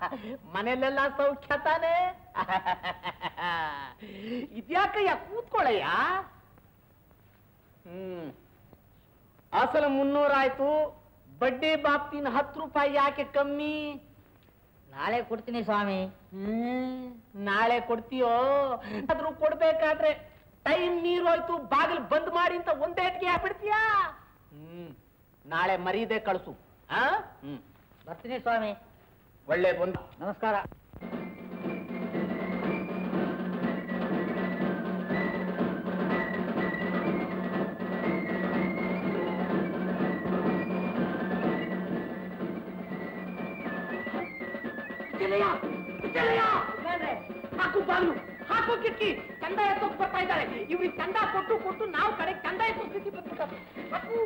ಮನೆಯಲ್ಲೆಲ್ಲ ಸೌಖ್ಯ ತಾನೆ? ಇದ್ಯಾಕಯ್ಯ ಕೂತ್ಕೊಳ್ಳಯ್ಯ. ಅಸಲು 300 ಆಯ್ತು, ಬಡ್ಡಿ ಬಾಪ್ತಿನ 10 ರೂಪಾಯಿ ಯಾಕೆ ಕಮ್ಮಿ? ನಾಳೆ ಕೊಡ್ತೀನಿ ಸ್ವಾಮಿ. ನಾಳೆ ಕೊಡ್ತೀಯೋ? ಆದ್ರೂ ಕೊಡ್ಬೇಕಾದ್ರೆ ಟೈಮ್ ನೀರೋಯ್ತು, ಬಾಗಿಲು ಬಂದ್ ಮಾಡಿ ಅಂತ ಒಂದೇಟ್ಗೆ ಹಾಕ್ಬಿಡ್ತೀಯಾ? ನಾಳೆ ಮರೀದೆ ಕಳಿಸು. ಬರ್ತೀನಿ ಸ್ವಾಮಿ. ಒಳ್ಳೆ ಬಂದು. ನಮಸ್ಕಾರ. ಹಾಕು ಬಾಗಿಲು, ಹಾಕು ಕಿಟಕಿ. ಚಂದ ಎತ್ತೋಕ್ ಬರ್ತಾ ಇದ್ದಾರೆ. ಇವ್ರಿಗೆ ಚಂದ ಕೊಟ್ಟು ಕೊಟ್ಟು ನಾವು ಕಡೆ ಚಂದ ಎತ್ತೋ ಸ್ಥಿತಿ ಬಂದ್ಬಿಟ್ಟು. ಹಾಕು.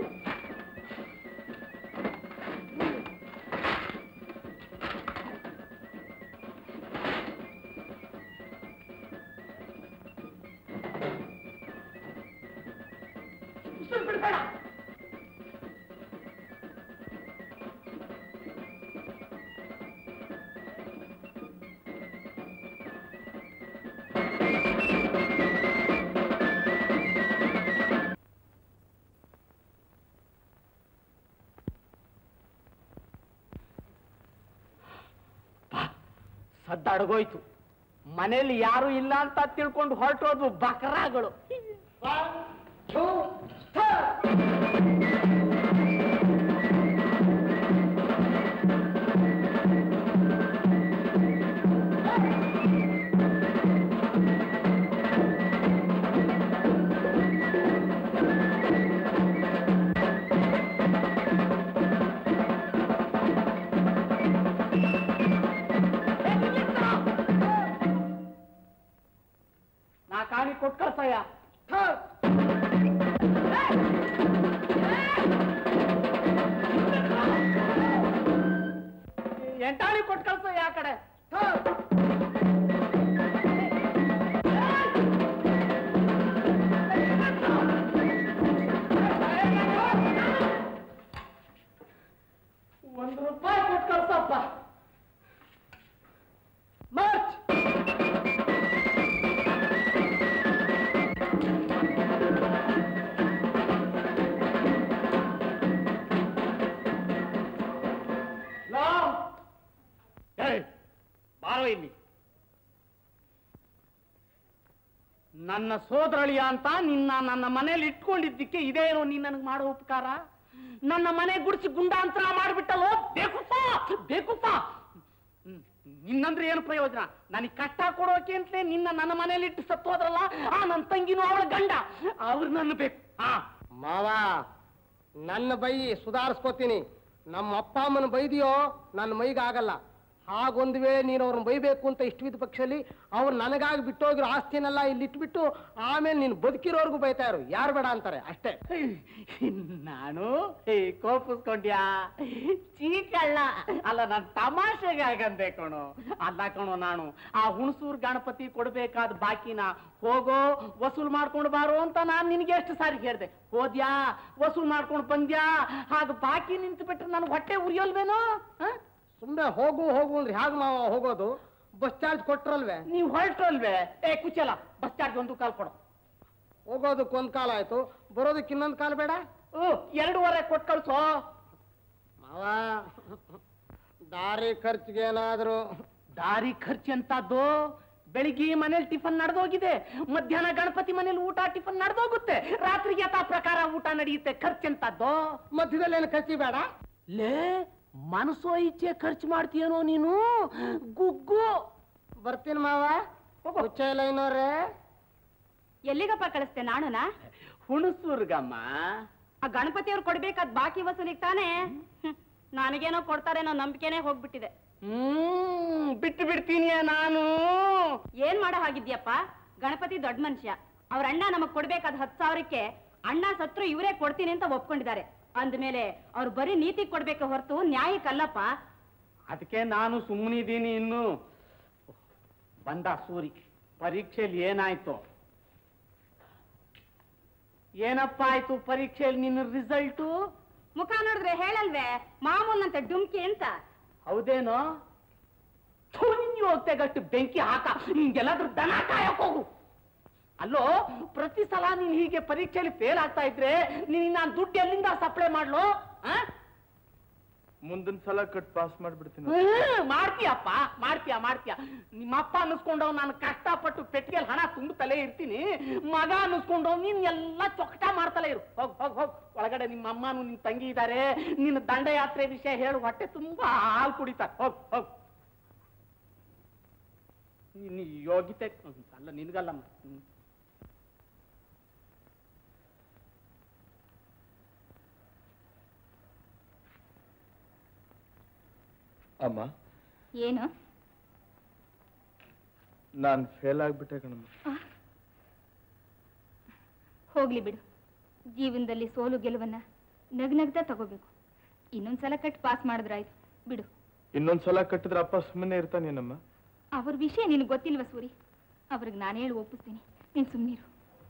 ಬಿಡ್ಬೇಡ. ಸದ್ದಡಗೋಯ್ತು. ಮನೇಲಿ ಯಾರು ಇಲ್ಲ ಅಂತ ತಿಳ್ಕೊಂಡು ಹೊರಟೋದು ಬಕರಾಗಳು. ಕಾಣಿ ಕೊಟ್ಟು ಕಳ್ಸಯ್ಯ. ಎಂಟಾಣಿ ಕೊಟ್ಟು ಕಳ್ಸಯ್ಯ ಆ ಕಡೆ. ₹1 ಕೊಟ್ಟು ಕಳ್ಸಪ್ಪ. ಮಾರ್ಚ್. ಬಾರೋ ಇಲ್ಲಿ. ನನ್ನ ಸೋದರಳಿಯ ಅಂತ ನನ್ನ ಮನೇಲಿ ಇಟ್ಕೊಂಡಿದ್ದಕ್ಕೆ ಇದೇನೋ ನೀನ್ ನನಗೆ ಮಾಡೋ ಉಪಕಾರ? ನನ್ನ ಮನೆ ಗುಡಿಸಿ ಗುಂಡಾಂತರ ಮಾಡಿಬಿಟ್ಟಲ್ಲೋ ಬೇಕುಪ್ಪ. ನಿನ್ನಂದ್ರೆ ಏನು ಪ್ರಯೋಜನ? ನನಗೆ ಕಷ್ಟ ಕೊಡೋಕೆ ಅಂತಲೇ ನನ್ನ ಮನೇಲಿ ಇಟ್ಟು ಸತ್ತೋದ್ರಲ್ಲ ಆ ನನ್ನ ತಂಗಿನೂ ಅವಳ ಗಂಡ, ಅವ್ರು ನನ್ನ ಬೇಕು. ಮಾವ, ನನ್ನ ಬೈ ಸುಧಾರಿಸ್ಕೋತೀನಿ. ನಮ್ಮ ಅಪ್ಪ ಅಮ್ಮನ ಬೈದಿಯೋ ನನ್ನ ಮೈಗಾಗಲ್ಲ. ಹಾಗೊಂದು ವೇಳೆ ನೀನು ಅವ್ರನ್ನ ಬೈಬೇಕು ಅಂತ ಇಷ್ಟವಿದ್ದ ಪಕ್ಷದಲ್ಲಿ ಅವ್ರು ನನಗಾಗಿ ಬಿಟ್ಟೋಗಿರೋ ಆಸ್ತಿನೆಲ್ಲ ಇಲ್ಲಿ ಇಟ್ಬಿಟ್ಟು ಆಮೇಲೆ ನೀನು ಬದುಕಿರೋರ್ಗು ಬೈತಾ ಇರು. ಯಾರು ಬೇಡ ಅಂತಾರೆ ಅಷ್ಟೇ. ನಾನು ಕೋಪಿಸ್ಕೊಂಡ್ಯಾ? ಚೀಕಲ್ಲ ಅಲ್ಲ, ನಾನು ತಮಾಷೆಗಾಗಂದೆ ಕಣೋ. ಅಲ್ಲ ಕಣೋ, ನಾನು ಆ ಹುಣಸೂರು ಗಣಪತಿ ಕೊಡ್ಬೇಕಾದ ಬಾಕಿನ ಹೋಗೋ ವಸೂಲ್ ಮಾಡ್ಕೊಂಡು ಬಾರೋ ಅಂತ ನಾನು ನಿನಗೆ ಎಷ್ಟು ಸಾರಿ ಹೇಳಿದೆ. ಹೋದ್ಯಾ? ವಸೂಲ್ ಮಾಡ್ಕೊಂಡು ಬಂದ್ಯಾ? ಹಾಗೆ ಬಾಕಿ ನಿಂತು ಬಿಟ್ರೆ ನನಗೆ ಹೊಟ್ಟೆ ಉರಿಯೋಲ್ವೇನೋ? ಸುಮ್ಮನೆ ಹೋಗು ಹೋಗು ಅಂದ್ರೆ ಹೇಗೆ ಮಾವ ಹೋಗೋದು? ಬಸ್ ಚಾರ್ಜ್ ಕೊಟ್ರಲ್ವೇ? ನೀವು ಹೊರಟ್ರಲ್ವೇ? ಕುಚ್ಚಲ್ಲ, ಬಸ್ ಚಾರ್ಜ್ 1 ಕಾಲ್ ಕೊಡು. ಹೋಗೋದಕ್ಕೆ 1 ಕಾಲ ಆಯ್ತು, ಬರೋದಕ್ಕೆ ಇನ್ನೊಂದು ಕಾಲ ಬೇಡ? 2.25 ಕೊಟ್ಟು ಕಳ್ಸೋ ಮಾವ. ದಾರಿ ಖರ್ಚಿಗೆ ಏನಾದ್ರು? ದಾರಿ ಖರ್ಚು ಎಂತದ್ದು? ಬೆಳಿಗ್ಗೆ ಮನೇಲಿ ಟಿಫನ್ ನಡೆದೋಗಿದೆ, ಮಧ್ಯಾಹ್ನ ಗಣಪತಿ ಮನೇಲಿ ಊಟ ಟಿಫನ್ ನಡೆದೋಗುತ್ತೆ, ರಾತ್ರಿಗೆ ಯಥಾ ಪ್ರಕಾರ ಊಟ ನಡೆಯುತ್ತೆ. ಖರ್ಚೆಂತದ್ದು? ಮಧ್ಯದಲ್ಲಿ ಏನು ಖರ್ಚಿ ಬೇಡ? ಲೇ, ಮನಸೋ ಇಚ್ಛೆ ಖರ್ಚು ಮಾಡ್ತೀಯನೋ ನೀನು? ಗುಗ್ಗು. ಬರ್ತೀನಿ ಮಾವ. ಹುಚ್ಚೈನವ್ರೆ, ಎಲ್ಲಿಗಪ್ಪ ಕಳಿಸ್ತೆ? ನಾನುನ ಹುಣಸೂರ್ಗಮ್ಮ. ಆ ಗಣಪತಿಯವ್ರು ಕೊಡ್ಬೇಕಾದ್ ಬಾಕಿ ವಸೂಲಿಗೆ ತಾನೇ. ನನಗೇನೋ ಕೊಡ್ತಾರೇನೋ ನಂಬಿಕೆನೆ ಹೋಗ್ಬಿಟ್ಟಿದೆ. ಬಿಟ್ಟು ಬಿಡ್ತೀನಿ ನಾನು. ಏನ್ ಮಾಡೋ ಹಾಗಿದ್ಯಪ್ಪ? ಗಣಪತಿ ದೊಡ್ಡ ಮನುಷ್ಯ. ಅವ್ರ ಅಣ್ಣ ನಮಗ್ ಕೊಡ್ಬೇಕಾದ 10,000ಕ್ಕೆ ಅಣ್ಣ ಸತ್ರು ಇವರೇ ಕೊಡ್ತೀನಿ ಅಂತ ಒಪ್ಕೊಂಡಿದ್ದಾರೆ. ಅಂದ್ಮೇಲೆ ಅವ್ರು ಬರೀ ನೀತಿ ಕೊಡ್ಬೇಕು ಹೊರತು ನ್ಯಾಯಕ್ಕಲ್ಲಪ್ಪ. ಅದಕ್ಕೆ ನಾನು ಸುಮ್ಮನಿದ್ದೀನಿ. ಇನ್ನು ಬಂದ ಸೂರಿ ಪರೀಕ್ಷೆಯಲ್ಲಿ ಏನಾಯ್ತು? ಏನಪ್ಪ ಆಯ್ತು ಪರೀಕ್ಷೆಯಲ್ಲಿ ನಿನ್ನ ರಿಸಲ್ಟು? ಮುಖ ನೋಡಿದ್ರೆ ಹೇಳಲ್ವೇ ಮಾಮೂಲ್ನಂತೆ ಡುಮ್ಕಿ ಅಂತ. ಹೌದೇನೋ? ಹೋಗ್ತೆಗಟ್ಟು ಬೆಂಕಿ ಹಾಕ ಎಲ್ಲಾದ್ರೂ ದನ ಕಾಯಕ್ ಹೋಗು. ಅಲ್ಲೋ, ಪ್ರತಿ ಸಲ ನೀನ್ ಹೀಗೆ ಪರೀಕ್ಷೆಯಲ್ಲಿ ಫೇಲ್ ಆಗ್ತಾ ಇದ್ರೆ ನಾನು ದುಡ್ಡು ಎಲ್ಲಿಂದ ಸಪ್ಲೈ ಮಾಡ್ಲು? ಮುಂದಿನ ಸಲ ಕಟ್ ಪಾಸ್ ಮಾಡ್ಬಿಡ್ತೀನಿ. ಮಾಡ್ತೀಯಪ್ಪ, ಮಾಡ್ತೀಯ. ನಿಮ್ಮಪ್ಪ ಅನ್ನಿಸ್ಕೊಂಡವ್ ನಾನು ಕಷ್ಟಪಟ್ಟು ಪೆಟ್ಟಿಗೆಲ್ ಹಣ ತುಂಬುತ್ತಲೇ ಇರ್ತೀನಿ, ಮಗ ಅನ್ನಿಸ್ಕೊಂಡವ್ ನೀನ್ ಎಲ್ಲ ಚೊಕಟ ಮಾಡ್ತಲೇ ಇರು. ಹೋಗ್ ಒಳಗಡೆ ನಿಮ್ಮ ಅಮ್ಮನು ನಿನ್ ತಂಗಿ ಇದ್ದಾರೆ, ನಿನ್ನ ದಂಡಯಾತ್ರೆ ವಿಷಯ ಹೇಳು, ಹೊಟ್ಟೆ ತುಂಬಾ ಹಾಲು ಕುಡಿತಾರೆ. ಹೋಗ್ ನೀನ್ ಯೋಗ್ಯತೆ ಅಲ್ಲ ನಿನ್ಗಲ್ಲಮ್ಮ. ಅಮ್ಮ, ಏನು? ನಾನು ಫೇಲ್ ಆಗ್ಬಿಟ್ಟೆ ಕಣಮ್ಮ. ಹೋಗ್ಲಿ ಬಿಡು, ಜೀವನದಲ್ಲಿ ಸೋಲು ಗೆಲುವನ್ನ ನಗ್ನಗ್ದ ತಗೋಬೇಕು. ಇನ್ನೊಂದ್ಸಲ ಕಟ್ ಪಾಸ್ ಮಾಡಿದ್ರಾಯ್ತು ಬಿಡು. ಇನ್ನೊಂದ್ಸಲ ಕಟ್ಟಿದ್ರೆ ಅಪ್ಪ ಸುಮ್ಮನೆ ಇರ್ತಾನೇನಮ್ಮ? ಅವ್ರ ವಿಷಯ ನಿನಗೆ ಗೊತ್ತಿಲ್ವ ಸೂರಿ? ಅವ್ರಿಗೆ ನಾನು ಹೇಳಿ ಒಪ್ಪಿಸ್ತೀನಿ, ನೀನ್ ಸುಮ್ಮನಿರು.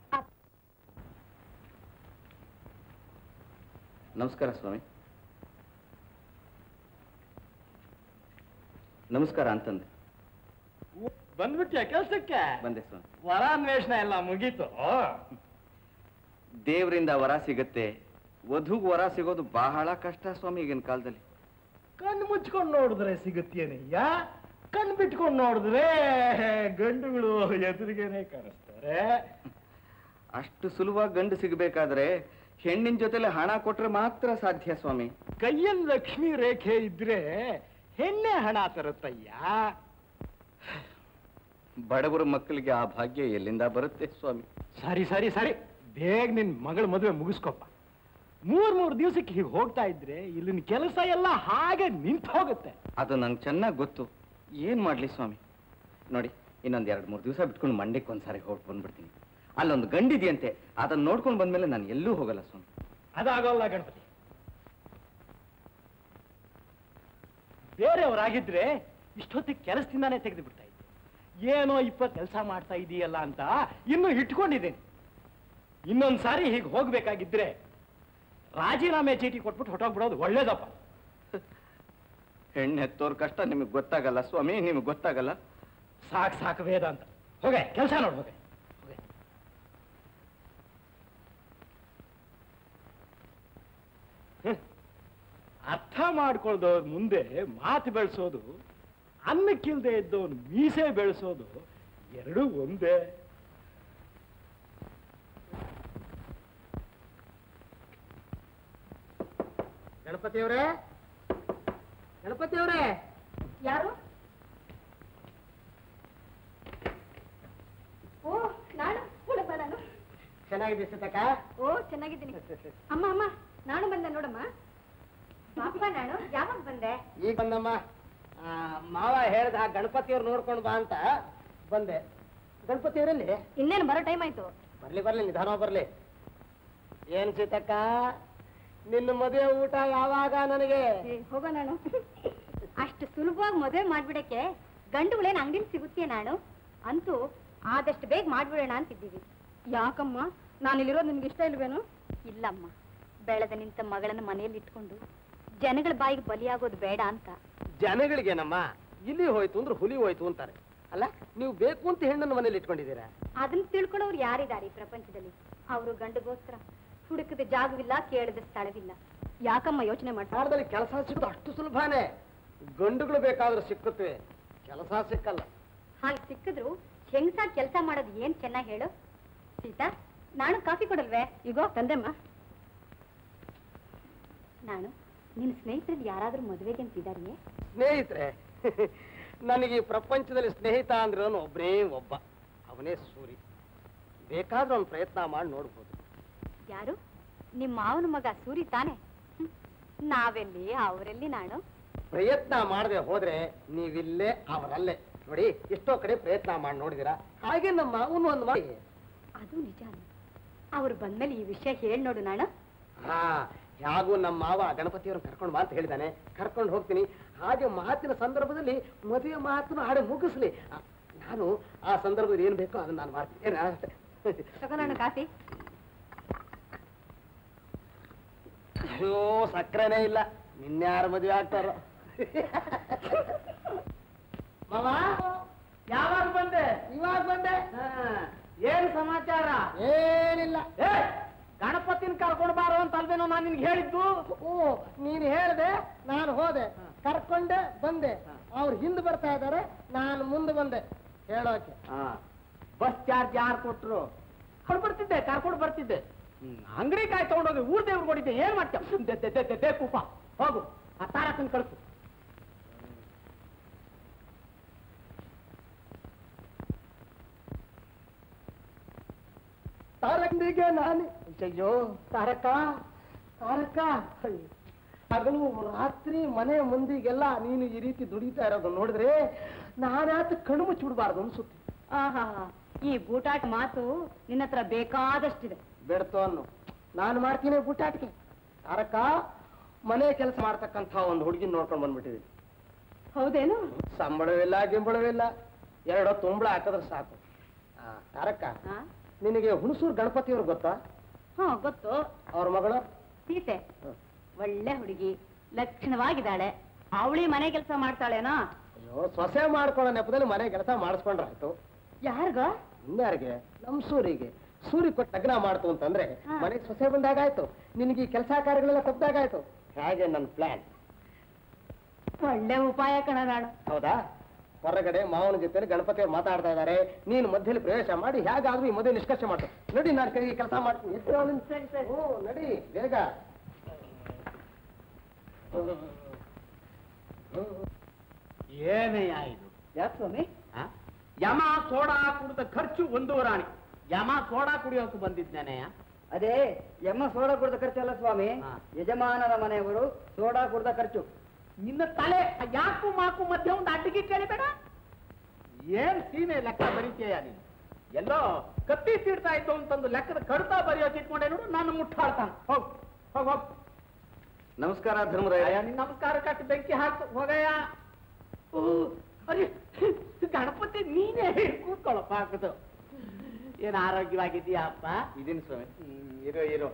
ನಮಸ್ಕಾರ ಸ್ವಾಮಿ. ನಮಸ್ಕಾರ ಅಂತಂದೆ. ಬಂದ್ಬಿಟ್ಯಾ ಕೆಲ್ಸಕ್ಕೆ? ಬಂದೆ ಸ್ವಾಮಿ. ವರಾನ್ವೇಷಣೆ ಎಲ್ಲ ಮುಗೀತು. ದೇವರಿಂದ ವರ ಸಿಗತ್ತೆ, ವಧುಗ್ ವರ ಸಿಗೋದು ಬಹಳ ಕಷ್ಟ ಸ್ವಾಮಿ ಈಗಿನ ಕಾಲದಲ್ಲಿ. ಕಣ್ಣು ಮುಚ್ಕೊಂಡು ನೋಡಿದ್ರೆ ಸಿಗುತ್ತೇನಯ್ಯ, ಕಣ್ಣು ಬಿಟ್ಕೊಂಡು ನೋಡಿದ್ರೆ ಗಂಡುಗಳು ಎದುರಿಗೇನೆ ಕಾಣಿಸ್ತಾರೆ. ಅಷ್ಟು ಸುಲಭವಾಗಿ ಗಂಡು ಸಿಗಬೇಕಾದ್ರೆ ಹೆಣ್ಣಿನ ಜೊತೆಲೆ ಹಣ ಕೊಟ್ರೆ ಮಾತ್ರ ಸಾಧ್ಯ ಸ್ವಾಮಿ. ಕೈಯಲ್ಲಿ ಲಕ್ಷ್ಮಿ ರೇಖೆ ಇದ್ರೆ ಹೆಣ್ಣೆ ಹಣ ತರುತ್ತಯ್ಯ. ಬಡವರ ಮಕ್ಕಳಿಗೆ ಆ ಭಾಗ್ಯ ಎಲ್ಲಿಂದ ಬರುತ್ತೆ ಸ್ವಾಮಿ? ಸರಿ ಬೇಗ ನಿನ್ ಮಗಳ ಮದುವೆ ಮುಗಿಸ್ಕೊಪ್ಪ. 3 ದಿವಸಕ್ಕೆ ಹೀಗೆ ಹೋಗ್ತಾ ಇದ್ರೆ ಇಲ್ಲಿನ ಕೆಲಸ ಎಲ್ಲ ಹಾಗೆ ನಿಂತು ಹೋಗುತ್ತೆ. ಅದು ನಂಗೆ ಚೆನ್ನಾಗಿ ಗೊತ್ತು. ಏನ್ ಮಾಡ್ಲಿ ಸ್ವಾಮಿ? ನೋಡಿ, ಇನ್ನೊಂದ್ 2-3 ದಿವಸ ಬಿಟ್ಕೊಂಡು ಮಂಡ್ಯಕ್ಕೆ ಒಂದ್ಸಾರಿ ಹೋಗಿ ಬಂದ್ಬಿಡ್ತೀನಿ. ಅಲ್ಲೊಂದು ಗಂಡಿದೆಯಂತೆ, ಅದನ್ನ ನೋಡ್ಕೊಂಡು ಬಂದ್ಮೇಲೆ ನಾನು ಎಲ್ಲೂ ಹೋಗಲ್ಲ ಸ್ವಾಮಿ. ಅದಾಗಲ್ಲ ಗಣಪತಿ. ಬೇರೆಯವರಾಗಿದ್ರೆ ಇಷ್ಟೊತ್ತಿಗೆ ಕೆಲಸದಿಂದಾನೇ ತೆಗೆದು ಬಿಡ್ತಾ ಇದ್ದೆ. ಏನೋ 20 ಕೆಲಸ ಮಾಡ್ತಾ ಇದೀಯಲ್ಲ ಅಂತ ಇನ್ನೂ ಇಟ್ಕೊಂಡಿದ್ದೇನೆ. ಇನ್ನೊಂದ್ಸಾರಿ ಹೀಗೆ ಹೋಗ್ಬೇಕಾಗಿದ್ರೆ ರಾಜೀನಾಮೆ ಚೀಟಿ ಕೊಟ್ಬಿಟ್ಟು ಹೊಟ್ಟೋಗ್ಬಿಡೋದು ಒಳ್ಳೇದಪ್ಪ. ಹೆಣ್ಣು ಹೆತ್ತೋರ್ ಕಷ್ಟ ನಿಮಗೆ ಗೊತ್ತಾಗಲ್ಲ ಸ್ವಾಮಿ, ನಿಮಗೆ ಗೊತ್ತಾಗಲ್ಲ. ಸಾಕು ವೇದ ಅಂತ ಹೋಗೆ ಕೆಲಸ ನೋಡ್ ಹೋಗೆ. ಅರ್ಥ ಮಾಡ್ಕೊಳ್ದವ್ರ ಮುಂದೆ ಮಾತು ಬೆಳೆಸೋದು, ಅನ್ನಕ್ಕಿಲ್ದೆ ಇದ್ದವನು ಮೀಸೆ ಬೆಳೆಸೋದು ಎರಡೂ ಒಂದೇ. ಗಣಪತಿಯವರೇ, ಯಾರು? ಓ, ನಾನು ಚೆನ್ನಾಗಿದೆ ಸೀತಕ್ಕ. ಓ, ಚೆನ್ನಾಗಿದ್ದೀನಿ. ಅಮ್ಮ ನಾನು ಬಂದೆ ನೋಡಮ್ಮ. ಪಾಪ, ನಾನು ಯಾವಾಗ ಬಂದೆ? ಈಗ ಬಂದಮ್ಮ. ಮಾವ ಹೇಳ್ದ ಗಣಪತಿಯವ್ರು ನೋಡ್ಕೊಂಡು ಬಾ ಅಂತ ಬಂದೆ. ಗಣಪತಿಯವರಲ್ಲಿ ಇನ್ನೇನು ಬರೋ ಟೈಮ್ ಆಯ್ತು. ಬರ್ಲಿ ನಿಧಾನ ಬರ್ಲಿ. ಏನ್ ಸೀತಕ್ಕ, ನಿನ್ನ ಮದುವೆ ಊಟ ಯಾವಾಗ ನನಗೆ? ಹೋಗೋ ನಾನು. ಅಷ್ಟು ಸುಲಭವಾಗಿ ಮದುವೆ ಮಾಡ್ಬಿಡಕ್ಕೆ ಗಂಡುಗಳೇನು ಅಂಗಡಿಲಿ ಸಿಗುತ್ತೆ ನಾನು? ಅಂತೂ ಆದಷ್ಟು ಬೇಗ ಮಾಡ್ಬಿಡೋಣ ಅಂತಿದ್ದೀವಿ. ಯಾಕಮ್ಮ, ನಾನಿಲ್ಲಿರೋದು ನಿಮ್ಗೆ ಇಷ್ಟ ಇಲ್ವೇನು? ಇಲ್ಲಮ್ಮ, ಬೆಳೆದ ನಿಂತ ಮಗಳನ್ನು ಮನೆಯಲ್ಲಿ ಇಟ್ಕೊಂಡು ಜನಗಳ ಬಾಯಿಗೆ ಬಲಿಯಾಗೋದು ಬೇಡ ಅಂತ. ಜನಗಳಿಗೇನಮ್ಮ, ಇಲ್ಲಿ ಹೋಯ್ತು ಅಂದ್ರೆ ಹುಲಿ ಹೋಯ್ತು ಅಂತಾರೆ. ಅಲ್ಲ, ನೀವು ಬೇಕು ಅಂತ ಹೆಣ್ಣನ್ನು ಮನೇಲಿ ಇಟ್ಕೊಂಡಿದ್ದೀರಾ? ಅದನ್ನ ತಿಳ್ಕೊಳ್ಳೋರು ಯಾರಿದ್ದಾರೆ ಈ ಪ್ರಪಂಚದಲ್ಲಿ? ಅವರು ಗಂಡಗೋಸ್ಕರ ಹುಡುಕದ ಜಾಗವಿಲ್ಲ, ಕೇಳದ ಸ್ಥಳವಿಲ್ಲ. ಯಾಕಮ್ಮ ಯೋಚನೆ ಮಾಡ್ತಾರೆ? ಭಾರತದಲ್ಲಿ ಕೆಲಸ ಸಿಗೋದು ಅಷ್ಟು ಸುಲಭನೇ. ಗಂಡುಗಳು ಬೇಕಾದ್ರೂ ಸಿಕ್ಕುತ್ತವೆ, ಕೆಲಸ ಸಿಕ್ಕಲ್ಲ. ಹಾಗೆ ಸಿಕ್ಕಿದ್ರು ಹೆಂಗಸಾಗಿ ಕೆಲಸ ಮಾಡೋದು ಏನ್ ಚೆನ್ನಾಗಿ ಹೇಳು. ಸೀತಾ, ನಾನು ಕಾಫಿ ಕೊಡಲ್ವೇ? ಈಗೋ ತಂದೆಮ್ಮ. ನಾನು ನಿನ್ನ ಸ್ನೇಹಿತರಲ್ಲಿ ಯಾರಾದ್ರೂ ಮದುವೆಗೆ ಅಂತಿದ್ದಾರೆಯೇ? ಸ್ನೇಹಿತರೆ, ನನಗೆ ಈ ಪ್ರಪಂಚದಲ್ಲಿ ಸ್ನೇಹಿತ ಅಂದ್ರೆ ಒಬ್ಬನೇ ಒಬ್ಬ, ಅವನೇ ಸೂರಿ. ಬೇಕಾದ್ರೂ ಅವ್ನು ಪ್ರಯತ್ನ ಮಾಡಿ ನೋಡ್ಬೋದು. ಯಾರು? ನಿಮ್ಮ ಮಾವನ ಮಗ ಸೂರಿ ತಾನೆ? ನಾವೆಲ್ಲಿ ಅವರೆಲ್ಲಿ? ನಾನು ಪ್ರಯತ್ನ ಮಾಡದೆ ಹೋದ್ರೆ ನೀವಿಲ್ಲೇ ಅವರಲ್ಲೇ. ನೋಡಿ, ಎಷ್ಟೋ ಕಡೆ ಪ್ರಯತ್ನ ಮಾಡಿ ನೋಡಿದಿರಾ. ಹಾಗೆ ನಮ್ಮ ಮಾವನು ಒಂದು ಮಾಡಿ. ಅದು ನಿಜ. ಅವ್ರು ಬಂದ್ಮೇಲೆ ಈ ವಿಷಯ ಹೇಳಿ ನೋಡು. ನಾನು ಹೇಗೂ ನಮ್ಮ ಮಾವ ಗಣಪತಿಯವ್ರನ್ನ ಕರ್ಕೊಂಡು ಬಾ ಅಂತ ಹೇಳಿದಾನೆ. ಕರ್ಕೊಂಡು ಹೋಗ್ತೀನಿ. ಹಾಗೆ ಮಾತಿನ ಸಂದರ್ಭದಲ್ಲಿ ಮದುವೆ ಮಾತನ್ನು ಹಾಡೆ ಮುಗಿಸ್ಲಿ. ನಾನು ಆ ಸಂದರ್ಭದಲ್ಲಿ ಏನ್ ಬೇಕೋ ಅದನ್ನ ನಾನು ಮಾಡ್ತೀನಿ. ತಗೊಳ್ಳೋಣ ಕಾಫಿ. ಅಯ್ಯೋ, ಸಕ್ಕರೆನೇ ಇಲ್ಲ. ನಿನ್ಯಾರು ಮದುವೆ ಆಗ್ತಾರೋ ಮಾವ? ಸಮಾಚಾರ? ಏನಿಲ್ಲ. ಗಣಪತಿನ ಕರ್ಕೊಂಡು ಬಾರೋ ಅಂತ ಅಲ್ವೇನೋ ನಾನು ನಿನ್ಗೆ ಹೇಳಿದ್ದು. ಓ, ನೀನು ಹೇಳ್ದೆ, ನಾನು ಹೋದೆ, ಕರ್ಕೊಂಡೆ ಬಂದೆ. ಅವ್ರು ಹಿಂದೆ ಬರ್ತಾ ಇದ್ದಾರೆ, ನಾನು ಮುಂದೆ ಬಂದೆ ಹೇಳೋಕೆ. ಬಸ್ ಚಾರ್ಜ್ ಯಾರು ಕೊಟ್ರು? ಬರ್ತಿದ್ದೆ, ಕರ್ಕೊಂಡು ಬರ್ತಿದ್ದೆ. ಅಂಗಡಿ ಕಾಯಿ ತಗೊಂಡೋಗಿ ಊರ್ ದೇವ್ರು ಕೊಡಿದ್ದೆ. ಏನ್ ಮಾಡ್ತೇವೆ? ಕೂಪ ಹೋಗು, ಆ ತಾರಕನ್ ಕಳಿಸು. ತಾರಕನಿಗೆ ನಾನು ಅಯ್ಯೋ ತಾರಕ ತಾರಕ, ಹಗಲು ರಾತ್ರಿ ಮನೆ ಮುಂದಿಗೆಲ್ಲ ನೀನು ಈ ರೀತಿ ದುಡಿತಾ ಇರೋದು ನೋಡಿದ್ರೆ ನಾನಾತ ಕಣ್ಣು ಮುಚ್ಚಿಬಿಡ್ಬಾರ್ದು ಅನ್ಸುತ್ತೆ. ಆಹಾ, ಈ ಬೂಟಾಟ ಮಾತು ನಿನ್ನ ಹತ್ರ ಬೇಕಾದಷ್ಟಿದೆ. ಬೇಡ್ತು ಅನ್ನು ನಾನು ಮಾಡ್ತೀನಿ ಬೂಟಾಟಿಕೆ. ತಾರಕ, ಮನೆ ಕೆಲಸ ಮಾಡ್ತಕ್ಕಂಥ ಒಂದು ಹುಡುಗಿನ ನೋಡ್ಕೊಂಡು ಬಂದ್ಬಿಟ್ಟಿದ್ದೀನಿ. ಹೌದೇನು? ಸಂಬಳವಿಲ್ಲ ಗಿಂಬಳವಿಲ್ಲ, 2 ಹೊತ್ತು ಉಂಬಳ ಹಾಕಿದ್ರೆ ಸಾಕು. ತಾರಕ, ನಿನಗೆ ಹುಣಸೂರು ಗಣಪತಿಯವ್ರು ಗೊತ್ತಾ? ಹಾ, ಗೊತ್ತು. ಅವ್ರ ಮಗಳು ಸೀತೆ ಒಳ್ಳೆ ಹುಡುಗಿ, ಲಕ್ಷಣವಾಗಿದ್ದಾಳೆ. ಅವಳಿ ಮನೆ ಕೆಲಸ ಮಾಡ್ತಾಳೇನಾ? ಅಯ್ಯೋ, ಸೊಸೆ ಮಾಡ್ಕೊಳ್ಳೋ ನೆಪದಲ್ಲಿ ಮನೆ ಕೆಲಸ ಮಾಡಿಸ್ಕೊಂಡ್ರಾಯ್ತು. ಯಾರಿಗ? ಇನ್ಯಾರಿಗೆ? ನಮ್ ಸೂರಿಗೆ. ಸೂರಿ ಕೊಟ್ಟು ಲಗ್ನ ಮಾಡ್ತು ಅಂತಂದ್ರೆ ಮನೆಗೆ ಸೊಸೆ ಬಂದಾಗಾಯ್ತು, ನಿನಗೆ ಈ ಕೆಲಸ ಕಾರ್ಯಗಳೆಲ್ಲ ತಪ್ಪಾಗಾಯ್ತು. ಹೇಗೆ ನನ್ನ ಪ್ಲಾನ್? ಒಳ್ಳೆ ಉಪಾಯ ಕಣ ನಾಡು. ಹೌದಾ? ಹೊರಗಡೆ ಮಾವನ ಜೊತೆ ಗಣಪತಿ ಅವ್ರು ಮಾತಾಡ್ತಾ ಇದ್ದಾರೆ, ನೀನು ಮಧ್ಯದಲ್ಲಿ ಪ್ರವೇಶ ಮಾಡಿ ಹೇಗಾದ್ರೂ ಈ ಮದುವೆ ನಿಷ್ಕರ್ಷ ಮಾಡ್ತು. ನಡಿ, ನಾನು ಕೈಗೆ ಕೆಲಸ ಮಾಡ್ತೀನಿ. ಸರಿ ಸರಿ. ಓ, ನಡಿ ಬೇಗ. ಏನಯ್ಯ ಇದು? ಯಾಕೆ ಸ್ವಾಮಿ? ಯಮ ಸೋಡಾ ಕುಡಿದ ಖರ್ಚು 1 ಆಣೆ. ಯಮ ಸೋಡಾ ಕುಡಿಯೋಕೆ ಬಂದಿದ್ದೇನೆಯ? ಅದೇ ಎಮ್ಮ ಸೋಡಾ ಕುಡ್ದ ಖರ್ಚಲ್ಲ ಸ್ವಾಮಿ, ಯಜಮಾನರ ಮನೆಯವರು ಸೋಡಾ ಕುಡ್ದ ಖರ್ಚು. ನಿನ್ನ ತಲೆ ಯಾಕು ಮಾಕು ಮಧ್ಯೆ ಒಂದು ಅಡ್ಡಿಗೆ ಕೇಳಿಬೇಡ. ಏನ್ ಸೀಮೆ ಲೆಕ್ಕ ಬರೀತೀಯ ನೀನು? ಎಲ್ಲೋ ಕತ್ತಿ ತೀಡ್ತಾ ಇತ್ತು ಅಂತಂದು ಲೆಕ್ಕದ ಕಡ್ತಾ ಬರೆಯೋಕೆ ಇಟ್ಕೊಂಡೆ ನೋಡು, ನಾನು ಮುಟ್ಟಾಡ್ತಾನ. ಹೋಗ್ ಹೋಗ್ ಹೋಗ್. ನಮಸ್ಕಾರ ಧರ್ಮರಾಯ. ನಿನ್ನ ನಮಸ್ಕಾರ ಕಟ್ಟಿ ಬೆಂಕಿ ಹಾಕು ಹೋಗಯ್ಯ. ಓ, ಅರೆ ಗಣಪತಿ ನೀನೇ ಕೂತ್ಕೊಳ್ಳಪ್ಪ. ಹಾಕುದು ಏನ್ ಆರೋಗ್ಯವಾಗಿದೀಯಾ ಅಪ್ಪ? ಇದೀನಿ ಸ್ವಾಮಿ. ಇರೋ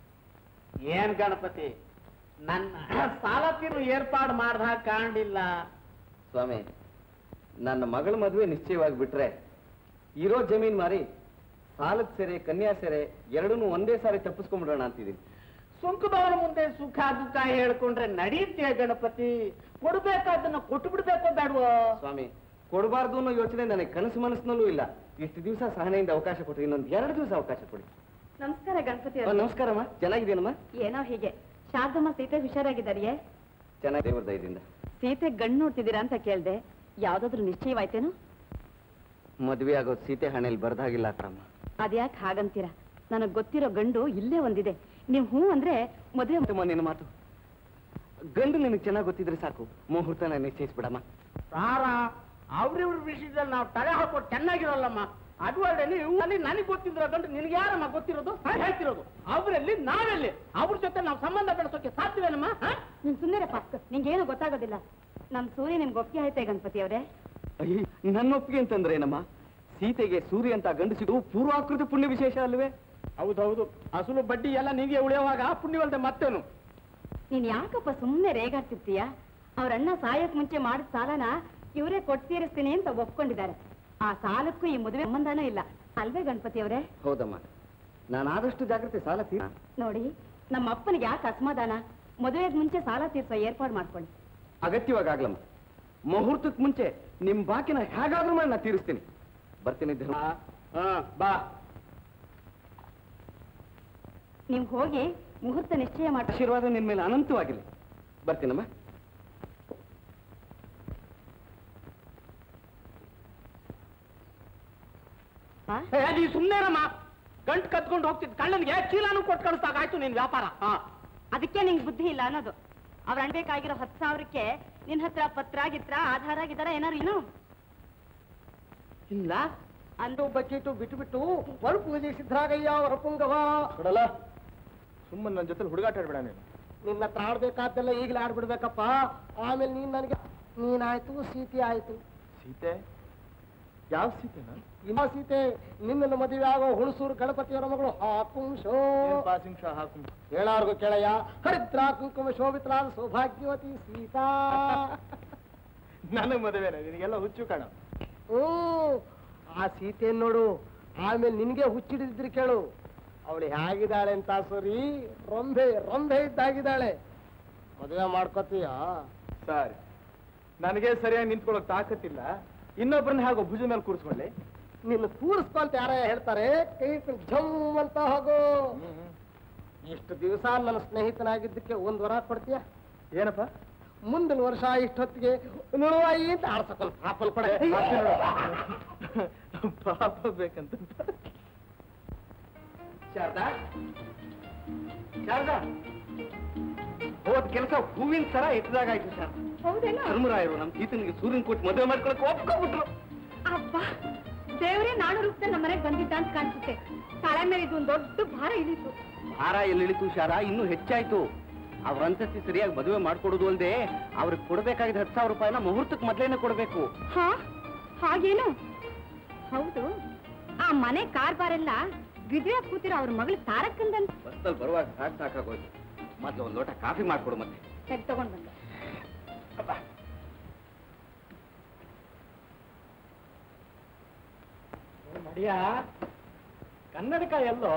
ಏನ್ ಗಣಪತಿ, ನನ್ನ ಸಾಲ ತೀರು ಏರ್ಪಾಡು ಮಾಡ್ದ ಕಾಣಿಲ್ಲ ಸ್ವಾಮಿ, ನನ್ನ ಮಗಳ ಮದುವೆ ನಿಶ್ಚಯವಾಗಿಬಿಟ್ರೆ ಇರೋ ಜಮೀನ್ ಮಾರಿ ಸಾಲದ ಸೆರೆ ಕನ್ಯಾ ಸೆರೆ ಎರಡನ್ನೂ ಒಂದೇ ಸಾರಿ ತಪ್ಪಿಸ್ಕೊಂಡ್ಬಿಡೋಣ ಅಂತಿದ್ದೀನಿ. ಸುಂಕದವರ ಮುಂದೆ ಸುಖ ದುಃಖ ಹೇಳ್ಕೊಂಡ್ರೆ ನಡೀತೀಯ ಗಣಪತಿ? ಕೊಡ್ಬೇಕಾದನ್ನ ಕೊಟ್ಟು ಬಿಡ್ಬೇಕು ಬೇಡವೋ? ಸ್ವಾಮಿ, ಕೊಡಬಾರ್ದು ಅನ್ನೋ ಯೋಚನೆ ನನಗೆ ಕನಸು ಮನಸ್ಸಿನಲ್ಲೂ ಇಲ್ಲ. ಇಷ್ಟು ದಿವಸ ಸಹನೆಯಿಂದ ಅವಕಾಶ ಕೊಟ್ಟು ಇನ್ನೊಂದು 2 ದಿವಸ ಅವಕಾಶ ಕೊಡಿ. ನಮಸ್ಕಾರ ಗಣಪತಿ. ನಮಸ್ಕಾರಮ್ಮ. ಚೆನ್ನಾಗಿದ್ದೀನಮ್ಮ? ಏನೋ ಹೀಗೆ. ಶಾರದಮ್ಮ ಸೀತೆ ಹುಷಾರಾಗಿದ್ದಾರೆಯೇ? ಚೆನ್ನಾಗಿ, ದೇವರ ದಯದಿಂದ. ಸೀತೆ ಗಂಡು ನೋಡ್ತಿದ್ದೀರಾ ಅಂತ ಕೇಳ್ದೆ, ಯಾವ್ದಾದ್ರು ನಿಶ್ಚಯವಾಯ್ತೇನು? ಮದುವೆ ಆಗೋದು ಸೀತೆ ಹಣೆಯಲ್ಲಿ ಬರ್ದಾಗಿಲ್ಲ ಅಕ್ಕಮ್ಮ. ಅದ್ಯಾಕೆ ಹಾಗಂತೀರಾ? ನನಗ್ ಗೊತ್ತಿರೋ ಗಂಡು ಇಲ್ಲೇ ಒಂದಿದೆ. ನೀವು ಹೂ ಅಂದ್ರೆ ಮದುವೆ. ನಿನ್ನ ಮಾತು ಗಂಡು ನಿನಗೆ ಚೆನ್ನಾಗಿ ಗೊತ್ತಿದ್ರೆ ಸಾಕು, ಮುಹೂರ್ತನ ನಿಶ್ಚಯಿಸ್ಬಿಡಮ್ಮ. ಸಾರ ಅವ್ರಿವ್ರ ವಿಷಯದಲ್ಲಿ ನಾವು ತಲೆ ಹಾಕೋದು ಚೆನ್ನಾಗಿರಲ್ಲಮ್ಮ. ಅದು ಅಲ್ಲದೆ ನೀವು ಅಲ್ಲಿ ನನಗೆ ಗೊತ್ತಿರೋ ಗಂಡು ನಿನ್ಗೆ ಯಾರಮ್ಮ ಗೊತ್ತಿರೋದು? ಹೇಳ್ತಿರೋದು ಅವರಲ್ಲಿ ನಾವೆಲ್ಲಿ? ಅವ್ರ ಜೊತೆ ನಾವು ಸಂಬಂಧ ಬೆಳೆಸೋಕೆ ಸಾಧ್ಯವೇನಮ್ಮ? ನೀನ್ ಸುಮ್ಮನೆರಪ್ಪ, ನಿಂಗೇನು ಗೊತ್ತಾಗೋದಿಲ್ಲ. ನಮ್ ಸೂರ್ಯ ನಿಮ್ಗೆ ಒಪ್ಪಿಗೆ ಆಯ್ತೆ ಗಣಪತಿ ಅವರೇ? ಅಯ್ಯ, ನನ್ನ ಒಪ್ಪಿಗೆ ಅಂತಂದ್ರೆ ಏನಮ್ಮ? ಸೀತೆಗೆ ಸೂರ್ಯ ಅಂತ ಗಂಡು ಸಿಗುವ ಪೂರ್ವಾಕೃತಿ ಪುಣ್ಯ ವಿಶೇಷ ಅಲ್ವೇ? ಹೌದೌದು, ಅಸಲು ಬಡ್ಡಿ ಎಲ್ಲ ನಿಂಗೆ ಉಳಿಯುವಾಗ ಪುಣ್ಯವಲ್ದೆ ಮತ್ತೇನು? ನೀನ್ ಯಾಕಪ್ಪ ಸುಮ್ಮನೆ ರೇಗಾಡ್ತಿರ್ತೀಯ? ಅವ್ರಣ್ಣ ಸಾಯಕ್ ಮುಂಚೆ ಮಾಡಿದ ಸಾಲನ ಇವರೇ ಕೊಟ್ಟು ತೀರಿಸ್ತೀನಿ ಅಂತ ಒಪ್ಕೊಂಡಿದ್ದಾರೆ. ಆ ಸಾಲಕ್ಕೂ ಈ ಮದುವೆ ಸಂಬಂಧನೂ ಇಲ್ಲ ಅಲ್ವೇ ಗಣಪತಿ ಅವರೇ? ಹೌದಮ್ಮ, ನಾನು ಆದಷ್ಟು ಜಾಗ್ರತೆ ಸಾಲ ನೋಡಿ, ನಮ್ಮ ಅಪ್ಪನಿಗೆ ಯಾಕೆ ಅಸಮಾಧಾನ? ಮದುವೆಗೆ ಮುಂಚೆ ಸಾಲ ತೀರ್ಸೋ ಏರ್ಪಾಡು ಮಾಡ್ಕೊಳ್ಳಿ. ಅಗತ್ಯವಾಗ್ಲಮ್ಮ. ಮುಹೂರ್ತಕ್ಕೆ ಮುಂಚೆ ನಿಮ್ ಬಾಕಿನ ಹೇಗಾದ್ರೂ ಮಾಡಿ ನಾನು ತೀರಿಸ್ತೀನಿ. ಬರ್ತೀನಿ ಧರ್ಮ. ಬಾ. ನೀವು ಹೋಗಿ ಮುಹೂರ್ತ ನಿಶ್ಚಯ ಮಾಡಿ. ಆಶೀರ್ವಾದ ನಿನ್ ಮೇಲೆ ಅನಂತವಾಗಿಲ್ಲ. ಬರ್ತೀನಮ್ಮ. ನೀ ಸುಮ್ಮನೆರಮ್ಮ. ಗಂಟು ಕತ್ಕೊಂಡು ಹೋಗ್ತಿದ್ ಕಳ್ಳನಿಗೆ ಚೀಲಾನು ಕೊಟ್ಟು ಕಳಿಸ್ದಾಗಾಯ್ತು ನಿನ್ ವ್ಯಾಪಾರ. ಅದಕ್ಕೆ ನಿಂಗೆ ಬುದ್ಧಿ ಇಲ್ಲ ಅನ್ನೋದು. ಅವ್ರ ಅಣ್ಬೇಕಾಗಿರೋ 10,000ಕ್ಕೆ ನಿನ್ ಹತ್ರ ಪತ್ರ ಗಿತ್ರ ಆಧಾರ ಆಗಿದ್ದಾರ ಏನಾರು ಏನು ಇಲ್ಲ? ಅಂದು ಬಕೀಟು ಬಿಟ್ಟು ವರ ಪೂಜೆ ಸಿದ್ಧರಾಗಯ್ಯ ವರಪುಂಗವ. ಕೊಡಲ್ಲ, ಸುಮ್ಮನೆ ನನ್ನ ಜೊತೆ ಹುಡುಗಾಟ ಆಡ್ಬೇಡ ನೀನು. ನಿನ್ನ ಹತ್ರ ಆಡ್ಬೇಕಾದ್ದೆಲ್ಲ ಈಗಲೇ ಆಡ್ಬಿಡ್ಬೇಕಪ್ಪ. ಆಮೇಲೆ ನೀನಾಯ್ತು, ಸೀತೆ ಆಯ್ತು. ಸೀತೆ? ಯಾವ ಸೀತೆನಾ? ಇನ್ನ ಸೀತೆ, ನಿನ್ನ ಮದುವೆ ಆಗೋ ಹುಣಸೂರು ಗಣಪತಿಯವರ ಮಗಳು ಹಾಕುಂಶೋ. ಪಾಸಿಂಗ್ ಶಾ ಹಾಕು. ಹೇಳಾರ್ಗು ಕೇಳಯ್ಯ. ಹರಿದ್ರಾ ಕುಂಕುಮ ಶೋಭಿತ್ರಾದ ಸೌಭಾಗ್ಯವತಿ ಸೀತಾ. ನನಗೆ ಮದುವೆನ? ನಿನಗೆಲ್ಲ ಹುಚ್ಚು ಕಾಣ. ಆ ಸೀತೆ ನೋಡು, ಆಮೇಲೆ ನಿನಗೆ ಹುಚ್ಚಿಡಿದ್ರಿ ಕೇಳು. ಅವಳು ಹೇಗಿದ್ದಾಳೆ ಅಂತ ಸರಿ, ರಂಭೆ ರಂಭೆ ಇದ್ದಾಗಿದ್ದಾಳೆ. ಮದುವೆ ಮಾಡ್ಕೋತೀಯ? ಸರ್, ನನಗೆ ಸರಿಯಾಗಿ ನಿಂತ್ಕೊಳ್ಳೋಕ್ ತಾಕತ್ತಿಲ್ಲ, ಇನ್ನೊಬ್ಬರನ್ನ ಹಾಗೋ ಭುಜ ಮೇಲೆ ಕೂರಿಸ್ಕೊಳ್ಳಿ. ನಿನ್ನ ಕೂರಿಸ್ಕೊಂತ ಯಾರ ಹೇಳ್ತಾರೆ? ಕೈ ಝಮ್ ಅಂತ ಹೋಗು. ಇಷ್ಟು ದಿವಸ ನನ್ನ ಸ್ನೇಹಿತನಾಗಿದ್ದಕ್ಕೆ 1 ವರ ಕೊಡ್ತೀಯ? ಏನಪ್ಪ? ಮುಂದಿನ ವರ್ಷ ಇಷ್ಟೊತ್ತಿಗೆ ನುಳುವಾಯಿ ಅಂತ ಆಡ್ಸಕೊಂಡು ಪಾಪಲ್ ಪಡೆ. ಪಾಪ ಬೇಕಂತ. ಶಾರದಾ, ಶಾರದಾ, ಹೋದ್ ಕೆಲಸ ಹೂವಿನ ತರ ಇಟ್ಟದಾಗಾಯ್ತು ಸರ್. ಹೌದೇನೋ? ಧರ್ಮರಾಯರು ನಮ್ ಸೀತನಿಗೆ ಸೂರ್ಯನ್ ಕೊಟ್ಟು ಮದುವೆ ಮಾಡ್ಕೊಳಕ್ ಒಪ್ಕೊಂಡ್ಬಿಟ್ರು. ಅಬ್ಬ, ದೇವರೇ ನಾಡು ರೂಪದಲ್ಲಿ ನಮ್ಮ ಮನೆಗೆ ಬಂದಿದ್ದ ಅಂತ ಕಾಣಿಸುತ್ತೆ. ತಲೆ ಮೇಲೆ ಇದು ಒಂದು ದೊಡ್ಡ ಭಾರ ಇಳಿತು. ಭಾರ ಎಲ್ಲಿಳಿತು ಶಾರ, ಇನ್ನೂ ಹೆಚ್ಚಾಯ್ತು. ಅವ್ರ ಅಂತಸ್ತಿ ಸರಿಯಾಗಿ ಮದುವೆ ಮಾಡ್ಕೊಡೋದು ಅಲ್ಲದೆ ಅವ್ರಿಗೆ ಕೊಡ್ಬೇಕಾಗಿದ್ದ 10,000 ರೂಪಾಯಿನ ಮುಹೂರ್ತಕ್ಕೆ ಮೊದಲೇನೆ ಕೊಡ್ಬೇಕು. ಹಾ, ಹಾಗೇನು? ಹೌದು, ಆ ಮನೆ ಕಾರ್ಬಾರೆಲ್ಲ ವಿದ್ಯಾ ಕೂತಿರೋ ಅವ್ರ ಮಗಳು ತಾರಕ್ಕಂದಂತ. ಬಸ್ಸಲ್ಲಿ ಬರುವಾಗ ಸಾಕಾಗೋಯ್ತು. ಮೊದ್ಲು ಒಂದ್ ಲೋಟ ಕಾಫಿ ಮಾಡ್ಕೊಡು. ಮತ್ತೆ ಸರಿ, ತಗೊಂಡ್ ಬಂದೆ. ಮಡಿಯ ಕನ್ನಡಕ ಎಲ್ಲೋ?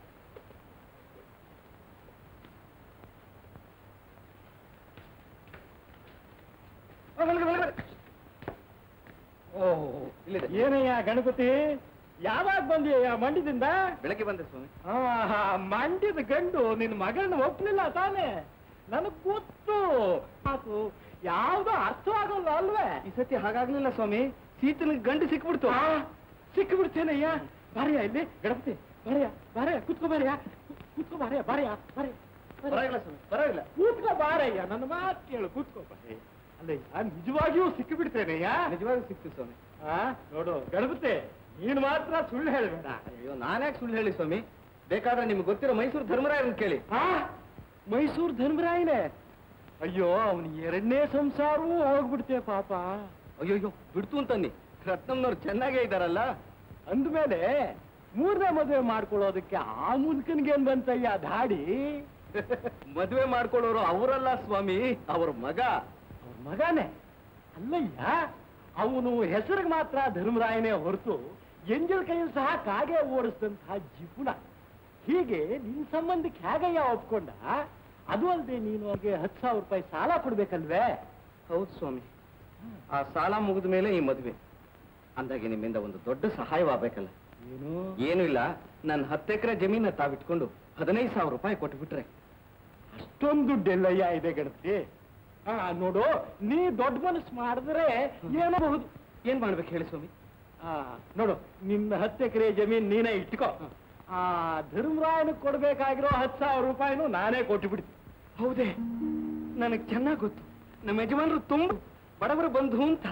ಇಲ್ಲಿದೆ. ಏನಯ್ಯ ಗಣಪತಿ, ಯಾವಾಗ ಬಂದಿಯ ಮಂಡ್ಯದಿಂದ? ಬೆಳಗ್ಗೆ ಬಂದೆ ಸ್ವಾಮಿ. ಮಂಡ್ಯದ ಗಂಡು ನಿನ್ನ ಮಗಳನ್ನ ಒಪ್ಲಿಲ್ಲ ತಾನೆ? ನನಗ್ ಗೊತ್ತು. ಅದು ಯಾವ್ದೋ ಅರ್ಥವಾಗಲ್ಲ ಅಲ್ವೇ? ಈ ಸತಿ ಹಾಗಾಗ್ಲಿಲ್ಲ ಸ್ವಾಮಿ, ಸೀತನಿಗೆ ಗಂಡು ಸಿಕ್ಬಿಡ್ತು. ಸಿಕ್ಕಿಬಿಡ್ತೇನಯ್ಯ. ಬಾರಯ್ಯ ಇಲ್ಲಿ ಗಣಪತಿ, ಬಾರಯ್ಯ ಬಾರಯ್ಯ, ಕುತ್ಕೋ ಬಾರಯ್ಯ, ಕುತ್ಕೋ ಬಾರಯ್ಯ, ಬಾರಯ್ಯ ಬಾರಯ್ಯ. ಪರವಾಗಿಲ್ಲ ಸ್ವಾಮಿ, ಪರವಾಗಿಲ್ಲ. ಕೂತ್ಕೋ ಬಾರಯ್ಯ, ನನ್ನ ಮಾತು ಕೇಳು, ಕೂತ್ಕೋ ಬಾರಯ್ಯ. ಅಲ್ಲಯ್ಯ, ನಿಜವಾಗಿಯೂ ಸಿಕ್ಕಿಬಿಡ್ತೇನಯ್ಯ? ನಿಜವಾಗ್ಲೂ ಸಿಕ್ತು ಸ್ವಾಮಿ. ನೋಡು ಗಣಪತಿ, ನೀನು ಮಾತ್ರ ಸುಳ್ಳು ಹೇಳಬೇಡ. ಅಯ್ಯೋ, ನಾನ್ಯಾಕೆ ಸುಳ್ಳು ಹೇಳಿ ಸ್ವಾಮಿ? ಬೇಕಾದ್ರೆ ನಿಮ್ಗೆ ಗೊತ್ತಿರೋ ಮೈಸೂರು ಧರ್ಮರಾಯರನ್ನ ಕೇಳಿ. ಮೈಸೂರು ಧರ್ಮರಾಯನೇ? ಅಯ್ಯೋ, ಅವನು 2ನೇ ಸಂಸಾರವೂ ಹೋಗ್ಬಿಡ್ತೆ ಪಾಪ. ಅಯ್ಯೋ ಬಿಡ್ತು ಅಂತನ್ನಿ, ರತ್ನಮ್ನವ್ರು ಚೆನ್ನಾಗೇ ಇದ್ದಾರಲ್ಲ. ಅಂದ್ಮೇಲೆ 3ನೇ ಮದುವೆ ಮಾಡ್ಕೊಳ್ಳೋದಕ್ಕೆ ಆ ಮುದುಕನ್ಗೇನ್ ಬಂತಯ್ಯ ಧಾಡಿ? ಮದುವೆ ಮಾಡ್ಕೊಳ್ಳೋರು ಅವರಲ್ಲ ಸ್ವಾಮಿ, ಅವ್ರ ಮಗ. ಅವ್ರ ಮಗನೇ? ಅಲ್ಲಯ್ಯ, ಅವನು ಹೆಸರಿಗೆ ಮಾತ್ರ ಧರ್ಮರಾಯನೇ ಹೊರತು ಎಂಜಲ್ ಕೈಯಲ್ಲಿ ಸಹ ಕಾಗೆ ಓಡಿಸಿದಂತಹ ಜಿಪುಣ. ಹೀಗೆ ನಿನ್ ಸಂಬಂಧಕ್ಕೆ ಹೇಗಯ್ಯ ಒಪ್ಕೊಂಡ? ಅದು ಅಲ್ಲದೆ ನೀನು ಅವ್ರಿಗೆ 10,000 ರೂಪಾಯಿ ಸಾಲ ಕೊಡ್ಬೇಕಲ್ವೇ? ಹೌದು ಸ್ವಾಮಿ, ಆ ಸಾಲ ಮುಗಿದ ಮೇಲೆ ಈ ಮದುವೆ. ಅಂದಾಗೆ ನಿಮ್ಮಿಂದ ಒಂದು ದೊಡ್ಡ ಸಹಾಯವಾಗಬೇಕಲ್ಲ. ಏನು? ಏನೂ ಇಲ್ಲ, ನನ್ನ 10 ಎಕರೆ ಜಮೀನ ತಾವಿಟ್ಕೊಂಡು 15,000 ರೂಪಾಯಿ ಕೊಟ್ಬಿಟ್ರೆ. ಅಷ್ಟೊಂದು ದುಡ್ಡೆಲ್ಲಯ್ಯ ಇದೆ ಗಣಪತಿ. ನೋಡು, ನೀ ದೊಡ್ಡ ಮನಸ್ಸು ಮಾಡಿದ್ರೆ ಏನಬಹುದು. ಏನ್ ಮಾಡ್ಬೇಕು ಹೇಳಿ ಸ್ವಾಮಿ? ನೋಡು, ನಿನ್ನ 10 ಎಕರೆ ಜಮೀನ್ ನೀನೇ ಇಟ್ಕೋ. ಆ ಧರ್ಮರಾಯನ ಕೊಡ್ಬೇಕಾಗಿರೋ 10,000 ರೂಪಾಯಿನೂ ನಾನೇ ಕೊಟ್ಟು ಬಿಡ್ತೀನಿ. ಹೌದೇ? ನನಗೆ ಚೆನ್ನಾಗಿ ಗೊತ್ತು, ನಮ್ಮ ಯಜಮಾನರು ತುಂಬ ಬಡವರ ಬಂಧು ಅಂತ.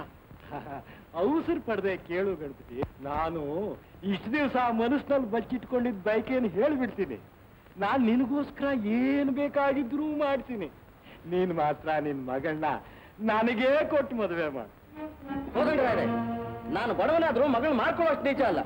ಅವಸರ ಪಡೆದೆ ಕೇಳು ಗಣಪತಿ. ನಾನು ಇಷ್ಟು ದಿವಸ ಮನಸ್ಸಿನಲ್ಲಿ ಬಚ್ಚಿಟ್ಕೊಂಡಿದ್ದ ಬೈಕೇನು ಹೇಳ್ಬಿಡ್ತೀನಿ. ನಾನು ನಿನಗೋಸ್ಕರ ಏನ್ ಬೇಕಾಗಿದ್ರೂ ಮಾಡ್ತೀನಿ. ನೀನ್ ಮಾತ್ರ ನಿನ್ ಮಗಳನ್ನ ನನಗೇ ಕೊಟ್ಟು ಮದುವೆ ಮಾಡು. ಹೋಗಂಡ್ರೆ, ನಾನು ಬಡವನಾದ್ರೂ ಮಗಳನ್ನ ಮಾಡ್ಕೊಳ್ಳೋಷ್ಟು ನೀಚ ಅಲ್ಲ.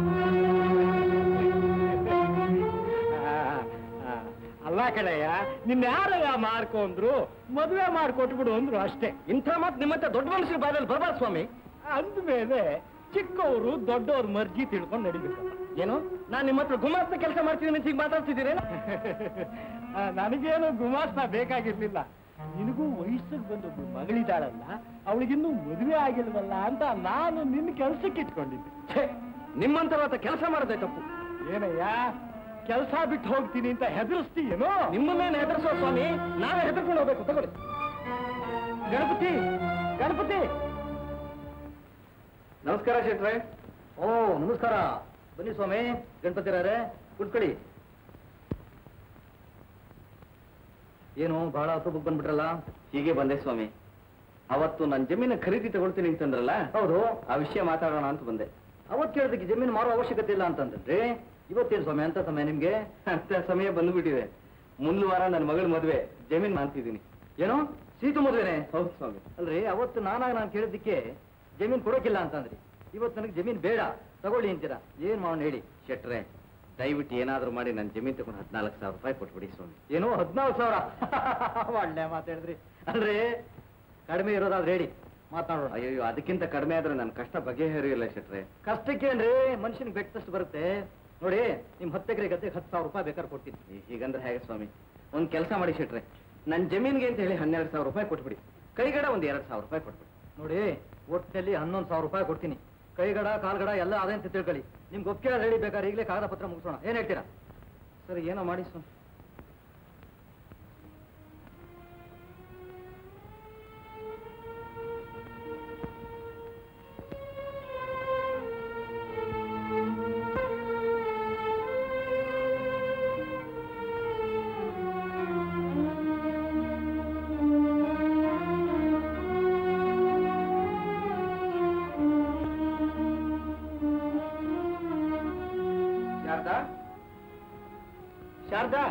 ಅಲ್ಲ ಕಡೆಯ, ನಿನ್ನ ಯಾರಯ್ಯ ಮಾರ್ಕೊಂಡ್ರು ಮದುವೆ ಮಾಡ್ಕೊಟ್ಬಿಡು ಅಂದ್ರು ಅಷ್ಟೇ. ಇಂಥ ಮಾತು ನಿಮ್ಮಂತ ದೊಡ್ಡ ಮನುಷ್ಯರ ಬಾಯಲ್ಲಿ ಬರಬಾರ್ದು ಸ್ವಾಮಿ. ಅಂದ್ಮೇಲೆ ಚಿಕ್ಕವರು ದೊಡ್ಡವ್ರ ಮರ್ಜಿ ತಿಳ್ಕೊಂಡು ನಡಿಬೇಕಲ್ಲ. ಏನು, ನಾನು ನಿಮ್ಮ ಹತ್ರ ಗುಮಾಸ್ತ ಕೆಲಸ ಮಾಡ್ತೀನಿ ಅಂತ ಈಗ ಮಾತಾಡ್ತಿದ್ದೀರೇನು? ನನಗೇನು ಗುಮಾಸ್ತ ಬೇಕಾಗಿರ್ಲಿಲ್ಲ. ನಿನಗೂ ವಯಸ್ಸಿಗೆ ಬಂದೊಬ್ಬಳು ಮಗಳಿದ್ದಾಳಲ್ಲ, ಅವಳಿಗಿನ್ನೂ ಮದುವೆ ಆಗಿಲ್ವಲ್ಲ ಅಂತ ನಾನು ನಿನ್ನ ಕೆಲ್ಸಕ್ಕೆ ಇಟ್ಕೊಂಡಿದ್ದೆ. ನಿಮ್ಮಂತರ ಕೆಲಸ ಮಾಡದೆ ತಪ್ಪು. ಏನಯ್ಯ, ಕೆಲಸ ಬಿಟ್ಟು ಹೋಗ್ತೀನಿ ಅಂತ ಹೆದರ್ಸ್ತೀಯೇನೋ? ನಿಮ್ಮನ್ನೇನು ಹೆದರ್ಸೋ ಸ್ವಾಮಿ, ನಾವೇ ಹೆದರ್ಕೊಂಡು ಹೋಗ್ಬೇಕು. ತಗೊಳ್ಳಿ. ಗಣಪತಿ, ಗಣಪತಿ. ನಮಸ್ಕಾರ ಶೆಟ್ರೆ. ಓ ನಮಸ್ಕಾರ. ಬನ್ನಿ ಸ್ವಾಮಿ, ಗಣಪತಿರಾರೆ ಕುತ್ಕೊಳ್ಳಿ. ಏನು ಬಹಳ ಅಪರೂಪಕ್ಕೆ ಬಂದ್ಬಿಟ್ರಲ್ಲ? ಹೀಗೆ ಬಂದೆ ಸ್ವಾಮಿ. ಅವತ್ತು ನನ್ನ ಜಮೀನ ಖರೀದಿ ತಗೊಳ್ತೀನಿ ಅಂತಂದ್ರಲ್ಲ, ಹೌದು, ಆ ವಿಷಯ ಮಾತಾಡೋಣ ಅಂತ ಬಂದೆ. ಅವತ್ತು ಕೇಳೋದಕ್ಕೆ ಜಮೀನು ಮಾರೋ ಅವಶ್ಯಕತೆ ಇಲ್ಲ ಅಂತಂದ್ರೆ ಇವತ್ತೇನು ಸ್ವಾಮಿ ಅಂತ ಸಮಯ ನಿಮ್ಗೆ? ಅಂತ ಸಮಯ ಬಂದ್ಬಿಟ್ಟಿದೆ. ಮುಂದಿನ ವಾರ ನನ್ನ ಮಗಳ ಮದುವೆ, ಜಮೀನ್ ಮಾಡ್ತಿದ್ದೀನಿ. ಏನೋ ಸೀತು ಮದುವೆನೆ? ಹೌದು ಸ್ವಾಮಿ. ಅಲ್ರಿ, ಅವತ್ತು ನಾನು ಕೇಳಿದ್ದಕ್ಕೆ ಜಮೀನ್ ಕೊಡೋಕಿಲ್ಲ ಅಂತಂದ್ರಿ. ಇವತ್ತು ನನಗೆ ಜಮೀನ್ ಬೇಡ ತಗೊಳ್ಳಿ ಅಂತೀರಾ, ಏನ್ ಮಾಡೋಣ ಹೇಳಿ? ಶೆಟ್ರೆ, ದಯವಿಟ್ಟು ಏನಾದ್ರೂ ಮಾಡಿ ನನ್ನ ಜಮೀನ್ ತಗೊಂಡು 14,000 ರೂಪಾಯಿ ಕೊಟ್ಬಿಡಿ ಸ್ವಾಮಿ. ಏನೋ 14,000? ಒಳ್ಳೆ ಮಾತಾಡಿದ್ರಿ. ಅಲ್ರಿ, ಕಡಿಮೆ ಇರೋದಾದ್ರೆ ಹೇಳಿ, ಮಾತನಾಡೋಣ. ಅಯ್ಯೋ ಅದಕ್ಕಿಂತ ಕಡಿಮೆ ಆದ್ರೆ ನನ್ನ ಕಷ್ಟ ಬಗೆಹರಿಯಲ್ಲ ಶೆಟ್ರೆ. ಕಷ್ಟಕ್ಕೇನ್ರಿ ಮನುಷ್ಯನಿಗೆ ಬೆಟ್ಟದಷ್ಟು ಬರುತ್ತೆ. ನೋಡಿ ನಿಮ್ 10 ಎಕರೆ ಗದ್ದೆಗೆ 10,000 ರೂಪಾಯಿ ಬೇಕಾದ್ರೆ ಕೊಡ್ತೀನಿ. ಹೀಗಂದ್ರೆ ಹೇಗೆ ಸ್ವಾಮಿ? ಒಂದ್ ಕೆಲಸ ಮಾಡಿ ಶೆಟ್ರೆ, ನನ್ನ ಜಮೀನ್ಗೆ ಅಂತ ಹೇಳಿ 12,000 ರೂಪಾಯಿ ಕೊಟ್ಬಿಡಿ. ಕೈಗಡ ಒಂದ್ 2,000 ರೂಪಾಯಿ ಕೊಟ್ಬಿಡಿ. ನೋಡಿ ಒಟ್ಟಿನಲ್ಲಿ 11,000 ರೂಪಾಯಿ ಕೊಡ್ತೀನಿ. ಕೈಗಡ ಕಾಲ್ಗಡ ಎಲ್ಲ ಅದೇ ಅಂತ ತಿಳ್ಕೊಳ್ಳಿ. ನಿಮ್ಗೆ ಒಪ್ಪಿಗೆ ಹೇಳಿ ಬೇಕಾದ್ರೆ ಈಗಲೇ ಕಾಗದ ಪತ್ರ ಮುಗಿಸೋಣ. ಏನ್ ಹೇಳ್ತೀರಾ? ಸರಿ ಏನೋ ಮಾಡಿ ಸ್ವಾಮಿ. ಶಾರದಾ,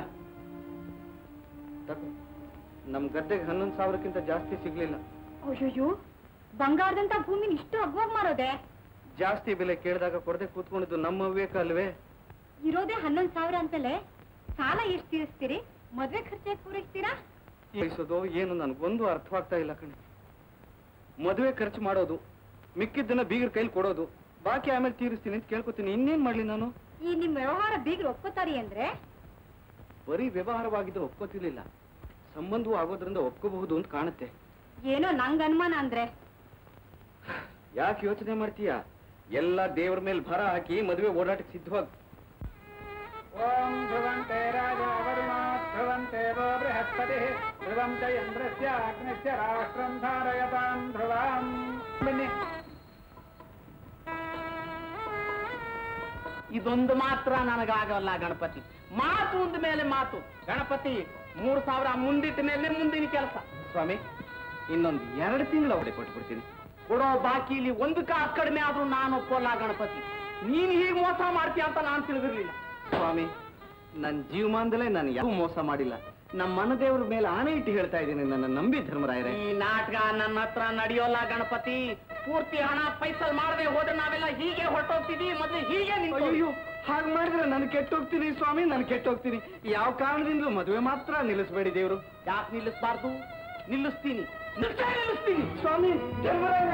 ನಮ್ ಗದ್ದೆಗೆ 11,000ಕ್ಕಿಂತ ಜಾಸ್ತಿ ಸಿಗ್ಲಿಲ್ಲ. ಅಯ್ಯೋ, ಬಂಗಾರದಂತ ಭೂಮಿನ ಇಷ್ಟು ಅಗ್ವಾಗ ಮಾರೋದೆ? ಜಾಸ್ತಿ ಬೆಲೆ ಕೇಳಿದಾಗ ಕೊಡದೆ ಕೂತ್ಕೊಂಡಿದ್ದು ನಮ್ಮ ವಿವೇಕ ಅಲ್ವೇ? ಇರೋದೇ 11,000 ಅಂತಲೇ ಸಾಲ ಎಷ್ಟು ತೀರಿಸ್ತೀರಿ? ಮದ್ವೆ ಖರ್ಚು ಪೂರೈಸ್ತೀರಾ? ವಹಿಸೋದು ಏನು ನನ್ಗೊಂದು ಅರ್ಥವಾಗ್ತಾ ಇಲ್ಲ ಕಣೆ. ಮದುವೆ ಖರ್ಚು ಮಾಡೋದು, ಮಿಕ್ಕಿದ್ದನ್ನ ಬೀಗರ ಕೈಲಿ ಕೊಡೋದು, ಬಾಕಿ ಆಮೇಲೆ ತೀರಿಸ್ತೀನಿ ಅಂತ ಕೇಳ್ಕೊತೀನಿ. ಇನ್ನೇನ್ ಮಾಡ್ಲಿ ನಾನು? ಈ ನಿಮ್ ವ್ಯವಹಾರ ಬೀಗರು ಒಪ್ಕೋತಾರಿ ಅಂದ್ರೆ? ಬರೀ ವ್ಯವಹಾರವಾಗಿದ್ದು ಒಪ್ಕೋತಿರ್ಲಿಲ್ಲ, ಸಂಬಂಧವೂ ಆಗೋದ್ರಿಂದ ಒಪ್ಕೋಬಹುದು ಅಂತ ಕಾಣುತ್ತೆ. ಏನೋ ನಂಗ್ ಅನುಮಾನ ಅಂದ್ರೆ. ಯಾಕೆ ಯೋಚನೆ ಮಾಡ್ತೀಯಾ? ಎಲ್ಲ ದೇವ್ರ ಮೇಲೆ ಭಾರ ಹಾಕಿ ಮದುವೆ ಓಡಾಟಕ್ಕೆ ಸಿದ್ಧವಾಗ. ಓಂ ಧ್ರುವಂತೆ ರಾಜ ವರುಣ ಧ್ರುವಂತೆ ವೋ ಬೃಹಸ್ಪತಿ ಧ್ರುವಂ ಚ ಇಂದ್ರಸ್ಯ ಅಗ್ನಿಸ್ಯ ರಾಷ್ಟ್ರಂ ಧಾರಯತಾಂ ಧ್ರುವಂ. ಬನ್ನಿ. ಇದೊಂದು ಮಾತ್ರ ನನಗಾಗಲ್ಲ ಗಣಪತಿ. ಮಾತು ಅಂದ ಮೇಲೆ ಮಾತು. ಗಣಪತಿ 3,000 ಮುಂದಿಟ್ಟ ಮೇಲೆ ಮುಂದಿನ ಕೆಲಸ. ಸ್ವಾಮಿ, ಇನ್ನೊಂದು 2 ತಿಂಗಳು ಅವಡೆ ಕೊಟ್ಬಿಡ್ತೀನಿ. ಕೊಡೋ ಬಾಕಿಲಿ 1 ಕಾಸು ಕಡಿಮೆ ಆದ್ರೂ ನಾನು ಒಪ್ಪಲ್ಲ ಗಣಪತಿ. ನೀನ್ ಹೀಗೆ ಮೋಸ ಮಾಡ್ತೀಯ ಅಂತ ನಾನು ತಿಳಿದಿರ್ಲಿಲ್ಲ. ಸ್ವಾಮಿ, ನನ್ನ ಜೀವಮಾನದಲ್ಲೇ ನಾನು ಯಾವ ಮೋಸ ಮಾಡಿಲ್ಲ. ನಮ್ಮ ಮನದೇವ್ರ ಮೇಲೆ ಆಣೆ ಇಟ್ಟು ಹೇಳ್ತಾ ಇದ್ದೀನಿ, ನನ್ನ ನಂಬಿ ಧರ್ಮರಾಯರೇ. ಈ ನಾಟಕ ನನ್ನ ಹತ್ರ ನಡೆಯೋಲ್ಲ ಗಣಪತಿ. ಪೂರ್ತಿ ಹಣ ಪೈಸಲ್ ಮಾಡದೆ ಹೋದ್ರೆ ನಾವೆಲ್ಲ ಹೀಗೆ ಹೊರಟೋಗ್ತೀವಿ. ಮೊದಲು ಹೀಗೆ ಅಯ್ಯೋ, ಹಾಗೆ ಮಾಡಿದ್ರೆ ನಾನು ಕೆಟ್ಟೋಗ್ತೀನಿ ಸ್ವಾಮಿ, ನಾನು ಕೆಟ್ಟೋಗ್ತೀನಿ. ಯಾವ ಕಾರಣದಿಂದಲೂ ಮದುವೆ ಮಾತ್ರ ನಿಲ್ಲಿಸ್ಬೇಡಿ ದೇವ್ರು. ಯಾಕೆ ನಿಲ್ಲಿಸಬಾರ್ದು? ನಿಲ್ಲಿಸ್ತೀನಿ ಸ್ವಾಮಿ ಧರ್ಮರಾಯರೇ,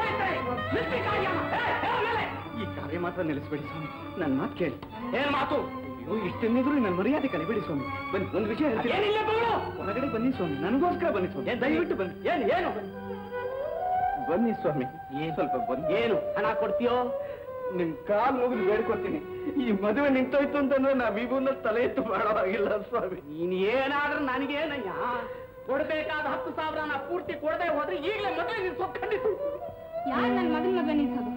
ಮೇಲೆ. ಈ ಕಾರ್ಯ ಮಾತ್ರ ನಿಲ್ಲಿಸ್ಬೇಡಿ ಸ್ವಾಮಿ, ನನ್ನ ಮಾತು ಕೇಳಿ. ಏನ್ ಮಾತು? ಅಯ್ಯೋ, ಇಷ್ಟೆನ್ನಿದ್ರು ನನ್ನ ಮರ್ಯಾದೆ ಕಲಿಬೇಡಿ ಸ್ವಾಮಿ. ಬನ್ನಿ, ಒಂದು ವಿಷಯ ಹೇಳ್ತೀನಿ. ಏನಿಲ್ಲ ಬಿಡು. ಹೊರಗಡೆ ಬನ್ನಿ ಸ್ವಾಮಿ, ನನಗೋಸ್ಕರ ಬನ್ನಿ ಸ್ವಾಮಿ, ದಯವಿಟ್ಟು ಬನ್ನಿ. ಏನು ಬನ್ನಿ ಸ್ವಾಮಿ, ಸ್ವಲ್ಪ ಬನ್ನಿ. ಏನು ಹಣ ಕೊಡ್ತೀಯೋ? ನಿಮ್ ಕಾಲ್ ಮುಗಿದು ಬೇಡ್ಕೊತೀನಿ. ಈ ಮದುವೆ ನಿಂತೋಯ್ತು ಅಂತಂದ್ರೆ ನಾವೀಗೂನ ತಲೆ ಎತ್ತು ಮಾಡೋವಾಗಿಲ್ಲ ಸ್ವಾಮಿ. ನೀನ್ ಏನಾದ್ರೂ ನನಗೇನಯ್ಯ? ಕೊಡ್ಬೇಕಾದ 10,000 ಪೂರ್ತಿ ಕೊಡದೆ ಹೋದ್ರೆ ಈಗಲೇ ಮದುವೆ ನಿಲ್ಸೋಕೊಂಡಿತ್ತು. ಯಾರು ನನ್ನ ಮಗನ ಮದುವೆ ನಿಲ್ಸೋದು?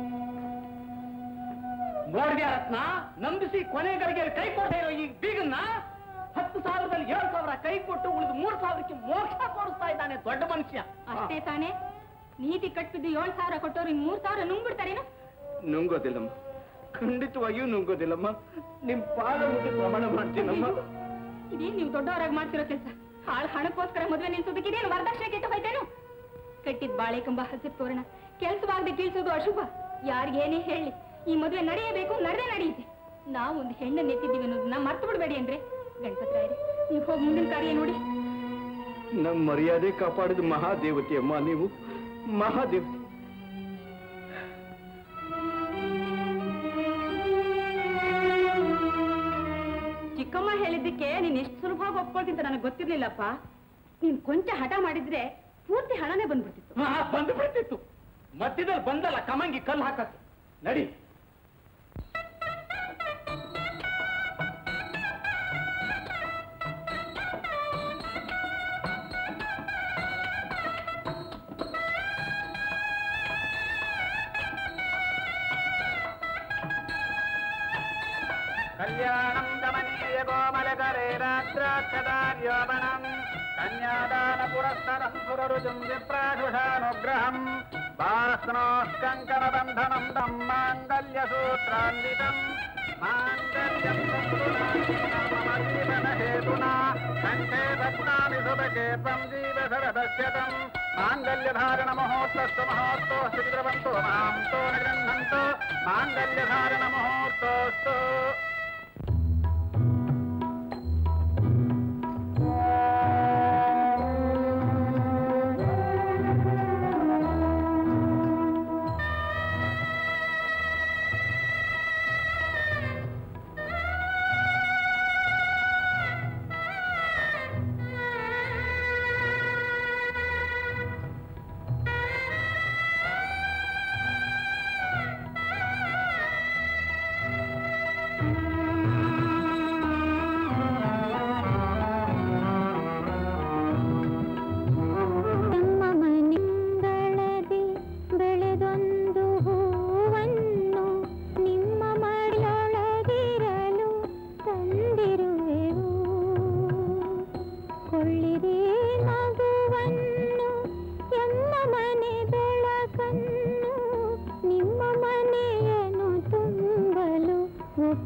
ನೋಡಿದ್ಯಾ ರತ್ನ, ನಂಬಿಸಿ ಕೊನೆಗಳಿಗೆ ಕೈ ಕೊಡದೆ ಇರೋ ಈ ಬೀಗನ್ನ 10,000ದಲ್ಲಿ 7,000 ಕೈ ಕೊಟ್ಟು ಉಳಿದು 3,000ಕ್ಕೆ ಮೋಕ್ಷ ತೋರಿಸ್ತಾ ಇದ್ದಾನೆ ದೊಡ್ಡ ಮನುಷ್ಯ. ಅಷ್ಟೇ ತಾನೇ? ನೀತಿ ಕಟ್ಬಿದ್ದು 7,000 ಕೊಟ್ಟವ್ರು 3,000 ನುಂಗ್ಬಿಡ್ತಾರೇನು? ನುಂಗೋದಿಲ್ಲಮ್ಮ, ಖಂಡಿತವಾಗಿಯೂ ನುಂಗೋದಿಲ್ಲಮ್ಮ. ನಿಮ್ ಪಾದ ಮುಟ್ಟಿ ಪ್ರಮಾಣ ಮಾಡ್ತೀನಮ್ಮ. ಇದೇನ್ ನೀವು ದೊಡ್ಡವರಾಗಿ ಮಾಡ್ತಿರೋ ಕೆಲಸ? ಹಾಳು ಹಣಕ್ಕೋಸ್ಕರ ಮದುವೆ ನಿಲ್ಸೋದಕ್ಕೆ ಇದೇನು ವರದಕ್ಷಿಣೆ ಕೆಟ್ಟು ಹೋಯ್ತೇನು? ಕಟ್ಟಿದ ಬಾಳೆ ಕಂಬ ಹಸಿರು ತೋರಣ ಕೆಲಸವಾಗದೆ ಕೀಳ್ಸೋದು ಅಶುಭ. ಯಾರಿಗೇನೇ ಹೇಳಿ ಈ ಮದುವೆ ನಡೆಯಬೇಕು, ನಡೆದೇ ನಡೆಯುತ್ತೆ. ನಾವು ಒಂದು ಹೆಣ್ಣನ್ನು ಎತ್ತಿದ್ದೀವಿ ಅನ್ನೋದನ್ನ ಮರ್ತು ಬಿಡಬೇಡಿ ಅಂದ್ರೆ. ಗಣಪತರಾಯರೇ, ನೀವು ಹೋಗಿ ಮುಂದಿನ ಕಾರ್ಯ ನೋಡಿ. ನಮ್ಮ ಮರ್ಯಾದೆ ಕಾಪಾಡಿದ ಮಹಾದೇವತೆ ಅಮ್ಮ ನೀವು, ಮಹಾದೇವತೆ. ಚಿಕ್ಕಮ್ಮ ಹೇಳಿದ್ದಕ್ಕೆ ನೀನ್ ಎಷ್ಟು ಸುಲಭವಾಗಿ ಒಪ್ಕೊಳ್ತಿಂತ ನನಗೆ ಗೊತ್ತಿರ್ಲಿಲ್ಲಪ್ಪ. ನೀನ್ ಕೊಂಚ ಹಠ ಮಾಡಿದ್ರೆ ಪೂರ್ತಿ ಹಣನೇ ಬಂದ್ಬಿಡ್ತಿತ್ತು. ಬಂದು ಬಿಡ್ತಿತ್ತು. ಮಧ್ಯದಲ್ಲಿ ಬಂದಲ್ಲ ಕಮಂಗಿ ಕಲ್ಲು ಹಾಕಕ್ಕೆ. ನಡಿ. ಕಲ್ಯಾಣಂ ಗಮನೀಯ ಕೋಮಲಕರೇ ರಾತ್ರಾಕ್ಷದಾರ್ಯೋಪಣಂ ಕನ್ಯಾದಾನ ಪುರಸ್ತರಂ ಸುರರುಜುಂ ವಿಪ್ರಾಶುಷಾನುಗ್ರಹಂ ವಾಸ್ನೋಃಕಂಕಣ ಬಂಧನಂ ತಂ ಮಾಂಗಲ್ಯ ಸೂತ್ರಾನ್ವಿತಂ ಮಾಂಗಲ್ಯಂ ಮಮ ಜೀವನ ಹೇತುನಾ ಕಂಠೇ ಬಧ್ನಾಮಿ ಸುಭಗೆ ತ್ವಂ ಜೀವ ಶರದಸ್ಯತಂ ಮಾಂಗಲ್ಯಧಾರಣ ಮುಹೂರ್ತಸ್ತು ಮುಹೂರ್ತೋಸ್ತು ಚಿತ್ರವಂತೋ ಮಾಂತೋ ನಿಗೃಹಂತೋ ಮಾಂಗಲ್ಯಧಾರಣ ಮುಹೂರ್ತೋಸ್ತು.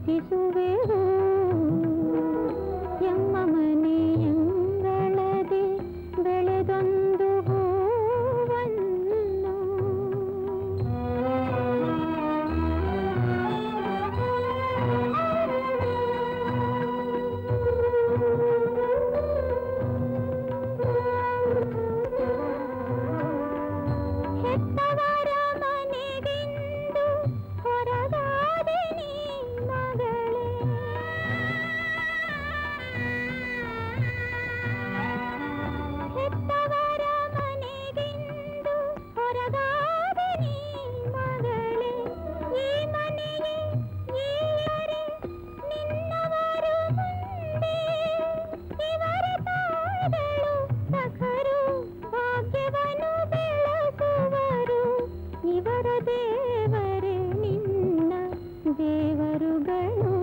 ಪ್ರೀತಿಸುವೆವು ಎಮ್ಮ ಮನೆಯಂಗಳದೆ ಬೆಳೆದೊಂದು ಹೂವನ್ನು ಹೆತ್ತವರ ಮನೆಗೆಂದು ಹೊರಗಾದೆ ನೀ ಮಗಳೇ ಹೆತ್ತವರ ಮನೆಗೆಂದು ಹೊರಗಾದೆ ನೀ ಮಗಳೇ ಈ ಮನೆಗೆ ಈಯರೆ ನಿನ್ನವರು ಮುಂದೆ ಇವರ ತಾಯಿಗಳು ಸಖರು ಭಾಗ್ಯವನ್ನು ಬೆಳೆಸುವರು ಇವರ ದೇವರೇ ನಿನ್ನ ದೇವರುಗಳು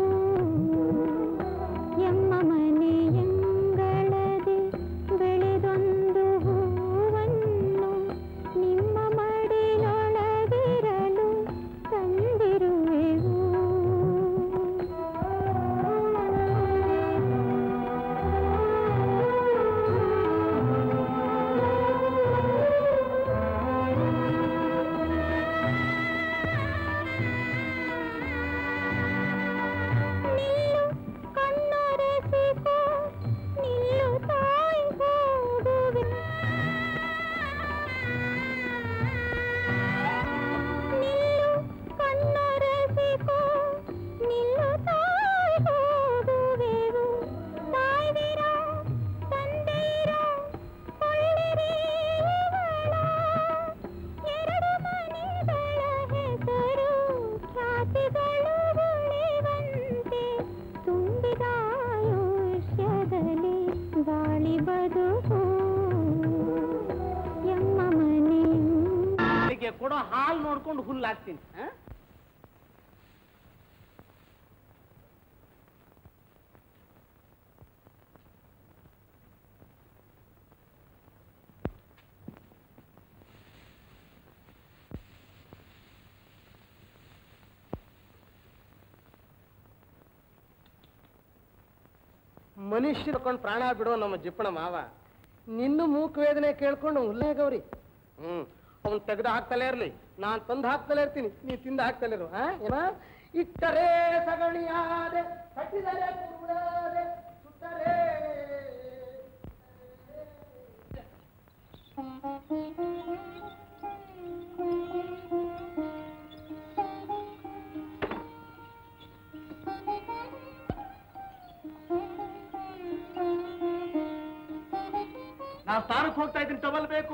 ಎಮ್ಮ ಮನೆಯಂಗಳದೆ ಬೆಳೆದೊಂದು ಹೂವನ್ನು ನಿಮ್ಮ ಮಡಿಲೊಳಗಿರಲು ತಂದಿರುವೆವು ನಿಲ್ಲು ಕಣ್ಣೊರೆಸಿಕೋ ನಿಲ್ಲು ತಾಯಿ ಹೋಗುವೆ ನಿಲ್ಲು ಕಣ್ಣೊರೆಸಿಕೋ ನಿಲ್ಲು ತಾಯಿ ಹೋಗುವೆವು ತಾಯ್ದಿರ ತಂದೆಯಿರ ಕೊಳ್ಳಿರಿ ಇವಳ ಎರಡು ಮನೆಗಳ ಹೆಸರು ಖ್ಯಾತಿಗಳು ಉಳಿವಂತೆ ತುಂಬಿದ ಆಯುಷ್ಯದಲ್ಲಿ ಬಾಳಿ ಬದುಕು ಎಮ್ಮ ಮನೆ ಬೆಳಿಗ್ಗೆ ಕೊಡೋ ಹಾಲು ನೋಡ್ಕೊಂಡು ಹುಲ್ಲಾಗ್ತೀನಿ. ಮನುಷ್ಯರು ಕೊಂಡು ಪ್ರಾಣ ಬಿಡೋ ನಮ್ಮ ಜಿಪ್ಪಣ ಮಾವ ನಿನ್ನ ಮೂಕ ವೇದನೆ ಕೇಳ್ಕೊಂಡು ಉಲ್ಲೇ ಗೌರಿ ಅವನ್ ತೆಗೆದು ಹಾಕ್ತಲೇ ಇರ್ಲಿ ನಾನ್ ತಂದು ಹಾಕ್ತಲೇ ಇರ್ತೀನಿ ನೀ ತಿಂದು ಹಾಕ್ತಲೇ ಇರು ಏನ ಇಟ್ಟರೆ ಸಗಣಿಯಾದೆ ಕಟ್ಟಿದರೆ ಕುರುಡಾದೆ ಸುಟ್ಟರೆ ನಾನು ಸ್ಥಾನಕ್ಕೆ ಹೋಗ್ತಾ ಇದ್ದೀನಿ, ಟವಲ್ ಬೇಕು.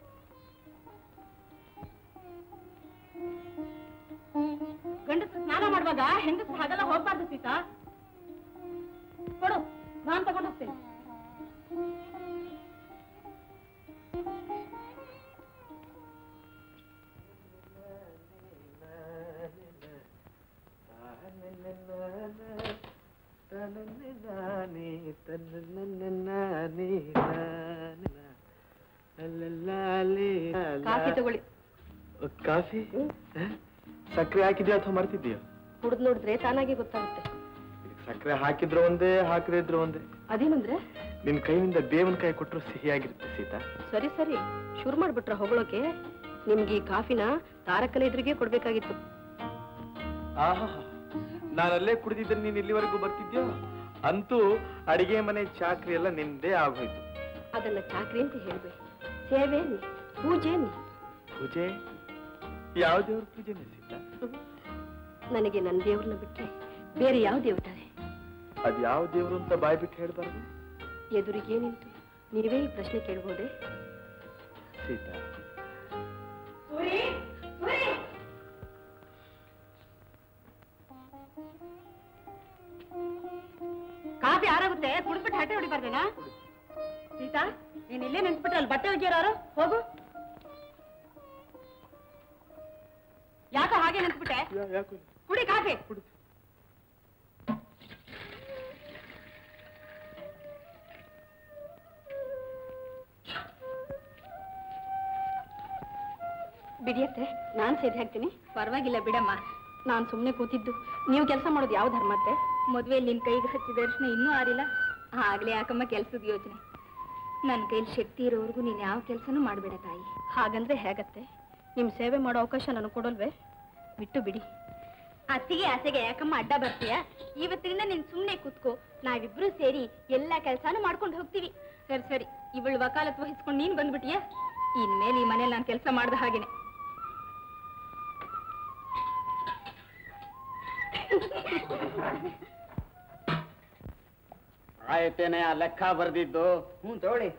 ಗಂಡಸರು ಸ್ನಾನ ಮಾಡುವಾಗ ಹೆಂಗಸರು ಹಾಗೆಲ್ಲ ಹೋಗ್ಬಾರ್ದು ಸೀತಾ. ಕೊಡು, ನಾನ್ ತಗೊಂಡು ಹೋಗ್ತೇನೆ. ಕಾಫಿ ತಗೊಳ್ಳಿ. ಕಾಫಿ ಸಕ್ಕರೆ ಹಾಕಿದ್ಯಾ ಅಥವಾ ಮರ್ತಿದ್ಯಾ? ಕುಡಿದ್ ನೋಡಿದ್ರೆ ತಾನಾಗೆ ಗೊತ್ತಾಗುತ್ತೆ. ಸಕ್ಕರೆ ಹಾಕಿದ್ರು ಒಂದೇ, ಹಾಕದೇ ಇದ್ರು ಒಂದೇ. ಅದೇನಂದ್ರೆ ನಿನ್ ಕೈಯಿಂದ ದೇವನ ಕೈ ಕೊಟ್ಟರು ಸಿಹಿಯಾಗಿರುತ್ತೆ ಸೀತಾ. ಸರಿ ಸರಿ, ಶುರು ಮಾಡ್ಬಿಟ್ರ ಹೊಗಳೋಕೆ. ನಿಮ್ಗೆ ಈ ಕಾಫಿನ ತಾರಕನ ಎದುರಿಗೆ ಕೊಡ್ಬೇಕಾಗಿತ್ತು. ಆಹಾ, ನಾನಲ್ಲೇ ಕುಡಿದಿದ್ರೆ ನೀನ್ ಇಲ್ಲಿವರೆಗೂ ಬರ್ತಿದ್ಯಾ? ಅಂತೂ ಅಡಿಗೆ ಮನೆ ಚಾಕ್ರಿ ಎಲ್ಲ ನಿಂದೇ ಆಗೋಯ್ತು. ಅದನ್ನ ಚಾಕ್ರಿ ಅಂತ ಹೇಳ್ಬೇಡಿ, ಸೇವೆ ನೀ, ಪೂಜೆ ನೀ. ಪೂಜೆ? ಯಾವ ದೇವ್ರ ಪೂಜೆನೇ ಸೀತಾ? ನನಗೆ ನನ್ನ ದೇವ್ರನ್ನ ಬಿಟ್ರೆ ಬೇರೆ ಯಾವ ದೇವ್ತಾರೆ? ಅದ್ ಯಾವ ದೇವ್ರು ಅಂತ ಬಾಯ್ ಬಿಟ್ಟು ಹೇಳ್ಬಾರ್ದು. ಎದುರಿಗೆ ನಿಂತು ನೀವೇ ಈ ಪ್ರಶ್ನೆ ಕೇಳ್ಬೋದೆ? ಸೀತಾ, ಕಾಫಿ ಆರಾಗುತ್ತೆ, ಕುಡಿದ್ಬಿಟ್ಟು ಹಟ್ಟೆ ಹೊಡಿಬಾರ್ದೇನಾ? ಸೀತಾ, ನೀನ್ ಇಲ್ಲೇ ನಿಂತ್ಬಿಟ್ರೆ ಅಲ್ಲಿ ಬಟ್ಟೆ ಒಗೆಯೋರು, ಹೋಗು. ಯಾಕ ಹಾಗೆ ನಿಂತ್ಬಿಟ್ಟೆ? ಕುಡಿ ಕಾಫಿ. ಬಿಡಿಯತ್ತೆ, ನಾನ್ ಸೇರಿ ಹಾಕ್ತೀನಿ. ಪರವಾಗಿಲ್ಲ ಬಿಡಮ್ಮ. ನಾನು ಸುಮ್ಮನೆ ಕೂತಿದ್ದು ನೀವು ಕೆಲಸ ಮಾಡೋದು ಯಾವ ಧರ್ಮತ್ತೆ? ಮದುವೆಯಲ್ಲಿ ನಿನ್ನ ಕೈಗೆ ಹಚ್ಚಿದ ಅರಿಶಿನ ಇನ್ನೂ ಆರಿಲ್ಲ, ಆಗ್ಲೇ ಯಾಕಮ್ಮ ಕೆಲಸದ ಯೋಚನೆ. ನನ್ನ ಕೈಲಿ ಶಕ್ತಿ ಇರೋವರೆಗೂ ನೀನು ಯಾವ ಕೆಲಸನೂ ಮಾಡಬೇಡ ತಾಯಿ. ಹಾಗಂದ್ರೆ ಹೇಗತ್ತೆ? ನಿಮ್ಮ ಸೇವೆ ಮಾಡೋ ಅವಕಾಶ ನನಗೆ ಕೊಡಲ್ವೇ? ಬಿಟ್ಟು ಬಿಡಿ. ಅತ್ತಿಗೆ ಆಸೆಗೆ ಯಾಕಮ್ಮ ಅಡ್ಡ ಬರ್ತೀಯ? ಇವತ್ತಿನಿಂದ ನೀನು ಸುಮ್ಮನೆ ಕೂತ್ಕೋ, ನಾವಿಬ್ರು ಸೇರಿ ಎಲ್ಲ ಕೆಲಸನೂ ಮಾಡ್ಕೊಂಡು ಹೋಗ್ತೀವಿ. ಸರಿ ಸರಿ, ಇವಳು ವಕಾಲತ್ ವಹಿಸ್ಕೊಂಡು ನೀನು ಬಂದ್ಬಿಟ್ಟಿಯಾ? ಇನ್ಮೇಲೆ ಈ ಮನೇಲಿ ನಾನು ಕೆಲಸ ಮಾಡ್ದ ಹಾಗೇನೆ. ಆಯ್ತೇನೆ ಆ ಲೆಕ್ಕ ಬರ್ದಿದ್ದು? ಹ್ಞೂ ತಗೊಳ್ಳಿ.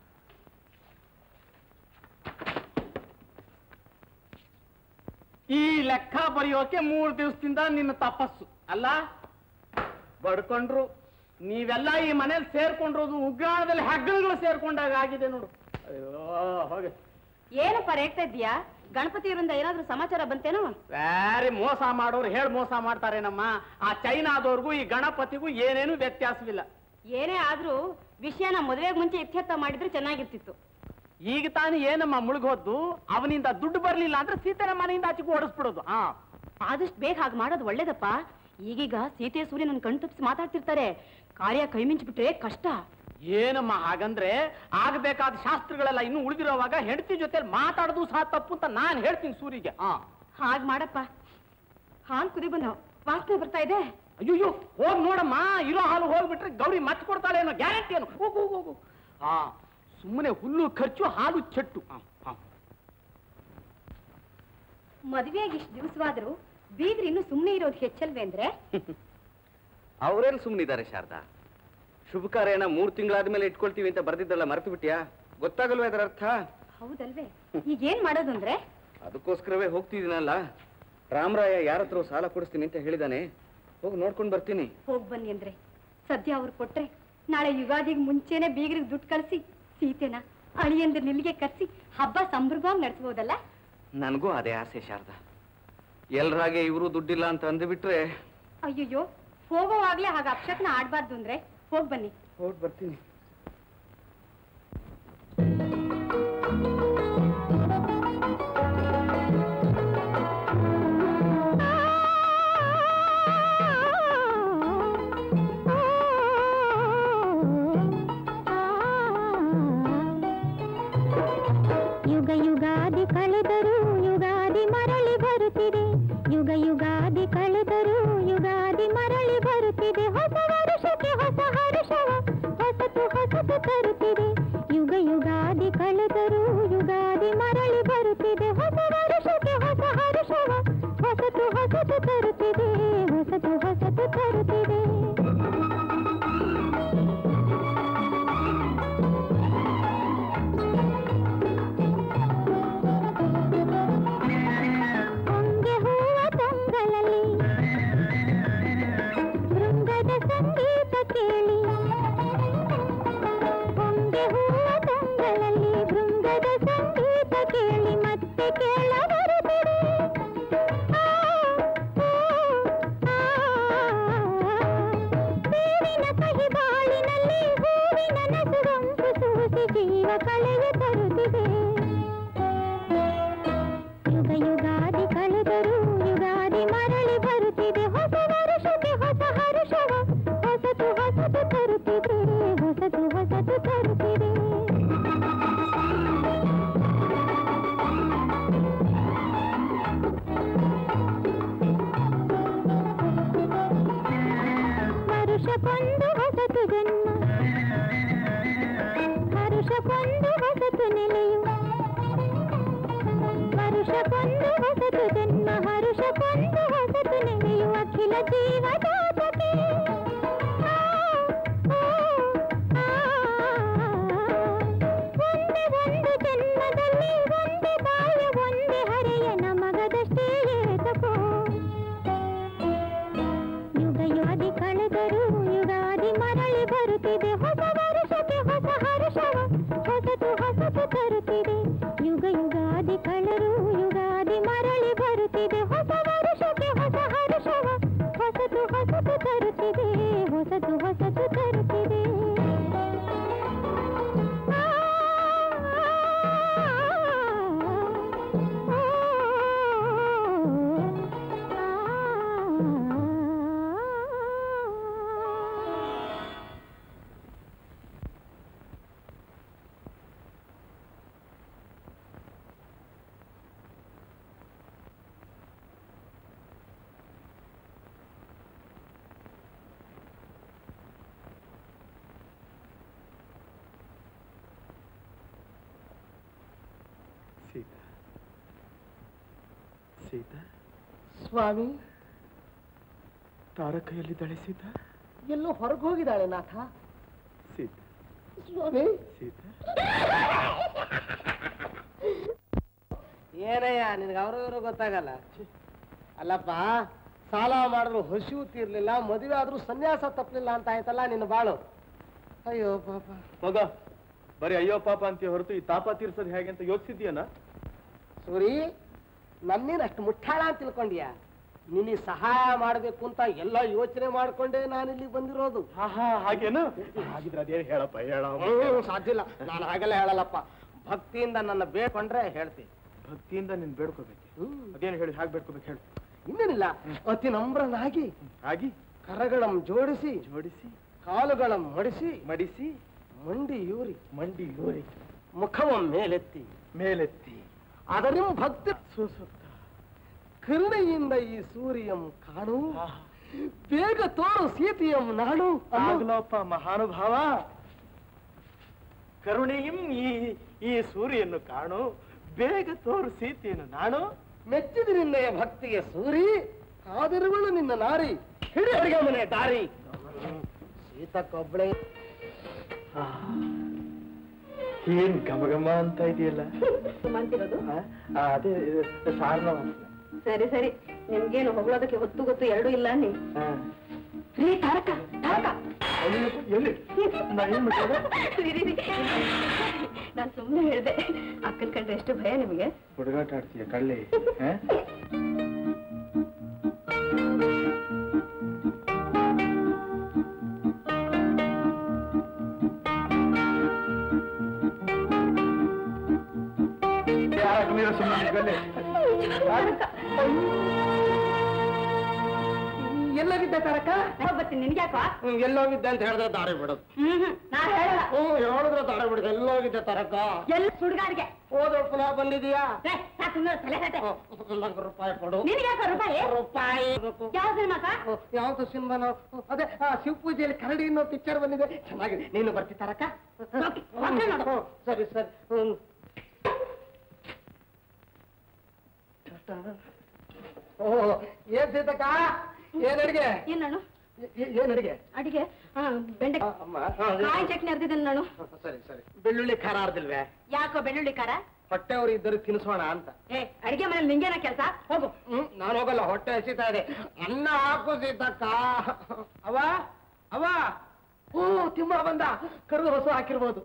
ಈ ಲೆಕ್ಕ ಬರೆಯೋಕೆ 3 ದಿವಸದಿಂದ ನಿನ್ನ ತಪಸ್ಸು ಅಲ್ಲ? ಬಡ್ಕೊಂಡ್ರು ನೀವೆಲ್ಲ ಈ ಮನೇಲಿ ಸೇರ್ಕೊಂಡಿರೋದು ಉಗ್ರಾಣದಲ್ಲಿ ಹಗ್ಗಗಳು ಸೇರ್ಕೊಂಡಾಗ ಆಗಿದೆ ನೋಡು. ಅಯ್ಯೋ ಹೋಗಿ. ಏನಪ್ಪ ರೇಗ್ತಾ ಇದ್ದೀಯಾ? ಗಣಪತಿ ಇವರಿಂದ ಏನಾದ್ರೂ ಸಮಾಚಾರ ಬಂತೇನೋ? ಬ್ಯಾರಿ ಮೋಸ ಮಾಡೋರು ಹೇಳಿ ಮೋಸ ಮಾಡ್ತಾರೇನಮ್ಮ. ಆ ಚೈನಾದವ್ರಿಗೂ ಈ ಗಣಪತಿಗೂ ಏನೇನು ವ್ಯತ್ಯಾಸವಿಲ್ಲ. ಏನೇ ಆದ್ರೂ ವಿಷಯನ ಮದುವೆಗೆ ಮುಂಚೆ ಇತ್ಯರ್ಥ ಮಾಡಿದ್ರೆ ಚೆನ್ನಾಗಿರ್ತಿತ್ತು. ಈಗ ತಾನು ಏನಮ್ಮ ಮುಳುಗೋದ್ದು? ಅವನಿಂದ ದುಡ್ಡು ಬರ್ಲಿಲ್ಲ ಅಂದ್ರೆ ಸೀತೆನ ಮನೆಯಿಂದ ಆಚೆಗೂ ಓಡಿಸ್ಬಿಡೋದು. ಆದಷ್ಟು ಬೇಗ ಹಾಗೆ ಮಾಡೋದು ಒಳ್ಳೇದಪ್ಪ. ಈಗೀಗ ಸೀತೆ ಸೂರ್ಯ ನನ್ನ ಕಣ್ ತಪ್ಪಿಸಿ ಮಾತಾಡ್ತಿರ್ತಾರೆ, ಕಾರ್ಯ ಕೈ ಮಿಂಚ್ಬಿಟ್ರೆ ಕಷ್ಟ. ಏನಮ್ಮ ಹಾಗಂದ್ರೆ ಆಗಬೇಕಾದ ಶಾಸ್ತ್ರಗಳೆಲ್ಲ ಇನ್ನು ಉಳಿದಿರೋವಾಗ ಹೆಂಡತಿ ಜೊತೆ ಮಾತಾಡೋದು ಸಹ ತಪ್ಪು ಅಂತ ನಾನು ಹೇಳ್ತೀನಿ ಸೂರಿಗೆ. ಹಾಗೆ ಮಾಡಪ್ಪ. ಹಾಲು ಕುದಿ ಬಂದ ವಾಸನೆ ಬರ್ತಾ ಇದೆ. ಅಯ್ಯೋ ಹೋಗಿ ನೋಡಮ್ಮ, ಇರೋ ಹಾಲು ಹೋಗ್ಬಿಟ್ರೆ ಗೌರಿ ಮತ್ ಕೊಡ್ತಾಳೆ ಅನ್ನೋ ಗ್ಯಾರಂಟಿ ಏನು? ಹೋಗು ಹೋಗು. ಸುಮ್ಮನೆ ಹುಲ್ಲು ಖರ್ಚು ಹಾಲು ಚೆಟ್ಟು. ಮದುವೆಯಾಗಿ ಇಷ್ಟು ದಿವಸವಾದ್ರು ಬೀಗ್ರು ಇನ್ನು ಸುಮ್ಮನೆ ಇರೋದು ಹೆಚ್ಚಲ್ವೇ ಅಂದ್ರೆ? ಅವರೆಲ್ಲಿ ಸುಮ್ಮನಿದ್ದಾರೆ ಶಾರದಾ? ಶುಭ ಕಾರ್ಯನ 3 ತಿಂಗಳಾದ್ಮೇಲೆ ಇಟ್ಕೊಳ್ತೀವಿ ಅಂತ ಬರ್ದಿದ್ದಲ್ಲ, ಮರ್ತು ಬಿಟ್ಟಿಯಾ? ಗೊತ್ತಾಗಲ್ವಾ ಇದರ ಅರ್ಥ? ಹೌದಲ್ವೇ? ಈಗೇನ್ ಮಾಡೋದು ಅಂದ್ರೆ? ಅದಕ್ಕೋಸ್ಕರವೇ ಹೋಗ್ತಿದ್ದೀನಲ್ಲ. ರಾಮರಾಯ ಯಾರ ಹತ್ರ ಸಾಲ ಕೊಡಿಸ್ತೀನಿ ಅಂತ ಹೇಳಿದಾನೆ, ಹೋಗಿ ನೋಡ್ಕೊಂಡು ಬರ್ತೀನಿ. ಹೋಗ್ ಬನ್ನಿ ಅಂದ್ರೆ ಸದ್ಯ ಅವ್ರು ಕೊಟ್ರೆ ನಾಳೆ ಯುಗಾದಿಗೆ ಮುಂಚೆನೆ ಬೀಗ್ರಿಗೆ ದುಡ್ಡು ಕಳಿಸಿ ಸೀತೆನ ಅಳಿಯಂದ್ರೆ ನಿಲ್ಲಿಗೆ ಕರ್ಸಿ ಹಬ್ಬ ಸಂಭ್ರಮವಾಗಿ ನಡೆಸಬಹುದಲ್ಲ? ನನಗೂ ಅದೇ ಆಸೆ ಶಾರದಾ. ಎಲ್ರಾಗೆ ಇವರು ದುಡ್ಡಿಲ್ಲ ಅಂತ ಅಂದ್ಬಿಟ್ರೆ. ಅಯ್ಯಯ್ಯೋ, ಹೋಗೋವಾಗ್ಲೇ ಹಾಗೆ ಅಕ್ಷತ್ನ ಆಡ್ಬಾರ್ದು ಅಂದ್ರೆ ಹೋಗ್ ಬನ್ನಿ. ಹೋಗಿ ಬರ್ತೀನಿ. ಯುಗ ಯುಗಾದಿ ಕಳೆದರೂ ಯುಗಾದಿ ಮರಳಿ ಬರುತ್ತಿದೆ, ಯುಗ ಯುಗಾದಿ ಕಳೆದರೂ ಯುಗಾದಿ ಮರಳಿ ಬರುತ್ತಿದೆ, ಹೊಸ ವರುಷಕ್ಕೆ ಹೊಸ ಹರ್ಷವ ಹೊಸತು ಹೊಸತು ತರುತ್ತಿದೆ. ಯುಗ ಯುಗಾದಿ ಕಳೆದರೂ ಯುಗಾದಿ ಮರಳಿ ಬರುತ್ತಿದೆ, ಹೊಸ ವರುಷಕ್ಕೆ ಹೊಸ ಹರ್ಷವ ಹೊಸತು ಹೊಸತು ತರುತ್ತಿದೆ, ಹೊಸತು ಹೊಸತು ತರುತ್ತಿದೆ. ಹೊಂಗೆ ಹೂವ ತೊಂಗಳಲ್ಲಿ ಭೃಂಗದ ಸಂಗೀತ ಕೇಳಿ, ಹೊಂಗೆ ಹೂವ ತೊಂಗಳಲ್ಲಿ ಭೃಂಗದ ಸಂಗೀತ ಕೇಳಿ ಮತ್ತೆ ಕೇಳ ಬರುತ್ತಿದೆ. ಬೇವಿನ ಕಹಿ ಬಾಳಿನಲ್ಲಿ ಹೂವಿನ ನಸುಗಂಪು ಸೂಸಿ ಜೀವ ಕಳೆಯ ತರುತ್ತಿದೆ. ಯುಗ ಯುಗಾದಿ ಕಳೆದರೂ ಯುಗಾದಿ ಮರಳಿ ಬರುತ್ತಿದೆ, ಹೊಸ ವರುಷಕ್ಕೆ ಹೊಸ ಹರ್ಷವ ಹೊಸತು ಹೊಸತು ತರುತ್ತಿದೆ, ಹೊಸತು ಹೊಸತು ತರುತ್ತಿದೆ. ವರುಷಕ್ಕೊಂದು ಹೊಸತು ಜನ್ಮ, ಹರುಷಕ್ಕೊಂದು ಹೊಸತು ನೆಲೆಯು, ವರುಷಕ್ಕೊಂದು ಹೊಸತು ಜನ್ಮ, ಹರುಷಕ್ಕೊಂದು ಹೊಸತು ನೆಲೆಯು, ಅಖಿಲ ಜೀವದಾತಕ್ಕೆ ಒಂದೇ ಒಂದು ಜನ್ಮದಲ್ಲಿ ಒಂದೇ ಬಾಯ ಒಂದೇ ಹರೆಯ ನಮಗದಷ್ಟೇ ಏತಕೋ. ಯುಗ ಯುಗಾದಿ ಕಳೆದರೂ ಯುಗಾದಿ ಮರಳಿ ಬರುತ್ತಿದೆ, ಹೊಸ ವರುಷಕ್ಕೆ ಹೊಸ ಹರ್ಷವ ಹೊಸತು ಹೊಸತು ತರುತ್ತಿದೆ. ಯುಗ ಯುಗಾದಿ ಕಳೆರೂ ಯುಗಾದಿ ಮರಳಿ ಬರುತ್ತಿದೆ, ಹೊಸ ವರುಷಕ್ಕೆ ಹೊಸ ಹರ್ಷವ ಹೊಸತು ಹೊಸ ಸೀತಾ, ಸ್ವಾಮಿ, ತಾರಕ ಎಲ್ಲಿದ್ದಾಳೆ ಸೀತಾ? ಎಲ್ಲೋ ಹೊರಗೆ ಹೋಗಿದ್ದಾಳೆ ನಾಥ. ಸೀತಾ, ಸ್ವಾಮಿ. ಸೀತಾ, ಏನಯ್ಯ ನಿನಗೆ ಅವರು ಗೊತ್ತಾಗಲ್ಲ. ಅಲ್ಲಪ್ಪ, ಸಾಲ ಮಾಡಿದ್ರು ಹಸಿವು ತೀರ್ಲಿಲ್ಲ, ಮದುವೆ ಆದ್ರೂ ಸನ್ಯಾಸ ತಪ್ಪಲಿಲ್ಲ ಅಂತ ಆಯ್ತಲ್ಲ ನಿನ್ನ ಬಾಳು. ಅಯ್ಯೋ ಪಾಪ. ಮಗ, ಬರೀ ಅಯ್ಯೋ ಪಾಪ ಅಂತ ಹೊರತು ಈ ತಾಪ ತೀರ್ಸೋದು ಹೇಗೆ ಅಂತ ಯೋಚಿಸಿದ್ಯಾನ? ಸೂರಿ, ನನ್ನೇನು ಅಷ್ಟು ಮುಟ್ಟಾಳ ಅಂತ ತಿಳ್ಕೊಂಡ್ಯಾ? ನಿನಗೆ ಸಹಾಯ ಮಾಡಬೇಕು ಅಂತ ಎಲ್ಲ ಯೋಚನೆ ಮಾಡ್ಕೊಂಡೆ ನಾನಿಲ್ಲಿ ಬಂದಿರೋದು. ಹಾಗೇನು? ಹಾಗಿದ್ರೆ ಅದೇನು ಹೇಳಪ್ಪ, ಹೇಳ. ಸಾಧ್ಯ ಇಲ್ಲ, ನಾನು ಹಾಗೆಲ್ಲ ಹೇಳಲ್ಲಪ್ಪ. ಭಕ್ತಿಯಿಂದ ನನ್ನ ಬೇಡ್ಕೊಂಡ್ರೆ ಹೇಳ್ತೀನಿ. ಭಕ್ತಿಯಿಂದ ನೀನ್ ಬೇಡ್ಕೋಬೇಕು. ಅದೇನು ಹೇಳಿ, ಹಾಗೆ ಬೇಡ್ಕೋಬೇಕು ಹೇಳು. ಇನ್ನೇನಿಲ್ಲ, ಅತಿ ನಮ್ರನಾಗಿ ಹಾಗೆ ಕರಗಳಂ ಜೋಡಿಸಿ ಜೋಡಿಸಿ, ಕಾಲುಗಳಂ ಮಡಿಸಿ ಮಡಿಸಿ, ಮಂಡಿ ಯೂರಿ ಮುಖವಂ ಮೇಲೆತ್ತಿ ಮೇಲೆತ್ತಿ ಅದರಿಂ ಭಕ್ತಿ ಸುಸುತ್ತ ಕರುಣೆಯಿಂದ ಈ ಸೂರ್ಯಂ ಕಾಣು, ಬೇಗ ತೋರು ಸೀತೆಯಂ ನಾಡು. ಆಗ್ಲಪ್ಪ ಮಹಾನುಭಾವ, ಕರುಣೆಯಂ ಈ ಸೂರ್ಯನ್ನು ಕಾಣು, ಬೇಗ ತೋರು ಸೀತೆಯನ್ನು ನಾಡು. ಮೆಚ್ಚಿದ ನಿನ್ನಯ ಭಕ್ತಿಗೆ ಸೂರಿ, ಕಾದಿರುವಳು ನಿನ್ನ ನಾರಿ, ಹಿಡಿ ಅಡಿಗೆ ಮನೆ ದಾರಿ. ಸೀತಕ್ಕೊಬ್ಬಳೆ ಏನ್ ಘಮಘಮ ಅಂತ ಇದೆಯಲ್ಲ. ಮಾಡ್ತಿರೋದು ಅದೇ ಸಾರ್ನ. ಸರಿ ಸರಿ, ನಿಮ್ಗೇನು ಹೊಗಳೋದಕ್ಕೆ ಹೊತ್ತು ಗೊತ್ತು ಎರಡೂ ಇಲ್ಲ ಅನ್ನಿ. ರೀ ತಾರಕ, ತಾರಕ ನಾನ್ ಸುಮ್ಮನೆ ಹೇಳ್ದೆ. ಅಕ್ಕನ ಕಂಡ್ರೆ ಎಷ್ಟು ಭಯ ನಿಮಗೆ? ಹುಡುಗಾಟ ಆಡ್ತೀಯ ಕಳ್ಳಿ. ಎಲ್ಲೋಗಿದ್ದೆ ತಾರಕ? ಬರ್ತೀನಿ, ನಿನ್ಗ್ಯಾಕೋ? ಎಲ್ಲೋಗಿದ್ದೆ ಅಂತ ಹೇಳಿದ್ರೆ ದಾರಿ ಬಿಡೋದು. ನಾ ಹೇಳಲ್ಲ. ಹೇಳಿದ್ರೆ ದಾರಿ ಬಿಡುದು. ಎಲ್ಲೋಗಿದ್ದೆ ತಾರಕ? ಎಲ್ಲ ಸುಡುಗಾರಿಗೆ ಹೋದ ಪುನಃ ಬಂದಿದೀಯಾ? ತಲೆ ಕತೆ. ನಂಗೆ ರೂಪಾಯಿ ಕೊಡು. ನಿನ್ಗ್ಯಾಕ ರೂಪಾಯಿ? ರೂಪಾಯಿ ಯಾವ ಸಿನಿಮಾಕ? ಯಾವ್ದು ಸಿನಿಮಾನೋ? ಅದೇ ಶಿವಪೂಜೆಯಲ್ಲಿ ಕರಡಿ ಅನ್ನೋ ಪಿಕ್ಚರ್ ಬಂದಿದೆ, ಚೆನ್ನಾಗಿದೆ. ನೀನು ಬರ್ತಿ ತಾರಕ? ಸರಿ ಸರಿ. ಓ, ಏನ್ ಸೀತಕ್ಕ, ಏನ್ ಅಡಿಗೆ? ಏನ್ ನಾನು ಏನ್ ಅಡಿಗೆ? ಅಡಿಗೆ ಬೆಂಡೆ ಕಾಯಿ ಚಟ್ನಿ ಅರ್ದಿದ್ದೇನೆ ನಾನು. ಸರಿ ಸರಿ. ಬೆಳ್ಳುಳ್ಳಿ ಖಾರ ಅರ್ದಿಲ್ವೇ? ಯಾಕೋ ಬೆಳ್ಳುಳ್ಳಿ ಖಾರ? ಹೊಟ್ಟೆವ್ರು ಇದ್ದರು ತಿನ್ಸೋಣ ಅಂತ. ಅಡಿಗೆ ಮನೇಲಿ ನಿಂಗೇನ ಕೆಲಸ? ಹೋಗು. ನಾನು ಹೋಗಲ್ಲ, ಹೊಟ್ಟೆ ಹಸಿತಾ ಇದೆ. ಅನ್ನ ಹಾಕು ಸೀತಕ್ಕ. ಅವ ಅವ, ಓ ತಿಮ್ಮ ಬಂದ. ಕರು ಹೊಸ ಹಾಕಿರ್ಬೋದು.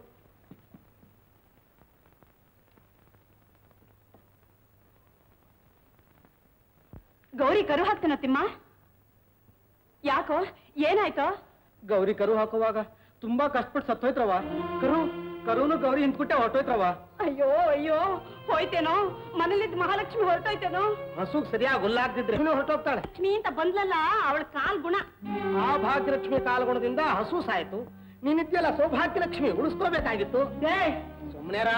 ಗೌರಿ ಕರು ಹಾಕ್ತೇನ ತಿಮ್ಮ? ಯಾಕೋ, ಏನಾಯ್ತೋ? ಗೌರಿ ಕರು ಹಾಕುವಾಗ ತುಂಬಾ ಕಷ್ಟಪಟ್ಟು ಸತ್ತೋಯ್ತ್ರವ. ಕರುನು ಗೌರಿ ಹಿಂದ್ಕುಟ್ಟೆ ಹೊರಟೋಯ್ತ್ರವ. ಅಯ್ಯೋ ಅಯ್ಯೋ, ಹೋಯ್ತೇನೋ? ಮನೇಲಿದ್ದ ಮಹಾಲಕ್ಷ್ಮಿ ಹೊರಟೋಯ್ತೇನೋ? ಹಸುಗ್ ಸರಿಯಾಗಿ ಹುಲ್ಲಾಗ್ದಿದ್ರೆ ಹೊರಟೋಗ್ತಾಳೆ. ಲಕ್ಷ್ಮಿ ಅಂತ ಬಂದ್ಲಲ್ಲ, ಅವಳ ಕಾಲ್ ಗುಣ. ಆ ಭಾಗ್ಯಲಕ್ಷ್ಮಿ ಕಾಲ್ಗುಣದಿಂದ ಹಸು ಸಾಯ್ತು. ನೀನಿದ್ಯಲ್ಲ ಸೌಭಾಗ್ಯಲಕ್ಷ್ಮಿ, ಉಳಿಸ್ಕೋಬೇಕಾಗಿತ್ತು. ಸುಮ್ನೆರಾ.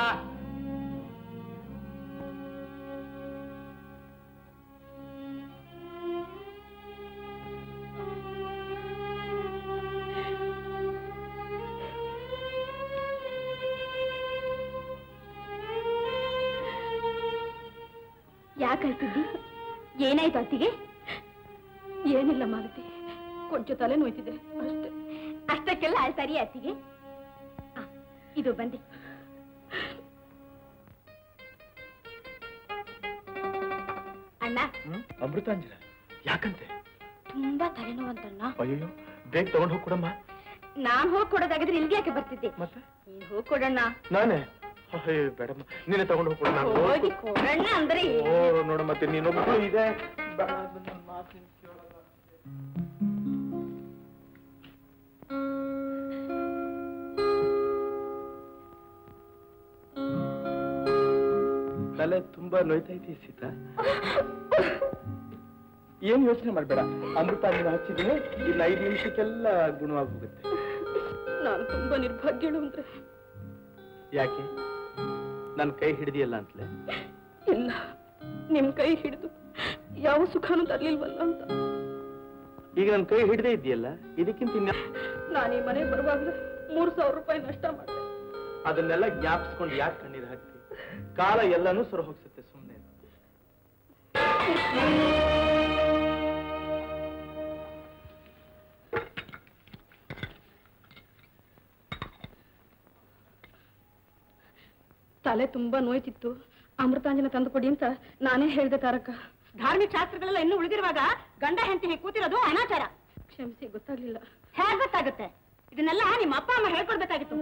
ಯಾಕಳ್ತಿದ್ದಿ? ಏನಾಯ್ತು ಅತ್ತಿಗೆ? ಏನಿಲ್ಲ ಮಾಲತಿ, ಕೊಂಚ ತಲೆ ನೋಯ್ತಿದೆ ಅಷ್ಟೇ. ಅಷ್ಟಕ್ಕೆಲ್ಲ ಸರಿ ಅತ್ತಿಗೆ. ಇದು ಬಂದಿ. ಅಣ್ಣ. ಅಮೃತಾಂಜನ, ಯಾಕಂತೆ? ತುಂಬಾ ತಲೆನೋವಂತಣ್ಣ. ಅಯ್ಯೋ, ಬೇಗ ತಗೊಂಡು ಹೋಗಿ ಕೊಡಮ್ಮ. ನಾನ್ ಹೋಗಿ ಕೊಡೋದಾಗಿದ್ರೆ ಇಲ್ಲಿಗೆ ಯಾಕೆ ಬರ್ತಿದ್ದೆ? ಮತ್ತೆ ನೀನ್ ಹೋಗಿ ಕೊಡಣ್ಣ. ನಾನೇ? ಅಯ್ಯೋ ಬೇಡಮ್ಮ, ನೀನೆ ತಗೊಂಡು ಹೋಗಿ ಕೊಡ. ಹೋಗಿ ಕೊಡಣ್ಣ ಅಂದ್ರೆ. ಓ ನೋಡ, ಮತ್ತೆ ನೀನೊಬ್ಬಳು ಇದೆ. ತಲೆ ತುಂಬಾ ನೋಯ್ತೈತಿ ಸೀತಾ. ಏನ್ ಯೋಚನೆ ಮಾಡ್ಬೇಡ, ಅಮೃತ ನೀನು ಹಚ್ಚಿದ್ದೀನಿ, ಇನ್ನು 5 ನಿಮಿಷಕ್ಕೆಲ್ಲ ಗುಣವಾಗಿ ಹೋಗುತ್ತೆ. ನಾನು ತುಂಬಾ ನಿರ್ಭಾಗ್ಯಳು ಅಂದ್ರೆ. ಯಾಕೆ? ನನ್ನ ಕೈ ಹಿಡಿದಿಯಲ್ಲ ಅಂತಲೇ? ಇಲ್ಲ, ನಿಮ್ ಕೈ ಹಿಡಿದು ಯಾವ ಸುಖನೂ ತರ್ಲಿಲ್ವಲ್ಲ ಅಂತ. ಈಗ ನನ್ನ ಕೈ ಹಿಡಿದೇ ಇದೆಯಲ್ಲ, ಇದಕ್ಕಿಂತ ನಾನು ಈ ಮನೆ ಬರುವಾಗಲೇ 3000 ರೂಪಾಯಿ ನಷ್ಟ ಮಾಡಿದೆ. ಅದನ್ನೆಲ್ಲ ಜ್ಞಾಪಿಸ್ಕೊಂಡು ಯಾಕೆ ಕಣ್ಣೀರು ಹಾಕ್ತಿ? ಕಾಲ ಎಲ್ಲಾನು ಸೊರ ಹೋಗ್ಸುತ್ತೆ, ಸುಮ್ಮನೆ. ತಲೆ ತುಂಬಾ ನೋಯ್ತಿತ್ತು, ಅಮೃತಾಂಜನ ತಂದುಕೊಡಿ ಅಂತ ನಾನೇ ಹೇಳ್ದೆ ತಾರಕ್ಕ. ಧಾರ್ಮಿಕ ಶಾಸ್ತ್ರಗಳೆಲ್ಲ ಇನ್ನೂ ಉಳಿದಿರುವಾಗ ಗಂಡ ಹೆಂಡತಿ ಕೂತಿರೋದು ಅನಾಚಾರ. ಕ್ಷಮಿಸಿ, ಗೊತ್ತಾಗ್ಲಿಲ್ಲ. ಹೇಗೆ ಗೊತ್ತಾಗುತ್ತೆ? ಇದನ್ನೆಲ್ಲ ನಿಮ್ಮ ಅಪ್ಪ ಅಮ್ಮ ಹೇಳ್ಕೊಡ್ಬೇಕಾಗಿತ್ತು.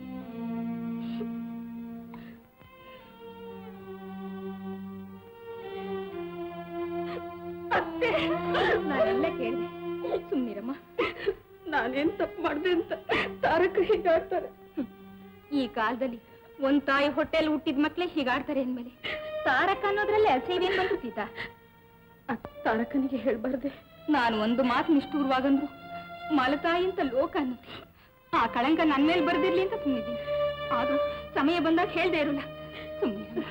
ಅತ್ತೆ, ನಾನೆಲ್ಲ ಕೇಳಿದೆ. ಸುಮ್ಮನಿರಮ್ಮ, ನಾನೇನ್ ತಪ್ಪು ಮಾಡ್ದೆ ಅಂತ ತಾರಕ ಹೀಗಾಡ್ತಾರೆ. ಈ ಕಾಲದಲ್ಲಿ ಒಂದ್ ತಾಯಿ ಹೊಟ್ಟೆಲ್ ಹುಟ್ಟಿದ ಮಕ್ಳೇ ಹೀಗಾಡ್ತಾರೆ ಅಂದ್ಮೇಲೆ ತಾರಕ ಅನ್ನೋದ್ರಲ್ಲಿ ಅಸಹ್ಯವೇನ್ ಬಂತು ಸೀತಾ? ತಾರಕನಿಗೆ ಹೇಳ್ಬಾರ್ದೆ. ನಾನು ಒಂದು ಮಾತು ನಿಷ್ಠೂರವಾಗಂದ್ರು ಮಲತಾಯಿ ಅಂತ ಲೋಕ ಅನ್ನತ್ತೆ. ಆ ಕಳಂಕ ನನ್ ಮೇಲೆ ಬರ್ದಿರ್ಲಿ ಅಂತ ಸುಮ್ಮನಿದ್ದೀನಿ. ಆದ್ರೂ ಸಮಯ ಬಂದಾಗ ಹೇಳ್ದೆ ಇರಲ್ಲ. ಸುಮ್ಮನೆ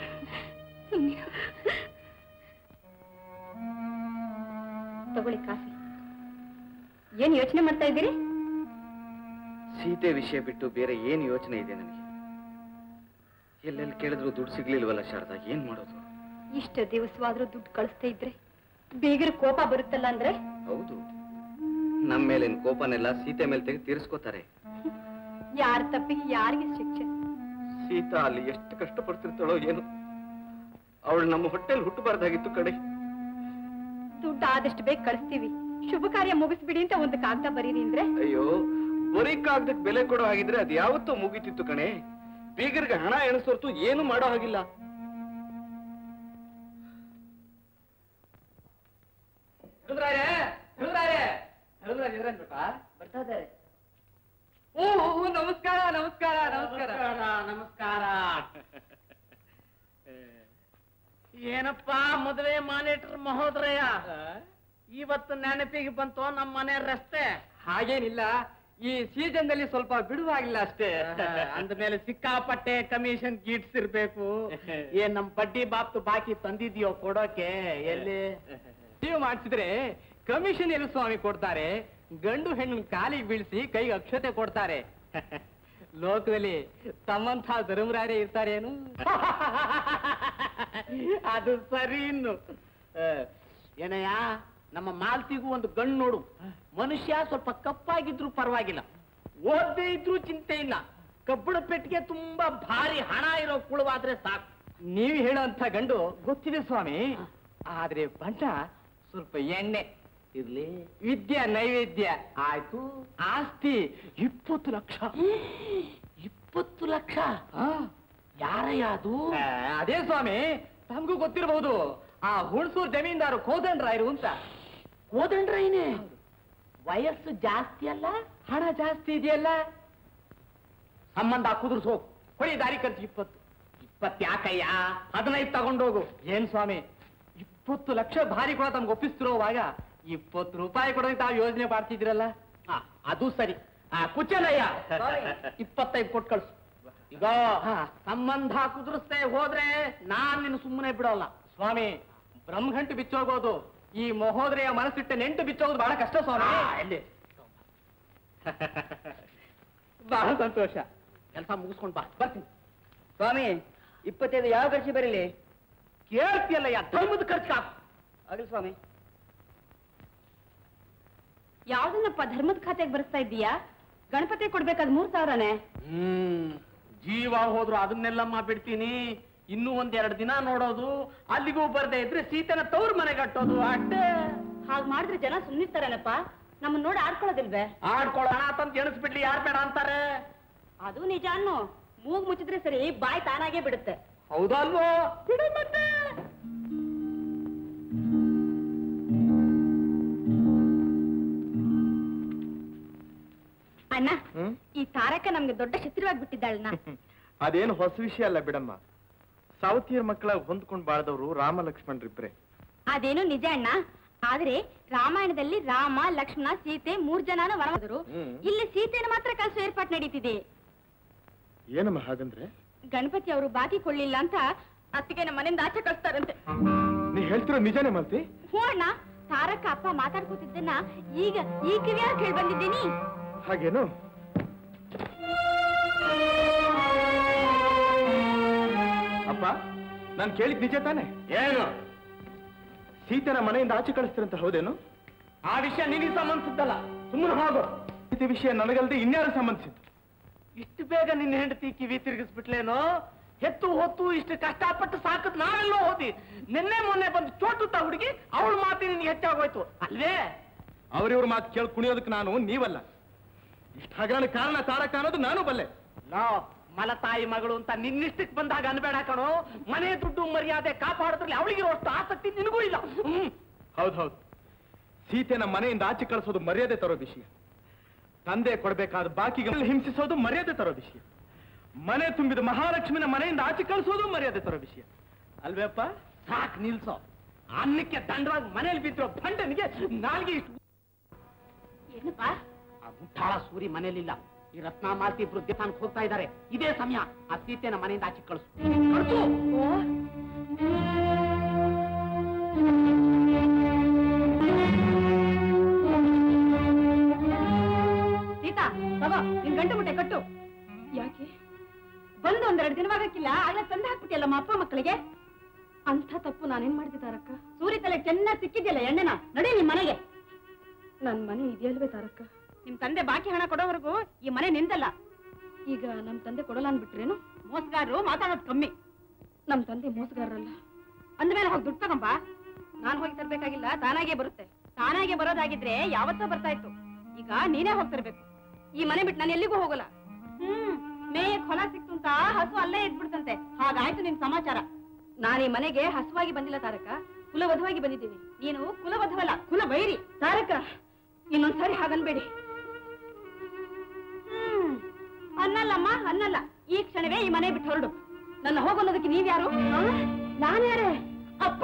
ತಗೊಳ್ಳಿ ಕಾಫಿ. ಏನ್ ಯೋಚನೆ ಮಾಡ್ತಾ ಇದ್ದೀರಿ? ಸೀತೆ ವಿಷಯ ಬಿಟ್ಟು ಬೇರೆ ಏನ್ ಯೋಚನೆ ಇದೆ ನನಗೆ? ಎಲ್ಲೆಲ್ಲಿ ಕೇಳಿದ್ರು ದುಡ್ಡು ಸಿಗ್ಲಿಲ್ವಲ್ಲ ಶಾರದಾ, ಏನ್ ಮಾಡೋದು? ಇಷ್ಟ ದಿವಸವಾದ್ರೂ ದುಡ್ಡು ಕಳಿಸ್ತಾ ಇದ್ರೆ ಬೇಗರ ಕೋಪ ಬರುತ್ತಲ್ಲ ಅಂದ್ರೆ? ಹೌದು, ನಮ್ಮ ಮೇಲಿನ ಕೋಪನೆಲ್ಲ ಸೀತೆ ಮೇಲೆ ತೆಗೆದು ತೀರಿಸ್ಕೋತಾರೆ. ಯಾರ ತಪ್ಪಿಗೆ ಯಾರಿಗೆ ಶಿಕ್ಷೆ? ಸೀತಾ ಅಲ್ಲಿ ಎಷ್ಟು ಕಷ್ಟಪಡ್ತಿರ್ತಾಳೋ ಏನು. ಅವಳು ನಮ್ಮ ಹೊಟ್ಟೆಲ್ ಹುಟ್ಟಬಾರ್ದಾಗಿತ್ತು ಕಡೆ. ದುಡ್ಡು ಆದಷ್ಟು ಬೇಗ ಕಳಿಸ್ತೀವಿ, ಶುಭ ಕಾರ್ಯ ಮುಗಿಸ್ಬಿಡಿ ಅಂತ ಒಂದು ಕಾಗದ ಬರೀರಿ ಅಂದ್ರೆ? ಅಯ್ಯೋ, ಬರೀ ಕಾಗದಕ್ಕೆ ಬೆಲೆ ಕೊಡೋ ಹಾಗಿದ್ರೆ ಅದು ಯಾವತ್ತೂ ಮುಗಿತಿತ್ತು ಕಣೆ. ಬೀಗರಿಗೆ ಹಣ ಎಣಿಸೋರ್ತು ಏನು ಮಾಡೋ ಹಾಗಿಲ್ಲ. ಬರ್ತಾ ಇದ್ದಾರೆ. ಓ ನಮಸ್ಕಾರ ನಮಸ್ಕಾರ ನಮಸ್ಕಾರ ನಮಸ್ಕಾರ. ಏನಪ್ಪಾ ಮದುವೆ ಮಾನಿಟರ್ ಮಹೋದರಯ್ಯ, ಇವತ್ತು ನೆನಪಿಗೆ ಬಂತು ನಮ್ಮ ಮನೆ ರಸ್ತೆ? ಹಾಗೇನಿಲ್ಲ, ಈ ಸೀಸನ್ ದಲ್ಲಿ ಸ್ವಲ್ಪ ಬಿಡುವಾಗಿಲ್ಲ ಅಷ್ಟೇ. ಅಂದ ಮೇಲೆ ಸಿಕ್ಕಾಪಟ್ಟೆ ಕಮಿಷನ್ ಗೀಟ್ಸ್ ಇರ್ಬೇಕು. ಏನ್ ನಮ್ ಬಡ್ಡಿ ಬಾಪ್ತು ಬಾಕಿ ತಂದಿದ್ಯೋ ಕೊಡೋಕೆ? ಎಲ್ಲಿ ನೀವು ಮಾಡಿಸಿದ್ರೆ ಕಮಿಷನ್ ಎಲ್ಲಿ ಸ್ವಾಮಿ ಕೊಡ್ತಾರೆ? ಗಂಡು ಹೆಣ್ಣು ಕಾಲಿಗೆ ಬೀಳಿಸಿ ಕೈಗೆ ಅಕ್ಷತೆ ಕೊಡ್ತಾರೆ. ಲೋಕದಲ್ಲಿ ತಮ್ಮಂಥ ಧರ್ಮರಾಯರೇ ಇರ್ತಾರೇನು? ಅದು ಸರಿ. ಇನ್ನು ಏನಯ್ಯ, ನಮ್ಮ ಮಾಲ್ತಿಗೂ ಒಂದು ಗಂಡು ನೋಡು. ಮನುಷ್ಯ ಸ್ವಲ್ಪ ಕಪ್ಪಾಗಿದ್ರು ಪರವಾಗಿಲ್ಲ, ಓದ್ದೇ ಇದ್ರೂ ಚಿಂತೆ ಇಲ್ಲ. ಕಬ್ಬಣ ಪೆಟ್ಟಿಗೆ ತುಂಬಾ ಭಾರಿ ಹಣ ಇರೋ ಕುಳವಾದ್ರೆ ಸಾಕು. ನೀವು ಹೇಳೋಂಥ ಗಂಡು ಗೊತ್ತಿದೆ ಸ್ವಾಮಿ, ಆದ್ರೆ ಬಣ್ಣ ಸ್ವಲ್ಪ ಎಣ್ಣೆ ಇರ್ಲಿ. ವಿದ್ಯಾ ನೈವೇದ್ಯ ಆಯ್ತು. ಆಸ್ತಿ 20 ಲಕ್ಷ. 20 ಲಕ್ಷ? ಯಾರಯ್ಯ ಅದು? ಅದೇ ಸ್ವಾಮಿ, ತಮಗೂ ಗೊತ್ತಿರಬಹುದು, ಆ ಹುಣಸೂರು ಜಮೀನ್ದಾರು ಕೋದಂಡರಾಯರು ಅಂತ. ಕೋದಂಡ್ರೈನೇ? ವಯಸ್ಸು ಜಾಸ್ತಿ ಅಲ್ಲ, ಹಣ ಜಾಸ್ತಿ ಇದೆಯಲ್ಲ. ಸಂಬಂಧ ಕುದುರ್ಸೋ. ಹೊಡಿ ದಾರಿ ಖರ್ಚು 20. 20 ಯಾಕಯ್ಯ? 15 ತಗೊಂಡೋಗು. ಏನ್ ಸ್ವಾಮಿ, 20 ಲಕ್ಷ ಭಾರಿ ಕೂಡ ತಮ್ಗೆ ಒಪ್ಪಿಸ್ತಿರೋವಾಗ 20 ರೂಪಾಯಿ ಕೊಡೋದಕ್ಕೆ ತಾವು ಯೋಜನೆ ಮಾಡ್ತಿದ್ರಲ್ಲ. ಅದು ಸರಿ. ಕುಚ್ಚನಯ್ಯ, 25 ಕೊಟ್ಟು ಕಳ್ಸು. ಈಗ ಸಂಬಂಧ ಕುದುರಿಸ್ತೆ ಹೋದ್ರೆ ನಾನ್ ನಿನ್ನ ಸುಮ್ಮನೆ ಬಿಡೋಲ್ಲ. ಸ್ವಾಮಿ, ಬ್ರಹ್ಮಗಂಟು ಬಿಚ್ಚೋಗೋದು, ಈ ಮಹೋದರೆಯ ಮನಸ್ಸಿಟ್ಟ ನೆಂಟು ಬಿಚ್ಚೋಗೋದು ಬಹಳ ಕಷ್ಟ ಸ್ವಾಮಿ. ಎಲ್ಲಿ? ಬಹಳ ಸಂತೋಷ. ಕೆಲಸ ಮುಗಿಸ್ಕೊಂಡ್ ಬಾ, ಬರ್ತೀನಿ. ಸ್ವಾಮಿ, 25 ಯಾವ ಖರ್ಚು ಬರಲಿ? ಕೇಳ್ತಿಯಲ್ಲಯ್ಯ, ಧರ್ಮದ ಖರ್ಚು ಹಾಕು. ಆಗಲಿ ಸ್ವಾಮಿ. ಯಾವ್ದನ್ನಪ್ಪ ಧರ್ಮದ ಖಾತೆಗೆ ಬರೆಸ್ತಾ ಇದ್ದೀಯಾ? ಗಣಪತಿ ಕೊಡ್ಬೇಕಾದ್ 3000ನೇ? ಜೀವ ಹೋದ್ರು ಅದನ್ನೆಲ್ಲಮ್ಮ ಬಿಡ್ತೀನಿ. ಇನ್ನೂ 1-2 ದಿನ ನೋಡೋದು, ಅಲ್ಲಿಗೂ ಬರ್ದೇ ಇದ್ರೆ ಸೀತೆನ ತವ್ರ ಮನೆ ಕಟ್ಟೋದು ಅಷ್ಟೇ. ಹಾಗ್ ಮಾಡಿದ್ರೆ ಜನ ಸುಮ್ಮನಿರ್ತಾರನಪ್ಪ, ನಮ್ಮನ್ನ ನೋಡಿ ಆಡ್ಕೊಳ್ಳೋದಿಲ್ವೇ? ಆಡ್ಕೊಳ್ಳೋ ಹಣ ತಂದು ಎಣಿಸ್ಬಿಡ್ಲಿ, ಯಾರು ಬೇಡ ಅಂತಾರೆ? ಅದು ನಿಜ ಅನ್ನೋ. ಮೂಗ್ ಮುಚ್ಚಿದ್ರೆ ಸರಿ, ಬಾಯಿ ತಾನಾಗೇ ಬಿಡುತ್ತೆ. ಹೌದಲ್ವೋ? ಬಿಡು ಮತ್ತೆ. ಅಣ್ಣ, ಈ ತಾರಕ ನಮ್ಗೆ ದೊಡ್ಡ ಶತ್ರುವಾಗಿ ಬಿಟ್ಟಿದ್ದಾಳಣ್ಣ. ಅದೇನು ಹೊಸ ವಿಷಯ ಅಲ್ಲ ಬಿಡಮ್ಮ. ಸಾವತಿಯರ ಮಕ್ಕಳಾಗಿ ಹೊಂದ್ಕೊಂಡು ಬಾಳ್ದವ್ರು ರಾಮ ಲಕ್ಷ್ಮಣರಿಬ್ರೆ. ಅದೇನು ನಿಜ ಅಣ್ಣ, ಆದ್ರೆ ರಾಮಾಯಣದಲ್ಲಿ ರಾಮ ಲಕ್ಷ್ಮಣ ಸೀತೆ 3 ಜನನ ವನವಾದರು. ಇಲ್ಲಿ ಸೀತೆನ ಮಾತ್ರ ಕಳಿಸೋ ಏರ್ಪಾಟ್ ನಡೀತಿದೆ. ಏನಮ್ಮ ಹಾಗಂದ್ರೆ? ಗಣಪತಿ ಅವರು ಬಾಕಿ ಕೊಳ್ಳಿಲ್ಲ ಅಂತ ಅತ್ತಿಗೆ ನಮ್ಮ ಮನೆಯಿಂದ ಆಚೆ ಕಳಿಸ್ತಾರಂತೆ. ನೀ ಹೇಳ್ತಿರೋ ನಿಜಾನೇ ಮಾಲ್ತಿ? ಹ್ಞೂ ಅಣ್ಣ, ತಾರಕ ಅಪ್ಪ ಮಾತಾಡ್ಕೋತಿದ್ದನ್ನ ಈಗ ಈ ಕಿವಿಯಾಗ ಕೇಳಿ ಬಂದಿದ್ದೀನಿ. ಹಾಗೇನು? ಅಪ್ಪ, ನಾನು ಕೇಳಿದ್ ನಿಜ ತಾನೆ? ಏನು? ಸೀತೆನ ಮನೆಯಿಂದ ಆಚೆ ಕಳಿಸ್ತೀರಂತ ಹೌದೇನು? ಆ ವಿಷಯ ನಿನಗೆ ಸಂಬಂಧಿಸಿದ್ದಲ್ಲ, ಸುಮ್ಮನೆ ಹೋಗು. ಸೀತೆ ವಿಷಯ ನನಗಲ್ದೆ ಇನ್ಯಾರು ಸಂಬಂಧಿಸಿದ್ದು? ಇಷ್ಟು ಬೇಗ ನಿನ್ನ ಹೆಂಡತಿ ಕಿವಿ ತಿರುಗಿಸ್ಬಿಟ್ಲೇನೋ? ಹೆತ್ತು ಹೊತ್ತು ಇಷ್ಟು ಕಷ್ಟಪಟ್ಟು ಸಾಕದ್ ನಾವೆಲ್ಲೋ ಹೋದಿ. ನಿನ್ನೆ ಮೊನ್ನೆ ಬಂದು ಚೋಟುತ್ತ ಹುಡುಗಿ ಅವಳ ಮಾತಿ ನಿನ್ಗೆ ಹೆಚ್ಚಾಗೋಯ್ತು ಅಲ್ವೇ? ಅವರಿವ್ರ ಮಾತು ಕೇಳಿ ಕುಣಿಯೋದಕ್ಕೆ ನಾನು ನೀವಲ್ಲ. ಇಷ್ಟು ಹಗರಣ ಕಾರಣ ತಾರಕ ಅನ್ನೋದು ನಾನು ಬಲ್ಲೆ. ಲೋ ಮಲತಾಯಿ ಮಗಳು ಅಂತ ನಿನ್ನಿಷ್ಟಕ್ಕೆ ಬಂದಾಗ ಅನ್ಬೇಡ ಕಣೋ. ಮನೆ ದುಡ್ಡು ಮರ್ಯಾದೆ ಕಾಪಾಡೋದ್ರಲ್ಲಿ ಅವಳಿಗಿರೋಷ್ಟು ಆಸಕ್ತಿ ನಿನಗೂ ಇಲ್ಲ. ಹೌದೌದು, ಸೀತೆನ ಮನೆಯಿಂದ ಆಚೆ ಕಳಿಸೋದು ಮರ್ಯಾದೆ ತರೋ ವಿಷಯ. ತಂದೆ ಕೊಡಬೇಕಾದ ಬಾಕಿಗಳನ್ನು ಹಿಂಸಿಸೋದು ಮರ್ಯಾದೆ ತರೋ ವಿಷಯ. ಮನೆ ತುಂಬಿದ ಮಹಾಲಕ್ಷ್ಮಿನ ಮನೆಯಿಂದ ಆಚೆ ಕಳಿಸೋದು ಮರ್ಯಾದೆ ತರೋ ವಿಷಯ ಅಲ್ವೇಪ್ಪ? ಸಾಕ್ ನಿಲ್ಸೋ. ಅನ್ನಕ್ಕೆ ದಂಡವಾಗಿ ಮನೇಲಿ ಬಿದ್ದಿರೋ ಭಂಡನಿಗೆ ನಾಲ್ಗೆ ಇಷ್ಟು. ಏನಪ್ಪ ಆ ಮುಟ್ಟಾಳ ಸೂರಿ ಮನೇಲಿಲ್ಲ. ಈ ರತ್ನ ಮಾಲ್ತಿ ಇಬ್ರು ದೇವಸ್ಥಾನಕ್ಕೆ ಹೋಗ್ತಾ ಇದ್ದಾರೆ. ಇದೇ ಸಮಯ. ಆ ಸೀತೆನ ಮನೆಯಿಂದ ಆಚೆ ಕಳಿಸು. ಸೀತಾ ತಗೋ ನಿನ್ ಗಂಟು ಮುಟ್ಟೆ ಕಟ್ಟು. ಯಾಕೆ? ಬಂದು ಒಂದೆರಡು ದಿನವಾಗಕ್ಕಿಲ್ಲ, ಆಗ್ಲೇ ತಂದು ಹಾಕ್ಬಿಟ್ಟಿಯಲ್ಲಮ್ಮ ಅಪ್ಪ ಮಕ್ಕಳಿಗೆ. ಅಂಥ ತಪ್ಪು ನಾನೇನ್ ಮಾಡಿದೆ ತಾರಕ್ಕ? ಸೂರಿ ತಲೆ ಚೆನ್ನಾಗಿ ಸಿಕ್ಕಿದ್ಯಲ್ಲ ಎಣ್ಣೆನ. ನಡಿ ನಿಮ್ ಮನೆಗೆ. ನನ್ ಮನೆ ಇದೆಯಲ್ವೇ ತಾರಕ್ಕ? ನಿಮ್ ತಂದೆ ಬಾಕಿ ಹಣ ಕೊಡೋವರೆಗೂ ಈ ಮನೆ ನಿಂದಲ್ಲ. ಈಗ ನಮ್ ತಂದೆ ಕೊಡಲ್ಲ ಅಂದ್ಬಿಟ್ರೇನು? ಮೋಸಗಾರರು ಮಾತಾಡೋದು ಕಮ್ಮಿ. ನಮ್ ತಂದೆ ಮೋಸಗಾರರಲ್ಲ. ಅಂದ್ಮೇಲೆ ಹೋಗಿ ದುಡ್ಡು ತಗೊಂಬ. ನಾನ್ ಹೋಗಿ ತರ್ಬೇಕಾಗಿಲ್ಲ, ತಾನಾಗೆ ಬರುತ್ತೆ. ತಾನಾಗೆ ಬರೋದಾಗಿದ್ರೆ ಯಾವತ್ತೋ ಬರ್ತಾ ಇತ್ತು. ಈಗ ನೀನೇ ಹೋಗಿ ತರ್ಬೇಕು. ಈ ಮನೆ ಬಿಟ್ಟು ನಾನು ಎಲ್ಲಿಗೂ ಹೋಗಲ್ಲ. ಮೇಯಕ್ ಹೊಲ ಸಿಕ್ತು ಅಂತ ಹಸು ಅಲ್ಲೇ ಇದ್ಬಿಡ್ತಂತೆ. ಹಾಗಾಯ್ತು ನಿನ್ ಸಮಾಚಾರ. ನಾನು ಈ ಮನೆಗೆ ಹಸುವಾಗಿ ಬಂದಿಲ್ಲ ತಾರಕ, ಕುಲವಧವಾಗಿ ಬಂದಿದ್ದೀನಿ. ನೀನು ಕುಲವಧವಲ್ಲ, ಕುಲ ಬೈರಿ. ತಾರಕ, ಇನ್ನೊಂದ್ಸಾರಿ ಹಾಗನ್ಬೇಡಿ. ಅನ್ನಲ್ಲಮ್ಮ ಅನ್ನಲ್ಲ. ಈ ಕ್ಷಣವೇ ಈ ಮನೆ ಬಿಟ್ಟು ಹೊರಡು. ನನ್ನ ಹೋಗೋದಕ್ಕೆ ನೀವ್ಯಾರು? ನಾನ್ಯಾರೇ? ಅಪ್ಪ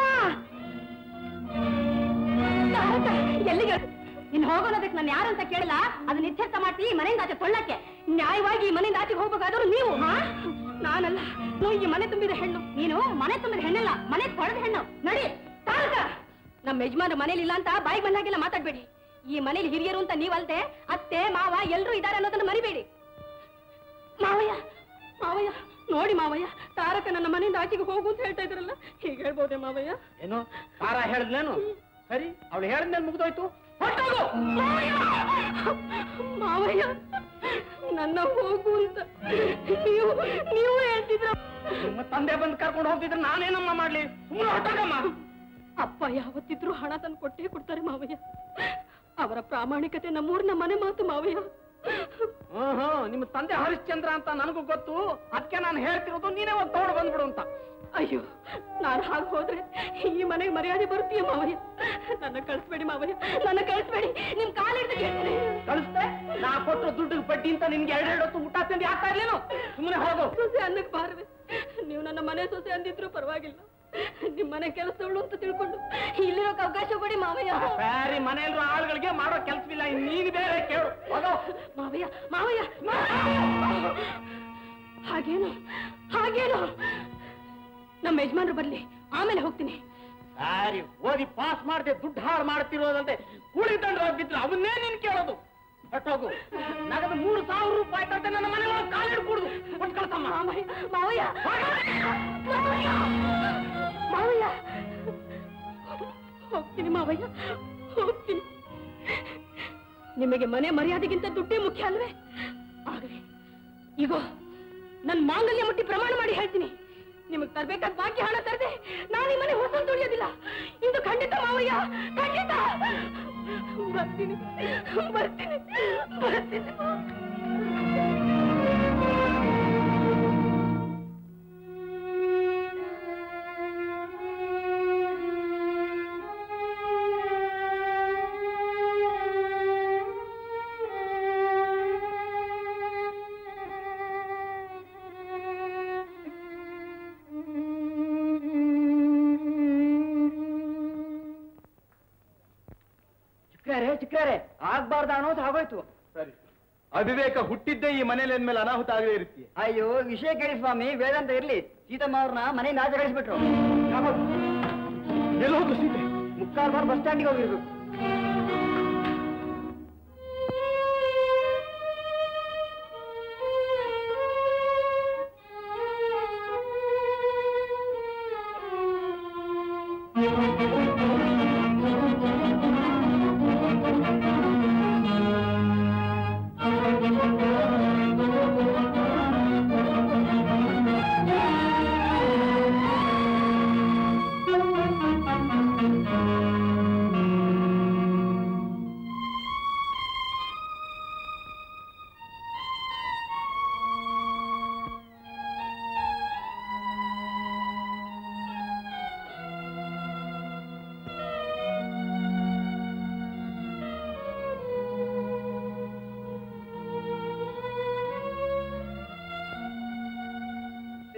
ತಾರಕ, ಎಲ್ಲಿಗೆ? ನೀನ್ ಹೋಗೋದಕ್ಕೆ ನಾನು ಯಾರು ಅಂತ ಕೇಳಲ್ಲ. ಅದನ್ನ ಇತ್ಯರ್ಥ ಮಾಡ್ತಿ ಈ ಮನೆಯಿಂದ ಆಚೆ ತೊಳ್ಳಕ್ಕೆ. ನ್ಯಾಯವಾಗಿ ಈ ಮನೆಯಿಂದ ಆಚೆಗೆ ಹೋಗ್ಬೇಕಾದ್ರು ನೀವು. ನಾನಲ್ಲ, ಈ ಮನೆ ತುಂಬಿದ ಹೆಣ್ಣು. ನೀನು ಮನೆ ತುಂಬಿದ ಹೆಣ್ಣಲ್ಲ, ಮನೆ ತೊಳೆದ ಹೆಣ್ಣು. ನಡಿ ತಾರಕ. ನಮ್ಮ ಯಜಮಾನ್ರು ಮನೇಲಿ ಇಲ್ಲ ಅಂತ ಬಾಯಿಗೆ ಬಂದಾಗೆಲ್ಲ ಮಾತಾಡ್ಬೇಡಿ. ಈ ಮನೇಲಿ ಹಿರಿಯರು ಅಂತ ನೀವಲ್ದೆ ಅತ್ತೆ ಮಾವ ಎಲ್ರೂ ಇದ್ದಾರೆ ಅನ್ನೋದನ್ನ ಮರಿಬೇಡಿ. ಮಾವಯ್ಯ ಮಾವಯ್ಯ ನೋಡಿ ಮಾವಯ್ಯ, ತಾರಕ ನನ್ನ ಮನೆಯಿಂದ ಆಚೆಗೆ ಹೋಗು ಅಂತ ಹೇಳ್ತಾ ಇದ್ರಲ್ಲ, ಹೀಗೆ ಹೇಳ್ಬೋದೆ ಮಾವಯ್ಯ? ಏನು ತಾರ ಹೇಳಿದ್ಲೇನು? ಸರಿ, ಅವಳು ಹೇಳಿದ್ಮೇಲೆ ಮುಗಿದೋಯ್ತು. ಹೊರಟೋಗು. ಮಾವಯ್ಯ, ನನ್ನ ಹೋಗು ಅಂತ ನೀವು ಹೇಳ್ತಿದ್ರ. ನಿಮ್ಮ ತಂದೆ ಬಂದು ಕರ್ಕೊಂಡು ಹೋಗ್ತಿದ್ರೆ ನಾನೇನಮ್ಮ ಮಾಡ್ಲಿ? ಸುಮ್ಮನೆ ಹೊರಟೋಗಮ್ಮ. ಅಪ್ಪ ಯಾವತ್ತಿದ್ರು ಹಣ ತಂದು ಕೊಟ್ಟೇ ಕೊಡ್ತಾರೆ ಮಾವಯ್ಯ. ಅವರ ಪ್ರಾಮಾಣಿಕತೆ ನಮ್ಮೂರಿನ ಮನೆ ಮಾತು ಮಾವಯ್ಯ. ನಿಮ್ಮ ತಂದೆ ಹರಿಶ್ಚಂದ್ರ ಅಂತ ನನಗೂ ಗೊತ್ತು. ಅದಕ್ಕೆ ನಾನು ಹೇಳ್ತಿರೋದು ನೀನೇ ಒಂದು ತೋಡು ಬಂದ್ಬಿಡು ಅಂತ. ಅಯ್ಯೋ, ನಾನು ಹಾಗೆ ಹೋದ್ರೆ ಈ ಮನೆಗೆ ಮರ್ಯಾದೆ ಬರುತ್ತೀಯ ಮಾವಯ್ಯ. ನನ್ನ ಕಳಿಸ್ಬೇಡಿ ಮಾವಯ್ಯ, ನನ್ನ ಕಳಿಸ್ಬೇಡಿ. ನಿಮ್ ಕಾಲಿಡ್ದು ಕೇಳ್ತೀನಿ. ಕಳಿಸ್ತೆ? ನಾ ಕೊಟ್ಟರು ದುಡ್ಡಿಗೆ ಬಡ್ಡಿ ಅಂತ ನಿನ್ಗೆ ಎರಡೆರಡು ಹೊತ್ತು ಊಟ ತಿಂಡಿ ಆಗ್ತಾ ಇರ್ಲೇನು? ಸುಮ್ಮನೆ ಹೋಗು. ಸೊಸೆ ಅನ್ನಕ್ಕೆ ಬಾರವೆ. ನೀವು ನನ್ನ ಮನೆ ಸೊಸೆ ಅಂದಿದ್ರು ಪರವಾಗಿಲ್ಲ. ನಿಮ್ ಮನೆ ಕೆಲಸಗಳು ಅಂತ ತಿಳ್ಕೊಂಡು ಇಲ್ಲಿರೋಕೆ ಅವಕಾಶ ಕೊಡಿ ಮಾವಯ್ಯ. ಬೇರೆ ಮನೆಯಲ್ಲೂ ಆಳುಗಳಿಗೆ ಮಾಡೋ ಕೆಲಸವಿಲ್ಲ, ನೀನು ಬೇರೆ ಕೇಳು. ಹೋಗೋ ಮಾವಯ್ಯ. ಮಾವಯ್ಯ ಹಾಗೇನು ಹಾಗೇನು? ನಮ್ಮ ಯಜಮಾನ್ರು ಬರ್ಲಿ, ಆಮೇಲೆ ಹೋಗ್ತೀನಿ. ಸರಿ, ಓದಿ ಪಾಸ್ ಮಾಡದೆ ದುಡ್ಡು ಹಾಳು ಮಾಡ್ತಿರೋದಂತೆ ಕೂಲಿ ತಂಡ್ರು ಹೋಗಿದ್ರು ಅವನ್ನೇ ನೀನ್ ಕೇಳೋದು. ಹೊಟ್ಟೋಗು. ನಗದು 3,000 ರೂಪಾಯಿ ತಂತೆ ನನ್ನ ಮನೆ ಒಳಗೆ ಕಾಲಿಡ್ ಕುಡ್ದು ಕೊಟ್ಟು ಕಳ್ಸಮ್ಮ. ಮಾವಯ್ಯ ಮಾವಯ್ಯ ಮಾವಯ್ಯ, ಹೋಗ್ತೀನಿ ಮಾವಯ್ಯ, ಹೋಗ್ತೀನಿ. ನಿಮಗೆ ಮನೆ ಮರ್ಯಾದೆಗಿಂತ ದುಡ್ಡೇ ಮುಖ್ಯ ಅಲ್ವೇ? ಆಗಲಿ, ಈಗ ನನ್ನ ಮಾಂಗಲ್ಯ ಮುಟ್ಟಿ ಪ್ರಮಾಣ ಮಾಡಿ ಹೇಳ್ತೀನಿ. ನಿಮಗೆ ತರಬೇಕಾದ ಬಾಕಿ ಹಣ ತರದೆ ನಾನು ಈ ಮನೆ ಹೊಸ ದುಡಿಯೋದಿಲ್ಲ. ಇದು ಖಂಡಿತ ಮಾವಯ್ಯ, ಖಂಡಿತ. ಬರ್ತೀನಿ ಬರ್ತೀನಿ ಬರ್ತೀನಿ. ಚಿಕ್ಕರೆ ಆಗ್ಬಾರ್ದ ಅನ್ನೋದು ಆಗೋಯ್ತು. ಸರಿ, ಅವಿವೇಕ ಹುಟ್ಟಿದ್ದೇ ಈ ಮನೇಲಿ ಅಂದ್ಮೇಲೆ ಅನಾಹುತ ಆಗದೇ ಇರುತ್ತೆ. ಅಯ್ಯೋ, ವಿಷಯ ಕೇಳಿ ಸ್ವಾಮಿ, ವೇದಾಂತ ಇರ್ಲಿ. ಸೀತಮ್ಮ ಅವ್ರನ್ನ ಮನೆಯಿಂದ ಆಚೆ ಕಳಿಸ್ಬಿಟ್ರು. ಎಲ್ಲಿ ಹೋಗು ಸೀತೆ? ಮುಕ್ಕಾಲ್ ಬಾರ್ ಬಸ್ ಸ್ಟ್ಯಾಂಡಿಗೆ ಹೋಗಿರ್ಬೇಕು.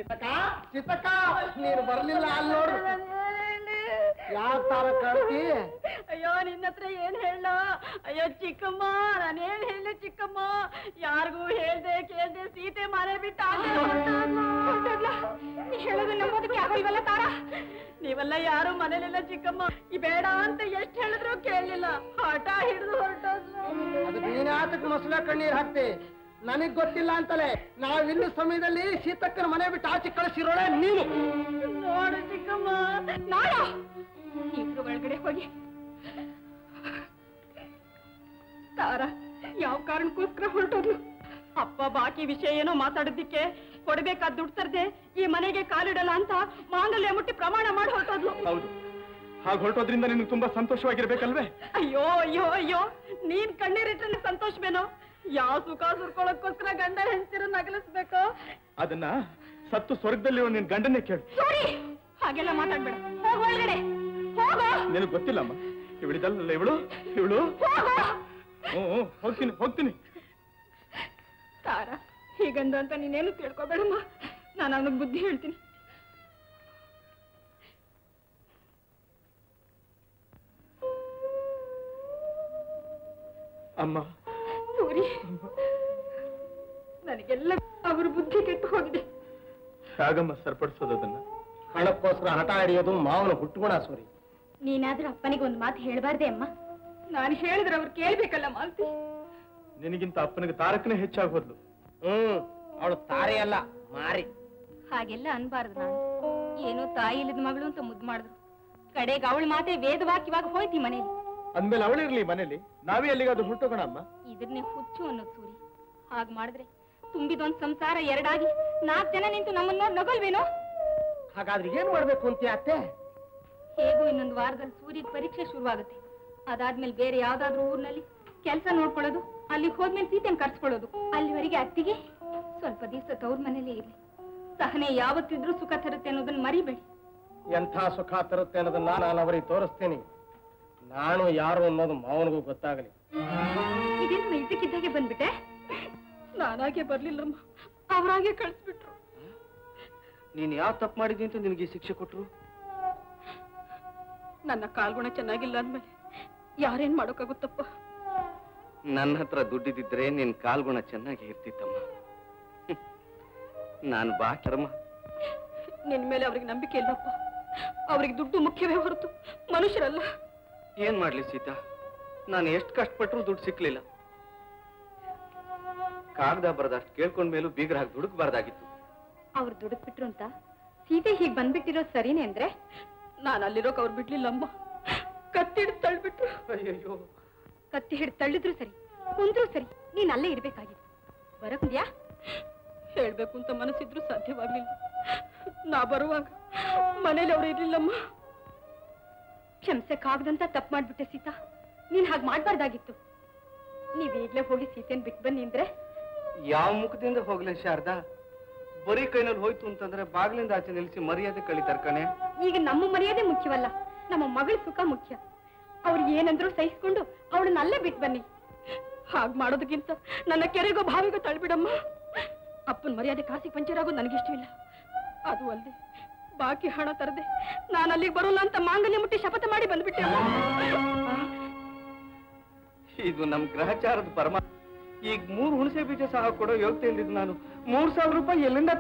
ಚಿತ್ತಕ್ಕ ನೀನು ಬರ್ಲಿಲ್ಲ ಅಲ್ಲಿ ನೋಡು. ಯಾಕೆ ತಾರ ಕಳ್ತಿ? ಅಯ್ಯೋ ನಿನ್ನ ಹತ್ರ ಏನ್ ಹೇಳ? ಅಯ್ಯೋ ಚಿಕ್ಕಮ್ಮ, ನಾನೇನ್ ಹೇಳಿ ಚಿಕ್ಕಮ್ಮ? ಯಾರಿಗೂ ಹೇಳ್ದೆ ಕೇಳ್ದೆ ಸೀತೆ ಮನೆ ಬಿಟ್ಟ ನೀ ಹೇಳೋದು ನಂಬೋದಕ್ಕೆ ಆಗೋಲ್ವಲ್ಲ ತಾರ? ನೀವೆಲ್ಲ ಯಾರು ಮನೇಲಿಲ್ಲ ಚಿಕ್ಕಮ್ಮ. ಈ ಬೇಡ ಅಂತ ಎಷ್ಟ್ ಹೇಳಿದ್ರು ಕೇಳಲಿಲ್ಲ, ಹಠ ಹಿಡಿದು ಹೊರಟೋದ್ರು. ಅದು ನೀನಾತಕ್ಕೆ ಮಸಳೆ ಕಣ್ಣೀರ್ ಹಾಕ್ತಿ? ನನಗ್ ಗೊತ್ತಿಲ್ಲ ಅಂತಲೇ ನಾವಿನ್ನು ಸಮಯದಲ್ಲಿ ಸೀತಕ್ಕನ ಮನೆ ಬಿಟ್ಟು ಆಚೆ ಕಳಿಸಿರೋಳೆ ನೀನು. ನೋಡು ಚಿಕ್ಕಮ್ಮ, ನಾಡು ಇಬ್ರು ಒಳಗಡೆ ಹೋಗಿ. ತಾರ ಯಾವ ಕಾರಣಕ್ಕೋಸ್ಕರ ಹೊರಟೋದ್ಲು? ಅಪ್ಪ ಬಾಕಿ ವಿಷಯ ಏನೋ ಮಾತಾಡೋದಿಕ್ಕೆ ಕೊಡ್ಬೇಕಾದ ದುಡ್ಡು ತರದೆ ಈ ಮನೆಗೆ ಕಾಲಿಡಲ್ಲ ಅಂತ ಮಾಂಗಲ್ಯ ಮುಟ್ಟಿ ಪ್ರಮಾಣ ಮಾಡಿ ಹೊರಟೋದ್ಲು. ಹೌದು, ಹಾಗೆ ಹೊರಟೋದ್ರಿಂದ ನಿನ್ಗೆ ತುಂಬಾ ಸಂತೋಷವಾಗಿರ್ಬೇಕಲ್ವೇ? ಅಯ್ಯೋ ಅಯ್ಯೋ ಅಯ್ಯೋ, ನೀನ್ ಕಣ್ಣೀರಿಟ್ರೆ ಸಂತೋಷವೇನೋ? ಯಾವ ಸುಖ ಸುರ್ಕೊಳ್ಳೋಕ್ಕೋಸ್ಕರ ಗಂಡ ಹೆಂಡ್ತಿರ ನಗಲಿಸ್ಬೇಕು? ಅದನ್ನ ಸತ್ತು ಸ್ವರ್ಗದಲ್ಲಿರೋ ನಿನ್ ಗಂಡನ್ನೇ ಕೇಳು. ಸಾರಿ, ಹಾಗೆಲ್ಲ ಮಾತಾಡ್ಬೇಡ. ಹೋಗು ಒಳಗಡೆ, ಹೋಗು. ನಿನಗೆ ಗೊತ್ತಿಲ್ಲಮ್ಮ, ಇವಳಿದಲ್ಲ ಇವಳು. ಹೋಗ್ತೀನಿ ಹೋಗ್ತೀನಿ. ತಾರ ಹೀಗಂದ ಅಂತ ನೀನೇನು ತಿಳ್ಕೊಬೇಡಮ್ಮ, ನಾನು ಅವನಿಗೆ ಬುದ್ಧಿ ಹೇಳ್ತೀನಿ. ಅಮ್ಮ, ಸೂರಿ, ನನಗೆಲ್ಲ ಅವ್ರ ಬುದ್ಧಿ ಕೆಟ್ಟು ಹೋಗಿದೆ. ಹೇಗಮ್ಮ ಸರಿಪಡಿಸೋದು ಅದನ್ನ? ಹಣಕ್ಕೋಸ್ಕರ ಹಠ ಹಿಡಿಯೋದು ಮಾವನ ಹುಟ್ಟುಗುಣ ಸೂರಿ. ನೀನಾದ್ರೂ ಅಪ್ಪನಿಗೆ ಒಂದು ಮಾತು ಹೇಳ್ಬಾರ್ದೆ ಅಮ್ಮ? ನಾನು ಹೇಳಿದ್ರೆ ಅವ್ರು ಕೇಳ್ಬೇಕಲ್ಲ ಮಾಲ್ತಿ. ನಿನಗಿಂತ ಅಪ್ಪನಿಗೆ ತಾರಕನೇ ಹೆಚ್ಚಾಗಿ ಹೋದ್ಲು. ಅವಳು ತಾರೆ ಅಲ್ಲ, ಮಾರಿ. ಹಾಗೆಲ್ಲ ಅನ್ಬಾರ್ದು. ನಾನು ಏನೋ ತಾಯಿ ಇಲ್ಲದ ಮಗಳು ಅಂತ ಮುದ್ದು ಮಾಡಿದ್ರು. ಕಡೆಗೆ ಅವಳ ಮಾತೆ ವೇದವಾಕ್ಯವಾಗ ಹೋಯ್ತಿ ಮನೇಲಿ. ಅಂದ್ಮೇಲೆ ಅವಳಿರ್ಲಿ ಮನೇಲಿ, ನಾವೇ ಅಲ್ಲಿಗಾದ್ರೂ ಹುಟ್ಟೋಗೋಣ ಅಮ್ಮ. ಇದನ್ನೇ ಹುಚ್ಚು ಅನ್ನೋದು ಸೂರಿ. ಹಾಗೆ ಮಾಡಿದ್ರೆ ತುಂಬಿದೊಂದ್ ಸಂಸಾರ ಎರಡಾಗಿ 4 ಜನ ನಿಂತು ನಮ್ಮನ್ನ ನಗಲ್ವೇನೋ? ಹಾಗಾದ್ರೆ ಏನ್ ಮಾಡ್ಬೇಕು ಅಂತ ಅತ್ತೆ? ಹೇಗೂ ಇನ್ನೊಂದು ವಾರದಲ್ಲಿ ಸೂರ್ಯದ ಪರೀಕ್ಷೆ ಶುರುವಾಗುತ್ತೆ. ಅದಾದ್ಮೇಲೆ ಬೇರೆ ಯಾವ್ದಾದ್ರು ಊರ್ನಲ್ಲಿ ಕೆಲಸ ನೋಡ್ಕೊಳ್ಳೋದು, ಅಲ್ಲಿಗೆ ಹೋದ್ಮೇಲೆ ಸೀತೆಯನ್ನು ಕರ್ಸ್ಕೊಳ್ಳೋದು. ಅಲ್ಲಿವರೆಗೆ ಅತ್ತಿಗೆ ಸ್ವಲ್ಪ ದಿವಸ ತವ್ರ ಮನೇಲಿ ಇರ್ಲಿ. ಸಹನೆ ಯಾವತ್ತಿದ್ರೂ ಸುಖ ತರುತ್ತೆ ಅನ್ನೋದನ್ನ ಮರಿಬೇಡಿ. ಎಂಥ ಸುಖ ತರುತ್ತೆ ಅನ್ನೋದನ್ನ ನಾನು ಅವರಿಗೆ ತೋರಿಸ್ತೀನಿ. ನಾನು ಯಾರು ಅನ್ನೋದು ಮಾವನಿಗೂ ಗೊತ್ತಾಗಲಿ. ಇದೇನು ಇದಕ್ಕಿದ್ದಾಗೆ ಬಂದ್ಬಿಟ್ಟೆ? ನಾನಾಗೆ ಬರ್ಲಿಲ್ಲಮ್ಮ, ಅವರಾಗೆ ಕಳಿಸ್ಬಿಟ್ರು. ನೀನ್ ಯಾವ ತಪ್ಪು ಮಾಡಿದಿ ಅಂತ ನಿನಗೆ ಶಿಕ್ಷೆ ಕೊಟ್ರು? ನನ್ನ ಕಾಲ್ಗುಣ ಚೆನ್ನಾಗಿಲ್ಲ ಅಂದ್ಮೇಲೆ ಯಾರೇನ್ ಮಾಡೋಕ್ಕಾಗುತ್ತಪ್ಪ? ನನ್ನ ಹತ್ರ ದುಡ್ಡಿದ್ರೆ ನಿನ್ ಕಾಲ್ಗುಣ ಚೆನ್ನಾಗಿ ಇರ್ತಿತ್ತಮ್ಮ. ನಾನು ಬಾಕರಮ್ಮ. ನಿನ್ ಮೇಲೆ ಅವ್ರಿಗೆ ನಂಬಿಕೆ ಇಲ್ಲಪ್ಪ. ಅವ್ರಿಗೆ ದುಡ್ಡು ಮುಖ್ಯವೇ ಹೊರತು ಮನುಷ್ಯರಲ್ಲ. ಏನ್ ಮಾಡ್ಲಿ ಸೀತಾ, ನಾನು ಎಷ್ಟು ಕಷ್ಟಪಟ್ಟರು ದುಡ್ಡು ಸಿಕ್ಲಿಲ್ಲ. ಕಾಗದ ಬರದಷ್ಟು ಕೇಳ್ಕೊಂಡ ಮೇಲೂ ಬೀಗ್ರ ಹಾಕಿ ದುಡುಕ್ಬಾರ್ದಾಗಿತ್ತು. ಅವ್ರು ದುಡುಕ್ಬಿಟ್ರು ಅಂತ ಸೀತೆ ಹೀಗೆ ಬಂದ್ಬಿಟ್ಟಿರೋದು ಸರಿನೇ ಅಂದ್ರೆ? ನಾನು ಅಲ್ಲಿರೋಕ್ ಅವ್ರು ಬಿಡ್ಲಿಲ್ಲಮ್ಮ. ಕತ್ತಿ ಹಿಡಿದು ತಳ್ಬಿಟ್ರು. ಅಯ್ಯೋ, ಕತ್ತಿ ಹಿಡಿದು ತಳ್ಳಿದ್ರು ಸರಿ, ಕುಂದ್ರು ಸರಿ, ನೀನ್ ಅಲ್ಲೇ ಇರ್ಬೇಕಾಗಿತ್ತು. ಬರಕುಂದ್ಯಾ? ಹೇಳ್ಬೇಕು ಅಂತ ಮನಸ್ಸಿದ್ರು ಸಾಧ್ಯವಾಗ್ಲಿಲ್ಲ. ನಾ ಬರುವಾಗ ಮನೇಲಿ ಅವ್ರು ಇರ್ಲಿಲ್ಲಮ್ಮ. ಕ್ಷಮಿಸಕ್ಕಾಗದಂತ ತಪ್ಪು ಮಾಡ್ಬಿಟ್ಟೆ ಸೀತಾ. ನೀನ್ ಹಾಗೆ ಮಾಡ್ಬಾರ್ದಾಗಿತ್ತು. ನೀವ್ ಈಗ್ಲೇ ಹೋಗಿ ಸೀತೆನ್ ಬಿಟ್ಟು ಬನ್ನಿ ಅಂದ್ರೆ? ಯಾವ ಮುಖದಿಂದ ಹೋಗ್ಲಿ ಶಾರದಾ? ಬರೀ ಕೈನಲ್ಲಿ ಹೋಯ್ತು ಅಂತಂದ್ರೆ ಬಾಗಿಲಿಂದ ಆಚೆ ನಿಲ್ಲಿಸಿ ಮರ್ಯಾದೆ ಕಳಿತಾರ ಕಣೆ. ಈಗ ನಮ್ಮ ಮರ್ಯಾದೆ ಮುಖ್ಯವಲ್ಲ, ನಮ್ಮ ಮಗಳ ಸುಖ ಮುಖ್ಯ. ಅವ್ರು ಏನಂದ್ರು ಸಹಿಸ್ಕೊಂಡು ಅವಳನ್ನ ಅಲ್ಲೇ ಬಿಟ್ಟು ಬನ್ನಿ. ಹಾಗೆ ಮಾಡೋದಕ್ಕಿಂತ ನನ್ನ ಕೆರೆಗೋ ಬಾವಿಗೋ ತಳ್ಬಿಡಮ್ಮ. ಅಪ್ಪನ ಮರ್ಯಾದೆ ಕಾಸಿಗೆ ಪಂಚರಾಗೋದು ನನಗಿಷ್ಟವಿಲ್ಲ. ಅದು ಅಲ್ಲದೆ ಬಾಕಿ ಹಣ ತರದೆ ನಾನು ಅಲ್ಲಿಗೆ ಬರೋಲ್ಲ ಅಂತ ಮಾಂಗಲ್ಯ ಮುಟ್ಟಿ ಶಪಥ ಮಾಡಿ ಬಂದ್ಬಿಟ್ಟೆ. ಇದು ನಮ್ ಗ್ರಹಚಾರದ ಪರಮ. ಈಗ 3 ಹುಣಸೆ ಬೀಜ ಸಹ ಕೊಡೋ ಯೋಗ್ಯತೆ ಇಲ್ದಿದ್ದು ನಾನು 3000 ರೂಪಾಯಿ ಎಲ್ಲಿಂದ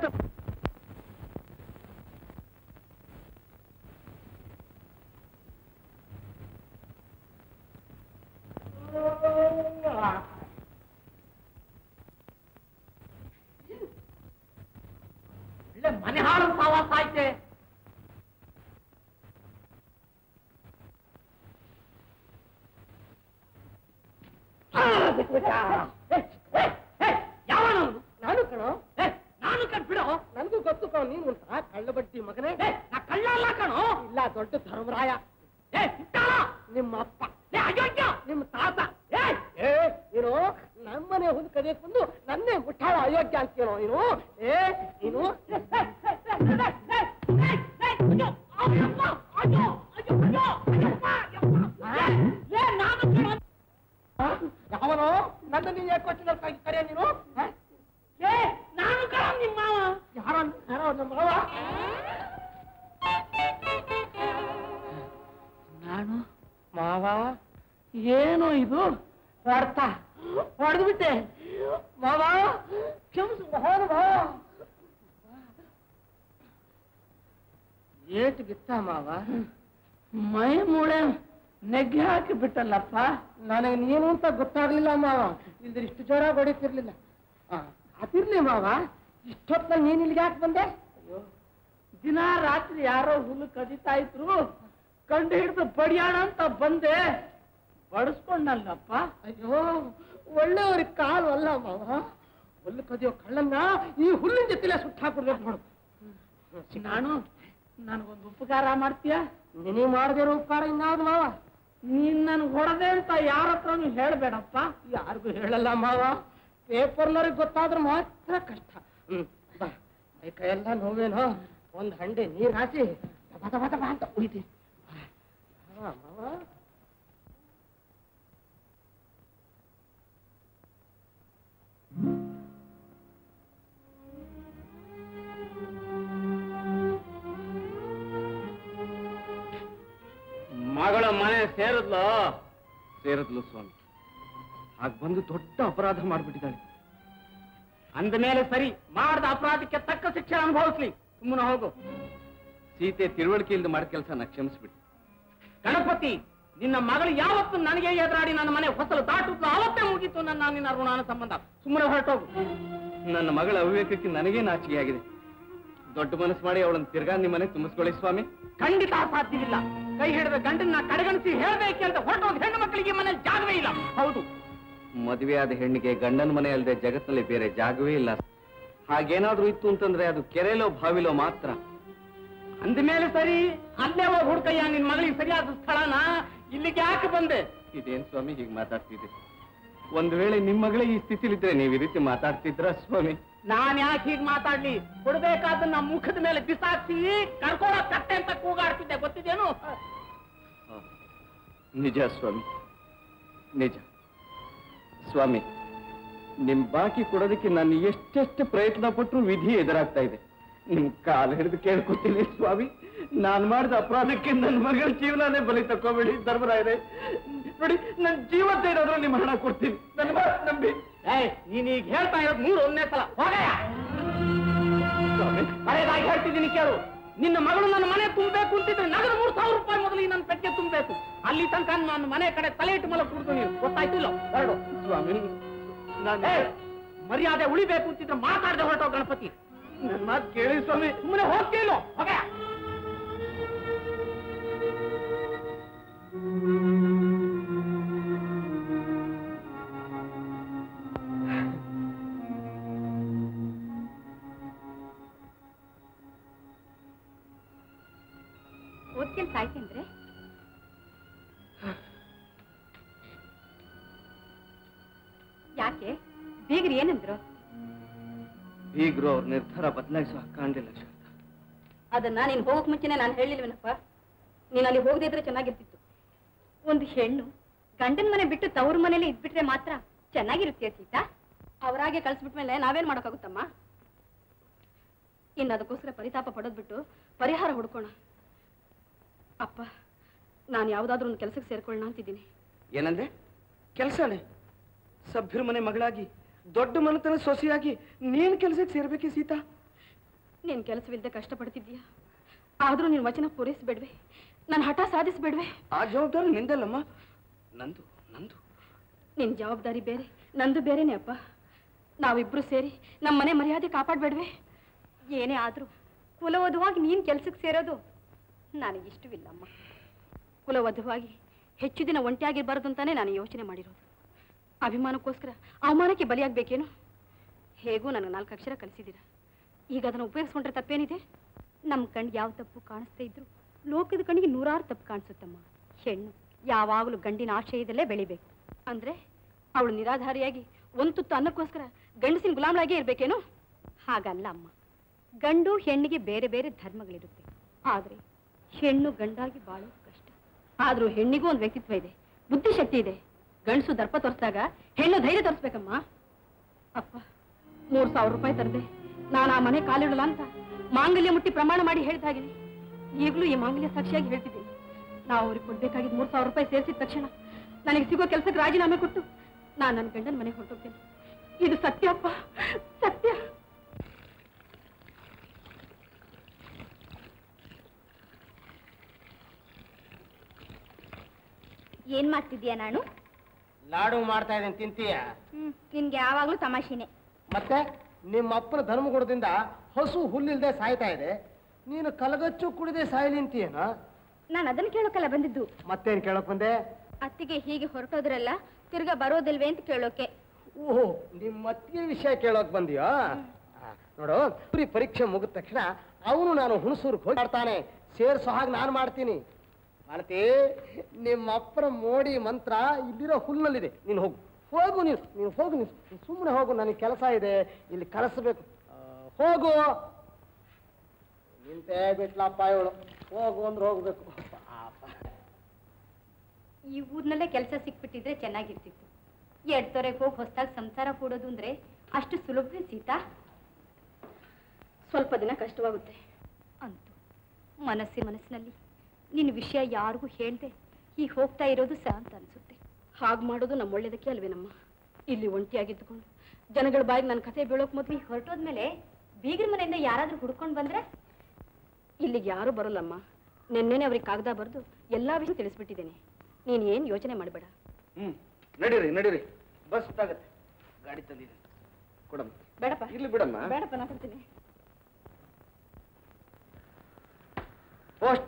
ಮನೆ ಹಾಳು ಸಾವಾಸ ಐತೆ. ನಾನು ಕಣೋ. ನಾನು ಕಟ್ಬಿಡೋ. ನನಗೂ ಗೊತ್ತು ಕಣೋ, ನೀನು ಅಂತ ಕಳ್ಳ ಬಡ್ಡಿ ಮಗನೇ. ನಾ ಕಳ್ಳ ಅಲ್ಲ ಕಣೋ. ಇಲ್ಲ, ದೊಡ್ಡ ಧರ್ಮರಾಯ. ನಿಮ್ಮ ಅಪ್ಪ, ಅಯೋಗ್ಯ, ನಿಮ್ಮ ತಾತ. ನೀನು ನಮ್ಮನೆ ಹುಲ್ ಕದಿಯಕ್ ಬಂದು ನನ್ನೇ ಮುಟ್ಟಾಳ ಅಯೋಗ್ಯ ಅಂತೀನೋ ನೀನು? ನೀನು ಯಾವನೋ ನನ್ನ ನೀನು ಯಾಕೆ ಕರೆಯ ನೀನು? ನಾನು ಕಣ ನಿಮ್ಮ ಮಾವ. ಯಾರೋ ನಮ್ಮ ಮಾವ ಏನು ಇದು ಹೊಡ್ತ ಹೊಡೆದ್ಬಿಟ್ಟೆ ಮಾವ ಕ್ಷಮಿಸು ಏಟು ಬಿತ್ತ ಮಾವ ಮೈ ಮೂಳೆ ನೆಗ್ಗೆ ಹಾಕಿ ಬಿಟ್ಟಲ್ಲಪ್ಪ ನನಗೆ ನೀನು ಅಂತ ಗೊತ್ತಾಗ್ಲಿಲ್ಲ ಮಾವ ಇಲ್ದ್ರೆ ಇಷ್ಟು ಜೋರ ಹೊಡಿತಿರ್ಲಿಲ್ಲ ಅದಿರ್ಲಿ ಮಾವ ಇಷ್ಟೊತ್ತಲ್ಲಿ ನೀನ್ ಇಲ್ಲಿಗೆ ಯಾಕೆ ಬಂದೆ ದಿನ ರಾತ್ರಿ ಯಾರೋ ಹುಲ್ಲು ಕದಿತಾ ಇದ್ರು ಕಂಡು ಹಿಡಿದು ಬಡಿಯಾಣ ಅಂತ ಬಂದೆ ಬಡಿಸ್ಕೊಂಡಲ್ಲಪ್ಪ ಅಯ್ಯೋ ಒಳ್ಳೆಯವ್ರಿಗೆ ಕಾಲು ಅಲ್ಲ ಮಾವ ಹುಲ್ಲು ಕದಿಯೋ ಕಳ್ಳನ್ನ ಈ ಹುಲ್ಲಿನ ಜೊತೆಲೆ ಸುಟ್ಟು ಹಾಕೊಡ್ಬೇಕು ನೋಡು ನಾನು ನನಗೊಂದು ಉಪಕಾರ ಮಾಡ್ತೀಯ ನೀನೇ ಮಾಡದಿರೋ ಉಪಕಾರ ಇನ್ಯಾವ್ದು ಮಾವ ನೀನ್ ನನ್ಗೆ ಹೊಡೆದೆ ಅಂತ ಯಾರ ಹತ್ರನು ಹೇಳ್ಬೇಡಪ್ಪ ಯಾರಿಗೂ ಹೇಳಲ್ಲ ಮಾವ ಪೇಪರ್ನವ್ರಿಗೆ ಗೊತ್ತಾದ್ರೆ ಮಾತ್ರ ಕಷ್ಟ ಬಾ ಮೈ ಕೈಯೆಲ್ಲ ನೋವೇನೋ ಒಂದು ಹಂಡೆ ನೀರು ಹಾಕಿ ದಬ ಅಂತ ಉಳಿತೀನಿ ಮಾವ ಮಗಳ ಮನೆ ಸೇರಿದ್ಲು ಸ್ವಾಮಿ ಹಾಗೆ ಬಂದು ದೊಡ್ಡ ಅಪರಾಧ ಮಾಡ್ಬಿಟ್ಟಿದ್ದಾಳೆ ಅಂದ ಮೇಲೆ ಸರಿ ಮಾಡಿದ ಅಪರಾಧಕ್ಕೆ ತಕ್ಕ ಶಿಕ್ಷೆ ಅನುಭವಿಸ್ಲಿ ಸುಮ್ಮನೆ ಹೋಗು ಸೀತೆ ತಿಳುವಳಿಕೆ ಇಲ್ಲದೆ ಮಾಡಿದ ಕೆಲಸ ಕ್ಷಮಿಸ್ಬಿಡಿ ಗಣಪತಿ ನಿನ್ನ ಮಗಳು ಯಾವತ್ತು ನನಗೆ ಎದುರಾಡಿ ನನ್ನ ಮನೆ ಹೊಸಲು ದಾಟುತ್ತೋ ಅವತ್ತೇ ಮುಗೀತು ನಿನ್ನ ಋಣಾನ ಸಂಬಂಧ ಸುಮ್ಮನೆ ಹೊರಟೋಗು ನನ್ನ ಮಗಳ ಅವಿವೇಕಕ್ಕೆ ನನಗೇ ನಾಚಿಕೆ ಆಗಿದೆ ದೊಡ್ಡ ಮನಸ್ಸು ಮಾಡಿ ಅವಳನ್ನು ತಿರ್ಗಾ ನಿಮ್ಮ ಮನೆ ತುಂಬಿಸ್ಕೊಳ್ಳಿ ಸ್ವಾಮಿ ಖಂಡಿತ ಸಾಧ್ಯವಿಲ್ಲ ಕೈ ಹಿಡಿದ ಗಂಡನ್ನ ಕಡೆಗಣಿಸಿ ಹೇಳ್ಬೇಕೆ ಅಂತ ಹೊರಟೋಗಿ ಹೆಣ್ಣು ಮಕ್ಕಳಿಗೆ ಮನೇಲಿ ಜಾಗವೇ ಇಲ್ಲ ಹೌದು ಮದುವೆಯಾದ ಹೆಣ್ಣಿಗೆ ಗಂಡನ ಮನೆ ಅಲ್ಲದೆ ಜಗತ್ತಿನಲ್ಲಿ ಬೇರೆ ಜಾಗವೇ ಇಲ್ಲ ಹಾಗೇನಾದ್ರೂ ಇತ್ತು ಅಂತಂದ್ರೆ ಅದು ಕೆರೆಲೋ ಬಾವಿಲೋ ಮಾತ್ರ ಅಂದ ಮೇಲೆ ಸರಿ ಅಲ್ಲೇ ಹೋಗಿ ಹುಡ್ಕಯ್ಯ ನಿನ್ ಮಗಳಿಗೆ ಸರಿಯಾದ ಸ್ಥಳನ ಇಲ್ಲಿಗೆ ಯಾಕೆ ಬಂದೆ ಇದೇನ್ ಸ್ವಾಮಿ ಹೀಗೆ ಮಾತಾಡ್ತಿದ್ದೆ ಒಂದ್ ವೇಳೆ ನಿಮ್ ಮಗಳೇ ಈ ಸ್ಥಿತಿಲಿದ್ರೆ ನೀವು ಈ ರೀತಿ ಮಾತಾಡ್ತಿದ್ರ ಸ್ವಾಮಿ ನಾನ್ ಯಾಕೆ ಹೀಗೆ ಮಾತಾಡ್ಲಿ ಕೊಡ್ಬೇಕಾದನ್ನ ಮುಖದ ಮೇಲೆ ಬಿಸಾಕ್ಸಿ ಕರ್ಕೊಳ್ಳೋ ಕಟ್ಟೆ ಅಂತ ಕೂಗಾಡ್ತಿದ್ದೆ ಗೊತ್ತಿದೇನು ನಿಜ ಸ್ವಾಮಿ ನಿಜ ಸ್ವಾಮಿ ನಿಮ್ ಬಾಕಿ ಕೊಡೋದಕ್ಕೆ ನಾನು ಎಷ್ಟೆಷ್ಟು ಪ್ರಯತ್ನ ಪಟ್ಟರು ವಿಧಿ ಎದುರಾಗ್ತಾ ಇದೆ ನಿಮ್ ಕಾಲು ಹಿಡಿದು ಕೇಳ್ಕೊತೀನಿ ಸ್ವಾಮಿ ನಾನ್ ಮಾಡಿದ ಅಪರಾಧಕ್ಕೆ ನನ್ನ ಮಗಳ ಜೀವನನೇ ಬಲಿ ತಕ್ಕೋಬೇಡಿ ಧರ್ಮರಾಯರೇ ನೋಡಿ ನನ್ ಜೀವ ಇರೋದ್ರು ನಿಮ್ ಹಣ ಕೊಡ್ತೀನಿ ನನ್ನ ಮಾತು ನಂಬಿ ನೀನ್ ಈಗ ಹೇಳ್ತಾ ಇರೋದು 101ನೇ ಸಲ ಹೋಗಯ್ಯ ಸ್ವಾಮಿ ಹಳೇದಾಗಿ ಹೇಳ್ತಿದ್ದೀನಿ ಕೇಳು ನಿನ್ನ ಮಗಳು ನನ್ನ ಮನೆ ತುಂಬಬೇಕು ಅಂತಿದ್ರೆ ನಗರ 3,000 ರೂಪಾಯಿ ಮೊದಲಿಗೆ ನನ್ನ ಪೆಟ್ಟಿಗೆ ತುಂಬಬೇಕು ಅಲ್ಲಿ ತನಕ ನನ್ನ ಮನೆ ಕಡೆ ತಲೆ ಇಟ್ಟು ಮಲ ಕೂಡ್ತು ನೀನು ಗೊತ್ತಾಯ್ತಿಲ್ಲ ಹೊರಡು ಸ್ವಾಮಿ ಮರ್ಯಾದೆ ಉಳಿಬೇಕು ಅಂತಿದ್ರೆ ಮಾತಾಡದೆ ಹೊರಟೋ ಗಣಪತಿ ನನ್ನ ಮಾತು ಕೇಳಿ ಸ್ವಾಮಿ ಸುಮ್ಮನೆ ಹೋಗ್ತಿಲ್ಲ ಹೋಗಯ್ಯ ಓದ್ಕೆಲ್ ಸಾಯ್ತೇನ್ರೆ ಯಾಕೆ ಬೀಗ್ರಿ ಏನಂದ್ರು ಬೀಗ್ರು ಅವ್ರ ನಿರ್ಧಾರ ಬದಲಾಯಿಸೋ ಕಾಣಲಿಲ್ಲ ಶಾಂತ ಅದನ್ನ ನೀನ್ ಹೋಗಕ್ ಮುಂಚೆನೆ ನಾನು ಹೇಳಿಲ್ವೇನಪ್ಪ ನೀನ್ ಅಲ್ಲಿ ಹೋಗದಿದ್ರೆ ಚೆನ್ನಾಗಿರ್ತಿತ್ತು ಒಂದು ಹೆಣ್ಣು ಗಂಡನ ಮನೆ ಬಿಟ್ಟು ತವ್ರ ಮನೇಲಿ ಇದ್ಬಿಟ್ರೆ ಮಾತ್ರ ಚೆನ್ನಾಗಿರುತ್ತೆ ಸೀತಾ ಅವರಾಗೆ ಕಳ್ಸ್ಬಿಟ್ಮೇಲೆ ನಾವೇನ್ ಮಾಡೋಕ್ಕಾಗುತ್ತಮ್ಮ ಇನ್ನು ಅದಕ್ಕೋಸ್ಕರ ಪರಿತಾಪ ಪಡೋದ್ ಬಿಟ್ಟು ಪರಿಹಾರ ಹುಡ್ಕೋಣ ಅಪ್ಪ ನಾನು ಯಾವ್ದಾದ್ರೂ ಒಂದು ಕೆಲಸಕ್ಕೆ ಸೇರ್ಕೊಳ್ಳೋಣ ಅಂತಿದ್ದೀನಿ ಏನಂದ್ರೆ ಕೆಲಸನೇ ಸಭ್ಯರ ಮನೆ ಮಗಳಾಗಿ ದೊಡ್ಡ ಮನೆತನ ಸೊಸೆಯಾಗಿ ನೀನ್ ಕೆಲಸಕ್ಕೆ ಸೇರ್ಬೇಕೆ ಸೀತಾ ನೀನ್ ಕೆಲಸವಿಲ್ಲದೆ ಕಷ್ಟಪಡ್ತಿದ್ದೀಯ ಆದ್ರೂ ನೀನ್ ವಚನ ಪೂರೈಸ್ಬೇಡ್ವೆ ನನ್ನ ಹಠ ಸಾಧಿಸ್ಬೇಡ್ವೆ ಆ ಜವಾಬ್ದಾರಿ ನಿಂದಲ್ಲಮ್ಮ ನಂದು ನಂದು ನಿನ್ ಜವಾಬ್ದಾರಿ ಬೇರೆ ನಂದು ಬೇರೆನೇ ಅಪ್ಪ ನಾವಿಬ್ರು ಸೇರಿ ನಮ್ಮ ಮನೆ ಮರ್ಯಾದೆ ಕಾಪಾಡ್ಬೇಡ್ವೆ ಏನೇ ಆದ್ರೂ ಕುಲವಧುವಾಗಿ ನೀನ್ ಕೆಲ್ಸಕ್ಕೆ ಸೇರೋದು ನನಗಿಷ್ಟವಿಲ್ಲಮ್ಮ ಕುಲವಧುವಾಗಿ ಹೆಚ್ಚು ದಿನ ಒಂಟಿಯಾಗಿರ್ಬಾರ್ದು ಅಂತಾನೆ ನಾನು ಯೋಚನೆ ಮಾಡಿರೋದು ಅಭಿಮಾನಕ್ಕೋಸ್ಕರ ಅವಮಾನಕ್ಕೆ ಬಲಿಯಾಗಬೇಕೇನು ಹೇಗೂ ನನಗೆ 4 ಅಕ್ಷರ ಕಲಿಸಿದ್ದೀರ ಈಗ ಅದನ್ನು ಉಪಯೋಗಿಸ್ಕೊಂಡ್ರೆ ತಪ್ಪೇನಿದೆ ನಮ್ಮ ಕಣ್ಣಿಗೆ ಯಾವ ತಪ್ಪು ಕಾಣಿಸ್ತಾ ಇದ್ರು ಲೋಕದ ಕಣ್ಣಿಗೆ 100 ತಪ್ಪು ಕಾಣಿಸುತ್ತಮ್ಮ ಹೆಣ್ಣು ಯಾವಾಗಲೂ ಗಂಡಿನ ಆಶ್ರಯದಲ್ಲೇ ಬೆಳಿಬೇಕು ಅಂದ್ರೆ ಅವಳು ನಿರಾಧಾರಿಯಾಗಿ ಒಂದು ತುತ್ತು ಅನ್ನಕ್ಕೋಸ್ಕರ ಗಂಡಸಿನ ಗುಲಾಮಳಾಗೇ ಇರ್ಬೇಕೇನು ಹಾಗಲ್ಲ ಅಮ್ಮ ಗಂಡು ಹೆಣ್ಣಿಗೆ ಬೇರೆ ಬೇರೆ ಧರ್ಮಗಳಿರುತ್ತೆ ಆದ್ರೆ ಹೆಣ್ಣು ಗಂಡಾಗಿ ಬಾಳೋದು ಕಷ್ಟ ಆದ್ರೂ ಹೆಣ್ಣಿಗೂ ಒಂದು ವ್ಯಕ್ತಿತ್ವ ಇದೆ ಬುದ್ಧಿಶಕ್ತಿ ಇದೆ ಗಂಡಸು ದರ್ಪ ತೋರಿಸಿದಾಗ ಹೆಣ್ಣು ಧೈರ್ಯ ತೋರಿಸ್ಬೇಕಮ್ಮ ಅಪ್ಪ 3,000 ರೂಪಾಯಿ ತರದೆ ನಾನು ಆ ಮನೆ ಕಾಲಿಡಲ್ಲ ಅಂತ ಮಾಂಗಲ್ಯ ಮುಟ್ಟಿ ಪ್ರಮಾಣ ಮಾಡಿ ಹೇಳ್ದಾಗಿದೆ ಈಗಲೂ ಈ ಮಾಂಗಲ್ಯ ಸಾಕ್ಷಿಯಾಗಿ ಹೇಳ್ತಿದ್ದೀನಿ ನಾವು ಅವ್ರಿಗೆ ಕೊಡ್ಬೇಕಾಗಿದ್ದು 3,000 ರೂಪಾಯಿ ಸೇರಿಸಿದ ತಕ್ಷಣ ನನಗೆ ಸಿಗೋ ಕೆಲಸಕ್ಕೆ ರಾಜೀನಾಮೆ ಕೊಟ್ಟು ನಾನು ನನ್ನ ಗಂಡನ ಮನೆಗೆ ಹೊರಟೋಗ್ತೇನೆ. ಇದು ಸತ್ಯಪ್ಪ, ಸತ್ಯ. ಏನ್ ಮಾಡ್ತಿದ್ಯಾ? ನಾನು ಲಾಡು ಮಾಡ್ತಾ ಇದ್ದೇನೆ, ತಿಂತೀಯ? ನಿನ್ಗೆ ಯಾವಾಗ್ಲೂ ತಮಾಷೆನೆ. ಮತ್ತೆ ನಿಮ್ಮ ಅಪ್ಪನ ಧರ್ಮಗುಡದಿಂದ ಹಸು ಹುಲ್ಲಿಲ್ದೆ ಸಾಯ್ತಾ ಇದೆ, ನೀನು ಕಲಗಚ್ಚು ಕುಡಿದೆ ಸಾಯಲಿ ಅಂತೀಯೇನ? ನಾನು ಅದನ್ನ ಕೇಳೋಕಲ್ಲ ಬಂದಿದ್ದು. ಮತ್ತೇನ್ ಕೇಳಕ್ ಬಂದೆ? ಅತ್ತಿಗೆ ಹೀಗೆ ಹೊರಟೋದ್ರಲ್ಲ, ತಿರ್ಗಾ ಬರೋದಿಲ್ವೇ ಅಂತ ಕೇಳೋಕೆ. ಓಹೋ, ನಿಮ್ಮ ಅತ್ತಿಗೆ ವಿಷಯ ಕೇಳೋಕ್ ಬಂದಿಯಾ? ನೋಡು, ಪರೀಕ್ಷೆ ಮುಗಿದ ತಕ್ಷಣ ಅವನು ನಾನು ಹುಣಸೂರ್ಗೆ ಹೋಗಿ ಮಾಡ್ತಾನೆ, ಸೇರ್ಸೋ ಹಾಗೆ ನಾನು ಮಾಡ್ತೀನಿ. ಮಾಲತಿ, ನಿಮ್ಮ ಅಪ್ಪನ ಮೋಡಿ ಮಂತ್ರ ಇಲ್ಲಿರೋ ಹುಲ್ಲಿನಲ್ಲಿದೆ. ನೀನು ಹೋಗು ಹೋಗು, ನೀನು ಹೋಗು, ನೀನು ಸುಮ್ಮನೆ ಹೋಗು, ನನಗೆ ಕೆಲಸ ಇದೆ, ಇಲ್ಲಿ ಕಳಿಸ್ಬೇಕು. ಹೋಗು. ನಿಂತೇ ಬಿಟ್ಲಪ್ಪ ಇವಳು, ಹೋಗು ಅಂದ್ರೆ ಹೋಗ್ಬೇಕು. ಈ ಊರ್ನಲ್ಲೇ ಕೆಲಸ ಸಿಕ್ಬಿಟ್ಟಿದ್ರೆ ಚೆನ್ನಾಗಿರ್ತಿತ್ತು. ಎಡ್ತೊರೆಗೆ ಹೋಗಿ ಹೊಸದಾಗಿ ಸಂಸಾರ ಕೂಡೋದು ಅಂದ್ರೆ ಅಷ್ಟು ಸುಲಭವೇ ಸೀತಾ? ಸ್ವಲ್ಪ ದಿನ ಕಷ್ಟವಾಗುತ್ತೆ. ಅಂತೂ ಮನಸ್ಸಿನಲ್ಲಿ ನಿನ್ನ ವಿಷಯ ಯಾರಿಗೂ ಹೇಳ್ದೆ ಈಗ ಹೋಗ್ತಾ ಇರೋದು ಸಹ ಅಂತ ಅನ್ಸುತ್ತೆ. ಹಾಗೆ ಮಾಡೋದು ನಮ್ಮ ಒಳ್ಳೇದಕ್ಕೆ ಅಲ್ವೇನಮ್ಮ? ಇಲ್ಲಿ ಒಂಟಿಯಾಗಿದ್ದುಕೊಂಡು ಜನಗಳ ಬಾಯಿಗೆ ನನ್ನ ಕಥೆ ಬೀಳೋಕ್ ಮೊದಲು ಹೊರಟೋದ್ಮೇಲೆ ಬೀಗ್ರ ಮನೆಯಿಂದ ಯಾರಾದ್ರೂ ಹುಡ್ಕೊಂಡು ಬಂದ್ರೆ? ಇಲ್ಲಿಗೆ ಯಾರು ಬರೋಲ್ಲಮ್ಮ. ನೆನ್ನೆನೆ ಅವ್ರಿಗೆ ಕಾಗದ ಬರೆದು ಎಲ್ಲಾ ವಿಷಯ ತಿಳಿಸ್ಬಿಟ್ಟಿದ್ದೇನೆ. ನೀನ್ ಏನ್ ಯೋಚನೆ ಮಾಡಬೇಡ. ನಡೀರಿ ನಡೀರಿ, ಬಸ್ ಆಗತ್ತೆ. ಗಾಡಿ ತಂದಿದೆ, ಕೊಡಮ್ಮ. ಬೇಡಪ್ಪ, ಇರ್ಲಿ ಬಿಡಮ್ಮ. ಬೇಡಪ್ಪ, ನಾ ಕೊಡ್ತೀನಿ. ಪೋಸ್ಟ್.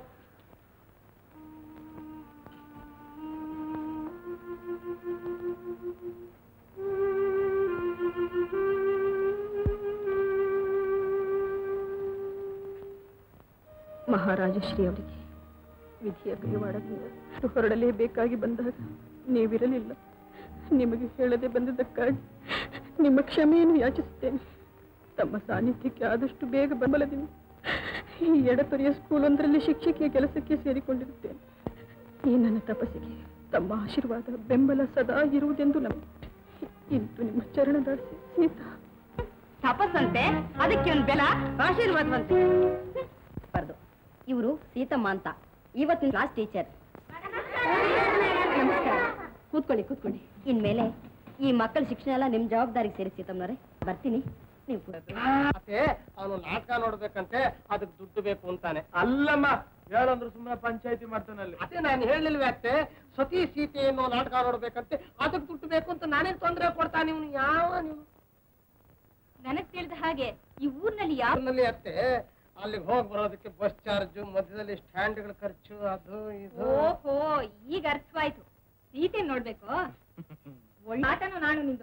ಮಹಾರಾಜಶ್ರೀ ಅವರಿಗೆ ವಿಧಿಯ ಕೈವಾಡದಿಂದ ಹೊರಡಲೇಬೇಕಾಗಿ ಬಂದಾಗ ನೀವಿರಲಿಲ್ಲ. ನಿಮಗೆ ಹೇಳದೆ ಬಂದದಕ್ಕಾಗಿ ನಿಮ್ಮ ಕ್ಷಮೆಯನ್ನು ಯಾಚಿಸುತ್ತೇನೆ. ತಮ್ಮ ಸಾನ್ನಿಧ್ಯಕ್ಕೆ ಆದಷ್ಟು ಬೇಗ ಬೆಂಬಲದಿಂದ ಈ ಎಡಪರಿಯ ಸ್ಕೂಲ್ ಒಂದರಲ್ಲಿ ಶಿಕ್ಷಕಿಯ ಕೆಲಸಕ್ಕೆ ಸೇರಿಕೊಂಡಿರುತ್ತೇನೆ. ಈ ನನ್ನ ತಪಸ್ಸಿಗೆ ತಮ್ಮ ಆಶೀರ್ವಾದ ಬೆಂಬಲ ಸದಾ ಇರುವುದೆಂದು ನಂಬಿಕೆ. ಇಂದು ನಿಮ್ಮ ಚರಣದಾಸೆ ಸೀತಾ. ತಪಸ್ಸಂತೆ, ಅದಕ್ಕೆ ಒಂದು ಬೆಲ, ಆಶೀರ್ವಾದವಂತೆ. ಬರ್ದು ಇವರು ಸೀತಮ್ಮ ಅಂತ, ಇವತ್ತಿನ ಕ್ಲಾಸ್ ಟೀಚರ್. ನಮಸ್ಕಾರ. ಕೂತ್ಕೊಳ್ಳಿ ಕೂತ್ಕೊಳ್ಳಿ. ಇನ್ಮೇಲೆ ಈ ಮಕ್ಕಳ ಶಿಕ್ಷಣ ಎಲ್ಲ ನಿಮ್ ಜವಾಬ್ದಾರಿಗೆ ಸೇರಿ ಸೀತಮ್ಮನವ್ರೆ. ಬರ್ತೀನಿ, ನೀವು ಮತ್ತೆ ಅವನು ನಾಟಕ ನೋಡ್ಬೇಕಂತೆ, ಅದಕ್ಕೆ ದುಡ್ಡು ಬೇಕು ಅಂತಾನೆ. ಅಲ್ಲಮ್ಮ, ಹೇಳಂದ್ರು ಸುಮ್ಮನೆ ಪಂಚಾಯತಿ ಮಾಡ್ತಾನಲ್ಲಿ. ಅದೇ ನಾನು ಹೇಳಿಲ್ವೇ ಅತ್ತೆ, ಸತಿ ಸೀತೆ ಅನ್ನೋ ನಾಟಕ ನೋಡ್ಬೇಕಂತೆ, ಅದಕ್ಕೆ ದುಡ್ಡು ಬೇಕು ಅಂತ ನಾನೇನ್ ತೊಂದರೆ ಕೊಡ್ತಾ? ನೀವು ಯಾವ ನೀವು ನನಗ್ ತಿಳಿದ ಹಾಗೆ ಈ ಊರಿನಲ್ಲಿ ಯಾವ ಊರಿನಲ್ಲಿ ಅತ್ತೆ, ಅಲ್ಲಿಗೆ ಹೋಗಿ ಬರೋದಕ್ಕೆ ಬಸ್ ಚಾರ್ಜು, ಮಧ್ಯದಲ್ಲಿ ಸ್ಟ್ಯಾಂಡ್ಗಳ ಖರ್ಚು, ಅದು ಇದು. ಓಹೋ, ಈಗ ಅರ್ಥವಾಯ್ತು. ಸೀತೆ ನೋಡ್ಬೇಕು. ಒಳ್ಳೆ ಆಟನೂ ನಾನು ನಿಂದು.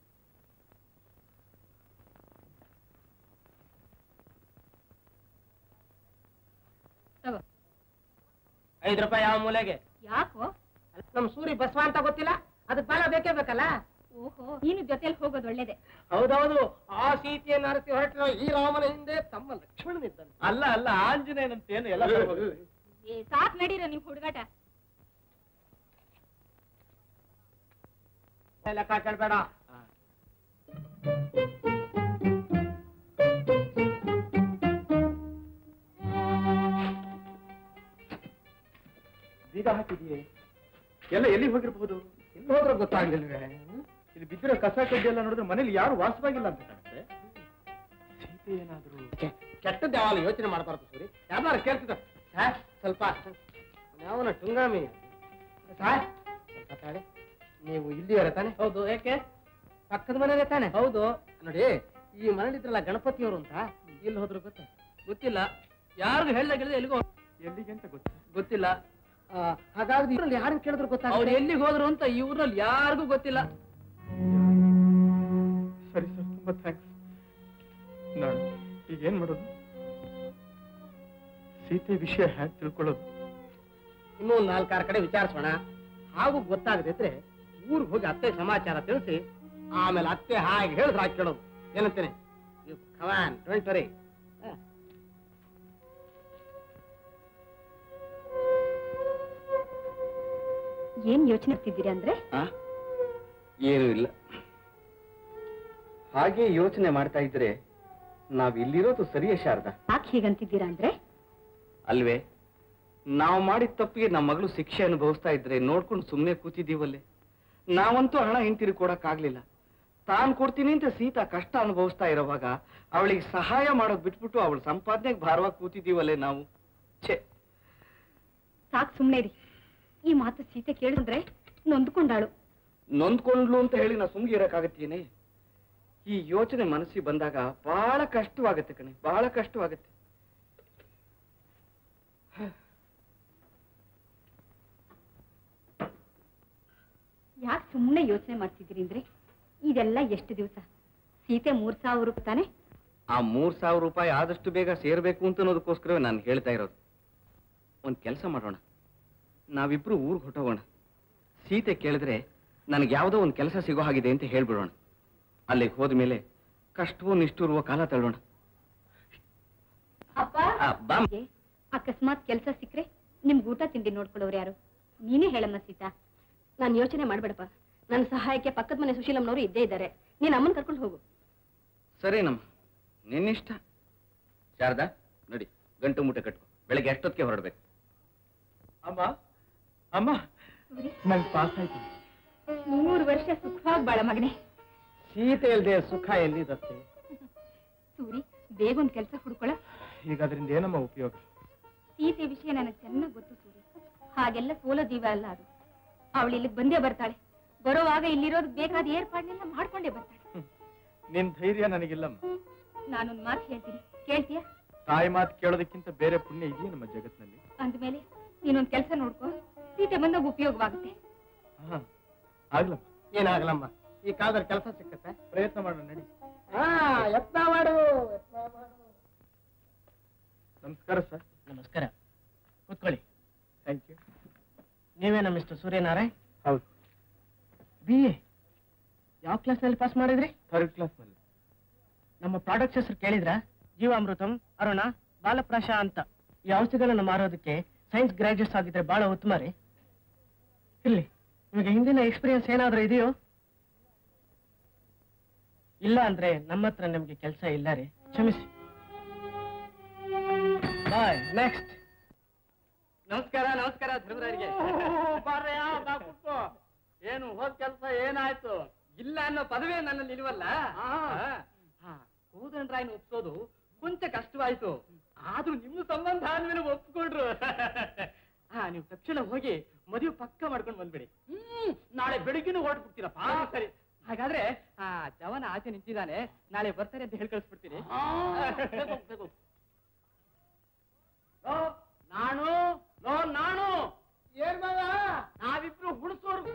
ತಗೋ. 5 ರೂಪಾಯಿ ಯಾವ ಮೂಲೆಗೆ? ಯಾಕೋ? ನಮ್ ಸೂರಿ ಬಸವ ಅಂತ ಗೊತ್ತಿಲ್ಲ, ಅದಕ್ಕೆ ಬಾಳ ಬೇಕೇ ಬೇಕಲ್ಲ. ಓಹೋ, ನೀನು ಜೊತೆಲಿ ಹೋಗೋದು ಒಳ್ಳೇದೆ. ಹೌದೌದು, ಆ ಸೀತೆಯನ್ನು ಅರಸಿ ಹೊರಟಿರೋ ಈ ರಾಮನ ಹಿಂದೆ ತಮ್ಮ ಲಕ್ಷ್ಮಣನಿದ್ದಾನೆ. ಅಲ್ಲ ಅಲ್ಲ, ಆಂಜನೇಯನಂತೇನು ಎಲ್ಲ ಸಾಕ್ ನಡೀರೋ ನಿಮ್ ಹುಡುಗಾಟ. ಲೆಕ್ಕ ಕೇಳ್ಬೇಡ. ಬೀಗ ಹಾಕಿದೀಯೇ? ಎಲ್ಲ ಎಲ್ಲಿ ಹೋಗಿರ್ಬಹುದು? ಎಲ್ಲಿ ಹೋದ್ರೆ ಗೊತ್ತಾಗ್ಲಿಲ್ವೇ? ಇಲ್ಲಿ ಬಿದ್ದಿರೋ ಕಸ ಕಡ್ಡಿ ಎಲ್ಲ ನೋಡಿದ್ರೆ ಮನೇಲಿ ಯಾರು ವಾಸವಾಗಿಲ್ಲ ಅಂತ ಕಾಣುತ್ತೆ. ಸೀತೆ ಏನಾದ್ರು ಕೆಟ್ಟದ್ದು ಯಾವಾಗ ಯೋಚನೆ ಮಾಡಬಾರ್ದು ಸೂರಿ. ಯಾರು ಕೇಳ್ತಿದ್ದ ಸಾರ್ ಸ್ವಲ್ಪ ಯಾವನ ಟುಂಗಾಮಿ ಸಾರ್ ಸ್ವಲ್ಪ ತಾಳೆ. ನೀವು ಇಲ್ಲಿಯವರ ತಾನೆ? ಹೌದು. ಯಾಕೆ? ಪಕ್ಕದ ಮನೆಯೇ ತಾನೆ? ಹೌದು. ನೋಡಿ, ಈ ಮನೇಲಿದ್ರಲ್ಲ ಗಣಪತಿಯವರು ಅಂತ, ಎಲ್ಲಿ ಹೋದ್ರು ಗೊತ್ತಾ? ಗೊತ್ತಿಲ್ಲ. ಯಾರಿಗೂ ಹೇಳಿದಾಗಿಲ್ಲ, ಎಲ್ಲಿಗೋ ಎಲ್ಲಿಗೆ ಅಂತ ಗೊತ್ತಿಲ್ಲ. ಹಾಗಾದ್ರೆ ಇದ್ರಲ್ಲಿ ಯಾರನ್ನ ಕೇಳಿದ್ರು ಗೊತ್ತಾ? ಅವ್ರು ಎಲ್ಲಿಗೆ ಹೋದ್ರು ಅಂತ ಈ ಊರಲ್ಲಿ ಯಾರಿಗೂ ಗೊತ್ತಿಲ್ಲ. ಸರಿ ಸರ್, ತುಂಬಾ ಥ್ಯಾಂಕ್ಸ್. ನಾನು ಈಗ ಏನ್ ಮಾಡೋದು? ಸೀತೆ ವಿಷಯ ಹೇಗೆ ತಿಳ್ಕೊಳ್ಳೋದು? ಇನ್ನೂ 4-6 ಕಡೆ ವಿಚಾರಿಸೋಣ. ಹಾಗೂ ಗೊತ್ತಾಗದಿದ್ರೆ ಊರಿಗೆ ಹೋಗಿ ಅತ್ತೆ ಸಮಾಚಾರ ತಿಳಿಸಿ, ಆಮೇಲೆ ಅತ್ತೆ ಹಾಗೆ ಹೇಳಿದ್ರೆ ಹಾಗೆ ಕೇಳೋದು. ಏನಂತೇನೆ? Come on, don't worry. ಏನ್ ಯೋಚನೆ ಮಾಡ್ತಿದ್ದೀರಿ ಅಂದ್ರೆ? ಏನೂ ಇಲ್ಲ. ಹಾಗೆ ಯೋಚನೆ ಮಾಡ್ತಾ ಇದ್ರೆ ನಾವ್ ಇಲ್ಲಿರೋದು ಸರಿಯೇ ಶಾರದಾ? ಯಾಕೆ ಹೀಗಂತಿದ್ದೀರಾ ಅಂದ್ರೆ? ಅಲ್ವೇ, ನಾವು ಮಾಡಿದ ತಪ್ಪಿಗೆ ನಮ್ಮ ಮಗಳು ಶಿಕ್ಷೆ ಅನುಭವಿಸ್ತಾ ಇದ್ರೆ ನೋಡ್ಕೊಂಡು ಸುಮ್ಮನೆ ಕೂತಿದ್ದೀವಲ್ಲೇ. ನಾವಂತೂ ಹಣ ಹಿಂತಿರುಗಿ ಕೊಡಕ್ಕಾಗ್ಲಿಲ್ಲ. ತಾನು ಕೊಡ್ತೀನಿ ಅಂತ ಸೀತಾ ಕಷ್ಟ ಅನುಭವಿಸ್ತಾ ಇರೋವಾಗ ಅವಳಿಗೆ ಸಹಾಯ ಮಾಡೋದು ಬಿಟ್ಬಿಟ್ಟು ಅವಳ ಸಂಪಾದನೆಗೆ ಭಾರವಾಗಿ ಕೂತಿದ್ದೀವಲ್ಲೇ ನಾವು. ಛೇ, ಸಾಕು ಸುಮ್ಮನೆ ರೀ. ಈ ಮಾತು ಸೀತೆ ಕೇಳಿದ್ರೆ ನೊಂದ್ಕೊಂಡಾಳು. ನೊಂದ್ಕೊಂಡ್ಲು ಅಂತ ಹೇಳಿ ನಾ ಸುಮ್ಗೆ ಇರಕ್ಕಾಗತ್ತೇನೆ? ಈ ಯೋಚನೆ ಮನಸ್ಸಿಗೆ ಬಂದಾಗ ಬಹಳ ಕಷ್ಟವಾಗತ್ತೆ ಕಣೆ, ಬಹಳ ಕಷ್ಟವಾಗತ್ತೆ. ಯಾಕೆ ಸುಮ್ಮನೆ ಯೋಚನೆ ಮಾಡ್ತಿದ್ದೀರಿ ಅಂದ್ರೆ ಇದೆಲ್ಲ ಎಷ್ಟು ದಿವಸ? ಸೀತೆ 3,000 ರೂಪಾಯಿ ತಾನೆ? ಆ 3,000 ರೂಪಾಯಿ ಆದಷ್ಟು ಬೇಗ ಸೇರ್ಬೇಕು ಅಂತ ಅನ್ನೋದಕ್ಕೋಸ್ಕರವೇ ನಾನು ಹೇಳ್ತಾ ಇರೋದು. ಒಂದ್ ಕೆಲಸ ಮಾಡೋಣ, ನಾವಿಬ್ರು ಊರ್ಗ್ ಹೊಟ್ಟೋಗೋಣ. ಸೀತೆ ಕೇಳಿದ್ರೆ ನನಗೆ ಯಾವುದೋ ಒಂದು ಕೆಲಸ ಸಿಗೋ ಹಾಗಿದೆ ಅಂತ ಹೇಳ್ಬಿಡೋಣ. ಅಲ್ಲಿಗೆ ಹೋದ್ಮೇಲೆ ಕಷ್ಟವೋ ನಿಷ್ಠುರುವ ಕಾಲ ತಳ್ಳೋಣ. ಅಕಸ್ಮಾತ್ ಕೆಲಸ ಸಿಕ್ಕರೆ ನಿಮ್ಗೆ ಊಟ ತಿಂಡಿ ನೋಡ್ಕೊಳ್ಳೋರು ಯಾರು? ನೀನೇ ಹೇಳಮ್ಮ ಸೀತಾ. ನಾನು ಯೋಚನೆ ಮಾಡ್ಬೇಡಪ್ಪ. ನನ್ನ ಸಹಾಯಕ್ಕೆ ಪಕ್ಕದ ಮನೆ ಸುಶೀಲಮ್ಮನವರು ಇದ್ದೇ ಇದ್ದಾರೆ. ನೀನ್ ಅಮ್ಮನ್ ಕರ್ಕೊಂಡು ಹೋಗು. ಸರಿನಮ್ಮ, ನಿನ್ನಿಷ್ಟ. ಶಾರದಾ, ನೋಡಿ ಗಂಟು ಮೂಟೆ ಕಟ್ಕೊ, ಬೆಳಗ್ಗೆ ಎಷ್ಟೊತ್ತಿಗೆ ಹೊರಡ್ಬೇಕು. ಅಮ್ಮ ಅಮ್ಮ, ನಂಗೆ ಪಾಸ್ ಆಯ್ತು. 100 ವರ್ಷ ಸುಖವಾಗಿ ಬಾಳ ಮಗನೇ. ಸೀತೆ ಇಲ್ದೆ ಸುಖ ಎಲ್ಲಿದತ್ತೆ? ಸೂರಿ, ಬೇಗ ಒಂದ್ ಕೆಲಸ ಹುಡ್ಕೊಳ. ಈಗ ಅದರಿಂದ ಏನಮ್ಮ ಉಪಯೋಗ? ಸೀತೆ ವಿಷಯ ನನಗೆ ಚೆನ್ನಾಗಿ ಗೊತ್ತು ಸೂರಿ. ಹಾಗೆಲ್ಲ ಸೋಲೋ ಜೀವ ಅಲ್ಲ ಅದು. ಅವಳು ಇಲ್ಲಿಗೆ ಬಂದೇ ಬರ್ತಾಳೆ. ಬರೋವಾಗ ಇಲ್ಲಿರೋದು ಬೇಕಾದ ಏರ್ಪಾಡ್ನೆಲ್ಲ ಮಾಡ್ಕೊಂಡೇ ಬರ್ತಾಳೆ. ನಿನ್ ಧೈರ್ಯ ನನಗಿಲ್ಲಮ್ಮ. ನಾನೊಂದ್ ಮಾತು ಹೇಳ್ತೀನಿ, ಕೇಳ್ತೀಯಾ? ತಾಯಿ ಮಾತು ಕೇಳೋದಕ್ಕಿಂತ ಬೇರೆ ಪುಣ್ಯ ಇದೆಯಾ ನಮ್ಮ ಜಗತ್ನಲ್ಲಿ? ಅಂದ್ಮೇಲೆ ನೀನೊಂದ್ ಕೆಲಸ ನೋಡ್ಕೋ, ಸೀತೆ ಬಂದಾಗ ಉಪಯೋಗವಾಗುತ್ತೆ. ಆಗ್ಲಮ್ಮ. ಏನಾಗಲಮ್ಮ, ಈ ಕಾಲದಲ್ಲಿ ಕೆಲಸ ಸಿಕ್ಕತ್ತೆ. ಪ್ರಯತ್ನ ಮಾಡೋಣ, ನಡಿ. ಯತ್ನ ಮಾಡು. ನಮಸ್ಕಾರ ಸರ್. ನಮಸ್ಕಾರ, ಕೂತ್ಕೊಳ್ಳಿ. Thank you. ನೀವೇನ ಮಿಸ್ಟರ್ ಸೂರ್ಯನಾರಾಯಣ್? ಹೌದು. BA ಯಾವ ಕ್ಲಾಸ್ನಲ್ಲಿ ಪಾಸ್ ಮಾಡಿದ್ರಿ? 3rd ಕ್ಲಾಸ್ನಲ್ಲಿ. ನಮ್ಮ ಪ್ರಾಡಕ್ಟ್ಸ್ ಹೆಸರು ಕೇಳಿದ್ರಾ? ಜೀವಾಮೃತಂ, ಅರುಣ, ಬಾಲಪ್ರಾಶ ಅಂತ. ಈ ಔಷಧಿಗಳನ್ನು ಮಾರೋದಕ್ಕೆ ಸೈನ್ಸ್ ಗ್ರಾಜ್ಯುಯೇಟ್ಸ್ ಆಗಿದ್ರೆ ಬಹಳ ಉತ್ತಮ ರೀ. ಇರ್ಲಿ, ನಿಮಗೆ ಹಿಂದಿನ ಎಕ್ಸ್ಪೀರಿಯನ್ಸ್ ಏನಾದ್ರೂ ಇದೆಯೋ? ಇಲ್ಲ ಅಂದ್ರೆ ನಮ್ಮ ಹತ್ರ ನಿಮ್ಗೆ ಕೆಲಸ ಇಲ್ಲ ರೀ, ಕ್ಷಮಿಸಿ. ಬಾಯ್. ನೆಕ್ಸ್ಟ್. ನಮಸ್ಕಾರ. ನಮಸ್ಕಾರ ಧರ್ಮರಾಯರಿಗೆ. ಏನು ಹೋದ್ ಕೆಲಸ ಏನಾಯ್ತು? ಇಲ್ಲ ಅನ್ನೋ ಪದವೇ ನನ್ನಲ್ಲಿ ಇಲ್ವಲ್ಲ. ಕೋದಂಡರಾಯನ ಒಪ್ಸೋದು ಕೊಂಚ ಕಷ್ಟವಾಯ್ತು. ಆದ್ರೂ ನಿಮ್ಮ ಸಂಬಂಧ ಆದ್ಮೇಲೆ ಒಪ್ಕೊಂಡ್ರು. ನೀವು ತಕ್ಷಣ ಹೋಗಿ ಮದುವೆ ಪಕ್ಕ ಮಾಡ್ಕೊಂಡು ಬಂದ್ಬಿಡಿ. ನಾಳೆ ಬೆಳಿಗ್ಗೆನೂ ಹೊರಟ್ಬಿಡ್ತೀರಪ್ಪ. ಸರಿ, ಹಾಗಾದ್ರೆ ಜವನ ಆಚೆ ನಿಂತಿದ್ದಾನೆ, ನಾಳೆ ಬರ್ತಾರೆ ಅಂತ ಹೇಳಿ ಕಳಿಸ್ಬಿಡ್ತೀನಿ. ನಾನು ಏನ್ ಮಾವ? ನಾವಿಬ್ರು ಹುಣಸೋರು.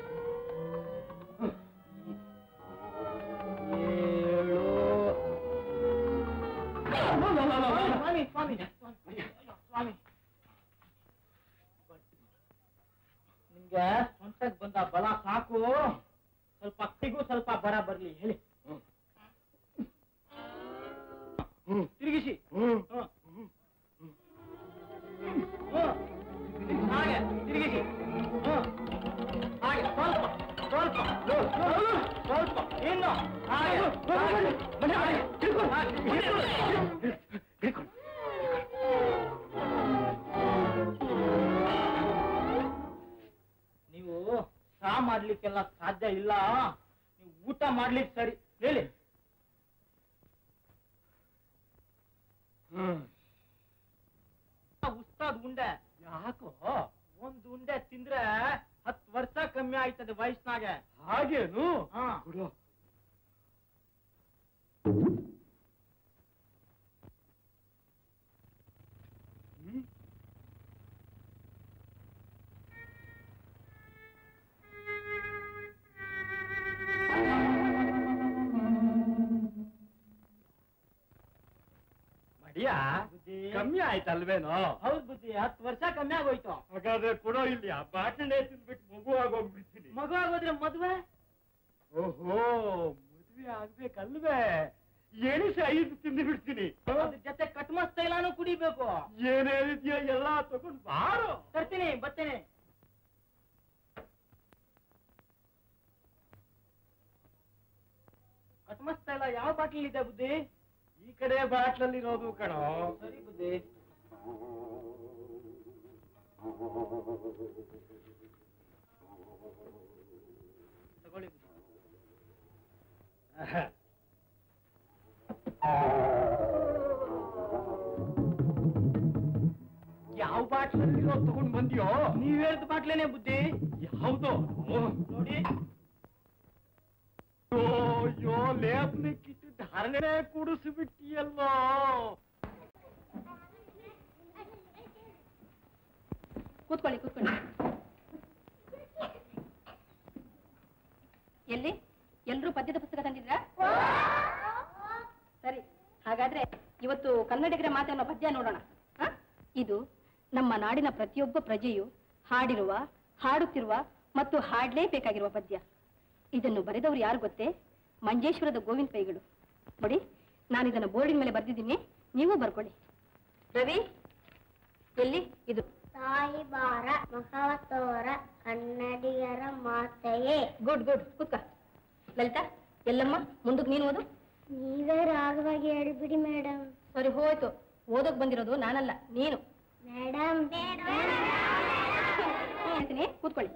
ನಿಮ್ಗೆ ಸ್ವಂತಕ್ಕೆ ಬಂದ ಬಲ ಸಾಕು, ಸ್ವಲ್ಪ ಅಕ್ಕಿಗೂ ಸ್ವಲ್ಪ ಬರ ಬರ್ಲಿ ಹೇಳಿ. ತಿರುಗಿಸಿ. ಹಾಗೆ ತಿರುಗಿಸಿ. ಹಾಗೆ ಸ್ವಲ್ಪ ಸ್ವಲ್ಪ ಸ್ವಲ್ಪ ಇನ್ನು ಹಾಗೆ ನೀವು ಸಾ ಮಾಡ್ಲಿಕ್ಕೆಲ್ಲ ಸಾಧ್ಯ ಇಲ್ಲ. ನೀವು ಊಟ ಮಾಡ್ಲಿಕ್ಕೆ ಸರಿ ಹೇಳಿ. ಉಸ್ತಾದ್ ಉಂಡೆ ಯಾಕೋ? ಒಂದು ಉಂಡೆ ತಿಂದ್ರೆ 10 ವರ್ಷ ಕಮ್ಮಿ ಆಯ್ತದೆ ವಯಸ್ಸಿನಾಗ. ಹಾಗೇನು? ಮಡಿಯ ಕಮ್ಮಿ ಆಯ್ತಲ್ವೇನೋ? ಹೌದು ಬುದ್ಧಿ, 10 ವರ್ಷ ಕಮ್ಮಿ ಆಗೋಯ್ತು. ಹಾಗಾದ್ರೆ ಕೊಡೋ ಇಲ್ಲಿ ಆ ಬಾಟಣೆ ತಿಂದ್ಬಿಟ್ಟು ಮಗು ಆಗೋಗ್ಬಿಡ್ತೀನಿ. ಮಗು ಆಗೋದ್ರೆ ಮದುವೆ? ಓಹೋ, ಮದುವೆ ಆಗ್ಬೇಕಲ್ವೇ? ಎಣಿಸಿ 5 ತಿಂದು ಬಿಡ್ತೀನಿ. ಅದ್ರ ಜೊತೆ ಕಟ್ಮಸ್ ತೈಲಾನು ಕುಡಿಬೇಕು. ಏನೇನಿದ್ಯೋ ಎಲ್ಲ ತಗೊಂಡು ಬಾರೋ. ತರ್ತೀನಿ, ಬರ್ತೇನೆ. ಕಟ್ಮಸ್ ತೈಲ ಯಾವ ಬಾಟ್ಲಿ ಇದೆ ಬುದ್ಧಿ? ಈ ಕಡೆ ಬಾಟ್ಲಲ್ಲಿ ಇರೋದು ಕಣೋ. ಸರಿ ಬುದ್ಧಿ. ತಗೊಳ್ಳಿ. ಯಾವ ಬಾಟ್ಲಲ್ಲಿರೋ ತಗೊಂಡ್ ಬಂದ್ಯೋ? ನೀವ್ ಹೇಳಿದ ಬಾಟ್ಲೇನೆ ಬುದ್ಧಿ. ಯಾವ್ದು ನೋಡಿ. ಅಯ್ಯೋ ಲೇಪನಕ್ಕಿಟ್ಟಿದ್ದ ಹರಳೆ ಕುಡಿಸ್ಬಿಟ್ಟಿಯಲ್ಲೋ. ಕೂತ್ಕೊಳ್ಳಿ ಕೂತ್ಕೊಳ್ಳಿ. ಎಲ್ಲಿ ಎಲ್ರೂ ಪದ್ಯದ ಪುಸ್ತಕ ತಂದಿದ್ರಾ? ಸರಿ, ಹಾಗಾದ್ರೆ ಇವತ್ತು ಕನ್ನಡಿಗರ ಮಾತನ್ನೋ ಪದ್ಯ ನೋಡೋಣ. ಇದು ನಮ್ಮ ನಾಡಿನ ಪ್ರತಿಯೊಬ್ಬ ಪ್ರಜೆಯು ಹಾಡಿರುವ, ಹಾಡುತ್ತಿರುವ ಮತ್ತು ಹಾಡಲೇಬೇಕಾಗಿರುವ ಪದ್ಯ. ಇದನ್ನು ಬರೆದವರು ಯಾರು ಗೊತ್ತೇ? ಮಂಜೇಶ್ವರದ ಗೋವಿಂದ ಪೈಗಳು. ನೋಡಿ, ನಾನು ಇದನ್ನು ಬೋರ್ಡಿನ ಮೇಲೆ ಬರೆದಿದ್ದೀನಿ, ನೀವು ಬರ್ಕೊಳ್ಳಿ. ರವಿ, ಎಲ್ಲಿ ಇದು? ತಾಯಿ ಬಾರ ಮಹವತೋರ ಕನ್ನಡಿಗರ ಮಾತೆಯೇ. ಗುಡ್ ಗುಡ್, ಕೂತ್ಕ. ಲಲಿತಾ, ಎಲ್ಲಮ್ಮ ಮುಂದಕ್ಕೆ ನೀನು ಓದು. ನೀವೇ ರಾಗವಾಗಿ ಹೇಳ್ಬಿಡಿ ಮೇಡಮ್. ಸರಿ ಹೋಯ್ತು, ಓದೋಕ್ ಬಂದಿರೋದು ನಾನಲ್ಲ, ನೀನು. ಮೇಡಮ್ ಹೇಳ್ತೀನಿ, ಕೂತ್ಕೊಳ್ಳಿ.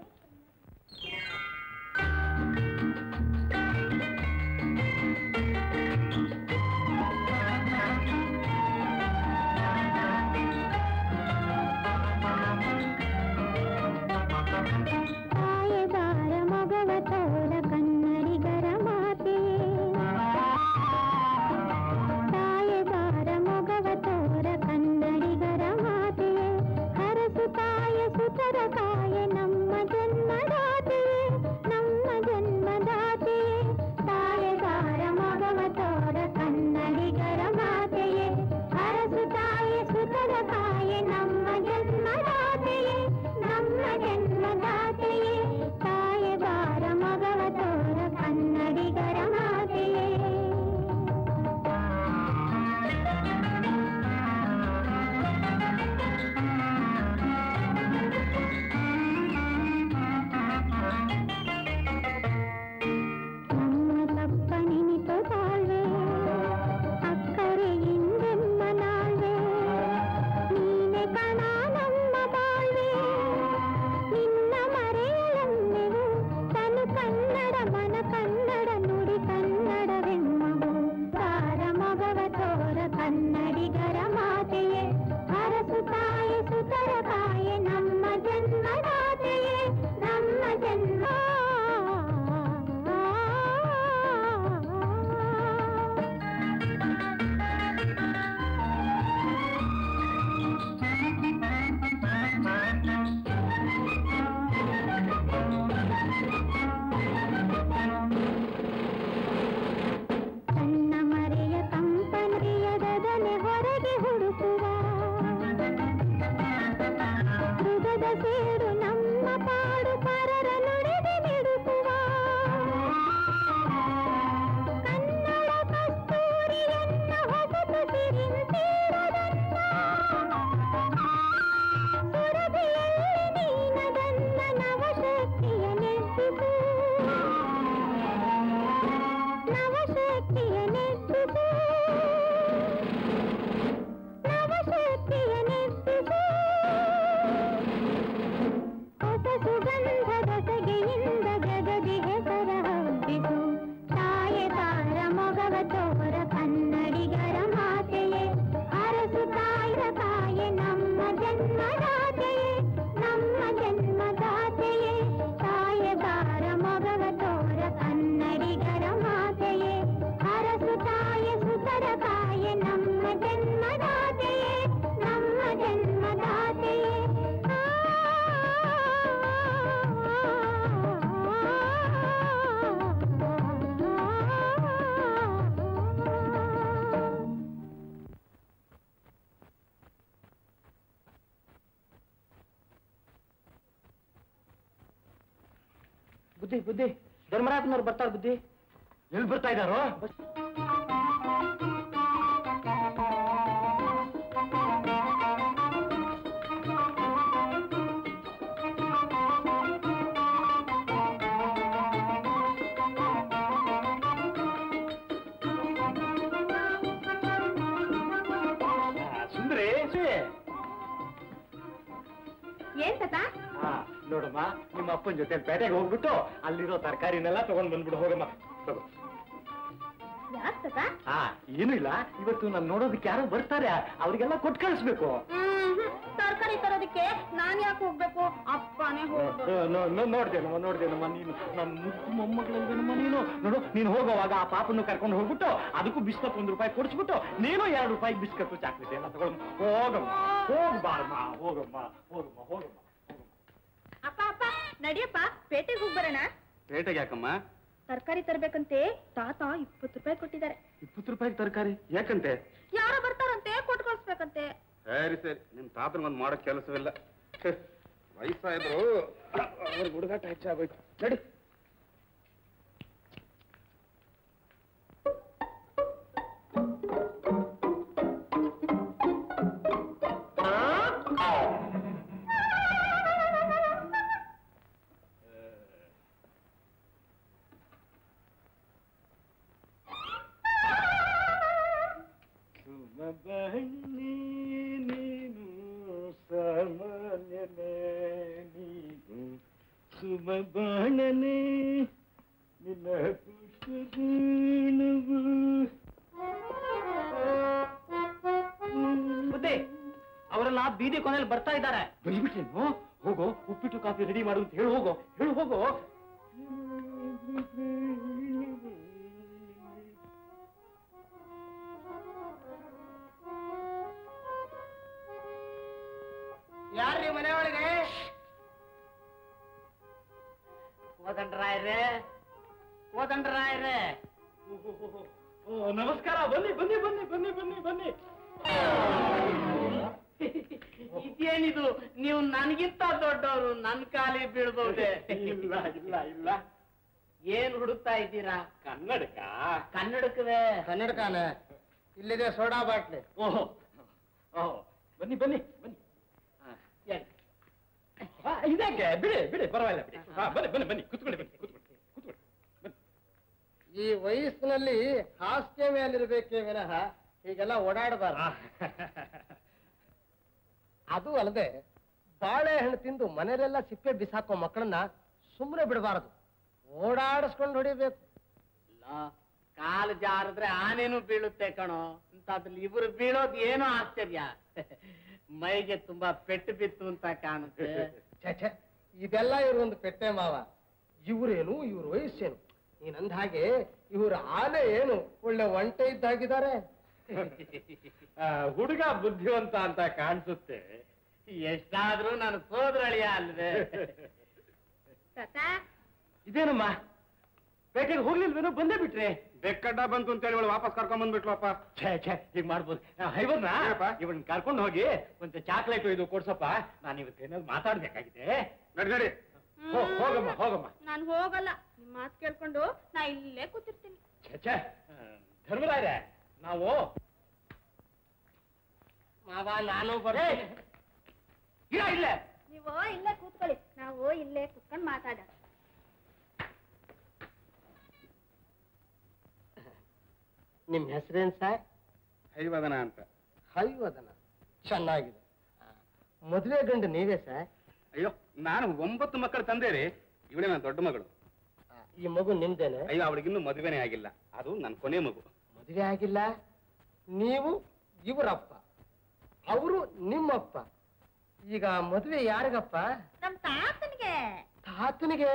ಬುದ್ಧಿ ಬುದ್ಧಿ, ಧರ್ಮರಾಜನವ್ರು ಬರ್ತಾರ ಬುದ್ಧಿ. ಎಲ್ಲಿ ಬರ್ತಾ ಇದ್ದಾರೋ? ಸುಂದರಿ, ನೋಡಮ್ಮ, ನಿಮ್ಮ ಅಪ್ಪನ ಜೊತೆ ಪೇಟೆಗೆ ಹೋಗ್ಬಿಟ್ಟು ಅಲ್ಲಿರೋ ತರಕಾರಿನೆಲ್ಲ ತಗೊಂಡ್ ಬಂದ್ಬಿಡು. ಹೋಗಮ್ಮ, ತಗೋ. ಹಾ, ಏನು ಇಲ್ಲ, ಇವತ್ತು ನಾನು ನೋಡೋದಕ್ಕೆ ಯಾರೋ ಬರ್ತಾರೆ, ಅವ್ರಿಗೆಲ್ಲ ಕೊಟ್ಟು ಕಳಿಸ್ಬೇಕು. ತರಕಾರಿ ತರೋದಕ್ಕೆ ನಾನ್ ಯಾಕೆ ಹೋಗ್ಬೇಕು? ಅಪ್ಪನೇ ನೋಡ್ದೇನಮ್ಮ ನೀನು ನನ್ನ ಮುದ್ದು ಮೊಮ್ಮಗಳಲ್ವೇನಮ್ಮ ನೀನು. ನೋಡು, ನೀನು ಹೋಗೋವಾಗ ಆ ಪಾಪನ್ನು ಕರ್ಕೊಂಡು ಹೋಗ್ಬಿಟ್ಟು ಅದಕ್ಕೂ ಬಿಸ್ಕತ್ ₹1 ಕೊಡಿಸ್ಬಿಟ್ಟು ನೀನು ₹2 ಬಿಸ್ಕತ್ತು ಚಾಕ್ಲೇಟ್ ಎಲ್ಲ ತಗೊಳಮ್ಮ. ಹೋಗಮ್ಮ, ಹೋಗ್ಬಾರಮ್ಮ, ಹೋಗಮ್ಮ. ಅಪ್ಪ ಅಪ್ಪ ನಡಿಯಪ್ಪ, ಪೇಟೆಗೆ ಹೋಗಿ ಬರೋಣ. ಪೇಟೆಗೆ ಯಾಕಮ್ಮ? ತರಕಾರಿ ತರ್ಬೇಕಂತೆ, ತಾತ ₹20 ಕೊಟ್ಟಿದ್ದಾರೆ. ₹20 ತರಕಾರಿ ಯಾಕಂತೆ? ಯಾರೋ ಬರ್ತಾರಂತೆ, ಕೊಟ್ಟು ಕಳಿಸ್ಬೇಕಂತೆ. ಸರಿ ನಿಮ್ ತಾತನಿಗೊಂದು ಮಾಡೋ ಕೆಲಸವಿಲ್ಲ. ವಯಸ್ಸಾದ್ರು ಅವ್ರ ಹುಡುಗಾಟ ಹೆಚ್ಚಾಗೋಯ್ತು. ನಡಿ. ಸುಮಬಾಣನೆ ನಿನ್ನ ಪುಷ್ಪಬಾಣವು. ಬುದ್ಧಿ, ಅವರೆಲ್ಲ ಬೀದಿ ಕೊನೆಯಲ್ಲಿ ಬರ್ತಾ ಇದ್ದಾರೆ. ಬೈಬಿಟ್ರೇನು? ಹೋಗೋ, ಉಪ್ಪಿಟ್ಟು ಕಾಫಿ ರೆಡಿ ಮಾಡು ಅಂತ ಹೇಳು. ಹೋಗೋ. ಯಾರ್ರಿ ಮನೆ ಒಳಗೆ? ಕೋದಂಡರಾಯರೇ. ನಮಸ್ಕಾರ. ಬನ್ನಿ. ಇದೇನಿದು, ನೀವು ನನಗಿಂತ ದೊಡ್ಡವರು, ನನ್ ಕಾಲಿ ಬೀಳ್ಬಹುದೇ? ಇಲ್ಲ. ಏನ್ ಹುಡುಕ್ತಾ ಇದ್ದೀರಾ? ಕನ್ನಡಕವೇ? ಕನ್ನಡಕಾನೆ ಇಲ್ಲಿದೆ, ಸೋಡಾ ಬಾಟ್ಲಿ. ಓಹೋ, ಬನ್ನಿ. ಇದಾಕೆ? ಬಿಡಿ, ಪರವಾಗಿಲ್ಲ, ಬಿಡಿ. ಬನ್ನಿ, ಕೂತ್ಕೊಳ್ಳಿ. ಈ ವಯಸ್ಸಿನಲ್ಲಿ ಹಾಸಿಗೆ ಮೇಲಿರ್ಬೇಕೇ ವಿನಃ ಹೀಗೆಲ್ಲ ಓಡಾಡಬಾರ್ದು. ಅದು ಅಲ್ಲದೆ ಬಾಳೆಹಣ್ಣು ತಿಂದು ಮನೆಯಲ್ಲೆಲ್ಲ ಸಿಪ್ಪೆ ಬಿಸಾಕೋ ಮಕ್ಕಳನ್ನ ಸುಮ್ಮನೆ ಬಿಡಬಾರದು, ಓಡಾಡಿಸ್ಕೊಂಡು ಹೊಡಿಬೇಕು. ಕಾಲು ಜಾರಿದ್ರೆ ಆನೇನು ಬೀಳುತ್ತೆ ಕಣೋ. ಇಂಥದ್ರಲ್ಲಿ ಇವರು ಬೀಳೋದು ಏನೋ ಆಶ್ಚರ್ಯ. ಮೈಗೆ ತುಂಬಾ ಪೆಟ್ಟು ಬಿತ್ತು ಅಂತ ಕಾಣುತ್ತೆ. ಛೆ, ಇದೆಲ್ಲ ಇವ್ರೊಂದು ಪೆಟ್ಟೆ ಮಾವ. ಇವ್ರೇನು, ಇವ್ರ ವಯಸ್ಸೇನು? ನೀನಂದ ಹಾಗೆ ಇವ್ರ ಆನೆ ಏನು ಒಳ್ಳೆ ಒಂಟೆ ಇದ್ದಾಗಿದ್ದಾರೆ. ಹುಡುಗ ಬುದ್ಧಿವಂತ ಅಂತ ಕಾಣಿಸುತ್ತೆ. ಎಷ್ಟಾದ್ರೂ ನನ್ನ ಸೋದರಳಿಯ ಅಲ್ವೇ? ಇದೇನಮ್ಮ, ಪೇಟೆಗೆ ಹೋಗ್ಲಿಲ್ವೇನೋ? ಬಂದೇ ಬಿಟ್ರೆ? ಬೆಕ್ಕಡ್ಡ ಬಂತು ಅಂತೇಳಿ ಇವಳು ವಾಪಸ್ ಕರ್ಕೊಂಡ್ ಬಂದ್ಬಿಟ್ಲಪ್ಪ. ಛೇ, ಹೀಗ್ ಮಾಡ್ಬೋದು. ಇವನ್ ಕರ್ಕೊಂಡು ಹೋಗಿ ಒಂದ್ ಚಾಕ್ಲೇಟ್ ಇದು ಕೊಡ್ಸಪ್ಪ. ನಾನು ಇವತ್ತೇನಾದ್ರು ಮಾತಾಡ್ಬೇಕಾಗಿದೆ. ನಡಿ. ಹೋಗಮ್ಮ. ನಾನು ಹೋಗಲ್ಲ, ನಿಮ್ ಮಾತು ಕೇಳ್ಕೊಂಡು ನಾ ಇಲ್ಲೇ ಕೂತಿರ್ತೀನಿ. ಛೇ, ಧರ್ಮರಾಯರೇ, ನಾವು ಮಾವ ನಾನು ಬರ್ತೀನಿ. ಇಲ್ಲೇ ನೀವು ಇಲ್ಲೇ ಕೂತ್ಕೊಳ್ಳಿ, ನಾವು ಇಲ್ಲೇ ಕೂತ್ಕೊಂಡು ಮಾತಾಡ. ನಿಮ್ ಹೆಸರೇನ್ ಸರ್? ಹೈವದನ ಅಂತ. ಹೈವದನ, ಚೆನ್ನಾಗಿದೆ. ಮದುವೆ ಗಂಡು ನೀವೇ ಸರ್? ಅಯ್ಯೋ, ನಾನು 9 ಮಕ್ಕಳ ತಂದೆ ರೀ. ಇವಳೇ ನನ್ನ ದೊಡ್ಡ ಮಗಳು. ಈ ಮಗು ನಿಮ್ದೇನೆ? ಅಯ್ಯೋ, ಅವಳಿಗಿನ್ನೂ ಮದುವೆನೇ ಆಗಿಲ್ಲ. ಅದು ನನ್ನ ಕೊನೆ ಮಗು. ಮದುವೆ ಆಗಿಲ್ಲ? ನೀವು ಇವರಪ್ಪ, ಅವರು ನಿಮ್ಮಪ್ಪ. ಈಗ ಮದುವೆ ಯಾರಿಗಪ್ಪ? ನಮ್ ತಾತನಿಗೆ. ತಾತನಿಗೆ?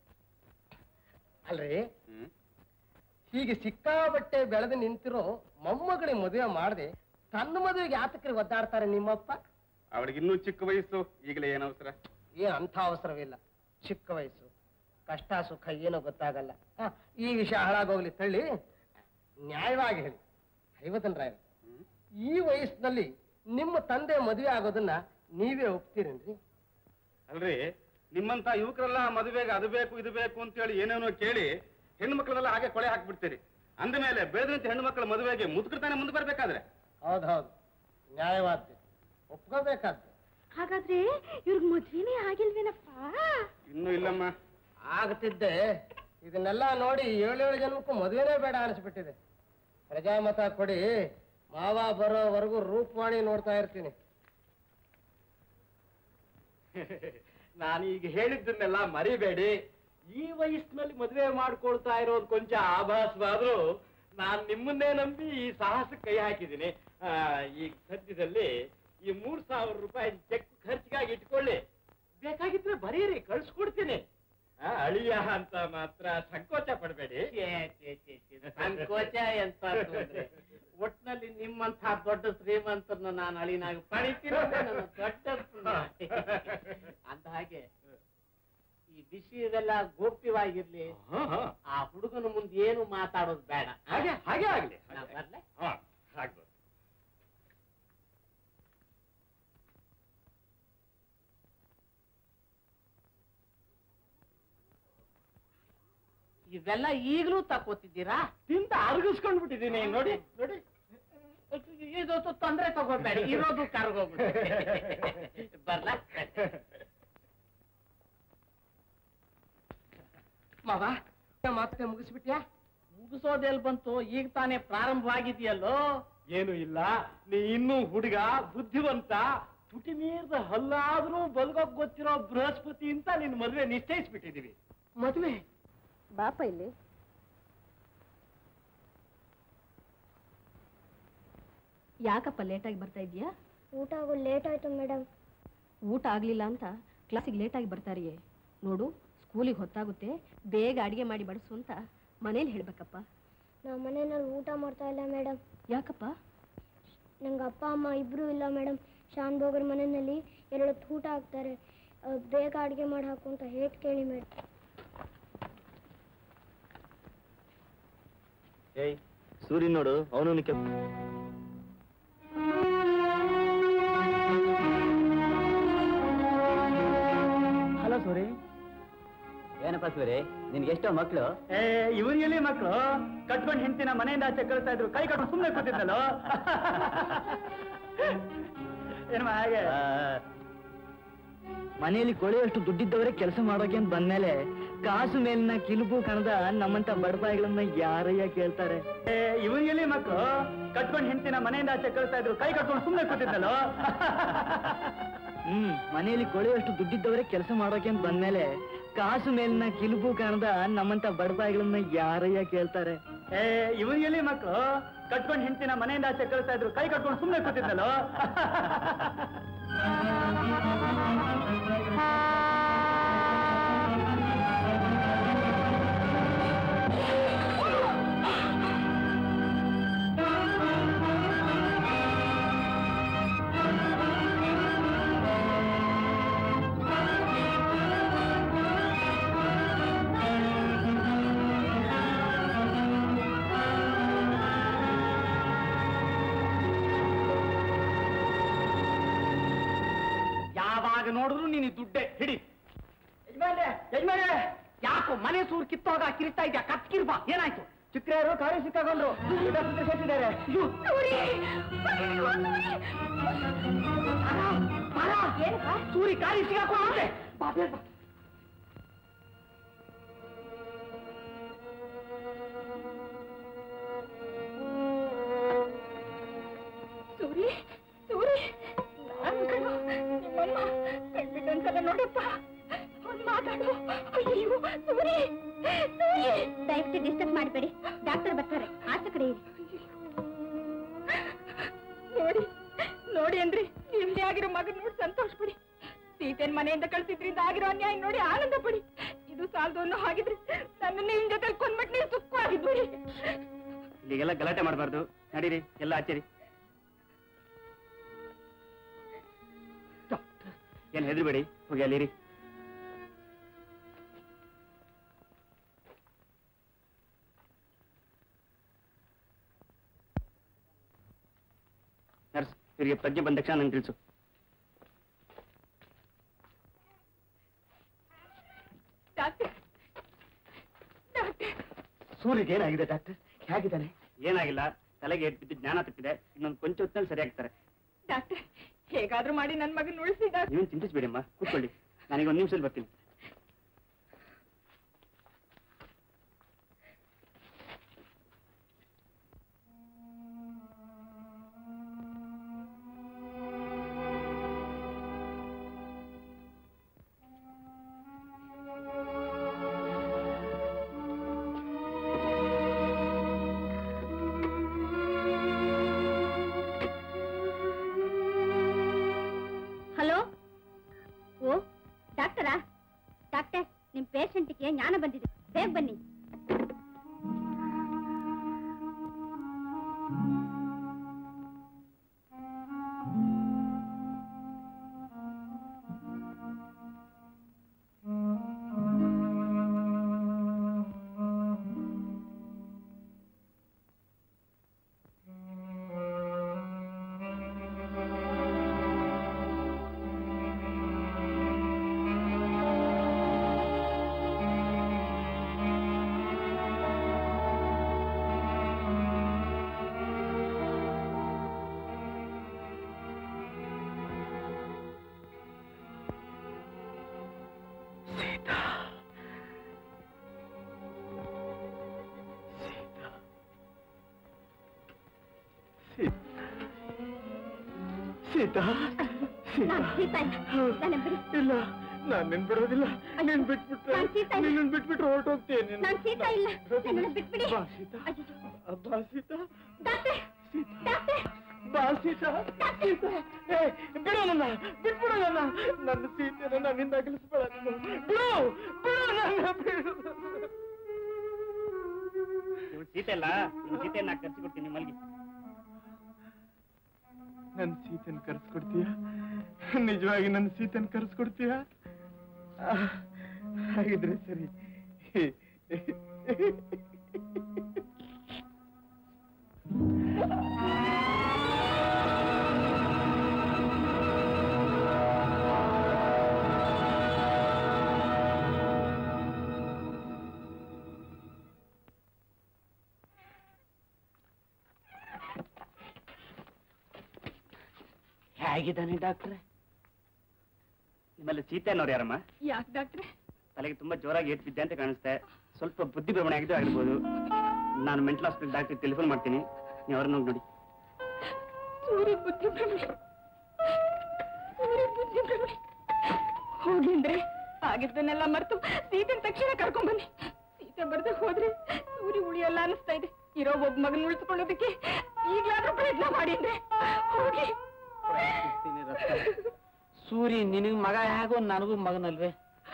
ಅಲ್ರಿ, ಹೀಗೆ ಸಿಕ್ಕಾಬಟ್ಟೆ ಬೆಳೆದು ನಿಂತಿರೋ ಮೊಮ್ಮಗಳಿಗೆ ಮದುವೆ ಮಾಡದೆ ತನ್ನ ಮದುವೆಗೆ ಯಾತಕರಿಗೆ ಒದ್ದಾಡ್ತಾರೆ ನಿಮ್ಮಪ್ಪ? ಅವಳಿಗಿನ್ನೂ ಚಿಕ್ಕ ವಯಸ್ಸು, ಈಗಲೇ ಏನು ಅವಸರ? ಏನ್ ಅಂಥ ಅವಸರವಿಲ್ಲ. ಚಿಕ್ಕ ವಯಸ್ಸು, ಕಷ್ಟ ಸುಖ ಏನೋ ಗೊತ್ತಾಗಲ್ಲ. ಈ ವಿಷಯ ಹಾಳಾಗೋಗ್ಲಿ ತಳ್ಳಿ, ನ್ಯಾಯವಾಗಿ ಹೇಳಿ ಹೈವದನ್ ರಾಯ, ಈ ವಯಸ್ಸಿನಲ್ಲಿ ನಿಮ್ಮ ತಂದೆ ಮದುವೆ ಆಗೋದನ್ನ ನೀವೇ ಒಪ್ತೀರೇನ್ರಿ? ಅಲ್ರಿ, ನಿಮ್ಮಂತ ಯುವಕರೆಲ್ಲ ಮದುವೆಗೆ ಅದು ಬೇಕು ಇದು ಬೇಕು ಅಂತೇಳಿ ಏನೇನೋ ಕೇಳಿ ಹೆಣ್ಣು ಮಕ್ಕಳನ್ನೆಲ್ಲ ಹಾಗೆ ಕೊಳೆ ಹಾಕ್ಬಿಡ್ತೀರಿ. ಅಂದ ಮೇಲೆ ಬೆಳೆದಂತ ಹೆಣ್ಣು ಮಕ್ಕಳ ಮದುವೆಗೆ ಮುದುಕರ್ತಾನೆ ಮುಂದೆ ಬರ್ಬೇಕಾದ್ರೆ? ಹೌದೌದು, ನ್ಯಾಯವಾದ್ದೆ, ಒಪ್ಕೋಬೇಕಾದ್ದೆ. ಹಾಗಾದ್ರೆ ಇವ್ರಿಗೆ ಮದ್ವೆನೇ ಆಗಿಲ್ವೇನಪ್ಪ? ಇನ್ನೂ ಇಲ್ಲಮ್ಮ. ಆಗ್ತಿದ್ದೆ. ಇದನ್ನೆಲ್ಲ ನೋಡಿ 7 ಜನ್ಮಕ್ಕೂ ಮದುವೆನೇ ಬೇಡ ಅನಿಸ್ಬಿಟ್ಟಿದೆ. ಪ್ರಜಾಮತ ಕೊಡಿ, ಮಾವ ಬರೋವರೆಗೂ ರೂಪವಾಣಿ ನೋಡ್ತಾ ಇರ್ತೀನಿ. ನಾನೀಗ ಹೇಳಿದ್ದನ್ನೆಲ್ಲ ಮರಿಬೇಡಿ. ಈ ವಯಸ್ಸಿನಲ್ಲಿ ಮದುವೆ ಮಾಡ್ಕೊಳ್ತಾ ಇರೋದು ಕೊಂಚ ಆಭಾಸವಾದ್ರೂ ನಾನು ನಿಮ್ಮನ್ನೇ ನಂಬಿ ಈ ಸಾಹಸಕ್ಕೆ ಕೈ ಹಾಕಿದ್ದೀನಿ. ಈಗ ಸದ್ಯದಲ್ಲಿ ಈ 3,000 ರೂಪಾಯಿ ಚೆಕ್ ಖರ್ಚಿಗಾಗಿ ಇಟ್ಕೊಳ್ಳಿ. ಬೇಕಾಗಿದ್ರೆ ಬರೀರಿ, ಕಳ್ಸ್ಕೊಡ್ತೀನಿ. ಅಳಿಯ ಅಂತ ಮಾತ್ರ ಸಂಕೋಚ ಪಡಬೇಡಿ. ಸಂಕೋಚ ಎಂತ ಒಟ್ನಲ್ಲಿ ನಿಮ್ಮಂತ ದೊಡ್ಡ ಶ್ರೀಮಂತರನ್ನ ನಾನು ಅಳಿನಾಗ ಪಡಿತೀನಿ. ದೊಡ್ಡ ಅಂತ ಹಾಗೆ ಈ ವಿಷಯವೆಲ್ಲ ಗೋಪ್ಯವಾಗಿರ್ಲಿ. ಆ ಹುಡುಗನ ಮುಂದೆ ಏನು ಮಾತಾಡೋದು ಬೇಡ. ಹಾಗೆ ಹಾಗೆ ಆಗ್ಲಿ. ಬರ್ಲೆ? ಆಗ್ಬೋದು. ಇವೆಲ್ಲ ಈಗಲೂ ತಕೋತಿದ್ದೀರಾ? ತಿಂತ ಅರಗಿಸ್ಕೊಂಡ್ ಬಿಟ್ಟಿದ್ದೀನಿ. ನೋಡಿ ನೋಡಿ, ಇದು ತೊಂದ್ರೆ ತಗೋಬೇಡಿ, ಇರೋದು ಕರ್ಗೋಗುತ್ತೆ. ಬರ್ಲ? ಮಾವ ಮಾತೇ ಮುಗಿಸ್ಬಿಟ್ಯಾ? ಮುಗಿಸೋದೆಲ್ ಬಂತು, ಈಗ ತಾನೇ ಪ್ರಾರಂಭವಾಗಿದೆಯಲ್ಲೋ. ಏನು ಇಲ್ಲ, ನೀ ಇನ್ನೂ ಹುಡುಗ, ಬುದ್ಧಿವಂತ, ತುಟಿ ಮೀರ್ದ ಹಲ್ಲಾದ್ರೂ ಬಲ್ಗೋಗ್ ಗೊತ್ತಿರೋ ಬೃಹಸ್ಪತಿ ಅಂತ ನಿನ್ ಮದುವೆ ನಿಶ್ಚಯಿಸ್ಬಿಟ್ಟಿದೀವಿ. ಮದುವೆ? ಬಾಪ ಇಲ್ಲಿ. ಯಾಕಪ್ಪ ಲೇಟಾಗಿ ಬರ್ತಾ ಇದೀಯಾ? ಊಟ ಆಗೋದು ಲೇಟ್ ಆಯ್ತು ಮೇಡಮ್. ಊಟ ಆಗ್ಲಿಲ್ಲ ಅಂತ ಕ್ಲಾಸಿಗೆ ಲೇಟಾಗಿ ಬರ್ತಾರಿಯೇ. ನೋಡು, ಸ್ಕೂಲಿಗೆ ಹೊತ್ತಾಗುತ್ತೆ, ಬೇಗ ಅಡಿಗೆ ಮಾಡಿ ಬಡಿಸು ಅಂತ ಮನೇಲಿ ಹೇಳ್ಬೇಕಪ್ಪ. ನಾವು ಮನೆಯಲ್ಲಿ ಊಟ ಮಾಡ್ತಾ ಇಲ್ಲ ಮೇಡಮ್. ಯಾಕಪ್ಪ? ನಂಗೆ ಅಪ್ಪ ಅಮ್ಮ ಇಬ್ಬರೂ ಇಲ್ಲ ಮೇಡಮ್. ಶಾನ್ ಬೋಗರ್ ಮನೆಯಲ್ಲಿ 2 ಹೊತ್ತು ಊಟ ಹಾಕ್ತಾರೆ. ಬೇಗ ಅಡುಗೆ ಮಾಡಿ ಹಾಕು ಅಂತ ಹೇಟ್ ಕೇಳಿ ಮೇಡಮ್. ಏಯ್ ಸೂರ್ಯ ನೋಡು, ಅವನು ಹಲೋ ಸೂರಿ. ಏನಪ್ಪ ಸೂರಿ, ನಿನ್ಗೆ ಎಷ್ಟೋ ಮಕ್ಕಳು? ಇವರಿಗೆಲ್ಲಿ ಮಕ್ಕಳು? ಕಟ್ಕೊಂಡು ಹೆಂಡತಿನ ಮನೆಯಿಂದ ಆಚೆ ಕಳಿಸ್ತಾ ಇದ್ರು, ಕೈ ಕಟ್ಕೊಂಡು ಸುಮ್ಮನೆ ಕೂತಿದ್ದಲ್ಲೋ. ಏನಮ್ಮ ಹಾಗೆ? ಮನೆಯಲ್ಲಿ ಕೊಳೆಯಷ್ಟು ದುಡ್ಡಿದ್ದವರೇ ಕೆಲಸ ಮಾಡೋಕೆ ಅಂತ ಬಂದ್ಮೇಲೆ ಕಾಸು ಮೇಲಿನ ಕಿಲುಬು ಕಣದ ನಮ್ಮಂತ ಬಡಪಾಯಿಗಳನ್ನ ಯಾರಯ್ಯ ಕೇಳ್ತಾರೆ? ಇವರಿಗೆಲ್ಲಿ ಮಕ್ಕಳು? ಕಟ್ಕೊಂಡು ಹೆಂಡತಿನ ಮನೆಯಿಂದ ಆಚೆ ಕಳಿಸ್ತಾ ಇದ್ರು, ಕೈ ಕಟ್ಕೊಂಡು ಸುಮ್ಮನೆ ಕೂತಿದ್ದಲ್ಲೋ. ಮನೆಯಲ್ಲಿ ಕೊಳೆಯಷ್ಟು ದುಡ್ಡಿದ್ದವರೇ ಕೆಲಸ ಮಾಡೋಕೆ ಅಂತ ಬಂದ್ಮೇಲೆ ಕಾಸು ಮೇಲಿನ ಕಿಲುಬು ಕಾಣದ ನಮ್ಮಂತ ಬಡಪಾಯಿಗಳನ್ನ ಯಾರಯ್ಯ ಕೇಳ್ತಾರೆ? ಇವರಿಗೆಲ್ಲಿ ಮಕ್ಕಳು? ಕಟ್ಕೊಂಡು ಹೆಂಡತಿನ ಮನೆಯಿಂದ ಆಚೆ ಕಳಿಸ್ತಾ ಇದ್ರು, ಕೈ ಕಟ್ಕೊಂಡು ಸುಮ್ಮನೆ ಕೂತಿದ್ದಲ್ಲೋ. ನೋಡಿದ್ರು ನೀನು ದುಡ್ಡೆ ಹಿಡಿ. ಯಜಮಾನ್ರೆ, ಯಾಕೋ ಮನೆ ಸೂರು ಕಿತ್ತೋಗ ಕಿರಿತಾ ಇದ್ಯಾ? ಕತ್ಕಿರ್ಬಾ, ಏನಾಯ್ತು? ಚಿಕ್ಕರು ಕಾರಿ ಸಿಕ್ಕಾಕೊಂಡ್ರು, ಸೇರಿಸಿದ್ದಾರೆ. ಸೂರಿ ಕಾರಿ ಸಿಕ್ಕಾಕೊಂಡ್ರೆ ಸೂರಿ ಸೂರಿ, ನಿಮ್ಮಮ್ಮ ಕಣ್ಬಿಟ್ಟೊಂದ್ಸಲ ನೋಡಪ್ಪ, ಅವ್ನು ಮಾತಾಡು. ಅಯ್ಯೋ ಸೂರಿ, ದಯವಿಟ್ಟು ಡಿಸ್ಟರ್ಬ್ ಮಾಡಬೇಡಿ, ಡಾಕ್ಟರ್ ಬರ್ತಾರೆ, ಆಚೆ ಕಡೆ ಇರಿ. ನೋಡಿ ನೋಡಿ ಅಂದ್ರಿ, ನಿಮ್ದೇ ಆಗಿರೋ ಮಗನ್ ನೋಡಿ ಸಂತೋಷ ಪಡಿ. ಸೀತೆನ್ ಮನೆಯಿಂದ ಕಳ್ಸಿದ್ರಿಂದ ಆಗಿರೋ ಅನ್ಯಾಯ ನೋಡಿ ಆನಂದ ಪಡಿ. ಇದು ಸಾಲದು ಅನ್ನೋ ಹಾಗಿದ್ರೆ ನನ್ನ ನಿಮ್ ಜೊತೆ ಕೊಂದ್ಬಿಟ್ಟು ನೀವು ಸುಖವಾಗಿದ್ಬಿಡಿ. ಇಲ್ಲಿಗೆಲ್ಲ ಗಲಾಟೆ ಮಾಡಬಾರ್ದು, ನಡೀರಿ ಎಲ್ಲ ಆಚರಿ. ಏನ್ ಹೆದರ್ಬೇಡಿ, ಹೋಗಿ ಅಲ್ಲಿರಿ. ನರ್ಸ್, ಇವರಿಗೆ ಪ್ರಜ್ಞೆ ಬಂದ ತಕ್ಷಣ ನಂಗೆ ತಿಳಿಸು. ಸೂರ್ಯಗೆ ಏನಾಗಿದೆ ಡಾಕ್ಟರ್? ಹೇಗಿದ್ದಾನೆ? ಏನಾಗಿಲ್ಲ, ತಲೆಗೆ ಏಟ್ ಬಿದ್ದು ಜ್ಞಾನ ತಪ್ಪಿದೆ. ಇನ್ನೊಂದು ಕೊಂಚ ಹೊತ್ತಿನಲ್ಲಿ ಸರಿಯಾಗ್ತಾರೆ. ಡಾಕ್ಟರ್, ಹೇಗಾದ್ರೂ ಮಾಡಿ ನನ್ ಮಗನ್ ಉಳಿಸಿ. ನೀವೇನು ಚಿಂತಿಸ್ಬೇಡಿ ಅಮ್ಮ, ಕೂತ್ಕೊಳ್ಳಿ, ನಾನೀಗ 1 ನಿಮಿಷದಲ್ಲಿ ಬರ್ತೀನಿ. ಜ್ಞಾನ ಬಂದಿದೆ. ಬೇಗ ಬನ್ನಿ. ಸೀತಾ ಇಲ್ಲ, ನಾನು ನಿನ್ ಬಿಡೋದಿಲ್ಲ. ನೀನ್ ಬಿಟ್ಬಿಟ್ರೆ ನಿನ್ನ ಬಿಟ್ಬಿಟ್ರೆ ಹೊರಟೋಗ್ತೇನೆ. ಬಾ ಸೀತಾ, ಬಾ ಸೀತಾ, ಬಾ ಸೀತಾ, ಸೀತಾ. ಬಿಡು ನನ್ನ, ಬಿಟ್ಬಿಡು ನನ್ನ. ನನ್ನ ಸೀತೆನ ನನ್ನಿಂದ ಅಗಲಿಸ್ಬೇಡ. ಬಿಡು, ಬಿಡು ನನ್ನ, ಬಿಡು. ಸೀತೆ ಅಲ್ಲ, ಸೀತೆಯನ್ನ ಕರ್ಸಿಕೊಡ್ತೀನಿ, ಮಲ್ಗಿ. ನನ್ನ ಸೀತೆನ ಕರ್ಸ್ಕೊಡ್ತೀಯ? ನಿಜವಾಗಿ ನನ್ನ ಸೀತೆನ ಕರ್ಸ್ಕೊಡ್ತೀಯ? ಹಾಗಿದ್ರೆ ಸರಿ. ಹೇಗಿದ್ದಾನೆ ಡಾಕ್ಟ್ರೆ? ನಿಮ್ಮಲ್ಲಿ ಸೀತೆ ಅನ್ನೋರು ಯಾರಮ್ಮ? ಯಾಕೆ ಡಾಕ್ಟ್ರೆ? ತಲೆಗೆ ತುಂಬಾ ಜೋರಾಗಿ ಏಟ್ ಬಿದ್ದೆ ಅಂತ ಕಾಣಿಸ್ತೆ. ಸ್ವಲ್ಪ ಬುದ್ಧಿ ಭ್ರಮಣೆ ಆಗಿದ್ದು ಆಗಿರ್ಬೋದು. ನಾನು ಮೆಂಟಲ್ ಹಾಸ್ಪಿಟಲ್ ಡಾಕ್ಟರ್ ಟೆಲಿಫೋನ್ ಮಾಡ್ತೀನಿ, ನೀವು ಅವ್ರನ್ನ ಹೋಗಿ ನೋಡಿ. ಹೋಗಿ ಅಂದ್ರೆ ಆಗಿದ್ದನ್ನೆಲ್ಲ ಮರೆತು ಸೀತೆನ ತಕ್ಷಣ ಕರ್ಕೊಂಡ್ಬನ್ನಿ. ಸೀತೆ ಬರ್ದೆ ಹೋದ್ರೆ ಸೂರಿ ಉಳಿಯಲ್ಲ ಅನಿಸ್ತಾ ಇದೆ. ಇರೋ ಒಬ್ಬ ಮಗನ ಉಳಿಸ್ಕೊಳ್ಳೋದಕ್ಕೆ ಈಗ್ಲಾದ್ರೂ ಪ್ರಯತ್ನ ಮಾಡಿ ಅಂದ್ರೆ ಹೋಗಿ. ಸೂರಿ ನಿನಗ್ ಮಗ ಹೇಗೋ ನನಗೂ ಮಗನಲ್ವೇ?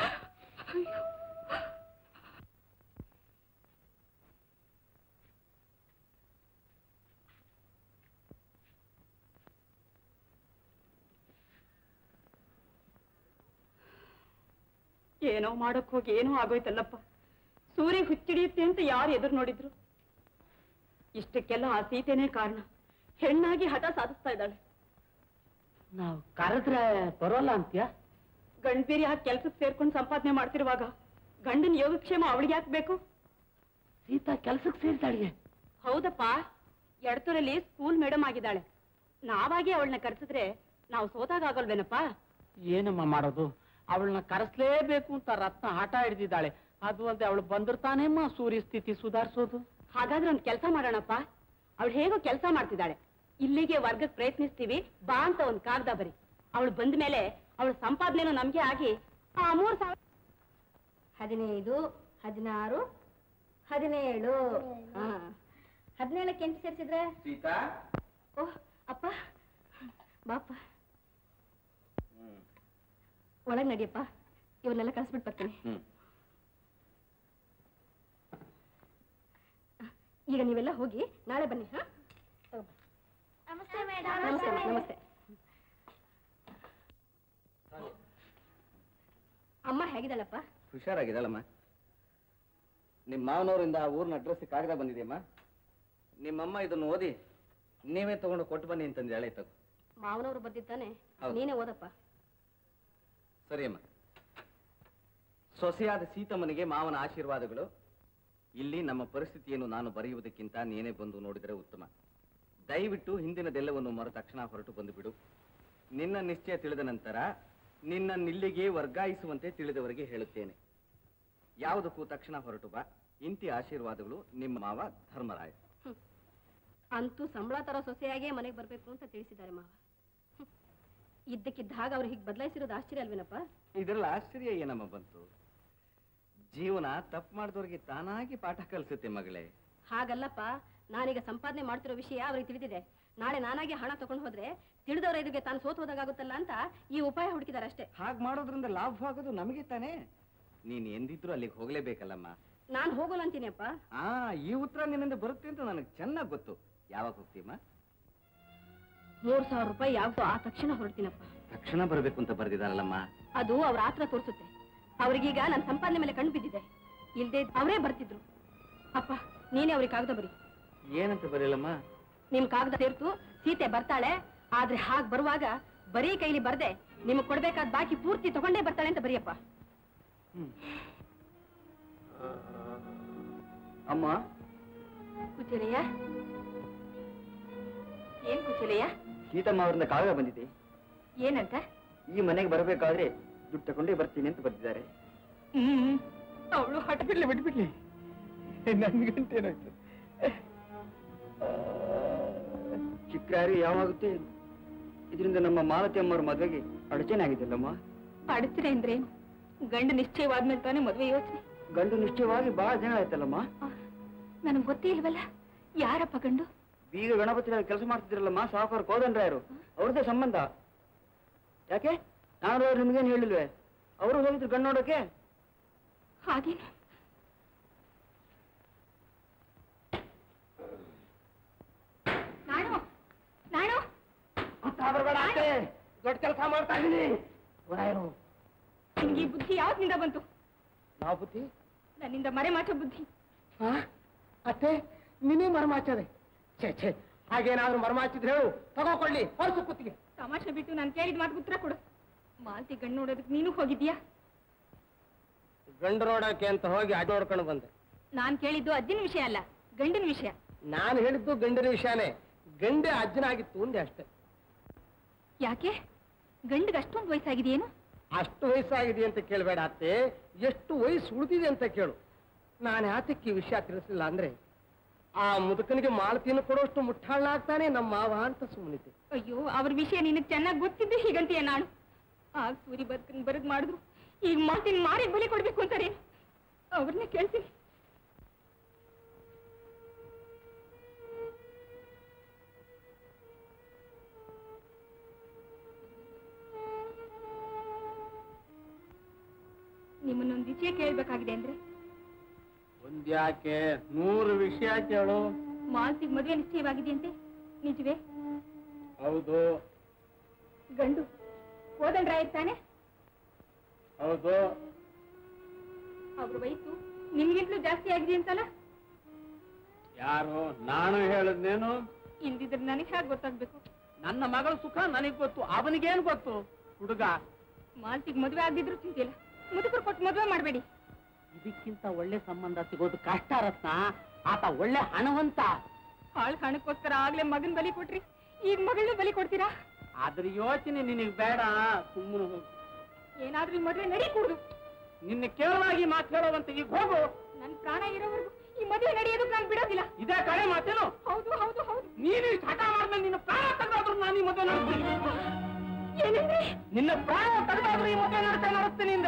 ಏನೋ ಮಾಡಕ್ ಹೋಗಿ ಏನೋ ಆಗೋಯ್ತಲ್ಲಪ್ಪ. ಸೂರ್ಯ ಹುಚ್ಚಿಡಿಯುತ್ತೆ ಅಂತ ಯಾರು ಎದುರು ನೋಡಿದ್ರು? ಇಷ್ಟಕ್ಕೆಲ್ಲ ಆ ಸೀತೆನೇ ಕಾರಣ. ಹೆಣ್ಣಾಗಿ ಹಠ ಸಾಧಿಸ್ತಾ ಇದ್ದಾಳೆ. ನಾವು ಕರೆದ್ರೆ ಬರೋಲ್ಲ ಅಂತ್ಯ? ಗಂಡ್ಬೀರಿ ಹಾಕಿ ಕೆಲ್ಸಕ್ಕೆ ಸೇರ್ಕೊಂಡು ಸಂಪಾದನೆ ಮಾಡ್ತಿರುವಾಗ ಗಂಡನ ಯೋಗಕ್ಷೇಮ ಅವಳಿಗೆ ಹಾಕ್ಬೇಕು? ಸೀತಾ ಕೆಲ್ಸಕ್ಕೆ ಸೇರ್ತಾಳಿಗೆ? ಹೌದಪ್ಪ, ಎಡತೂರಲ್ಲಿ ಸ್ಕೂಲ್ ಮೇಡಮ್ ಆಗಿದ್ದಾಳೆ. ನಾವಾಗಿ ಅವಳನ್ನ ಕರೆಸಿದ್ರೆ ನಾವು ಸೋತಾಗಲ್ವೇನಪ್ಪ? ಏನಮ್ಮ ಮಾಡೋದು? ಅವಳನ್ನ ಕರೆಸ್ಲೇಬೇಕು ಅಂತ ರತ್ನ ಹಠ ಹಿಡಿದಿದ್ದಾಳೆ. ಅದು ಅಲ್ಲದೆ ಅವಳು ಬಂದಿರ್ತಾನೇಮ್ಮ ಸೂರ್ಯ ಸ್ಥಿತಿ ಸುಧಾರಿಸೋದು. ಹಾಗಾದ್ರೆ ಒಂದು ಕೆಲಸ ಮಾಡೋಣಪ್ಪ. ಅವಳು ಹೇಗೋ ಕೆಲಸ ಮಾಡ್ತಿದ್ದಾಳೆ, ಇಲ್ಲಿಗೆ ವರ್ಗಕ್ಕೆ ಪ್ರಯತ್ನಿಸ್ತೀವಿ ಬಾ ಅಂತ ಒಂದು ಕಾಗದ ಬರಿ. ಅವಳು ಬಂದ ಮೇಲೆ ಅವಳ ಸಂಪಾದನೆನೂ ನಮ್ಗೆ ಆಗಿ ಆ 3,000 15, 16, 17. 17ಕ್ಕೆ ಎಂಟು ಸೇರಿಸಿದ್ರೆ? ಸೀತಾ, ಓಹ್ ಅಪ್ಪ, ಬಾಪ ಒಳಗ್ ನಡಿಯಪ್ಪ. ಇವನ್ನೆಲ್ಲ ಕಳಿಸ್ಬಿಟ್ಟು ಬರ್ತೀನಿ. ಈಗ ನೀವೆಲ್ಲ ಹೋಗಿ ನಾಳೆ ಬನ್ನಿ. ಹಾ, ನಮಸ್ತೆ ಮೇಡಮ್. ನಮಸ್ತೆ ನಮಸ್ತೆ. ಅಮ್ಮ ಹೇಗಿದ್ದಾಳಪ್ಪ? ಹುಷಾರಾಗಿದ್ದಾಳಮ್ಮ. ನಿಮ್ಮ ಮಾವನವರಿಂದ ಊರಿನ ಅಡ್ರೆಸ್ ಕಾಗದ ಬಂದಿದೆಯಮ್ಮ. ನಿಮ್ಮಮ್ಮ ಇದನ್ನು ಓದಿ ನೀವೇ ತಗೊಂಡು ಕೊಟ್ಟು ಬನ್ನಿ ಅಂತಂದು ಹೇಳಿ ತಗೋ. ಮಾವನವರು ಬರ್ದಿದ್ದಾನೆ, ನೀನೇ ಓದಪ್ಪ. ಸರಿ ಅಮ್ಮ. ಸೊಸೆಯಾದ ಸೀತಮ್ಮನಿಗೆ ಮಾವನ ಆಶೀರ್ವಾದಗಳು. ಇಲ್ಲಿ ನಮ್ಮ ಪರಿಸ್ಥಿತಿಯನ್ನು ನಾನು ಬರೆಯುವುದಕ್ಕಿಂತ ನೀನೇ ಬಂದು ನೋಡಿದರೆ ಉತ್ತಮ. ದಯವಿಟ್ಟು ಹಿಂದಿನದೆಲ್ಲವನ್ನು ಮರೆತ ತಕ್ಷಣ ಹೊರಟು ಬಂದು ಬಿಡು. ನಿನ್ನ ನಿಶ್ಚಯ ತಿಳಿದ ನಂತರ ನಿನ್ನನ್ನಿಲ್ಲಿಗೆ ವರ್ಗಾಯಿಸುವಂತೆ ತಿಳಿದವರಿಗೆ ಹೇಳುತ್ತೇನೆ. ಯಾವುದಕ್ಕೂ ತಕ್ಷಣ ಹೊರಟು ಬಾ. ಇಂತಿ ಆಶೀರ್ವಾದಗಳು, ನಿಮ್ಮ ಮಾವ ಧರ್ಮರಾಯ. ಅಂತೂ ಸಂಬಳ ತರೋ ಸೊಸೆಯಾಗೇ ಮನೆಗೆ ಬರ್ಬೇಕು ಅಂತ ತಿಳಿಸಿದ್ದಾರೆ ಮಾವ. ಇದ್ದಕ್ಕಿದ್ದ ಹಾಗೆ ಅವ್ರು ಹೀಗೆ ಬದಲಾಯಿಸಿರೋದು ಆಶ್ಚರ್ಯ ಅಲ್ವೇನಪ್ಪ? ಇದರಲ್ಲಿ ಆಶ್ಚರ್ಯ ಏನಮ್ಮ ಬಂತು? ಜೀವನ ತಪ್ಪು ಮಾಡಿದವ್ರಿಗೆ ತಾನಾಗಿ ಪಾಠ ಕಲಿಸುತ್ತೆ ಮಗಳೇ. ಹಾಗಲ್ಲಪ್ಪ, ನಾನೀಗ ಸಂಪಾದನೆ ಮಾಡ್ತಿರೋ ವಿಷಯ ಅವ್ರಿಗೆ ತಿಳಿದಿದೆ. ನಾಳೆ ನಾನಾಗಿ ಹಣ ತಗೊಂಡು ಹೋದ್ರೆ ತಿಳಿದವರ ಎದುರಿಗೆ ತಾನು ಸೋತು ಹೋದಾಗುತ್ತಲ್ಲ ಅಂತ ಈ ಉಪಾಯ ಹುಡುಕಿದಾರೆ ಅಷ್ಟೇ. ಹಾಗೆ ಮಾಡೋದ್ರಿಂದ ಲಾಭವಾಗೋದು ನಮಗೆ ತಾನೇ. ನೀನ್ ಎಂದಿದ್ರು ಅಲ್ಲಿಗೆ ಹೋಗ್ಲೇಬೇಕಲ್ಲಮ್ಮ. ನಾನು ಹೋಗೋಲ್ಲ ಅಂತೀನಿ ಅಪ್ಪ. ಈ ಉತ್ತರ ನಿನ್ನಿಂದ ಬರುತ್ತೆ ಅಂತ ನನಗೆ ಚೆನ್ನಾಗಿ ಗೊತ್ತು. ಯಾವಾಗ ಹೋಗ್ತೀಯಮ್ಮ? 3,000 ರೂಪಾಯಿ ಯಾವ್ದು ಆ ತಕ್ಷಣ ಹೊರಡ್ತೀನಪ್ಪ. ತಕ್ಷಣ ಬರಬೇಕು ಅಂತ ಬರ್ದಿದಾರಲ್ಲಮ್ಮ. ಅದು ಅವ್ರ ಆತ್ರ ತೋರಿಸುತ್ತೆ. ಅವ್ರಿಗೀಗ ನನ್ನ ಸಂಪಾದನೆ ಮೇಲೆ ಕಣ್ಣು ಬಿದ್ದಿದೆ. ಇಲ್ದೇ ಅವರೇ ಬರ್ತಿದ್ರು. ಅಪ್ಪ ನೀನೇ ಅವ್ರಿಗೆ ಕಾಗದ ಬರಿ. ಏನಂತ ಬರೀಲಮ್ಮ? ನಿಮ್ ಕಾಗದ ಸೇರ್ತು ಸೀತೆ ಬರ್ತಾಳೆ, ಆದ್ರೆ ಹಾಗೆ ಬರುವಾಗ ಬರೀ ಕೈಲಿ ಬರ್ದೆ ನಿಮಗ್ ಕೊಡ್ಬೇಕಾದ ಬಾಕಿ ಪೂರ್ತಿ ತಗೊಂಡೇ ಬರ್ತಾಳೆ ಅಂತ ಬರಿಯಪ್ಪ. ಅಮ್ಮ ಕುಚಲಯ್ಯ, ಏನ್ ಕುಚಲಯ್ಯ? ಸೀತಮ್ಮ ಅವರಿಂದ ಕಾಗದ ಬಂದಿದೆ. ಏನಂತ? ಈ ಮನೆಗೆ ಬರಬೇಕಾದ್ರೆ ದುಡ್ಡು ತಗೊಂಡೇ ಬರ್ತೀನಿ ಅಂತ ಬರ್ತಿದ್ದಾರೆ. ಅವಳು ಹಠ ಬಿಡ್ಬಿಡ್ಲಿ ನನ್ಗಂತೇನಾಯ್ತು? ಚಿಕ್ಕಾರಿ ಯಾವಾಗುತ್ತೆ? ಇದರಿಂದ ನಮ್ಮ ಮಾಲತಿ ಅಮ್ಮವ್ರ ಮದುವೆಗೆ ಅಡಚಣೆ ಆಗಿದ್ದಲ್ಲಮ್ಮ. ಅಡಚಣೆ ಅಂದ್ರೆ ಗಂಡು ನಿಶ್ಚಯವಾದ್ಮೇಲೆ ತಾನೇ ಮದುವೆ ಯೋಚನೆ. ಗಂಡು ನಿಶ್ಚಯವಾಗಿ ಬಹಳ ಜನ ಆಯ್ತಲ್ಲಮ್ಮ. ನನಗೆ ಗೊತ್ತೇ ಇಲ್ವಲ್ಲ. ಯಾರಪ್ಪ ಗಂಡು? ಬೀಗ ಗಣಪತಿ ಕೆಲಸ ಮಾಡ್ತಿದ್ರಲ್ಲಮ್ಮ, ಸಾವುಕಾರ ಕೋದಂಡ್ರಾಯರು. ಅವ್ರದ್ದೇ ಸಂಬಂಧ. ಯಾಕೆ ನಾನು ನಿಮ್ಗೇನು ಹೇಳಿಲ್ವೇ? ಅವರು ಹೋಗಿದ್ರು ಗಂಡು ನೋಡೋಕೆ. ಹಾಗೇನು? ನಾನು ದೊಡ್ಡ ಕೆಲಸ ಮಾಡ್ತಾ ಇದ್ದೀನಿ. ನಿಮ್ಗೆ ಈ ಬುದ್ಧಿ ಯಾವತ್ತಿಂದ ಬಂತು? ಯಾವ ಬುದ್ಧಿ? ನನ್ನಿಂದ ಮರೆ ಮಾಚೋ ಬುದ್ಧಿ. ಅತ್ತೆ ನಿನ್ನೇ ಮರಮಾಚದೆ. ಛೇ ಹಾಗೇನಾದ್ರೂ ಮರಮಾಚಿದ್ರೆ ಹೇಳು, ತಗೋಕೊಳ್ಳಿ ಹೊರಸು ಕುತ್ತಿಗೆ. ತಮಾಷೆ ಬಿಟ್ಟು ನಾನು ಕೇಳಿದ ಮಾತು ಉತ್ತರ ಕೊಡು. ಮಾಲ್ತಿ ಗಂಡು ನೋಡೋದಕ್ಕೆ ನೀನು ಹೋಗಿದ್ಯಾ? ಗಂಡು ನೋಡೋಕೆ ಅಂತ ಹೋಗಿ ಅಡ್ಡ ನೋಡ್ಕೊಂಡು ಬಂದೆ. ನಾನ್ ಕೇಳಿದ್ದು ಅಜ್ಜಿನ ವಿಷಯ ಅಲ್ಲ, ಗಂಡಿನ ವಿಷಯ. ನಾನು ಹೇಳಿದ್ದು ಗಂಡಿನ ವಿಷಯನೇ. ಗಂಡೆ ಅಜ್ಜನಾಗಿತ್ತು ಅಂದೆ ಅಷ್ಟೇ. ಯಾಕೆ? ಗಂಡಿಗೆ ಅಷ್ಟೊಂದು ವಯಸ್ಸಾಗಿದೆಯೇನು? ಅಷ್ಟು ವಯಸ್ಸಾಗಿದೆ ಅಂತ ಕೇಳಬೇಡ ಅತ್ತೆ, ಎಷ್ಟು ವಯಸ್ಸು ಉಳಿದಿದೆ ಅಂತ ಕೇಳು. ನಾನು ಯಾತಕ್ಕೆ ಈ ವಿಷಯ ತಿಳಿಸಲಿಲ್ಲ ಅಂದ್ರೆ, ಆ ಮುದುಕನಿಗೆ ಮಾಲತಿಯನ್ನು ಕೊಡೋಷ್ಟು ಮುಟ್ಟಾಳಾಗ್ತಾನೆ ನಮ್ಮ ಮಾವ ಅಂತ ಸುಮ್ಮನಿದ್ದೆ. ಅಯ್ಯೋ, ಅವ್ರ ವಿಷಯ ನಿನಗೆ ಚೆನ್ನಾಗಿ ಗೊತ್ತಿದ್ದು ಹೀಗಂತೀಯ. ನಾನು ಆಗ ಸೂರಿ ಬರೆದ್ ಮಾಡಿದ್ರು, ಈಗ ಮಾತಿನ ಮಾರಿ ಬಲಿ ಕೊಡ್ಬೇಕು ಅಂತಾರೆ. ಅವ್ರನ್ನೇ ಕೇಳ್ತೀನಿ. ನಿಮ್ಮನ್ನೊಂದು ವಿಷಯ ಕೇಳ್ಬೇಕಾಗಿದೆ ಅಂದ್ರೆ. ಒಂದ್ಯಾಕೆ 100 ವಿಷಯ ಕೇಳು. ಮಾಲ್ತಿಗೆ ಮದುವೆ ನಿಶ್ಚಯವಾಗಿದೆಯಂತೆ, ನಿಜವೇ? ಹೌದು. ಗಂಡು ಕೋದಂಡ್ರಾಯ ಇರ್ತಾನೆ? ಹೌದು. ಅವ್ರ ವಯಸ್ಸು ನಿಮ್ಗಿಂತಲೂ ಜಾಸ್ತಿ ಆಗಿದೆ ಅಂತಲ್ಲ? ಯಾರು? ನಾನು ಹೇಳದ್ನೇನು? ಇಂದಿದ್ರೆ ನನಗೆ ಹೇಗೆ ಗೊತ್ತಾಗ್ಬೇಕು? ನನ್ನ ಮಗಳ ಸುಖ ನನಗ್ ಗೊತ್ತು, ಅವನಿಗೇನು ಗೊತ್ತು? ಹುಡುಗ ಮಾಲ್ತಿಗೆ ಮದುವೆ ಆಗಿದ್ರು ಚಿಂತಿಲ್ಲ, ಮುದುಕರು ಕೊಟ್ಟು ಮದುವೆ ಮಾಡಬೇಡಿ. ಇದಕ್ಕಿಂತ ಒಳ್ಳೆ ಸಂಬಂಧ ಸಿಗೋದು ಕಷ್ಟ ರತ್ನ. ಆತ ಒಳ್ಳೆ ಹಣವಂತ. ಹಾಳು ಹಣಕ್ಕೋಸ್ಕರ ಆಗ್ಲೇ ಮಗನ್ ಬಲಿ ಕೊಟ್ರಿ, ಈಗ ಮಗಳನ್ನ ಬಲಿ ಕೊಡ್ತೀರಾ? ಅದ್ರ ಯೋಚನೆ ನಿನಗ್ ಬೇಡ, ಸುಮ್ಮನೆ ಹೋಗು. ಏನಾದ್ರೂ ಮದುವೆ ನಡೀಕೂಡುದು. ನಿನ್ನ ಕೇವಲಾಗಿ ಮಾತಾಡೋವಂತ ಈಗ ಹೋಗು. ನನ್ ಪ್ರಾಣ ಇರೋವರೆಗೂ ಈ ಮದುವೆ ನಡೆಯೋದಕ್ಕೆ ನಾನು ಬಿಡೋದಿಲ್ಲ. ಇದೇ ಕಡೆ ಮಾತೇನು? ಹೌದು ಹೌದು ಹೌದು. ನೀನು ಹಠ ಮಾಡಿದ್ರೆ ನಿನ್ನ ಪ್ರಾಣ ತೆಗೆದಾದ್ರು ನಾನು ಈ ಮದುವೆ ನಡೆಸ್ತೀನಿ. ಏನಂದ್ರೆ? ನಿನ್ನ ಪ್ರಾಣ ತೆಗೆದಾದ್ರು ಈ ಮದುವೆ ನಡೆಸ್ತೀನಿ ಹಿಂದೆ.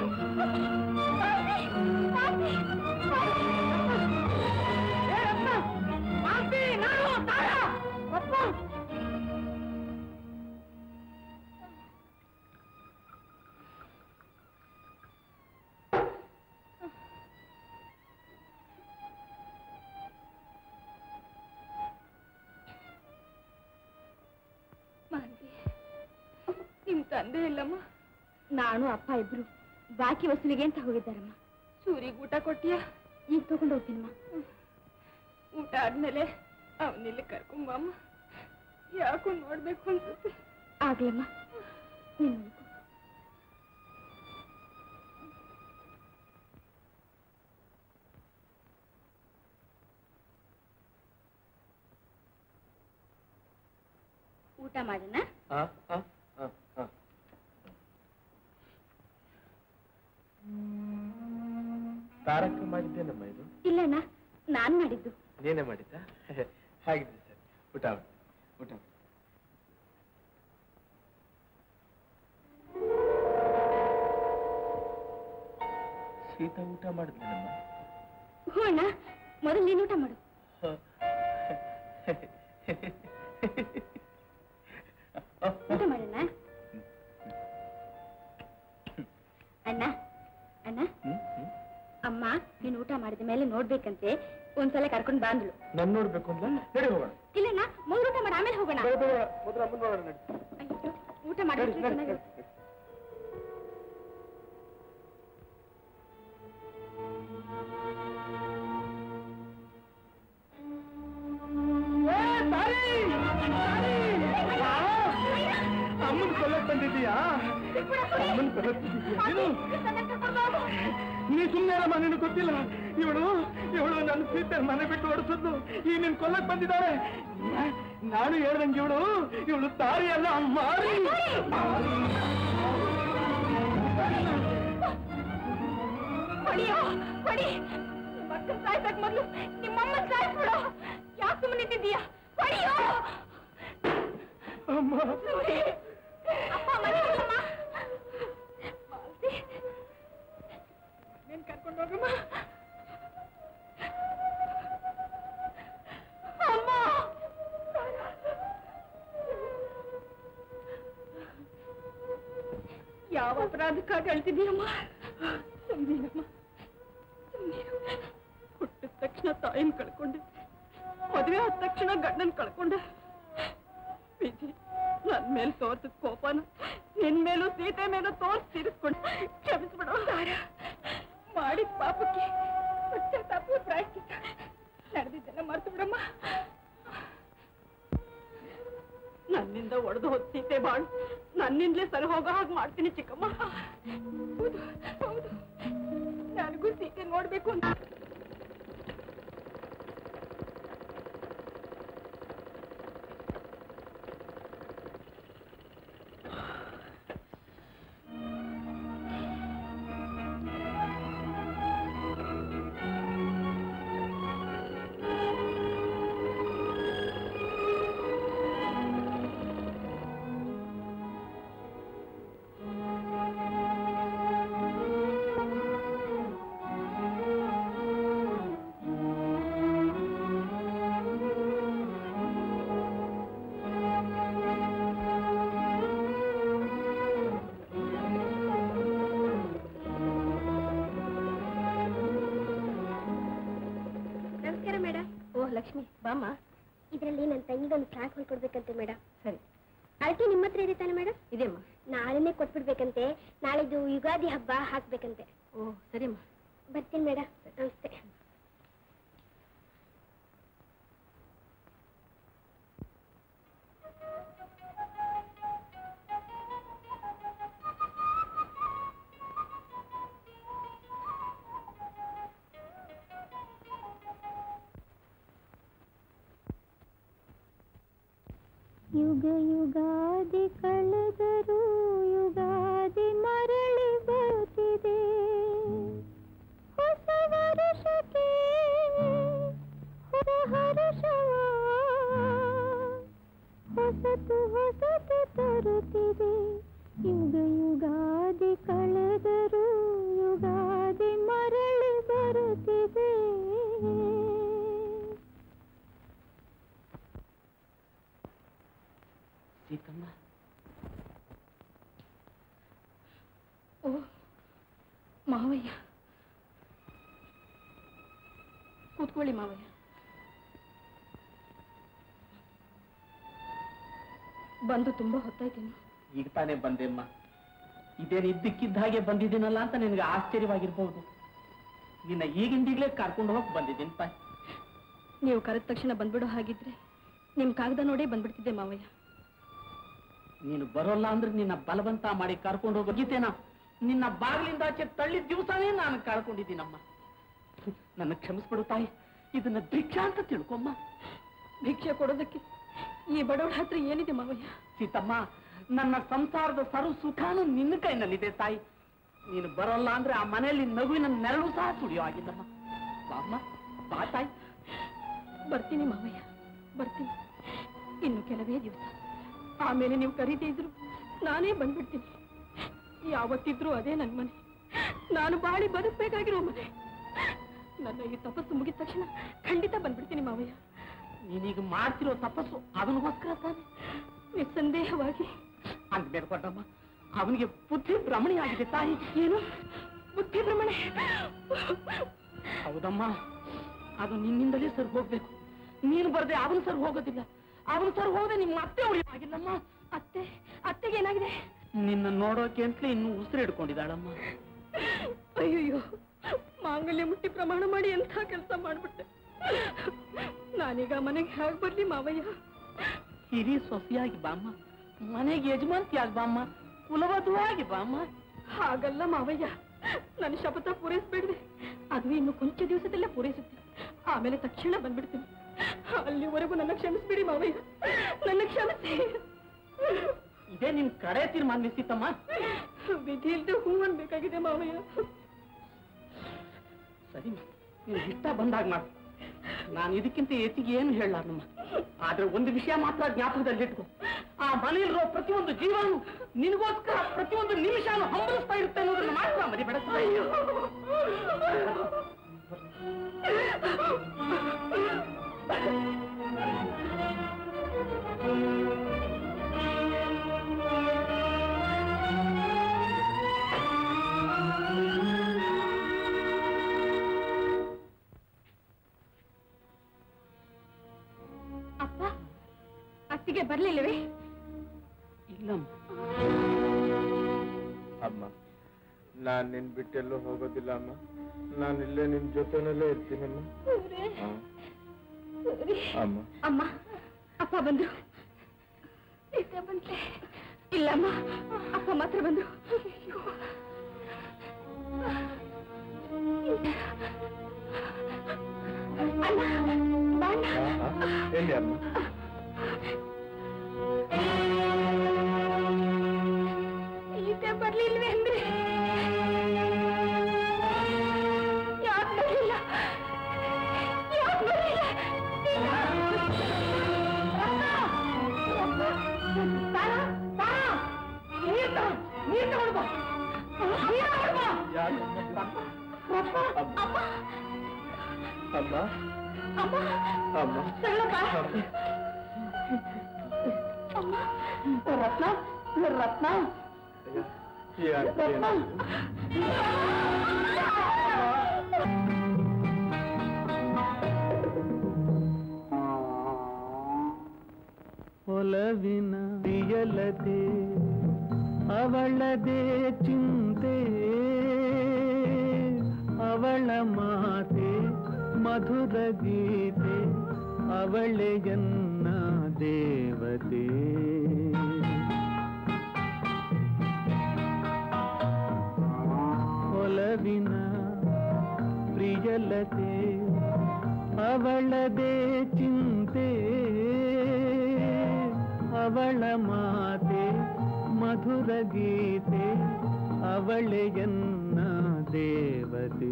ನಿಮ್ ತಂದೆ ಇಲ್ಲಮ್ಮ? ನಾನು ಅಪ್ಪ ಇಬ್ರು ಬಾಕಿ ವಸೂಲಿಗೆ ಅಂತ ಹೋಗಿದ್ದಾರಮ್ಮ. ಸೂರಿಗೆ ಊಟ ಕೊಟ್ಟಿಯಾ? ಈಗ ತಗೊಂಡು ಹೋಗ್ತೀನಮ್ಮ. ಊಟ ಆದ್ಮೇಲೆ ಅವನಿಲ್ಲಿ ಕರ್ಕೊಂಬಮ್ಮ. ಯಾಕೋ ನೋಡ್ಬೇಕು ಅನ್ಸುತ್ತೆ. ಆಗ್ಲಮ್ಮ, ನೀನು ಊಟ ಮಾಡೋಣ. ತಾರಕ ಮಾಡಿದ್ದೇನಮ್ಮ ಇದು? ಇಲ್ಲಣ್ಣ, ನಾನ್ ಮಾಡಿದ್ದು. ನೀನೇ ಮಾಡಿದ್ದ? ಹಾಗಿದ್ರೆ ಸರ್, ಊಟ ಊಟ. ಸೀತಾ ಊಟ ಮಾಡಿದ್ಲೇನಮ್ಮ? ಹ್ಞೂ ಅಣ್ಣ, ಮೊದಲು ನೀನು ಊಟ ಮಾಡು. ಊಟ ಮಾಡೋಣ. ಅಣ್ಣ ಅಣ್ಣ ಅಮ್ಮ ನೀನು ಊಟ ಮಾಡಿದ ಮೇಲೆ ನೋಡ್ಬೇಕಂತೆ ಒಂದ್ಸಲ ಕರ್ಕೊಂಡು ಬಂದ್ಲು. ನನ್ ನೋಡ್ಬೇಕು ಅಂತ ನಡಿ ಹೋಗೋಣ. ಇಲ್ಲಣ್ಣ ಮೊದಲು ಊಟ ಮಾಡಿ ಆಮೇಲೆ ಹೋಗೋಣ. ಮೊದಲು ಅಮ್ಮನ್ ನೋಡೋಣ ನಡಿ. ಅಯ್ಯೋ, ಊಟ ಮಾಡಿ ಅಮ್ಮನ್ ಕೊಲ್ಲಕ್ ಬಂದಿದ್ದೀಯಾ? ಅಮ್ಮನ್ ಕೊಲ್ಲಕ್ ನೀ ಸುಮ್ಮನೆ ಅಮ್ಮ, ನಿನ್ ಗೊತ್ತಿಲ್ಲ ಇವಳು ನನ್ನ ಸೀತೆ ಮನೆ ಬಿಟ್ಟು ಓಡಿಸಿದ್ದು ಈ ನಿನ್ ಕೊಲ್ಲಕ್ ಬಂದಿದ್ದಾರೆ. ನಾನು ಹೇಳ್ದಂಗೆ ಇವಳು ತಾರಿ ಅಲ್ಲ ಮಾರಿ. ಸಾಯ್ಬೇಕು ಮೊದ್ಲು ನಿಮ್ಮಮ್ಮ ಸಾಯಿಸ್ಬಿಡು. ಯಾಕೆ ಸುಮ್ಮನೆ ನಿಂತಿದ್ದೀಯಾ? ಹೊಡಿಯೋ ಅಮ್ಮ. ನೀನ್ ಕರ್ಕೊಂಡು ಹೋಗಮ್ಮ. ಅಮ್ಮ ಯಾವ ಅಪರಾಧಕ್ಕಾಗಿ ಹೇಳ್ತಿದ್ದೀಯಮ್ಮ? ಸುಮ್ಮನಮ್ಮ, ಹುಟ್ಟಿದ ತಕ್ಷಣ ತಾಯಿನ ಕಳ್ಕೊಂಡೆ, ಮದುವೆ ಆದ ತಕ್ಷಣ ಗಂಡನ್ ಕಳ್ಕೊಂಡೆ. ವಿಧಿ ನನ್ ಮೇಲೆ ತೋರ್ಸಿದ ಕೋಪನ ನಿನ್ ಮೇಲೂ ಸೀತೆ ಮೇಲೂ ತೀರಿಸ್ಕೊಂಡು ಕ್ಷಮಿಸ್ಬಿಡೋ. ಮಾಡಿದ ಪಾಪಕ್ಕೆ ಪಶ್ಚಾತ್ತಾಪ ಪ್ರಾಯಶ್ಚಿತ್ತ. ನಡೆದಿದ್ದೆಲ್ಲ ಮರ್ತು ಬಿಡಮ್ಮ. ನನ್ನಿಂದ ಒಡೆದು ಹೋದ ಸೀತೆ ಬಾಳು ನನ್ನಿಂದಲೇ ಸರಿ ಹೋಗೋ ಹಾಗೆ ಮಾಡ್ತೀನಿ ಚಿಕ್ಕಮ್ಮ. ಹೌದು ಹೌದು, ನನಗೂ ಸೀತೆ ನೋಡ್ಬೇಕು ಅಂತ. ಲಕ್ಷ್ಮಿ ಬಾಮ್ಮ. ಇದರಲ್ಲಿ ನನ್ನ ತಂಗಿಗೊಂದು ಫ್ರಾಕ್ ಹೊಲ್ಕೊಡ್ಬೇಕಂತೆ ಮೇಡಮ್. ಸರಿ, ಅಳತೆ ನಿಮ್ಮ ಹತ್ರ ಇದೆ ತಾನೆ ಮೇಡಮ್? ಇದೆಮ್ಮ. ನಾಳೆನೇ ಕೊಟ್ಬಿಡ್ಬೇಕಂತೆ. ನಾಳೆದು ಯುಗಾದಿ ಹಬ್ಬ ಹಾಕ್ಬೇಕಂತೆ. ಓ ಸರಿಮ್ಮ, ಬರ್ತೀನಿ ಮೇಡಮ್. ನಮಸ್ತೆ. ಯುಗ ಯುಗಾದಿ ಕಳೆದರೂ ಯುಗಾದಿ ಮರಳಿ ಬರುತ್ತಿದೆ. ಹೊಸ ವರುಷಕ್ಕೆ ಹೊಸ ಹರುಷವ ಹೊಸತು ಹೊಸತು ತರುತ್ತಿದೆ. ಯುಗ ಯುಗಾದಿ ಕಳೆದರೂ ಯುಗಾದಿ ಮರಳಿ ಬರುತ್ತಿದೆ. ಸೀತಮ್ಮ, ಓ ಮಾವಯ್ಯ, ಕೂತ್ಕೊಳ್ಳಿ ಮಾವಯ್ಯ. ಬಂದು ತುಂಬಾ ಹೊತ್ತಾಯ್ತೇನು? ಈಗ ತಾನೇ ಬಂದೆಮ್ಮ. ಇದೇನು ಇದ್ದಕ್ಕಿದ್ದ ಹಾಗೆ ಬಂದಿದ್ದೀನಲ್ಲ ಅಂತ ನಿನಗೆ ಆಶ್ಚರ್ಯವಾಗಿರ್ಬಹುದು. ನಿನ್ನ ಈಗಿಂದೀಗ್ಲೇ ಕರ್ಕೊಂಡು ಹೋಗಿ ಬಂದಿದ್ದೀನಿ ತಾಯಿ. ನೀವು ಕರೆದ ತಕ್ಷಣ ಬಂದ್ಬಿಡೋ ಹಾಗಿದ್ರೆ ನಿಮ್ ಕಾಗದ ನೋಡೇ ಬಂದ್ಬಿಡ್ತಿದ್ದೆ ಮಾವಯ್ಯ. ನೀನು ಬರೋಲ್ಲ ಅಂದ್ರೆ ನಿನ್ನ ಬಲವಂತ ಮಾಡಿ ಕರ್ಕೊಂಡು ಹೋಗಿದ್ದೇನ ನಿನ್ನ ಬಾಗಿಲಿಂದ ಆಚೆ ತಳ್ಳಿದ ದಿವಸನೇ ನಾನು ಕಳ್ಕೊಂಡಿದ್ದೀನಮ್ಮ. ನನ್ನ ಕ್ಷಮಿಸ್ಬಿಡು ತಾಯಿ, ಇದನ್ನ ಭಿಕ್ಷಾ ಅಂತ ತಿಳ್ಕೊಮ್ಮ. ಭಿಕ್ಷೆ ಕೊಡೋದಕ್ಕೆ ಈ ಬಡವಳ ಹತ್ರ ಏನಿದೆ ಮಾವಯ್ಯ? ಸೀತಮ್ಮ, ನನ್ನ ಸಂಸಾರದ ಸರ್ವ ಸುಖಾನು ನಿನ್ನ ಕೈನಲ್ಲಿದೆ ತಾಯಿ. ನೀನು ಬರೋಲ್ಲ ಅಂದ್ರೆ ಆ ಮನೆಯಲ್ಲಿ ನಗುವಿನ ನೆರಳು ಸಹ ಸುಳಿಯೋ ಆಗಿದ್ದಮ್ಮ. ಬಾಮ್ಮ, ಬಾ ತಾಯಿ. ಬರ್ತೀನಿ ಮಾವಯ್ಯ, ಬರ್ತೀನಿ. ಇನ್ನು ಕೆಲವೇ ದಿವಸ, ಆಮೇಲೆ ನೀವು ಕರೀದೇ ಇದ್ರು ನಾನೇ ಬಂದ್ಬಿಡ್ತೀನಿ. ಯಾವತ್ತಿದ್ರು ಅದೇ ನನ್ನ ಮನೆ, ನಾನು ಬಾಳಿ ಬದುಕಬೇಕಾಗಿರೋ ಮನೆ. ನನ್ನ ಈ ತಪಸ್ಸು ಮುಗಿದ ತಕ್ಷಣ ಖಂಡಿತ ಬಂದ್ಬಿಡ್ತೀನಿ ಮಾವಯ್ಯ. ನೀನೀಗ ಮಾಡ್ತಿರೋ ತಪಸ್ಸು ಅವನಿಗೋಸ್ಕರ ತಾನೆ? ನಿಸ್ಸಂದೇಹವಾಗಿ. ಅಂದ್ಮೇಲೆ ಕೊಟ್ಟಮ್ಮ, ಅವನಿಗೆ ಬುದ್ಧಿ ಭ್ರಮಣಿ ಆಗಿದೆ ತಾಯಿ. ಏನು ಬುದ್ಧಿ ಭ್ರಮಣೆ. ಹೌದಮ್ಮ, ಅದು ನಿನ್ನಿಂದಲೇ ಸರ್ ಹೋಗ್ಬೇಕು. ನೀನು ಬರ್ದೆ ಅವನು ಸರ್ ಹೋಗೋದಿಲ್ಲ. ಅವನು ಸರ್ ಹೋದ್ರೆ ನಿಮ್ಮ ಅತ್ತೆ ಉಳಿಯಾಗಿಲ್ಲಮ್ಮ. ಅತ್ತೆ ಅತ್ತೆಗೆ ಏನಾಗಿದೆ? ನಿನ್ನ ನೋಡೋಕೆ ಅಂತಲೇ ಇನ್ನು ಉಸಿರು ಹಿಡ್ಕೊಂಡಿದ್ದಾಳಮ್ಮ. ಅಯ್ಯಯ್ಯೋ, ಮಾಂಗಲ್ಯ ಮುಟ್ಟಿ ಪ್ರಮಾಣ ಮಾಡಿ ಎಂಥ ಕೆಲಸ ಮಾಡ್ಬಿಟ್ಟೆ. ನಾನೀಗ ಮನೆಗೆ ಹೇಗೆ ಬರ್ಲಿ ಮಾವಯ್ಯ? ಹಿರಿ ಸೊಸೆಯಾಗಿ ಬಾಮ್ಮ, ಮನೆಗೆ ಯಜಮಾಂತಿಯಾಗಿ ಬಾಮ್ಮ, ಕುಲವಧುವಾಗಿ ಬಾಮ್ಮ. ಹಾಗಲ್ಲ ಮಾವಯ್ಯ, ನನ್ನ ಶಪಥ ಪೂರೈಸ್ಬೇಡ್ದೆ. ಅದು ಇನ್ನು ಕೊಂಚ ದಿವಸದಲ್ಲೇ ಪೂರೈಸುತ್ತೆ. ಆಮೇಲೆ ತಕ್ಷಣ ಬಂದ್ಬಿಡ್ತೀನಿ. ಅಲ್ಲಿವರೆಗೂ ನನ್ನ ಕ್ಷಮಿಸ್ಬಿಡಿ ಮಾವಯ್ಯ, ನನ್ನ ಕ್ಷಮಿಸಿ. ಇದೇ ನಿನ್ ಕಡೆ ತೀರ್ಮಾನ ನಿಶ್ಚಿತಮ್ಮ. ವಿಧಿ ಇಲ್ದೆ ಹೂ ಅನ್ಬೇಕಾಗಿದೆ ಮಾವಯ್ಯ. ಸರಿ, ನೀನು ಇಷ್ಟ ಬಂದಾಗ ಮಾಡು. ನಾನು ಇದಕ್ಕಿಂತ ಹೆಚ್ಚಿಗೆ ಏನು ಹೇಳಲಾರಮ್ಮ. ಆದ್ರೆ ಒಂದು ವಿಷಯ ಮಾತ್ರ ಜ್ಞಾಪಕದಲ್ಲಿಟ್ಕೊ. ಆ ಮನೆಯಲ್ಲಿರೋ ಪ್ರತಿಯೊಂದು ಜೀವನು ನಿನಗೋಸ್ಕರ ಪ್ರತಿಯೊಂದು ನಿಮಿಷನೂ ಹಂಬಲಿಸ್ತಾ ಇರುತ್ತೆ ಅನ್ನೋದನ್ನ ಮಾತ್ರ ಮರಿಬೇಡ. ಅಪ್ಪ, ಅತ್ತಿಗೆ ಬರ್ಲಿಲ್ಲವೇ? ಇಲ್ಲಮ್ಮ. ಅಮ್ಮ, ನಾನ್ ನಿನ್ ಬಿಟ್ಟೆಲ್ಲೂ ಹೋಗೋದಿಲ್ಲ ಅಮ್ಮ. ನಾನು ಇಲ್ಲೇ ನಿನ್ ಜೊತೆನಲ್ಲೇ ಇರ್ತೀನಮ್ಮ. ಅಮ್ಮ. ಅಮ್ಮ, ಅಪ್ಪ ಬಂದ್ರು. ಇಲ್ಲಮ್ಮ, ಅಪ್ಪ ಮಾತ್ರ ಬಂದ್ರು. ಎಲ್ಲಿ ಅಮ್ಮ? ಈತೆ ಬರ್ಲಿಲ್ವೇ ಅಂದ್ರೆ? ಯಾಕೆ ಬರ್ಲಿಲ್ಲ? ಯಾಕೆ ಬರ್ಲಿಲ್ಲ? ನೀರ್ ತಗೊಂಡು ಬಾ. ಅಮ್ಮ, ಅಮ್ಮ, ರತ್ನ, ರತ್ನ, ಒಲವಿನ ಪ್ರಿಯಲತೆ ಅವಳದೇ ಚಿಂತೆ, ಅವಳ ಮಾತೆ ಮಧುರ ಗೀತೆ, ಅವಳೆಯನ್ನ ದೇವತೆ. ಒಲವಿನ ಪ್ರಿಯಲತೆ ಅವಳದೇ ಚಿಂತೆ, ಅವಳ ಮಾತೆ ಮಧುರ ಗೀತೆ, ಅವಳೆಯನ್ನ ದೇವತೆ.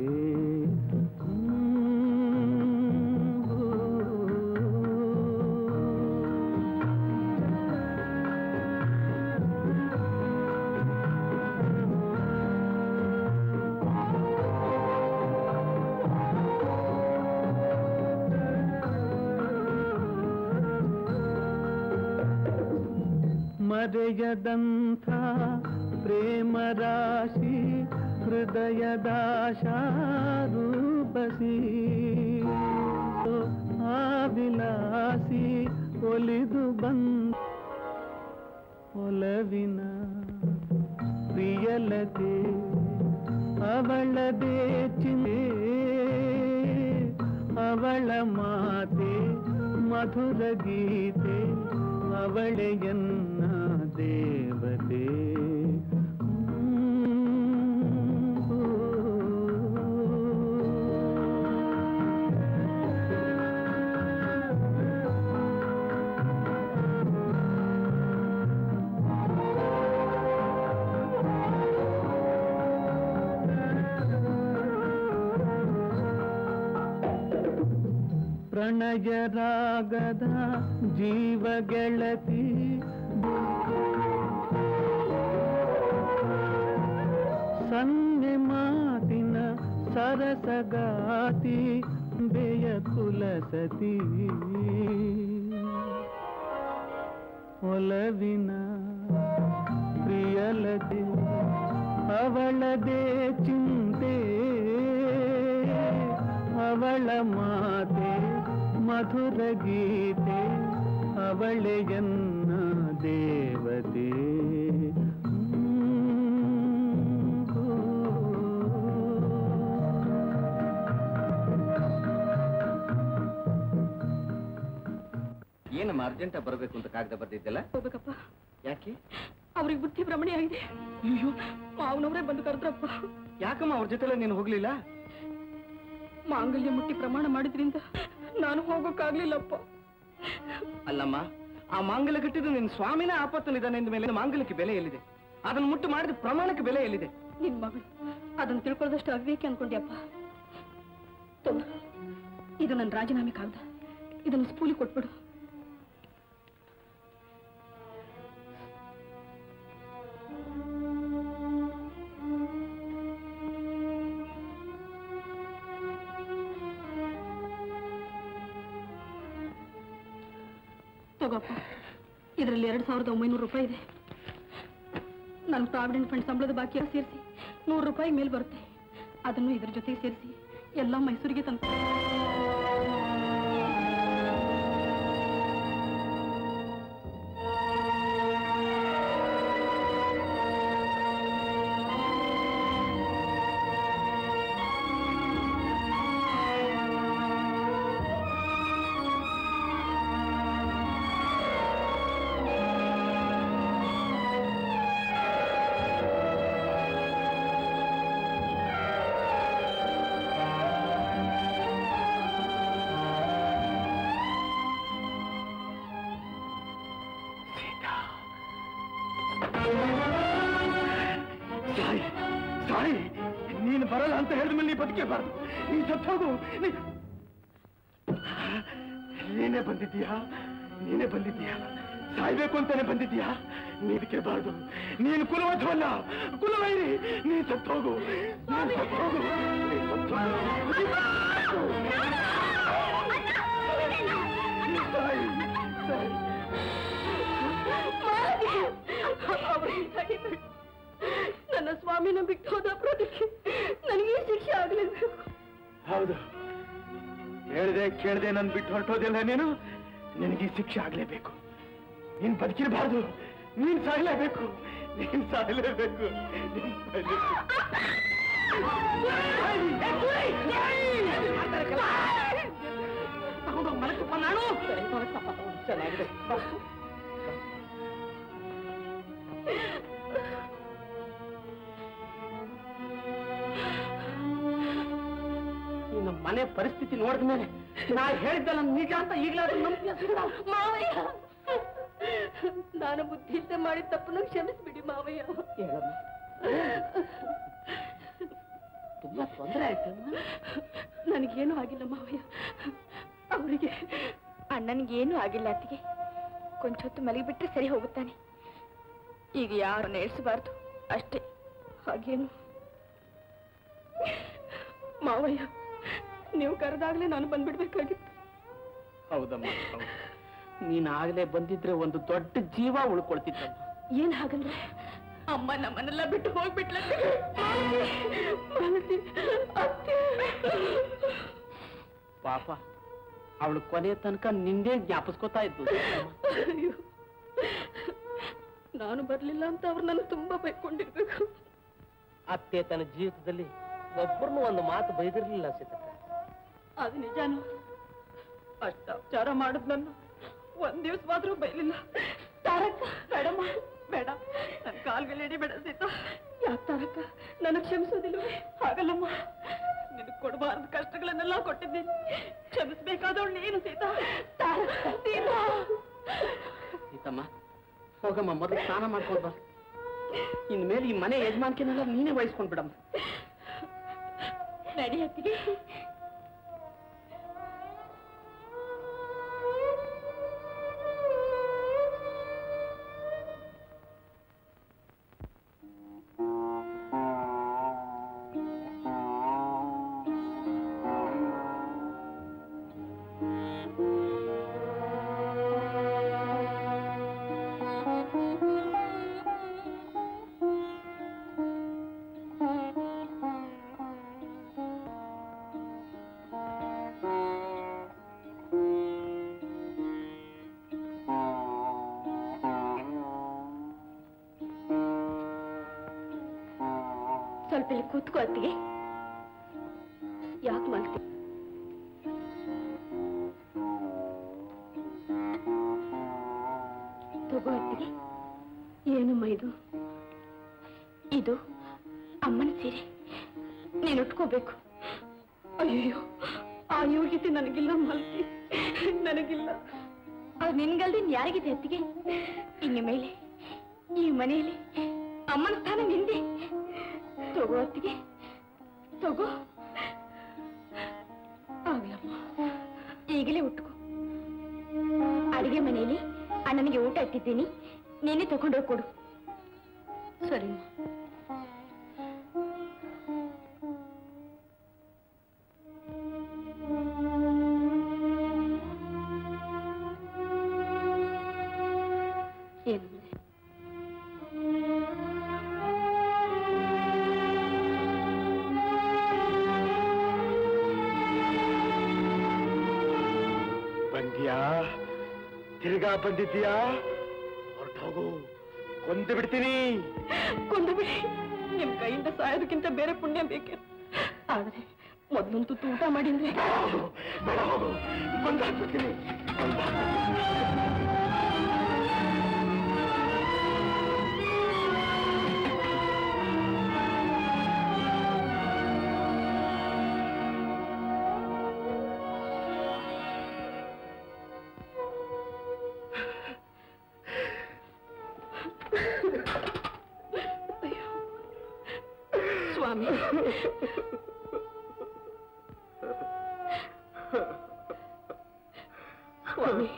ಮರೆಯದಂಥ ಪ್ರೇಮ ರಾಶಿ ಹೃದಯದಾಶಾರೂಪಸಿ, ಆ ವಿಲಾಸಿ ಒಲಿದು ಬಂದ ಒಲವಿನ ಪ್ರಿಯಲತೆ ಅವಳದೇ ಚಿಂತೆ, ಅವಳ ಮಾತೆ ಮಧುರ ಗೀತೆ, ಅವಳೆಯನ್ನ ದೇವತೆ. ಪ್ರಣಯ ರಾಗದ ಜೀವ ಗೆಳತಿ, ಸನ್ನೆ ಮಾತಿನ ಸರಸಗಾತಿ, ಬೆಯ ಕುಲಸತಿ. ಒಲವಿನ ಪ್ರಿಯಲತೆ ಅವಳದೇ ಚಿಂತೆ, ಗೀತೆ ಅವಳ ಮಾತೆ ಮಧುರ ಗೀತೆ ಅವಳೆಯನ್ನ ದೇವತೆ ಏನಮ್ಮ ಅರ್ಜೆಂಟ ಬರಬೇಕು ಅಂತ ಕಾಗದ ಬರ್ದಿದ್ದಲ್ಲ? ಹೋಗ್ಬೇಕಪ್ಪ. ಯಾಕೆ? ಅವ್ರಿಗೆ ಬುದ್ಧಿ ಭ್ರಮಣೆ ಆಗಿದೆ. ಅಯ್ಯೋ, ಮಾವನವರೇ ಬಂದು ಕರೆದ್ರಪ್ಪ. ಯಾಕಮ್ಮ ಅವ್ರ ಜೊತೆ ನೀನು ಹೋಗ್ಲಿಲ್ಲ? ಮಾಂಗಲ್ಯ ಮುಟ್ಟಿ ಪ್ರಮಾಣ ಮಾಡಿದ್ರಿಂದ ನಾನು ಹೋಗೋಕ್ಕಾಗ್ಲಿಲ್ಲಪ್ಪ. ಅಲ್ಲಮ್ಮ, ಆ ಮಾಂಗಲ್ಯ ಕಟ್ಟಿದ್ದು ನಿನ್ನ ಸ್ವಾಮಿನ ಆಪತ್ತನಿದ್ದಾನೆ ಅಂದ ಮೇಲೆ ಮಾಂಗಲ್ಯಕ್ಕೆ ಬೆಲೆ ಎಲ್ಲಿದೆ? ಅದನ್ನು ಮುಟ್ಟು ಮಾಡಿದ ಪ್ರಮಾಣಕ್ಕೆ ಬೆಲೆ ಎಲ್ಲಿದೆ? ನಿನ್ ಮಗಳು ಅದನ್ನು ತಿಳ್ಕೊಳ್ಳೋದಷ್ಟು ಅವಿವೇಕಿ ಅನ್ಕೊಂಡ್ಯಪ್ಪ. ಇದು ನನ್ನ ರಾಜೀನಾಮೆ ಕಾಗದ. ಇದನ್ನು ಸ್ಕೂಲಿ ಕೊಟ್ಬಿಡು. ತಗೋಪ್ಪ, ಇದರಲ್ಲಿ 2,900 ರೂಪಾಯಿ ಇದೆ. ನನ್ನ ಪ್ರಾವಿಡೆಂಟ್ ಫಂಡ್ ಸಂಬಳದ ಬಾಕಿ ಸೇರಿಸಿ 100 ರೂಪಾಯಿ ಮೇಲ್ ಬರುತ್ತೆ. ಅದನ್ನು ಇದ್ರ ಜೊತೆಗೆ ಸೇರಿಸಿ ಎಲ್ಲ ಮೈಸೂರಿಗೆ ತಂದು. ನೀನು ಬರಲ್ಲ ಅಂತ ಹೇಳಿದ ಮೇಲೆ ನೀ ಬದುಕೇಬಾರ್ದು. ನೀ ಸತ್ತೋಗು. ನೀನೇ ಬಂದಿದ್ದೀಯಾ? ನೀನೇ ಬಂದಿದ್ದೀಯಾ? ಸಾಯ್ಬೇಕು ಅಂತಾನೆ ಬಂದಿದ್ದೀಯಾ? ನೀದಕ್ಕಿರಬಾರ್ದು. ನೀನು ಕುಲವಧ್ವಲ್ಲ, ಕುಲವೈರಿ. ನೀ ಸತ್ತೋಗು, ನೀನು ಸತ್ತೋಗು, ನೀ ಸತ್ತೋಗು. ನನ್ನ ಸ್ವಾಮಿನ ಬಿಟ್ಟು ಹೋದ ಅಪರಾಧಕ್ಕೆ ನನಗೆ ಶಿಕ್ಷೆ ಆಗಲೇಬೇಕು. ಹೌದು, ಕೇಳದೆ ನನ್ ಬಿಟ್ಟು ಹೊರಟೋದಿಲ್ಲ ನೀನು. ನಿನಗೆ ಶಿಕ್ಷೆ ಆಗ್ಲೇಬೇಕು. ನೀನ್ ಬದುಕಿರಬಾರ್ದು. ನೀನ್ ಸಾಯ್ಲೇಬೇಕು. ನೀನ್ ಸಾಯ್ಲೇಬೇಕು. ಚೆನ್ನಾಗಿದೆ. ಇನ್ನು ಮನೆ ಪರಿಸ್ಥಿತಿ ನೋಡಿದ ಮೇಲೆ ನಾ ಹೇಳಿದ್ದಲ್ಲ ನಿಜ ಅಂತ ಈಗಲಾದ್ರೂ ಮಾವಯ್ಯ, ನಾನು ಬುದ್ಧಿಯಿಂದ ಮಾಡಿದ ತಪ್ಪನ್ನು ಕ್ಷಮಿಸ್ಬಿಡಿ ಮಾವಯ್ಯ. ತುಂಬಾ ತೊಂದರೆ ಆಯ್ತು. ನನಗೇನು ಆಗಿಲ್ಲ ಮಾವಯ್ಯ. ಅವರಿಗೆ ಅಣ್ಣನಿಗೇನು ಆಗಿಲ್ಲ ಅತ್ತಿಗೆ. ಕೊಂಚ ಹೊತ್ತು ಮಲಗಿಬಿಟ್ರೆ ಸರಿ ಹೋಗುತ್ತಾನೆ. ಈಗ ಯಾರನ್ನ ಏಳಿಸಬಾರ್ದು ಅಷ್ಟೇ. ಹಾಗೇನು ಮಾವಯ್ಯ, ನೀವು ಕರೆದಾಗ್ಲೇ ನಾನು ಬಂದ್ಬಿಡ್ಬೇಕಾಗಿತ್ತು. ಹೌದಮ್ಮ, ಹೌದು. ನೀನಾಗಲೇ ಬಂದಿದ್ರೆ ಒಂದು ದೊಡ್ಡ ಜೀವ ಉಳ್ಕೊಳ್ತಿದ್ದಮ್ಮ. ಏನ್ ಹಾಗಂದ್ರೆ ಅಮ್ಮ ನಮ್ಮನ್ನೆಲ್ಲ ಬಿಟ್ಟು ಹೋಗ್ಬಿಟ್ಲ. ಪಾಪ, ಅವಳು ಕೊನೆಯ ತನಕ ನಿಂದೇ ಜ್ಞಾಪಿಸ್ಕೊತಾ ಇದ್ದು. ಅಯ್ಯೋ, ನಾನು ಬರ್ಲಿಲ್ಲ ಅಂತ ಅವ್ರು ನನ್ನ ತುಂಬಾ ಬೈಕೊಂಡಿರ್ಬೇಕು. ಅತ್ತೆ ತನ್ನ ಜೀವಿತದಲ್ಲಿ ಒಬ್ಬರನ್ನು ಒಂದು ಮಾತು ಬೈದಿರ್ಲಿಲ್ಲ ಸೀತಕ್ಕ. ಅದು ನಿಜಾನು. ಅಷ್ಟ ವಿಚಾರ ಮಾಡಿದ್ ನನ್ನ ಒಂದ್ ದಿವಸವಾದ್ರೂ ಬೈಲಿಲ್ಲ. ತಾರಕ್ಕ, ಬೇಡಮ್ಮ, ಬೇಡ, ನನ್ ಕಾಲ್ಗೆಲ್ಲ ಹಿಡಿಬೇಡ ಸೀತಾ. ಯಾಕೆ ತಾರಕ್ಕ, ನನಗ್ ಕ್ಷಮಿಸೋದಿಲ್ವೇ? ಹಾಗಲ್ಲಮ್ಮ, ನಿನಗ್ ಕೊಡಬಾರ್ದು ಕಷ್ಟಗಳನ್ನೆಲ್ಲ ಕೊಟ್ಟಿದ್ದೀನಿ. ಕ್ಷಮಿಸ್ಬೇಕಾದವಳು ನೀನು ಸೀತಾ. ತಾರಕ್ಕ, ಸೀತಾ. ಸೀತಮ್ಮ, ಹೋಗಮ್ಮ, ಮೊದಲು ಸ್ನಾನ ಮಾಡ್ಕೊಂಡು ಬಾ. ಇನ್ಮೇಲೆ ಈ ಮನೆ ಯಜಮಾನ್ಕೆನೆಲ್ಲ ನೀನೇ ವಹಿಸ್ಕೊಂಡ್ ಬಿಡಮ್ಮ. ನಡಿ ಅತ್ತಿಗೆ. ಸ್ವಲ್ಪ ಇಲ್ಲಿ ಕೂತ್ಕೋ ಅತ್ತಿಗೆ. ಯಾಕೆ ಮಲ್ತಿ? ತಗೋ ಅತ್ತಿಗೆ. ಏನಮ್ಮ ಇದು? ಇದು ಅಮ್ಮನ ಸೀರೆ, ನೀನು ಉಟ್ಕೋಬೇಕು. ಅಯ್ಯೋ, ಆ ಯೋಗ್ಯತೆ ನನಗಿಲ್ಲ ಮಲ್ತಿ, ನನಗಿಲ್ಲ. ಅದು ನಿನ್ಗಲ್ದೆ ಯಾರಿಗಿದೆ ಅತ್ತಿಗೆ? ಇನ್ನು ಮೇಲೆ ಈ ಮನೆಯಲ್ಲಿ ಅಮ್ಮನ ಸ್ಥಾನ ನಿಂದೆ. ತಗೋ ಅತ್ತಿಗೆ, ತಗೋ. ಆಗ್ಲಮ್ಮ, ಈಗಲೇ ಉಟ್ಕೋ. ಅಡಿಗೆ ಮನೆಯಲ್ಲಿ ಅಣ್ಣನಿಗೆ ಊಟ ಇಟ್ಟಿದ್ದೀನಿ, ನೀನೇ ತಗೊಂಡೋಗಿ ಕೊಡು. ಸರಿ. ತಿರ್ಗಾ ಬಂದಿದ್ದೀಯಾ? ಹೊರಟೋಗು, ಕೊಂದು ಬಿಡ್ತೀನಿ. ಕೊಂದು ಬಿಡಿ. ನಿಮ್ ಕೈಯಿಂದ ಸಾಯೋದಕ್ಕಿಂತ ಬೇರೆ ಪುಣ್ಯ ಬೇಕೆ. ಆದ್ರೆ ಮೊದ್ಲೊಂದು ತುತ್ತು ಊಟ ಮಾಡಿದ್ರೆ. ಬೇಡ, ಹೋಗು, ಕೊಂದಾಕ್ಬಿಡ್ತೀನಿ. ಸ್ವಾಮಿ, ಸ್ವಾಮಿ,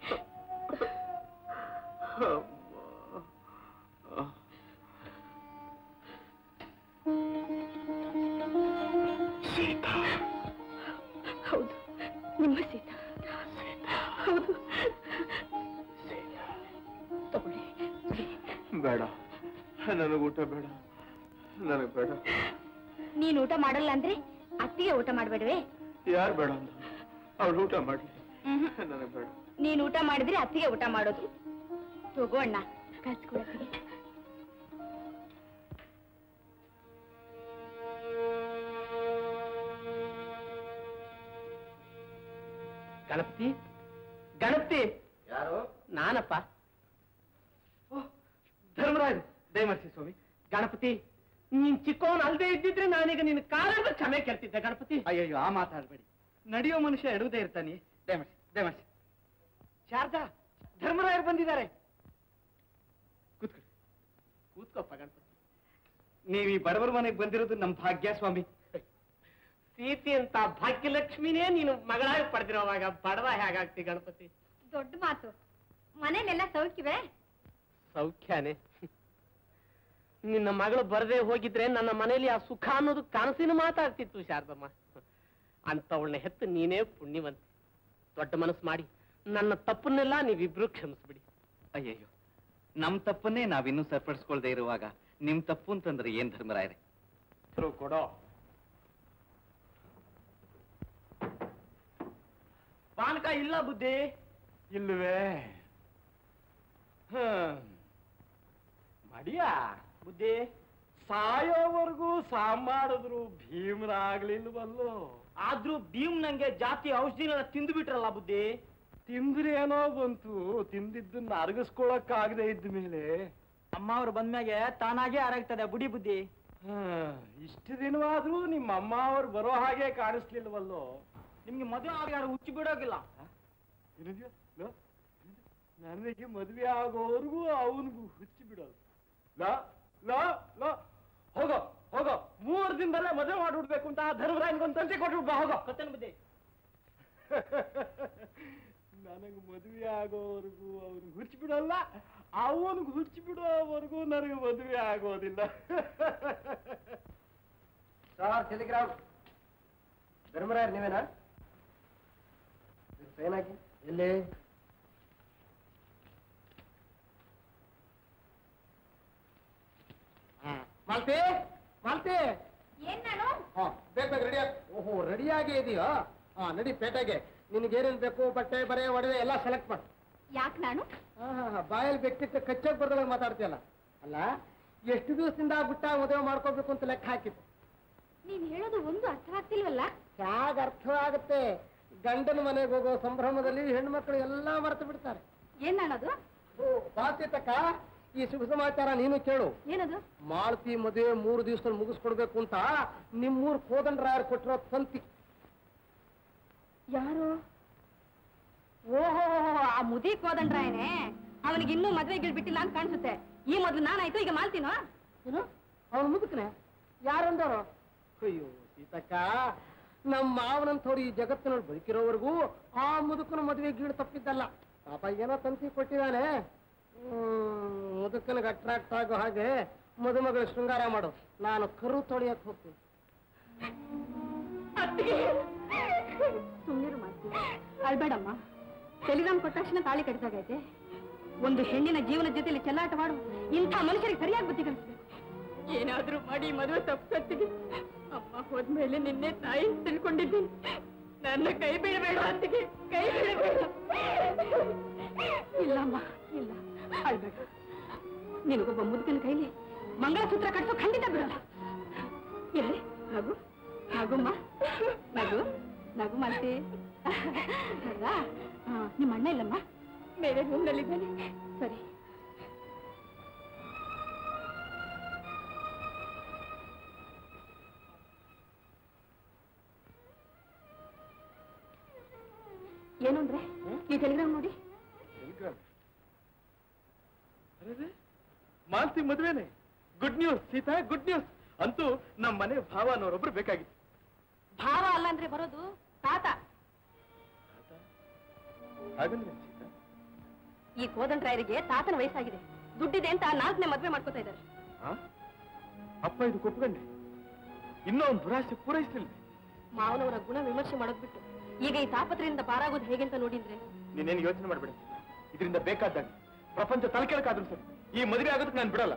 ಸೀತಾ. ಹೌದು, ನಿಮ್ಮ ಸೀತಾ. ಹೌದು. ತಗೊಳ್ಳಿ. ಬೇಡ, ನನಗೆ ಊಟ ಬೇಡ, ನನಗೆ ಬೇಡ. ನೀನ್ ಊಟ ಮಾಡಲ್ಲ ಅಂದ್ರೆ ಅತ್ತಿಗೆ ಊಟ ಮಾಡ್ಬೇಡವೆ? ಯಾರು ಬೇಡ ಅಂದ? ಅವಳು ಊಟ ಮಾಡ್ಲಿ, ನನಗೆ ಬೇಡ. ನೀನ್ ಊಟ ಮಾಡಿದ್ರೆ ಅತ್ತಿಗೆ ಊಟ ಮಾಡೋದು. ತಗೋ ಅಣ್ಣ, ಕಳ್ಸ್ಕೊಡತ್ತಿಗೆ. ಗಣಪತಿ, ಗಣಪತಿ. ಯಾರು? ನಾನಪ್ಪ. ಧರ್ಮರಾಜ್, ದಯಮಾಡಿಸಿ ಸ್ವಾಮಿ. ಗಣಪತಿ, ನೀನ್ ಚಿಕ್ಕವನ್ ಅಲ್ದೇ ಇದ್ದಿದ್ರೆ ನಾನೀಗ ನಿನ್ನ ಕಾಲದ ಕ್ಷಮೆ ಕೇಳ್ತಿದ್ದೆ ಗಣಪತಿ. ಅಯ್ಯಯ್ಯೋ, ಆ ಮಾತಾಡ್ಬೇಡಿ. ನಡೆಯೋ ಮನುಷ್ಯ ಎಡುವುದೇ ಇರ್ತಾನೆ. ದಯಮಾಡಿಸಿ, ದಯಮಾಡಿಸಿ. ಶಾರದಾ, ಧರ್ಮರಾಯರು ಬಂದಿದ್ದಾರೆ. ಕೂತ್ಕೊಳ್ಳಿ. ಕೂತ್ಕೊಪ್ಪ ಗಣಪತಿ. ನೀವು ಈ ಬಡವರ ಮನೆಗೆ ಬಂದಿರೋದು ನಮ್ಮ ಭಾಗ್ಯ ಸ್ವಾಮಿ. ಸೀತೆ ಅಂತ ಭಾಗ್ಯಲಕ್ಷ್ಮಿನೇ ನೀನು ಮಗಳಾಗಿ ಪಡೆದಿರೋವಾಗ ಬಡವ ಹೇಗಾಗ್ತಿ ಗಣಪತಿ? ದೊಡ್ಡ ಮಾತು. ಮನೇಲೆಲ್ಲ ಸೌಖ್ಯವೇ? ಸೌಖ್ಯನೇ. ನಿನ್ನ ಮಗಳು ಬರದೆ ಹೋಗಿದ್ರೆ ನನ್ನ ಮನೆಯಲ್ಲಿ ಆ ಸುಖ ಅನ್ನೋದು ಕನಸಿನ ಮಾತಾಗ್ತಿತ್ತು ಶಾರದಮ್ಮ. ಅಂತವಳನ್ನ ಹೆತ್ತು ನೀನೇ ಪುಣ್ಯವಂತೆ. ದೊಡ್ಡ ಮನಸ್ಸು ಮಾಡಿ ನನ್ನ ತಪ್ಪನ್ನೆಲ್ಲ ನೀವಿಬ್ರು ಕ್ಷಮಿಸ್ಬಿಡಿ. ಅಯ್ಯಯ್ಯೋ, ನಮ್ ತಪ್ಪನ್ನೇ ನಾವಿನ್ನೂ ಸರಿಪಡಿಸ್ಕೊಳ್ದೆ ಇರುವಾಗ ನಿಮ್ ತಪ್ಪು ಅಂತಂದ್ರೆ ಏನ್ ಧರ್ಮರಾಯರೇ? ಕೊಡೋ. ಪಾನಕ ಇಲ್ಲ ಬುದ್ಧಿ? ಇಲ್ಲವೇ? ಮಡಿಯಾ ಬುದ್ಧಿ? ಸಾಯೋವರೆಗೂ ಮಾಡಿದ್ರು ಭೀಮರಾಗ್ಲಿಲ್ವಲ್ಲೋ? ಆದ್ರೂ ಭೀಮ್ ನಂಗೆ ಜಾತಿ ಔಷಧಿನ ತಿಂದು ಬಿಟ್ರಲ್ಲ ಬುದ್ಧಿ? ತಿಂದ್ರೆ ಏನೋ ಬಂತು, ತಿಂದಿದ್ದನ್ನ ಅರಗಿಸ್ಕೊಳಕ್ಕಾಗದೆ ಇದ್ದ ಮೇಲೆ ಅಮ್ಮ ಅವ್ರು ಬಂದ್ಮ್ಯಾಗೆ ತಾನಾಗೆ ಆರಾಗ್ತದೆ ಬುಡಿ ಬುದ್ಧಿ. ಇಷ್ಟು ದಿನವಾದ್ರೂ ನಿಮ್ಮ ಅಮ್ಮ ಅವ್ರು ಬರೋ ಹಾಗೆ ಕಾಣಿಸ್ಲಿಲ್ವಲ್ಲೋ? ನಿಮ್ಗೆ ಮದುವೆ ಆಗ ಯಾರು ಹುಚ್ಚಿ ಬಿಡೋಗಿಲ್ಲ? ನನಗೆ ಮದುವೆ ಆಗೋವರೆಗೂ ಅವನಿಗೂ ಹುಚ್ಚಿ ಬಿಡೋದು. ಹೋಗೋ ಹೋಗೋ, 3 ದಿನದಲ್ಲೇ ಮದುವೆ ಮಾಡ್ಬಿಡ್ಬೇಕು ಅಂತ ಧರ್ಮರಾಯನ್ಗೊಂದು ತಂಟೆ ಕೊಟ್ಬಿಡ್ಬಾ. ಹೋಗೋ. ಗೊತ್ತೇನು ಬುದ್ಧಿ? ನನಗೆ ಮದುವೆ ಆಗೋವರೆಗೂ ಅವನಿಗೆ ಹುಚ್ಚಿ ಬಿಡೋಲ್ಲ, ಅವನಿಗೆ ಹುಚ್ಚಿ ಬಿಡೋವರೆಗೂ ನನಗೆ ಮದುವೆ ಆಗೋದಿಲ್ಲ. Sir telegram. ಧರ್ಮರಾಯರ್ ನೀವೇನಾ? ಏನಾಗಿ ಎಲ್ಲಿ? ಮಾಲ್ತಿ, ಮಾಲ್ತಿ. ಏನ್ ನಾನು? ಬೇಗ ರೆಡಿ. ಓಹೋ, ರೆಡಿಯಾಗಿ ಇದೆಯೋ? ನಡಿ ಪೇಟೆಗೆ. ನಿನ್ಗೇನೇನ್ ಬೇಕು, ಬಟ್ಟೆ ಬರೆ ಒಡವೆ ಎಲ್ಲ ಸೆಲೆಕ್ಟ್ ಮಾಡು. ಯಾಕೆ ನಾನು? ಬಾಯಲ್ಲಿ ವ್ಯಕ್ತಿತ್ವ ಕಚ್ಚಾಗಿ ಬರ್ದೊಳಗೆ ಮಾತಾಡ್ತೀಯಲ್ಲ. ಅಲ್ಲ, ಎಷ್ಟು ದಿವಸದಿಂದ ಬಿಟ್ಟ ಮದುವೆ ಮಾಡ್ಕೋಬೇಕು ಅಂತ ಲೆಕ್ಕ ಹಾಕಿದ್ದು. ನೀನ್ ಹೇಳೋದು ಒಂದು ಅರ್ಥ ಆಗ್ತಿಲ್ವಲ್ಲ? ಹೇಗ ಅರ್ಥವಾಗುತ್ತೆ? ಗಂಡನ ಮನೆಗೆ ಹೋಗೋ ಸಂಭ್ರಮದಲ್ಲಿ ಹೆಣ್ಮಕ್ಳು ಎಲ್ಲಾ ಮರೆತು ಬಿಡ್ತಾರೆ. ಏನದು? ಬಾತಿತಕ್ಕ, ಈ ಶುಭ ಸಮಾಚಾರ ನೀನು ಕೇಳು. ಏನದು? ಮಾಲತಿ ಮದುವೆ 3 ದಿವಸದಲ್ಲಿ ಮುಗಿಸ್ಕೊಡ್ಬೇಕು ಅಂತ ನಿಮ್ಮೂರ್ ಕೋದಂಡರಾಯರು ಕೊಟ್ಟಿರೋ ತಂತಿ. ಯಾರು? ಓಹೋ, ಆ ಮುದಿ ಕೋದಂಡ್ರಾಯನೇ. ಅವನಿಗೆ ಇನ್ನೂ ಮದ್ವೆ ಬಿಟ್ಟಿಲ್ಲ ಅಂತ ಕಾಣಿಸುತ್ತೆ. ಈ ಮೊದ್ಲು ನಾನಾಯ್ತು, ಈಗ ಮಾಲ್ತೀನೋ? ಏನು ಅವನು ಮುದುಕನೆ? ಯಾರಂದವರು? ಅಯ್ಯೋ ಸೀತಕ್ಕ, ನಮ್ಮ ಮಾವನಂಥವ್ರು ಈ ಜಗತ್ತಿನಲ್ಲಿ ಬದುಕಿರೋವರೆಗೂ ಆ ಮುದುಕನ ಮದುವೆ ಗೀಳು ತಪ್ಪಿದ್ದಲ್ಲ. ಪಾಪ ಏನೋ ತಂತಿ ಕೊಟ್ಟಿದ್ದಾನೆ. ಮುದುಕನಿಗೆ ಅಟ್ರಾಕ್ಟ್ ಆಗೋ ಹಾಗೆ ಮದುಮಗಳು ಶೃಂಗಾರ ಮಾಡು. ನಾನು ಕರು ತೊಳೆಯಕ್ಕೆ ಹೋಗ್ತೀನಿ. ಸುಮ್ಮನೆ ಮಾಡ್ತೀನಿ. ಅಳ್ಬೇಡಮ್ಮ. ಟೆಲಿಗ್ರಾಮ್ ಕೊಟ್ಟ ತಕ್ಷಣ ತಾಳಿ ಕಟ್ಟಿದಾಗೈತೆ. ಒಂದು ಹೆಣ್ಣಿನ ಜೀವನದ ಜೊತೆಲಿ ಚೆಲ್ಲಾಟವಾಡು ಇಂಥ ಮನುಷ್ಯರಿಗೆ ಸರಿಯಾಗಿ ಬುದ್ಧಿ ಕಲಿಸ್ಬೇಕು. ಏನಾದ್ರೂ ಮಾಡಿ ಮದುವೆ ತಪ್ಪಿಸ್ತೀನಿ. ಅಮ್ಮ ಹೋದ್ಮೇಲೆ ನಿನ್ನೆ ತಾಯಿ ತಿಳ್ಕೊಂಡಿದ್ದೀನಿ. ನನ್ನ ಕೈ ಬೀಳಬೇಡ ಅಂತಿಗೆ, ಕೈ ಬೀಳಬೇಡ. ಇಲ್ಲಮ್ಮ, ಇಲ್ಲ, ಅಳ್ಬೇಡ. ನಿನಗೊಬ್ಬ ಮುದುಕನ ಕೈಲಿ ಮಂಗಳಸೂತ್ರ ಕಟ್ಟಿಸೋ ಖಂಡಿತ ಬಿಡಲ್ಲ. ಎಲ್ಲಿ ನಗು, ನಗುಮ್ಮ, ನಗು, ನಗು ಮಾಡ್ತಿ. ಅಲ್ವಾ? ನಿಮ್ಮ ಅಣ್ಣ ಇಲ್ಲಮ್ಮ? ಬೇರೆ ರೂಮ್ನಲ್ಲಿದ್ದಾನೆ. ಸರಿ. ಏನು ಅಂದ್ರೆ ಈ ಟೆಲಿಗ್ರಾಮ್ ನೋಡಿ. ಮಾಲ್ತಿ ಮದುವೆನೆ. Good news Sita, good news. ಅಂತೂ ನಮ್ಮ ಮನೆ ಭಾವ ಅನ್ನೋರೊಬ್ರು ಬೇಕಾಗಿತ್ತು. ಭಾವ ಅಲ್ಲ ಅಂದ್ರೆ ಬರೋದು ತಾತ. ಹಾಗಂದ್ರೆ ಸೀತಾ, ಈ ಕೋದಂಡರಾಯರಿಗೆ ತಾತನ ವಯಸ್ಸಾಗಿದೆ. ದುಡ್ಡಿದೆ ಅಂತ 4ನೇ ಮದ್ವೆ ಮಾಡ್ಕೋತಾ ಇದ್ದಾರೆ. ಅಪ್ಪ ಇದು ಕೊಟ್ಕೊಂಡೆ. ಇನ್ನೂ ಒಂದು ದುರಾಸೆ ಪೂರೈಸಲಿಲ್ಲ. ಮಾವನವರ ಗುಣ ವಿಮರ್ಶೆ ಮಾಡೋದ್ ಬಿಟ್ಟು ಈಗ ಈ ತಾಪತ್ರೆಯಿಂದ ಪಾರಾಗೋದು ಹೇಗೆ ಅಂತ ನೋಡಿದ್ರೆ. ನೀನೇನು ಯೋಚನೆ ಮಾಡಬೇಡ. ಇದರಿಂದ ಬೇಕಾದಾಗ ಪ್ರಪಂಚ ತಲೆಕೆಳಕಾದ್ರೂ ಸರಿ, ಈ ಮದುವೆ ಆಗೋದಕ್ಕೆ ನಾನು ಬಿಡಲ್ಲ.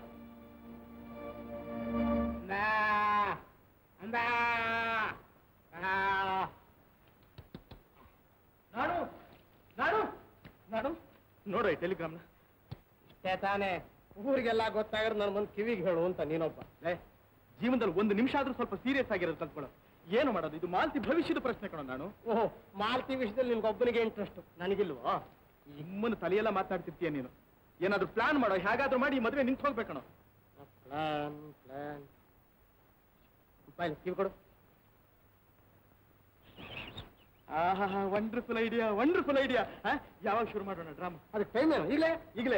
ನಾಡು ನಾಡು ನಾಡು ನೋಡು ಈ ಟೆಲಿಗ್ರಾಮ್ನ. ಇಷ್ಟೇ ತಾನೇ ಊರಿಗೆಲ್ಲ ಗೊತ್ತಾಗಿರೋ ನನ್ನ ಮುಂದೆ ಕಿವಿಗೆ ಹೇಳು ಅಂತ ನೀನೊಬ್ಬ. ಜೀವನದಲ್ಲಿ 1 ನಿಮಿಷ ಆದ್ರೂ ಸ್ವಲ್ಪ ಸೀರಿಯಸ್ ಆಗಿರೋದು ಕಲ್ತ್ಕೊಳ್ಳೋ. ಏನು ಮಾಡೋದು? ಇದು ಮಾಲ್ತಿ ಭವಿಷ್ಯದ ಪ್ರಶ್ನೆ ಕಣೋ. ನಾನು ಓಹೋ, ಮಾಲ್ತಿ ವಿಷಯದಲ್ಲಿ ನಿನ್ಗೊಬ್ಬನಿಗೆ ಇಂಟ್ರೆಸ್ಟ್, ನನಗಿಲ್ವಾ? ನಿಮ್ಮನ್ನು ತಲೆಯೆಲ್ಲ ಮಾತಾಡ್ತಿರ್ತೀಯ ನೀನು. ಏನಾದ್ರೂ ಪ್ಲಾನ್ ಮಾಡೋ, ಹೇಗಾದ್ರೂ ಮಾಡಿ ಈ ಮದುವೆ ನಿಂತು ಹೋಗ್ಬೇಕಣೋ. ಪ್ಲಾನ್ ಪ್ಲಾನ್ ಕಿವಿ ಕೊಡು. ಆಹಾ, ವಂಡರ್ಫುಲ್ ಐಡಿಯಾ, ವಂಡರ್ಫುಲ್ ಐಡಿಯಾ. ಯಾವಾಗ ಶುರು ಮಾಡೋಣ ಡ್ರಾಮಾ? ಅದಕ್ಕೆ ಟೈಮ್ ಏನು? ಈಗಲೇ ಈಗಲೇ.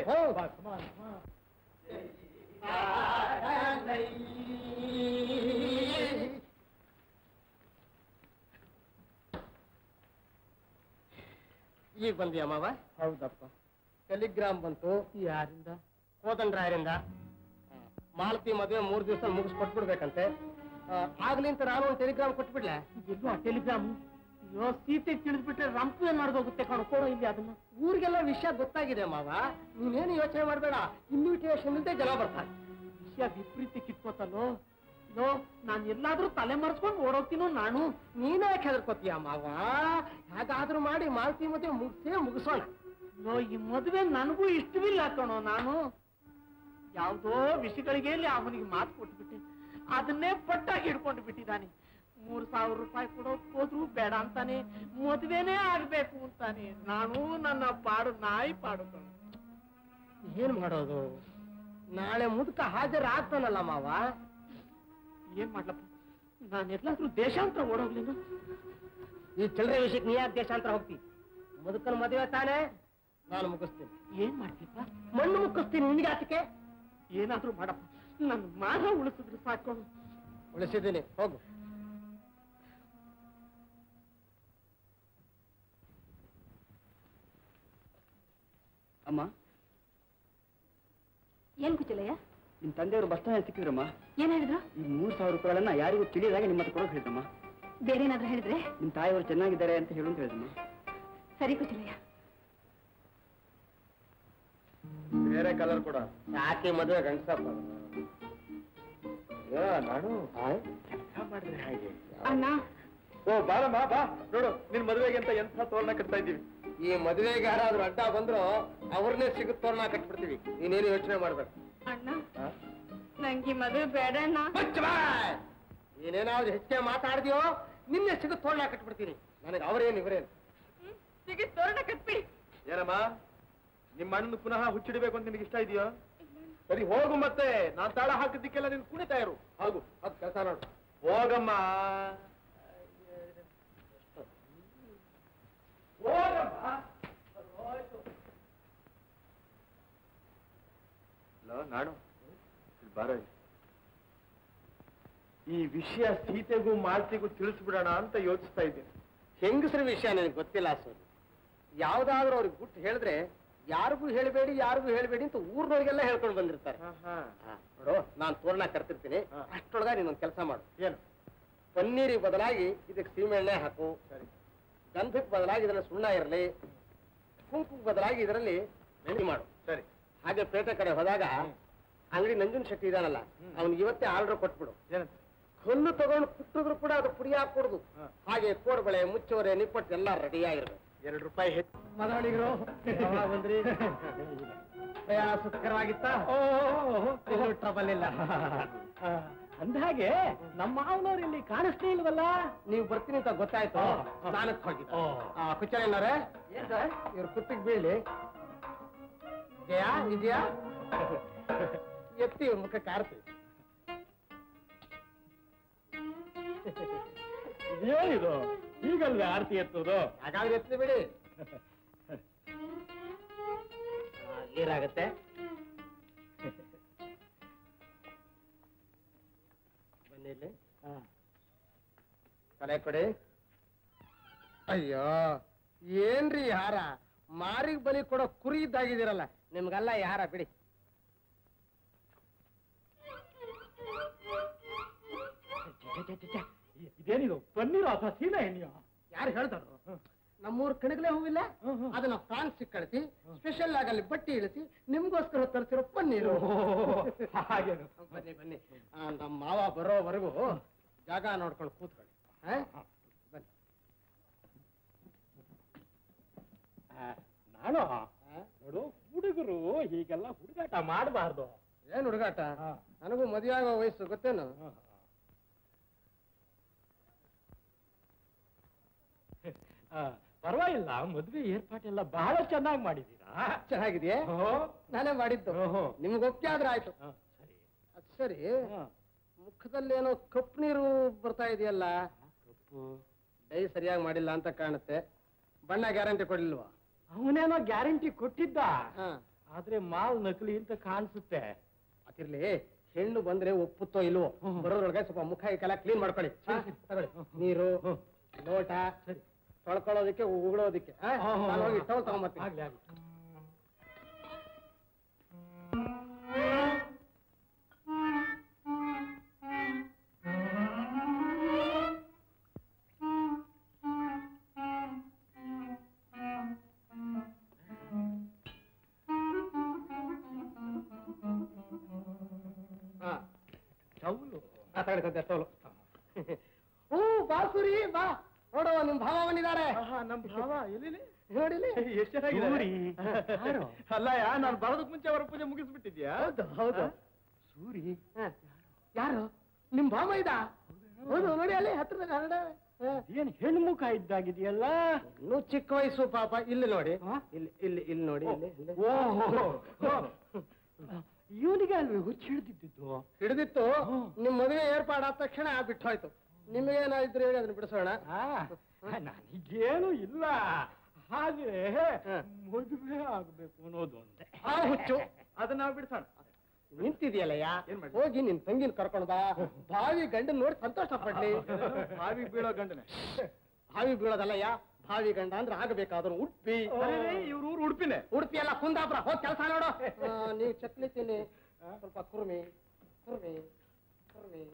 ಈಗ ಬಂದಿಯ ಮಾವ? ಹೌದಪ್ಪ. ಟೆಲಿಗ್ರಾಮ್ ಬಂತು. ಯಾರಿಂದ? ಕೋದಂಡರಾಯರಿಂದ. ಮಾಲತಿ ಮದುವೆ 3 ದಿವಸ ಮುಗಿಸ್ಕೊಟ್ಬಿಡ್ಬೇಕಂತೆ. ಆಗ್ಲಿಂತ ನಾನು ಒಂದು ಟೆಲಿಗ್ರಾಮ್ ಕೊಟ್ಬಿಡ್ಲೆ? ಇದು ಆ ಟೆಲಿಗ್ರಾಮ್ ಸೀತೆ ತಿಳಿದ್ಬಿಟ್ರೆ ರಂಪು ಏನ್ ಮಾಡೋಗುತ್ತೆ ಕಣೋ. ಕೊಡೋ ಇಲ್ಲಿ ಅದನ್ನ. ಊರಿಗೆಲ್ಲ ವಿಷಯ ಗೊತ್ತಾಗಿದೆ ಮಾವ, ನೀನೇನು ಯೋಚನೆ ಮಾಡಬೇಡ. ಇನ್ವಿಟೇಷನ್ ಇಲ್ಲದೆ ಜನ ಬರ್ತಾರೆ. ವಿಷಯ ವಿಪರೀತ ಕಿತ್ಕೋತಲ್ಲೋ. ಲೋ, ನಾನು ಎಲ್ಲಾದ್ರೂ ತಲೆ ಮರೆಸ್ಕೊಂಡು ಓಡೋಗ್ತೀನೋ ನಾನು. ನೀನೇ ಹೆದರ್ಕೋತೀಯ ಮಾವ? ಹೇಗಾದ್ರೂ ಮಾಡಿ ಮಾಲತಿ ಮದುವೆ ಮುಗಿಸೋಣ. ಲೋ, ಈ ಮದುವೆ ನನಗೂ ಇಷ್ಟವಿಲ್ಲ ಕಣೋ. ನಾನು ಯಾವ್ದೋ ವಿಷಯಗಳಿಗೆ ಅವನಿಗೆ ಮಾತು ಕೊಟ್ಬಿಟ್ಟೆ. ಅದನ್ನೇ ಪಟ್ಟಾಗಿ ಹಿಡ್ಕೊಂಡು ಬಿಟ್ಟಿದ್ದಾನೆ. 3,000 ರೂಪಾಯಿ ಕೊಡೋಕ್ ಹೋದ್ರು ಬೇಡ ಅಂತಾನೆ. ಮದುವೆನೇ ಆಗ್ಬೇಕು ಅಂತಾನೆ. ನಾನು ನನ್ನ ಪಾಡು ನಾಯಿ ಪಾಡು ಕಣೋ. ಏನ್ ಮಾಡೋದು? ನಾಳೆ ಮುದುಕ ಹಾಜರಾಗ್ತಾನಲ್ಲ ಮಾವ. ಏನ್ ಮಾಡ್ಲಪ್ಪ? ನಾನು ಎಲ್ಲಾದ್ರೂ ದೇಶಾಂತರ ಓಡೋಗ್ಲೇನು? ಈ ಚಿಲ್ಲರೆ ವಿಷಯಕ್ಕೆ ನೀ ಯಾಕೆ ದೇಶಾಂತರ ಹೋಗ್ತಿ? ಮುದುಕನ ಮದುವೆ ತಾನೇ, ನಾನು ಮುಗಿಸ್ತೀನಿ. ಏನ್ ಮಾಡ್ತೀಪ್ಪ? ಮಣ್ಣು ಮುಗಿಸ್ತೀನಿ. ನಿನ್ಗೆ ಆತಕ್ಕೆ ಏನಾದ್ರೂ ಮಾಡಪ್ಪ. ನನ್ನ ಮಾನ ಉಳಿಸಿದ್ರು ಸಾಕು. ಉಳಿಸಿದ್ದೀನಿ, ಹೋಗು. ಅಮ್ಮ, ಏನ್ ಕುಚಲಯ್ಯ? ನಿಮ್ ತಂದೆಯವರು ಬಸ್ ಸ್ಟ್ಯಾಂಡ್ ಸಿಕ್ಕಿದ್ರಮ್ಮ. ಏನ್ ಹೇಳಿದ್ರು? ಈ 3,000 ರೂಪಾಯಿಗಳನ್ನ ಯಾರಿಗೂ ತಿಳಿದಾಗ ನಿಮ್ಮ ಹತ್ರ ಕೊಡೋಕೆ ಹೇಳಿದ್ರಮ್ಮ. ಬೇರೆ ಏನಾದ್ರೂ ಹೇಳಿದ್ರೆ? ನಿಮ್ ತಾಯಿಯವರು ಚೆನ್ನಾಗಿದ್ದಾರೆ ಅಂತ ಹೇಳು ಅಂತ ಹೇಳಿದಮ್ಮ. ಸರಿ ಕುಚಲಯ್ಯ. ಬೇರೆ ಕಲರ್ ಕೂಡ ಯಾಕೆ ಮದುವೆ ಗಂಡಸಪ್ಪ? ನಾನು ಮಾಡಿದ್ರೆ ಹಾಗೆ. ಅಣ್ಣ, ಓ ಬಾರಮ್ಮ, ಬಾ ನೋಡು, ನಿನ್ ಮದುವೆಗೆ ಅಂತ ಎಂಥ ತೋರಣ ಕಟ್ತಾ ಇದ್ದೀವಿ. ಈ ಮದುವೆಗೆ ಯಾರಾದ್ರೂ ಅಡ್ಡ ಬಂದ್ರು ಅವ್ರನ್ನೇ ಸಿಗುತ್ತೆ ತೋರಣ ಕಟ್ಬಿಡ್ತೀವಿ. ನೀನೇನು ಯೋಚನೆ ಮಾಡ್ಬೇಕು. ಅಣ್ಣ, ನಂಗೆ ಮದುವೆ ಬೇಡಣ್ಣ. ಏನೇನಾದ್ರು ಹೆಚ್ಚೆ ಮಾತಾಡ್ತೀಯೋ ನಿನ್ನೆ ಸಿಗತ್ ತೋರಣ ಕಟ್ಬಿಡ್ತೀನಿ. ನನಗೆ ಅವರೇನು ಇವರೇನು ಸಿಗಿ ತೋರಣ ಕಟ್ಬಿಡಿ. ಏನಮ್ಮ ನಿಮ್ಮ ಅಣ್ಣನ ಪುನಃ ಹುಚ್ಚಿಡಬೇಕು ಅಂತ ನಿನಗೆ ಇಷ್ಟ ಇದೆಯೋ? ಸರಿ ಹೋಗು, ಮತ್ತೆ ನಾನ್ ತಾಳ ಹಾಕಿದ್ದಕ್ಕೆಲ್ಲ ನೀನು ಕುಣಿತಾ ಇರು. ಹೋಗು, ಅದು ಕೆಲಸ ನೋಡು. ಹೋಗಮ್ಮ ನಾಡು ಬಾರ. ಈ ವಿಷಯ ಸೀತೆಗೂ ಮಾಲ್ತಿಗೂ ತಿಳಿಸ್ಬಿಡೋಣ ಅಂತ ಯೋಚಿಸ್ತಾ ಇದ್ದೀನಿ. ಹೆಂಗಸ್ರ ವಿಷಯ ನನಗೆ ಗೊತ್ತಿಲ್ಲ ಸರ್. ಯಾವ್ದಾದ್ರೂ ಅವ್ರಿಗೆ ಗುಟ್ಟು ಹೇಳಿದ್ರೆ ಯಾರಿಗೂ ಹೇಳಬೇಡಿ ಅಂತ ಊರ್ನವ್ರಿಗೆಲ್ಲ ಹೇಳ್ಕೊಂಡು ಬಂದಿರ್ತಾರೆ. ನೋಡು, ನಾನು ತೋರಣ ಕರ್ತಿರ್ತೀನಿ, ಅಷ್ಟೊಳಗ ನೀನೊಂದು ಕೆಲಸ ಮಾಡು. ಏನು? ಪನ್ನೀರಿಗೆ ಬದಲಾಗಿ ಇದಕ್ಕೆ ಸೀಮೆಎಣ್ಣೆ ಹಾಕು. ಸರಿ. ಗಂಧಕ್ಕೆ ಬದಲಾಗಿ ಇದರಲ್ಲಿ ಸುಣ್ಣ ಇರಲಿ. ಕುಂಕುಮಕ್ಕೆ ಬದಲಾಗಿ ಇದರಲ್ಲಿ ರೆಡಿ ಮಾಡು. ಸರಿ. ಹಾಗೆ ಪೇಟೆ ಕಡೆ ಹೋದಾಗ ಅಂಗಡಿ ನಂಜುನ್ ಶೆಟ್ಟಿ ಇದಾನಲ್ಲ, ಅವ್ನಿಗೆ ಇವತ್ತೇ ಆರ್ಡರ್ ಕೊಟ್ಬಿಡು. ಹುಲ್ಲು ತಗೊಂಡು ಪುಟ್ಟಿದ್ರು ಕೂಡ ಅದು ಪುಡಿ ಹಾಕೊಡುದು. ಹಾಗೆ ಕೋಡ್ಬಳೆ, ಮುಚ್ಚೋರೆ, ನಿಪ್ಪಟ್ಟು ಎಲ್ಲ ರೆಡಿ ಆಗಿರ್ಬೇಕು. ₹2 ಹೆಚ್ಚು. ಮದವಣಿಗರು ಬಂದ್ರಿ. ಪ್ರಯಾಣ ಸುಖಕರವಾಗಿತ್ತ? ಟ್ರಬಲ್ ಇಲ್ಲ. ಅಂದ್ಹಾಗೆ ನಮ್ಮ ಮಾವನವ್ರು ಇಲ್ಲಿ ಕಾಣಿಸ್ಲೇ ಇಲ್ವಲ್ಲ? ನೀವು ಬರ್ತೀನಿ ಅಂತ ಗೊತ್ತಾಯ್ತು, ಸ್ನಾನಕ್ಕೆ ಹೋಗಿದ್ದ. ಕುಚ್ಚನವ್ರೆ, ಇವ್ರ ಕುತ್ತಿಗೆ ಬೀಳಿ. ಜಯಾ ವಿಜಯ ಎತ್ತಿ ಇವ್ರ ಮುಖ ಕಾರ್ತಿ. ಏನಿದು ಈಗಲ್ವೇ ಆರತಿ ಎತ್ತೋದು? ಹಾಗಾದ್ರೆ ಎತ್ತಿ ಬಿಡಿ. ನೀರಾಗತ್ತೆ. ಬನ್ನಿ ಇಲ್ಲಿ. ತಲೆ ಕೊಡಿ. ಅಯ್ಯೋ ಏನ್ರಿ ಹಾರ? ಮಾರಿಗೆ ಬಲಿ ಕೊಡೋ ಕುರಿ ಇದ್ದಾಗಿದ್ದೀರಲ್ಲ, ನಿಮ್ಗೆಲ್ಲ ಈ ಹಾರ ಬಿಡಿ. ಇದೇನಿದು ಪನ್ನೀರು ಅಥವಾ ಸೀಮೆ ಎಣ್ಣೆಯೋ? ಯಾರು ಹೇಳ್ತಾರು? ನಮ್ಮೂರ್ ಕಣಗಲೆ ಹೂವಿಲ್ಲ, ಅದನ್ನ ಫ್ರಾನ್ಸ್ ಕಳಿಸಿ ಸ್ಪೆಷಲ್ ಆಗಿ ಅಲ್ಲಿ ಬಟ್ಟಿ ಇಳಿಸಿ ನಿಮ್ಗೋಸ್ಕರ ತರಿಸಿರೋ ಪನ್ನೀರು. ಹಾಗೇನು? ಬನ್ನಿ ಬನ್ನಿ, ನಮ್ಮ ಮಾವ ಬರೋವರೆಗೂ ಜಾಗ ನೋಡ್ಕೊಂಡು ಕೂತ್ಕೊಳ್ಳಿ. ಬನ್ನಿ. ನಾನು ನೋಡು, ಹುಡುಗರು ಹೀಗೆಲ್ಲ ಹುಡುಗಾಟ ಮಾಡಬಾರ್ದು. ಏನ್ ಹುಡುಗಾಟ? ನನಗೂ ಮದುವೆ ಆಗೋ ವಯಸ್ಸು ಗೊತ್ತೇನು? ಪರವಾಗಿಲ್ಲ, ಮದ್ವೆ ಏರ್ಪಾಟೆಲ್ಲ ಬಹಳ ಚೆನ್ನಾಗಿ ಮಾಡಿದೀರಾ. ಚೆನ್ನಾಗಿದೆಯೇ? ನಾನೇ ಮಾಡಿದ್ದು. ನಿಮ್ಗೆ ಒಪ್ಪಿಗೆ ಆದ್ರೆ ಆಯ್ತು. ಅದ್ ಸರಿ, ಮುಖದಲ್ಲೇನೋ ಕಪ್ಪು ನೀರು ಬರ್ತಾ ಇದೆಯಲ್ಲ? ಡೈ ಸರಿಯಾಗಿ ಮಾಡಿಲ್ಲ ಅಂತ ಕಾಣುತ್ತೆ. ಬಣ್ಣ ಗ್ಯಾರಂಟಿ ಕೊಡ್ಲಿಲ್ವಾ? ಅವನೇನೋ ಗ್ಯಾರಂಟಿ ಕೊಟ್ಟಿದ್ದ, ಆದ್ರೆ ಮಾಲ್ ನಕಲಿ ಅಂತ ಕಾಣಿಸುತ್ತೆ. ಅದಿರ್ಲಿ, ಹೆಣ್ಣು ಬಂದ್ರೆ ಒಪ್ಪುತ್ತೋ ಇಲ್ವೋ, ಬರೋದ್ರೊಳಗೆ ಸ್ವಲ್ಪ ಮುಖ ಈಗೆಲ್ಲ ಕ್ಲೀನ್ ಮಾಡ್ಕೊಳ್ಳಿ. ತಗೊಳ್ಳಿ, ನೀರು, ಲೋಟ, ಸರಿ, ತೊಳ್ಕೊಳ್ಳೋದಕ್ಕೆ, ಉಗುಳೋದಕ್ಕೆ. ಹೋಗಿ ಟೌಲ್ ತಗೊಂಬರ್ತೀನಿ. ಟೌಲು. ಓ ಬಾಸುರಿ, ಬಾ ನೋಡು, ನಿಮ್ ಭಾವ ಬಂದಿದ್ದಾರೆ. ನಮ್ ಭಾವ ಎಲ್ಲಿ ನೋಡಿಲಿ, ಎಷ್ಟು ಚೆನ್ನಾಗಿದೆ. ಅಲ್ಲ, ನಾನು ಬರೋದಕ್ ಮುಂಚೆ ಅವರ ಪೂಜೆ ಮುಗಿಸ್ಬಿಟ್ಟಿದ್ಯಾ? ಹೌದು. ಸೂರಿ ಯಾರು? ನಿಮ್ ಭಾವ ಇದ? ಹೌದು, ನೋಡಿ ಅಲ್ಲಿ ಹತ್ತಿರದಾಗ. ಏನ್ ಹೆಣ್ಣು ಮುಖ ಇದ್ದಾಗಿದೆಯಲ್ಲ? ಇನ್ನೂ ಚಿಕ್ಕ ವಯಸ್ಸು ಪಾಪ. ಇಲ್ಲಿ ನೋಡಿ, ಇಲ್ಲಿ ಇಲ್ಲಿ ಇಲ್ಲಿ ನೋಡಿ. ಇವನಿಗೆ ಅಲ್ವೇ ಹುಚ್ಚು ಹಿಡಿದಿತ್ತು. ನಿಮ್ ಮದುವೆ ಏರ್ಪಾಡಾದ ತಕ್ಷಣ ಬಿಟ್ಟು ಹೋಯ್ತು. ನಿಮಗೇನಾದ್ರು ಹೇಳಿ ಅದನ್ನ ಬಿಡಿಸೋಣ. ನನಗೇನು ಇಲ್ಲ, ಹಾಗೆ ಮದುವೆ ಆಗ್ಬೇಕು ಅನ್ನೋದು ಒಂದೇ ಹುಚ್ಚು. ಅದನ್ನ ನಾವು ಬಿಡಿಸೋಣ. ನಿಂತಿದೆಯಲ್ಲಯ್ಯ, ಹೋಗಿ ನಿನ್ ತಂಗಿನ ಕರ್ಕೊಂಡು ಬಾ. ಭಾವಿ ಗಂಡನ್ ನೋಡಿ ಸಂತೋಷ ಪಡ್ಲಿ. ಭಾವಿ ಬೀಳೋ ಗಂಡನೆ. ಭಾವಿ ಬೀಳೋದಲ್ಲಯ್ಯ, ಭಾವಿ ಗಂಡ ಅಂದ್ರೆ ಆಗಬೇಕಾದ್ರು ಉಡುಪಿ. ಇವ್ರ ಊರು ಉಡುಪಿನೇ. ಉಡುಪಿ ಅಲ್ಲ, ಕುಂದಾಪುರ. ಹೋಗಿ ಕೆಲಸ ನೋಡು. ನೀವು ಚಟ್ಲಿ ತಿನ್ನಿ, ಸ್ವಲ್ಪ ಕುರ್ಮಿ ಕುರ್ಮಿ ಕುರ್ಮಿ.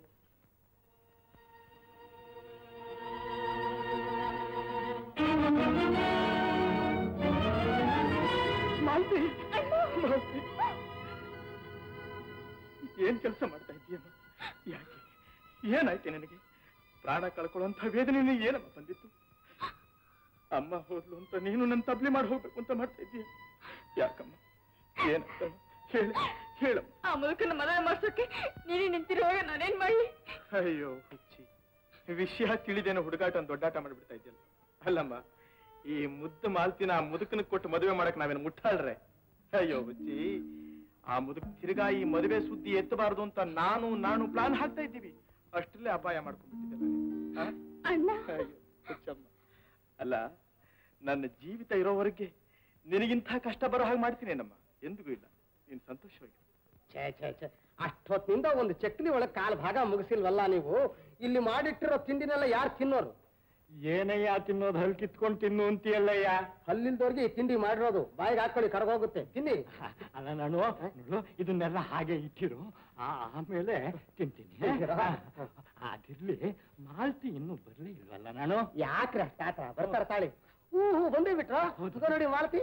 ಏನ್ ಕೆಲಸ ಮಾಡ್ತಾ ಇದ್ದೀಯಮ್ಮ? ಯಾಕೆ, ಏನಾಯ್ತು ನನಗೆ? ಪ್ರಾಣ ಕಳ್ಕೊಳ್ಳುವಂತ ವೇದನೆ ಏನಮ್ಮ ಬಂದಿತ್ತು? ಅಮ್ಮ ಹೋದ್ಲು ಅಂತ ನೀನು ನನ್ನ ತಬ್ಲಿ ಮಾಡಿ ಹೋಗ್ಬೇಕು ಅಂತ ಮಾಡ್ತಾ ಇದ್ದೀಯ? ಯಾಕಮ್ಮ, ಏನಾಯ್ತಮ್ಮ? ಹೇಳು ಹೇಳು. ಆ ಮುದುಕನ ಮದುವೆ ಮಾಡ್ಸೋಕೆ ನೀನೇ ನಿಂತಿರುವಾಗ ನಾನೇನ್ ಮಾಡ್ಲಿ? ಅಯ್ಯೋ ಹುಚ್ಚಿ, ವಿಷಯ ತಿಳಿದೇನೋ ಹುಡುಗಾಟ ಒಂದು ದೊಡ್ಡಾಟ ಮಾಡಿಬಿಡ್ತಾ ಇದ್ಯಲ್ಲ. ಅಲ್ಲಮ್ಮ, ಈ ಮುದ್ದು ಮಾಲ್ತಿನ ಆ ಮುದುಕನ ಕೊಟ್ಟು ಮದುವೆ ಮಾಡಕ್ ನಾವೇನು ಮುಟ್ಟಾಳ್ರೆ? ಅಯ್ಯೋ ಹುಚ್ಚಿ, ಆ ಮುದುಕ ತಿರ್ಗಾ ಈ ಮದುವೆ ಸುದ್ದಿ ಎತ್ತಬಾರದು ಅಂತ ನಾನು ಪ್ಲಾನ್ ಹಾಕ್ತಾ ಇದ್ದೀವಿ. ಅಷ್ಟರಲ್ಲೇ ಅಪಾಯ ಮಾಡ್ಕೊಂಡ್ಬಿಟ್ಟಿದ್ದಲ್ಲ. ಹುಚ್ಚಮ್ಮ, ಅಲ್ಲ, ನನ್ನ ಜೀವಿತ ಇರೋವರೆಗೆ ನಿನಗಿಂತ ಕಷ್ಟ ಬರೋ ಹಾಗೆ ಮಾಡ್ತೀನೇನಮ್ಮ, ಎಂದಿಗೂ ಇಲ್ಲ. ನೀನು ಸಂತೋಷವಾಗಿ. ಛೇ ಛೇ ಛೇ, ಅಷ್ಟೊತ್ತಿನಿಂದ ಒಂದು ಚಕ್ಲಿ ಒಳಗೆ ಕಾಲು ಭಾಗ ಮುಗಿಸಿಲ್ವಲ್ಲ ನೀವು? ಇಲ್ಲಿ ಮಾಡಿಟ್ಟಿರೋ ತಿಂಡಿನೆಲ್ಲ ಯಾರು ತಿನ್ನೋರು? ಏನಯ್ಯ ತಿನ್ನೋದು? ಹಲ್ ಕಿತ್ಕೊಂಡು ತಿನ್ನು ಅಂತೀಯಲ್ಲಯ್ಯ. ಹಲ್ಲಿಲ್ದವ್ರಿಗೆ ಈ ತಿಂಡಿ ಮಾಡಿರೋದು ಬಾಯಿಗೆ ಹಾಕೊಳ್ಳಿ, ಕರಗೋಗುತ್ತೆ. ತಿನ್ನಿ. ಅಲ್ಲ, ನಾನು ಇದನ್ನೆಲ್ಲ ಹಾಗೆ ಇಟ್ಟಿರು, ಆಮೇಲೆ ತಿಂತೀನಿ. ಅದಿರ್ಲಿ, ಮಾಲ್ತಿ ಇನ್ನೂ ಬರ್ಲೇ ಇಲ್ವಲ್ಲ? ನಾನು ಯಾಕ್ರೆ ತಾತ ಬರ್ತಾರ ತಾಳಿ. ಬಂದೇ ಬಿಟ್ರ ನೋಡಿ ಮಾಲತಿ.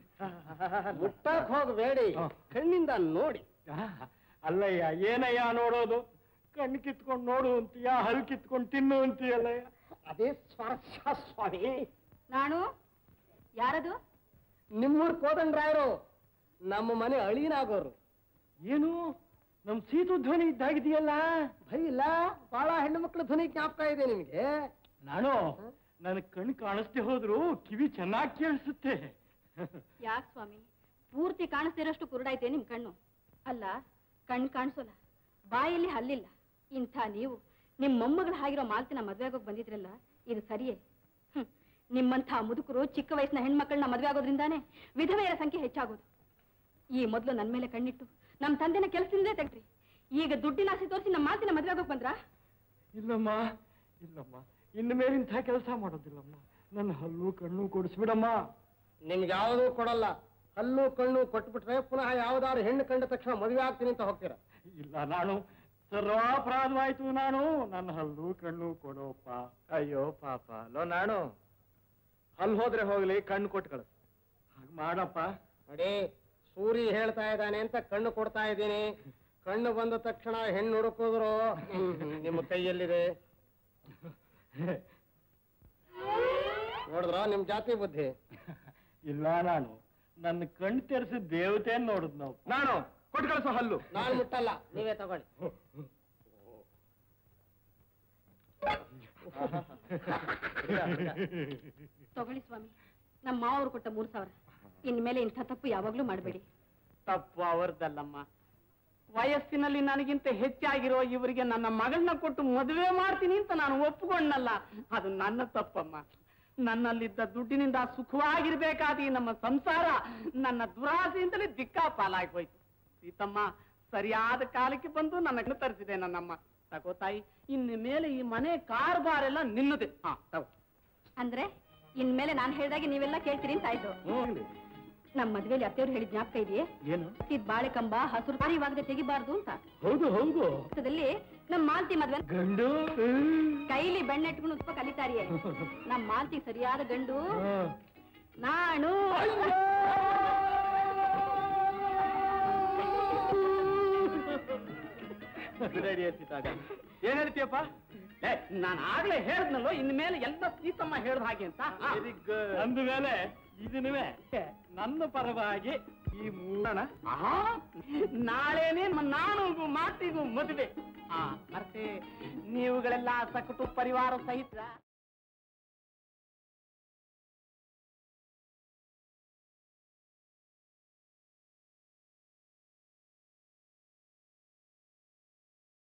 ಮುಟ್ಟಕ್ ಹೋಗಬೇಡಿ, ಕಣ್ಣಿಂದ ನೋಡಿ. ಅಲ್ಲಯ್ಯ, ಏನಯ್ಯ ನೋಡೋದು? ಕಣ್ಣು ಕಿತ್ಕೊಂಡು ನೋಡು ಅಂತೀಯ, ಹಲ್ ಕಿತ್ಕೊಂಡು ತಿನ್ನು ಅಂತೀಯಲ್ಲಯ್ಯ. ಅದೇ ಸ್ಪರ್ಶ ಸ್ವಾಮಿ. ನಾನು ಯಾರದು? ನಿಮ್ಮೂರ್ ಕೋದಂಡ್ರಾಯರು, ನಮ್ಮ ಮನೆ ಅಳಿನಾಗೋರು. ಏನು ನಮ್ ಸೀತು ಧ್ವನಿ ಇದ್ದಾಗಿದೆಯಲ್ಲ? ಭಯ ಇಲ್ಲ, ಬಹಳ ಹೆಣ್ಣು ಮಕ್ಕಳ ಧ್ವನಿ ಜ್ಞಾಪಕ ಇದೆ ನಿಮ್ಗೆ. ನಾನು ನನ್ನ ಕಣ್ಣು ಕಾಣಿಸ್ದೆ ಹೋದ್ರು ಕಿವಿ ಚೆನ್ನಾಗಿ ಕೇಳಿಸುತ್ತೆ. ಯಾಕೆ ಸ್ವಾಮಿ, ಪೂರ್ತಿ ಕಾಣಿಸ್ತಿರೋಷ್ಟು ಕುರುಡಾಯ್ತೆ ನಿಮ್ ಕಣ್ಣು? ಅಲ್ಲ, ಕಣ್ಣು ಕಾಣಿಸೋಲ್ಲ, ಬಾಯಲ್ಲಿ ಹಲ್ಲಿಲ್ಲ. ಇಂಥ ನೀವು ನಿಮ್ ಮೊಮ್ಮಗಳು ಆಗಿರೋ ಮಾಲ್ತಿನ ಮದ್ವೆ ಆಗೋಕ್ ಬಂದಿದ್ರಲ್ಲ, ಇದು ಸರಿಯೇ? ನಿಮ್ಮಂಥ ಮುದುಕರು ಚಿಕ್ಕ ವಯಸ್ಸಿನ ಹೆಣ್ಮಕ್ಳನ್ನ ಮದ್ವೆ ಆಗೋದ್ರಿಂದಾನೇ ವಿಧವೆಯರ ಸಂಖ್ಯೆ ಹೆಚ್ಚಾಗೋದು. ಈ ಮೊದಲು ನನ್ನ ಮೇಲೆ ಕಣ್ಣಿಟ್ಟು ನಮ್ಮ ತಂದೆನ ಕೆಲಸದಿಂದಲೇ ತೆಗ್ರಿ. ಈಗ ದುಡ್ಡಿನ ಆಸೆ ತೋರಿಸಿ ನಮ್ಮ ಮಾಲ್ತಿನ ಮದ್ವೆ ಆಗೋಕ್ ಬಂದ್ರಾ? ಇಲ್ಲಮ್ಮ, ಇಲ್ಲಮ್ಮ, ಇನ್ನು ಮೇಲೆ ಇಂಥ ಕೆಲಸ ಮಾಡೋದಿಲ್ಲಮ್ಮ. ನನ್ನ ಹಲ್ಲು ಕಣ್ಣು ಕೊಡಿಸ್ಬಿಡಮ್ಮ. ನಿಮ್ಗೆ ಯಾವುದೂ ಕೊಡಲ್ಲ. ಹಲ್ಲು ಕಣ್ಣು ಕೊಟ್ಬಿಟ್ರೆ ಪುನಃ ಯಾವ್ದಾದ್ರು ಹೆಣ್ಣು ಕಂಡ ತಕ್ಷಣ ಮದುವೆ ಆಗ್ತೀನಿ ಅಂತ ಹೋಗ್ತೀರ? ಇಲ್ಲ, ನಾನು ಸರ್ವಾಪರಾಧವಾಯ್ತು. ನಾನು ನನ್ನ ಹಲ್ಲು ಕಣ್ಣು ಕೊಡೋಪ್ಪ. ಅಯ್ಯೋ ಪಾಪ, ಲೋ ನಾನು ಅಲ್ಲಿ ಹೋದ್ರೆ ಹೋಗ್ಲಿ, ಕಣ್ಣು ಕೊಟ್ಟು ಕಳಿಸ್. ಹಾಗೆ ಮಾಡಪ್ಪ. ನೋಡಿ, ಸೂರಿ ಹೇಳ್ತಾ ಇದ್ದಾನೆ ಅಂತ ಕಣ್ಣು ಕೊಡ್ತಾ ಇದ್ದೀನಿ. ಕಣ್ಣು ಬಂದ ತಕ್ಷಣ ಹೆಣ್ಣು ಹುಡುಕಿದ್ರು ನಿಮ್ಮ ಕೈಯಲ್ಲಿದೆ. ನೋಡಿದ್ರ ನಿಮ್ ಜಾತಿ ಬುದ್ಧಿ? ಇಲ್ಲ, ನಾನು ನನ್ನ ಕಣ್ಣು ತೆರೆಸಿ ದೇವತೆಯನ್ನು ನೋಡುದು. ನಾವು ನಾನು ಕೊಟ್ಟು ಕಳಿಸೋ ಹಲ್ಲು ನಾನು ಮುಟ್ಟಲ್ಲ, ನೀವೇ ತಗೊಳ್ಳಿ. ತಗೊಳ್ಳಿ ಸ್ವಾಮಿ, ನಮ್ಮ ಮಾವರು ಕೊಟ್ಟ 3,000. ಇನ್ಮೇಲೆ ಇಂಥ ತಪ್ಪು ಯಾವಾಗ್ಲೂ ಮಾಡಬೇಡಿ. ತಪ್ಪು ಅವರದಲ್ಲಮ್ಮ. ವಯಸ್ಸಿನಲ್ಲಿ ನನಗಿಂತ ಹೆಚ್ಚಾಗಿರೋ ಇವರಿಗೆ ನನ್ನ ಮಗಳನ್ನ ಕೊಟ್ಟು ಮದುವೆ ಮಾಡ್ತೀನಿ ಅಂತ ನಾನು ಒಪ್ಪಿಕೊಂಡಲ್ಲ, ಅದು ನನ್ನ ತಪ್ಪಮ್ಮ. ನನ್ನಲ್ಲಿದ್ದ ದುಡ್ಡಿನಿಂದ ಸುಖವಾಗಿರ್ಬೇಕಾದ ಈ ನಮ್ಮ ಸಂಸಾರ ನನ್ನ ದುರಾಸೆಯಿಂದಲೇ ದಿಕ್ಕಾಪಾಲಾಗಿ ಹೋಯ್ತು. ಸೀತಮ್ಮ ಸರಿಯಾದ ಕಾಲಕ್ಕೆ ಬಂದು ನನ್ನ ತರಿಸಿದೆ ನನ್ನಮ್ಮ. ತಗೋ ತಾಯಿ, ಇನ್ನು ಮೇಲೆ ಈ ಮನೆ ಕಾರ್ಬಾರೆಲ್ಲ ನಿನ್ನದೆ. ಹಾ ತಗೋ. ಅಂದ್ರೆ ಇನ್ಮೇಲೆ ನಾನು ಹೇಳಿದಾಗೆ ನೀವೆಲ್ಲ ಕೇಳ್ತೀರಿ ಅಂತ ಆಯ್ತು. ನಮ್ಮ ಮದ್ವೆಲಿ ಅತ್ತೆಯವ್ರು ಹೇಳಿದ ಜ್ಞಾಪಕ ಇದೆಯೇ? ಏನು? ಇದ್ ಬಾಳೆ ಕಂಬ ಹಸುರು ಪಾರಿವಾಗದೆ ತೆಗಿಬಾರ್ದು ಅಂತ. ಹೌದು ಹೌದು. ನಮ್ ಮಾಲ್ತಿ ಮದ್ವೆ ಗಂಡು ಕೈಲಿ ಬೆಣ್ಣೆಟ್ಕೊಂಡು ಉತ್ಪ ಕಲಿತಾರಿಯೇ. ನಮ್ ಮಾಲ್ತಿ ಸರಿಯಾದ ಗಂಡು ನಾನು. ಏನ್ ಹೇಳ್ತೀಯಪ್ಪ? ನಾನು ಆಗ್ಲೇ ಹೇಳಿದ್ನಲ್ಲೋ, ಇನ್ಮೇಲೆ ಎಲ್ಲ ಸೀತಮ್ಮ ಹೇಳ್ದ ಹಾಗೆ ಅಂತ. ಅಂದ್ಮೇಲೆ ಇದನ್ನೇ ನನ್ನ ಪರವಾಗಿ ಈ ಮೂರಣ ನಾಳೆನೇ ನಾನು ಮಾತಿಗೂ ಮದುವೆ. ಮತ್ತೆ ನೀವುಗಳೆಲ್ಲ ಸಕಟು ಪರಿವಾರ ಸಹಿತ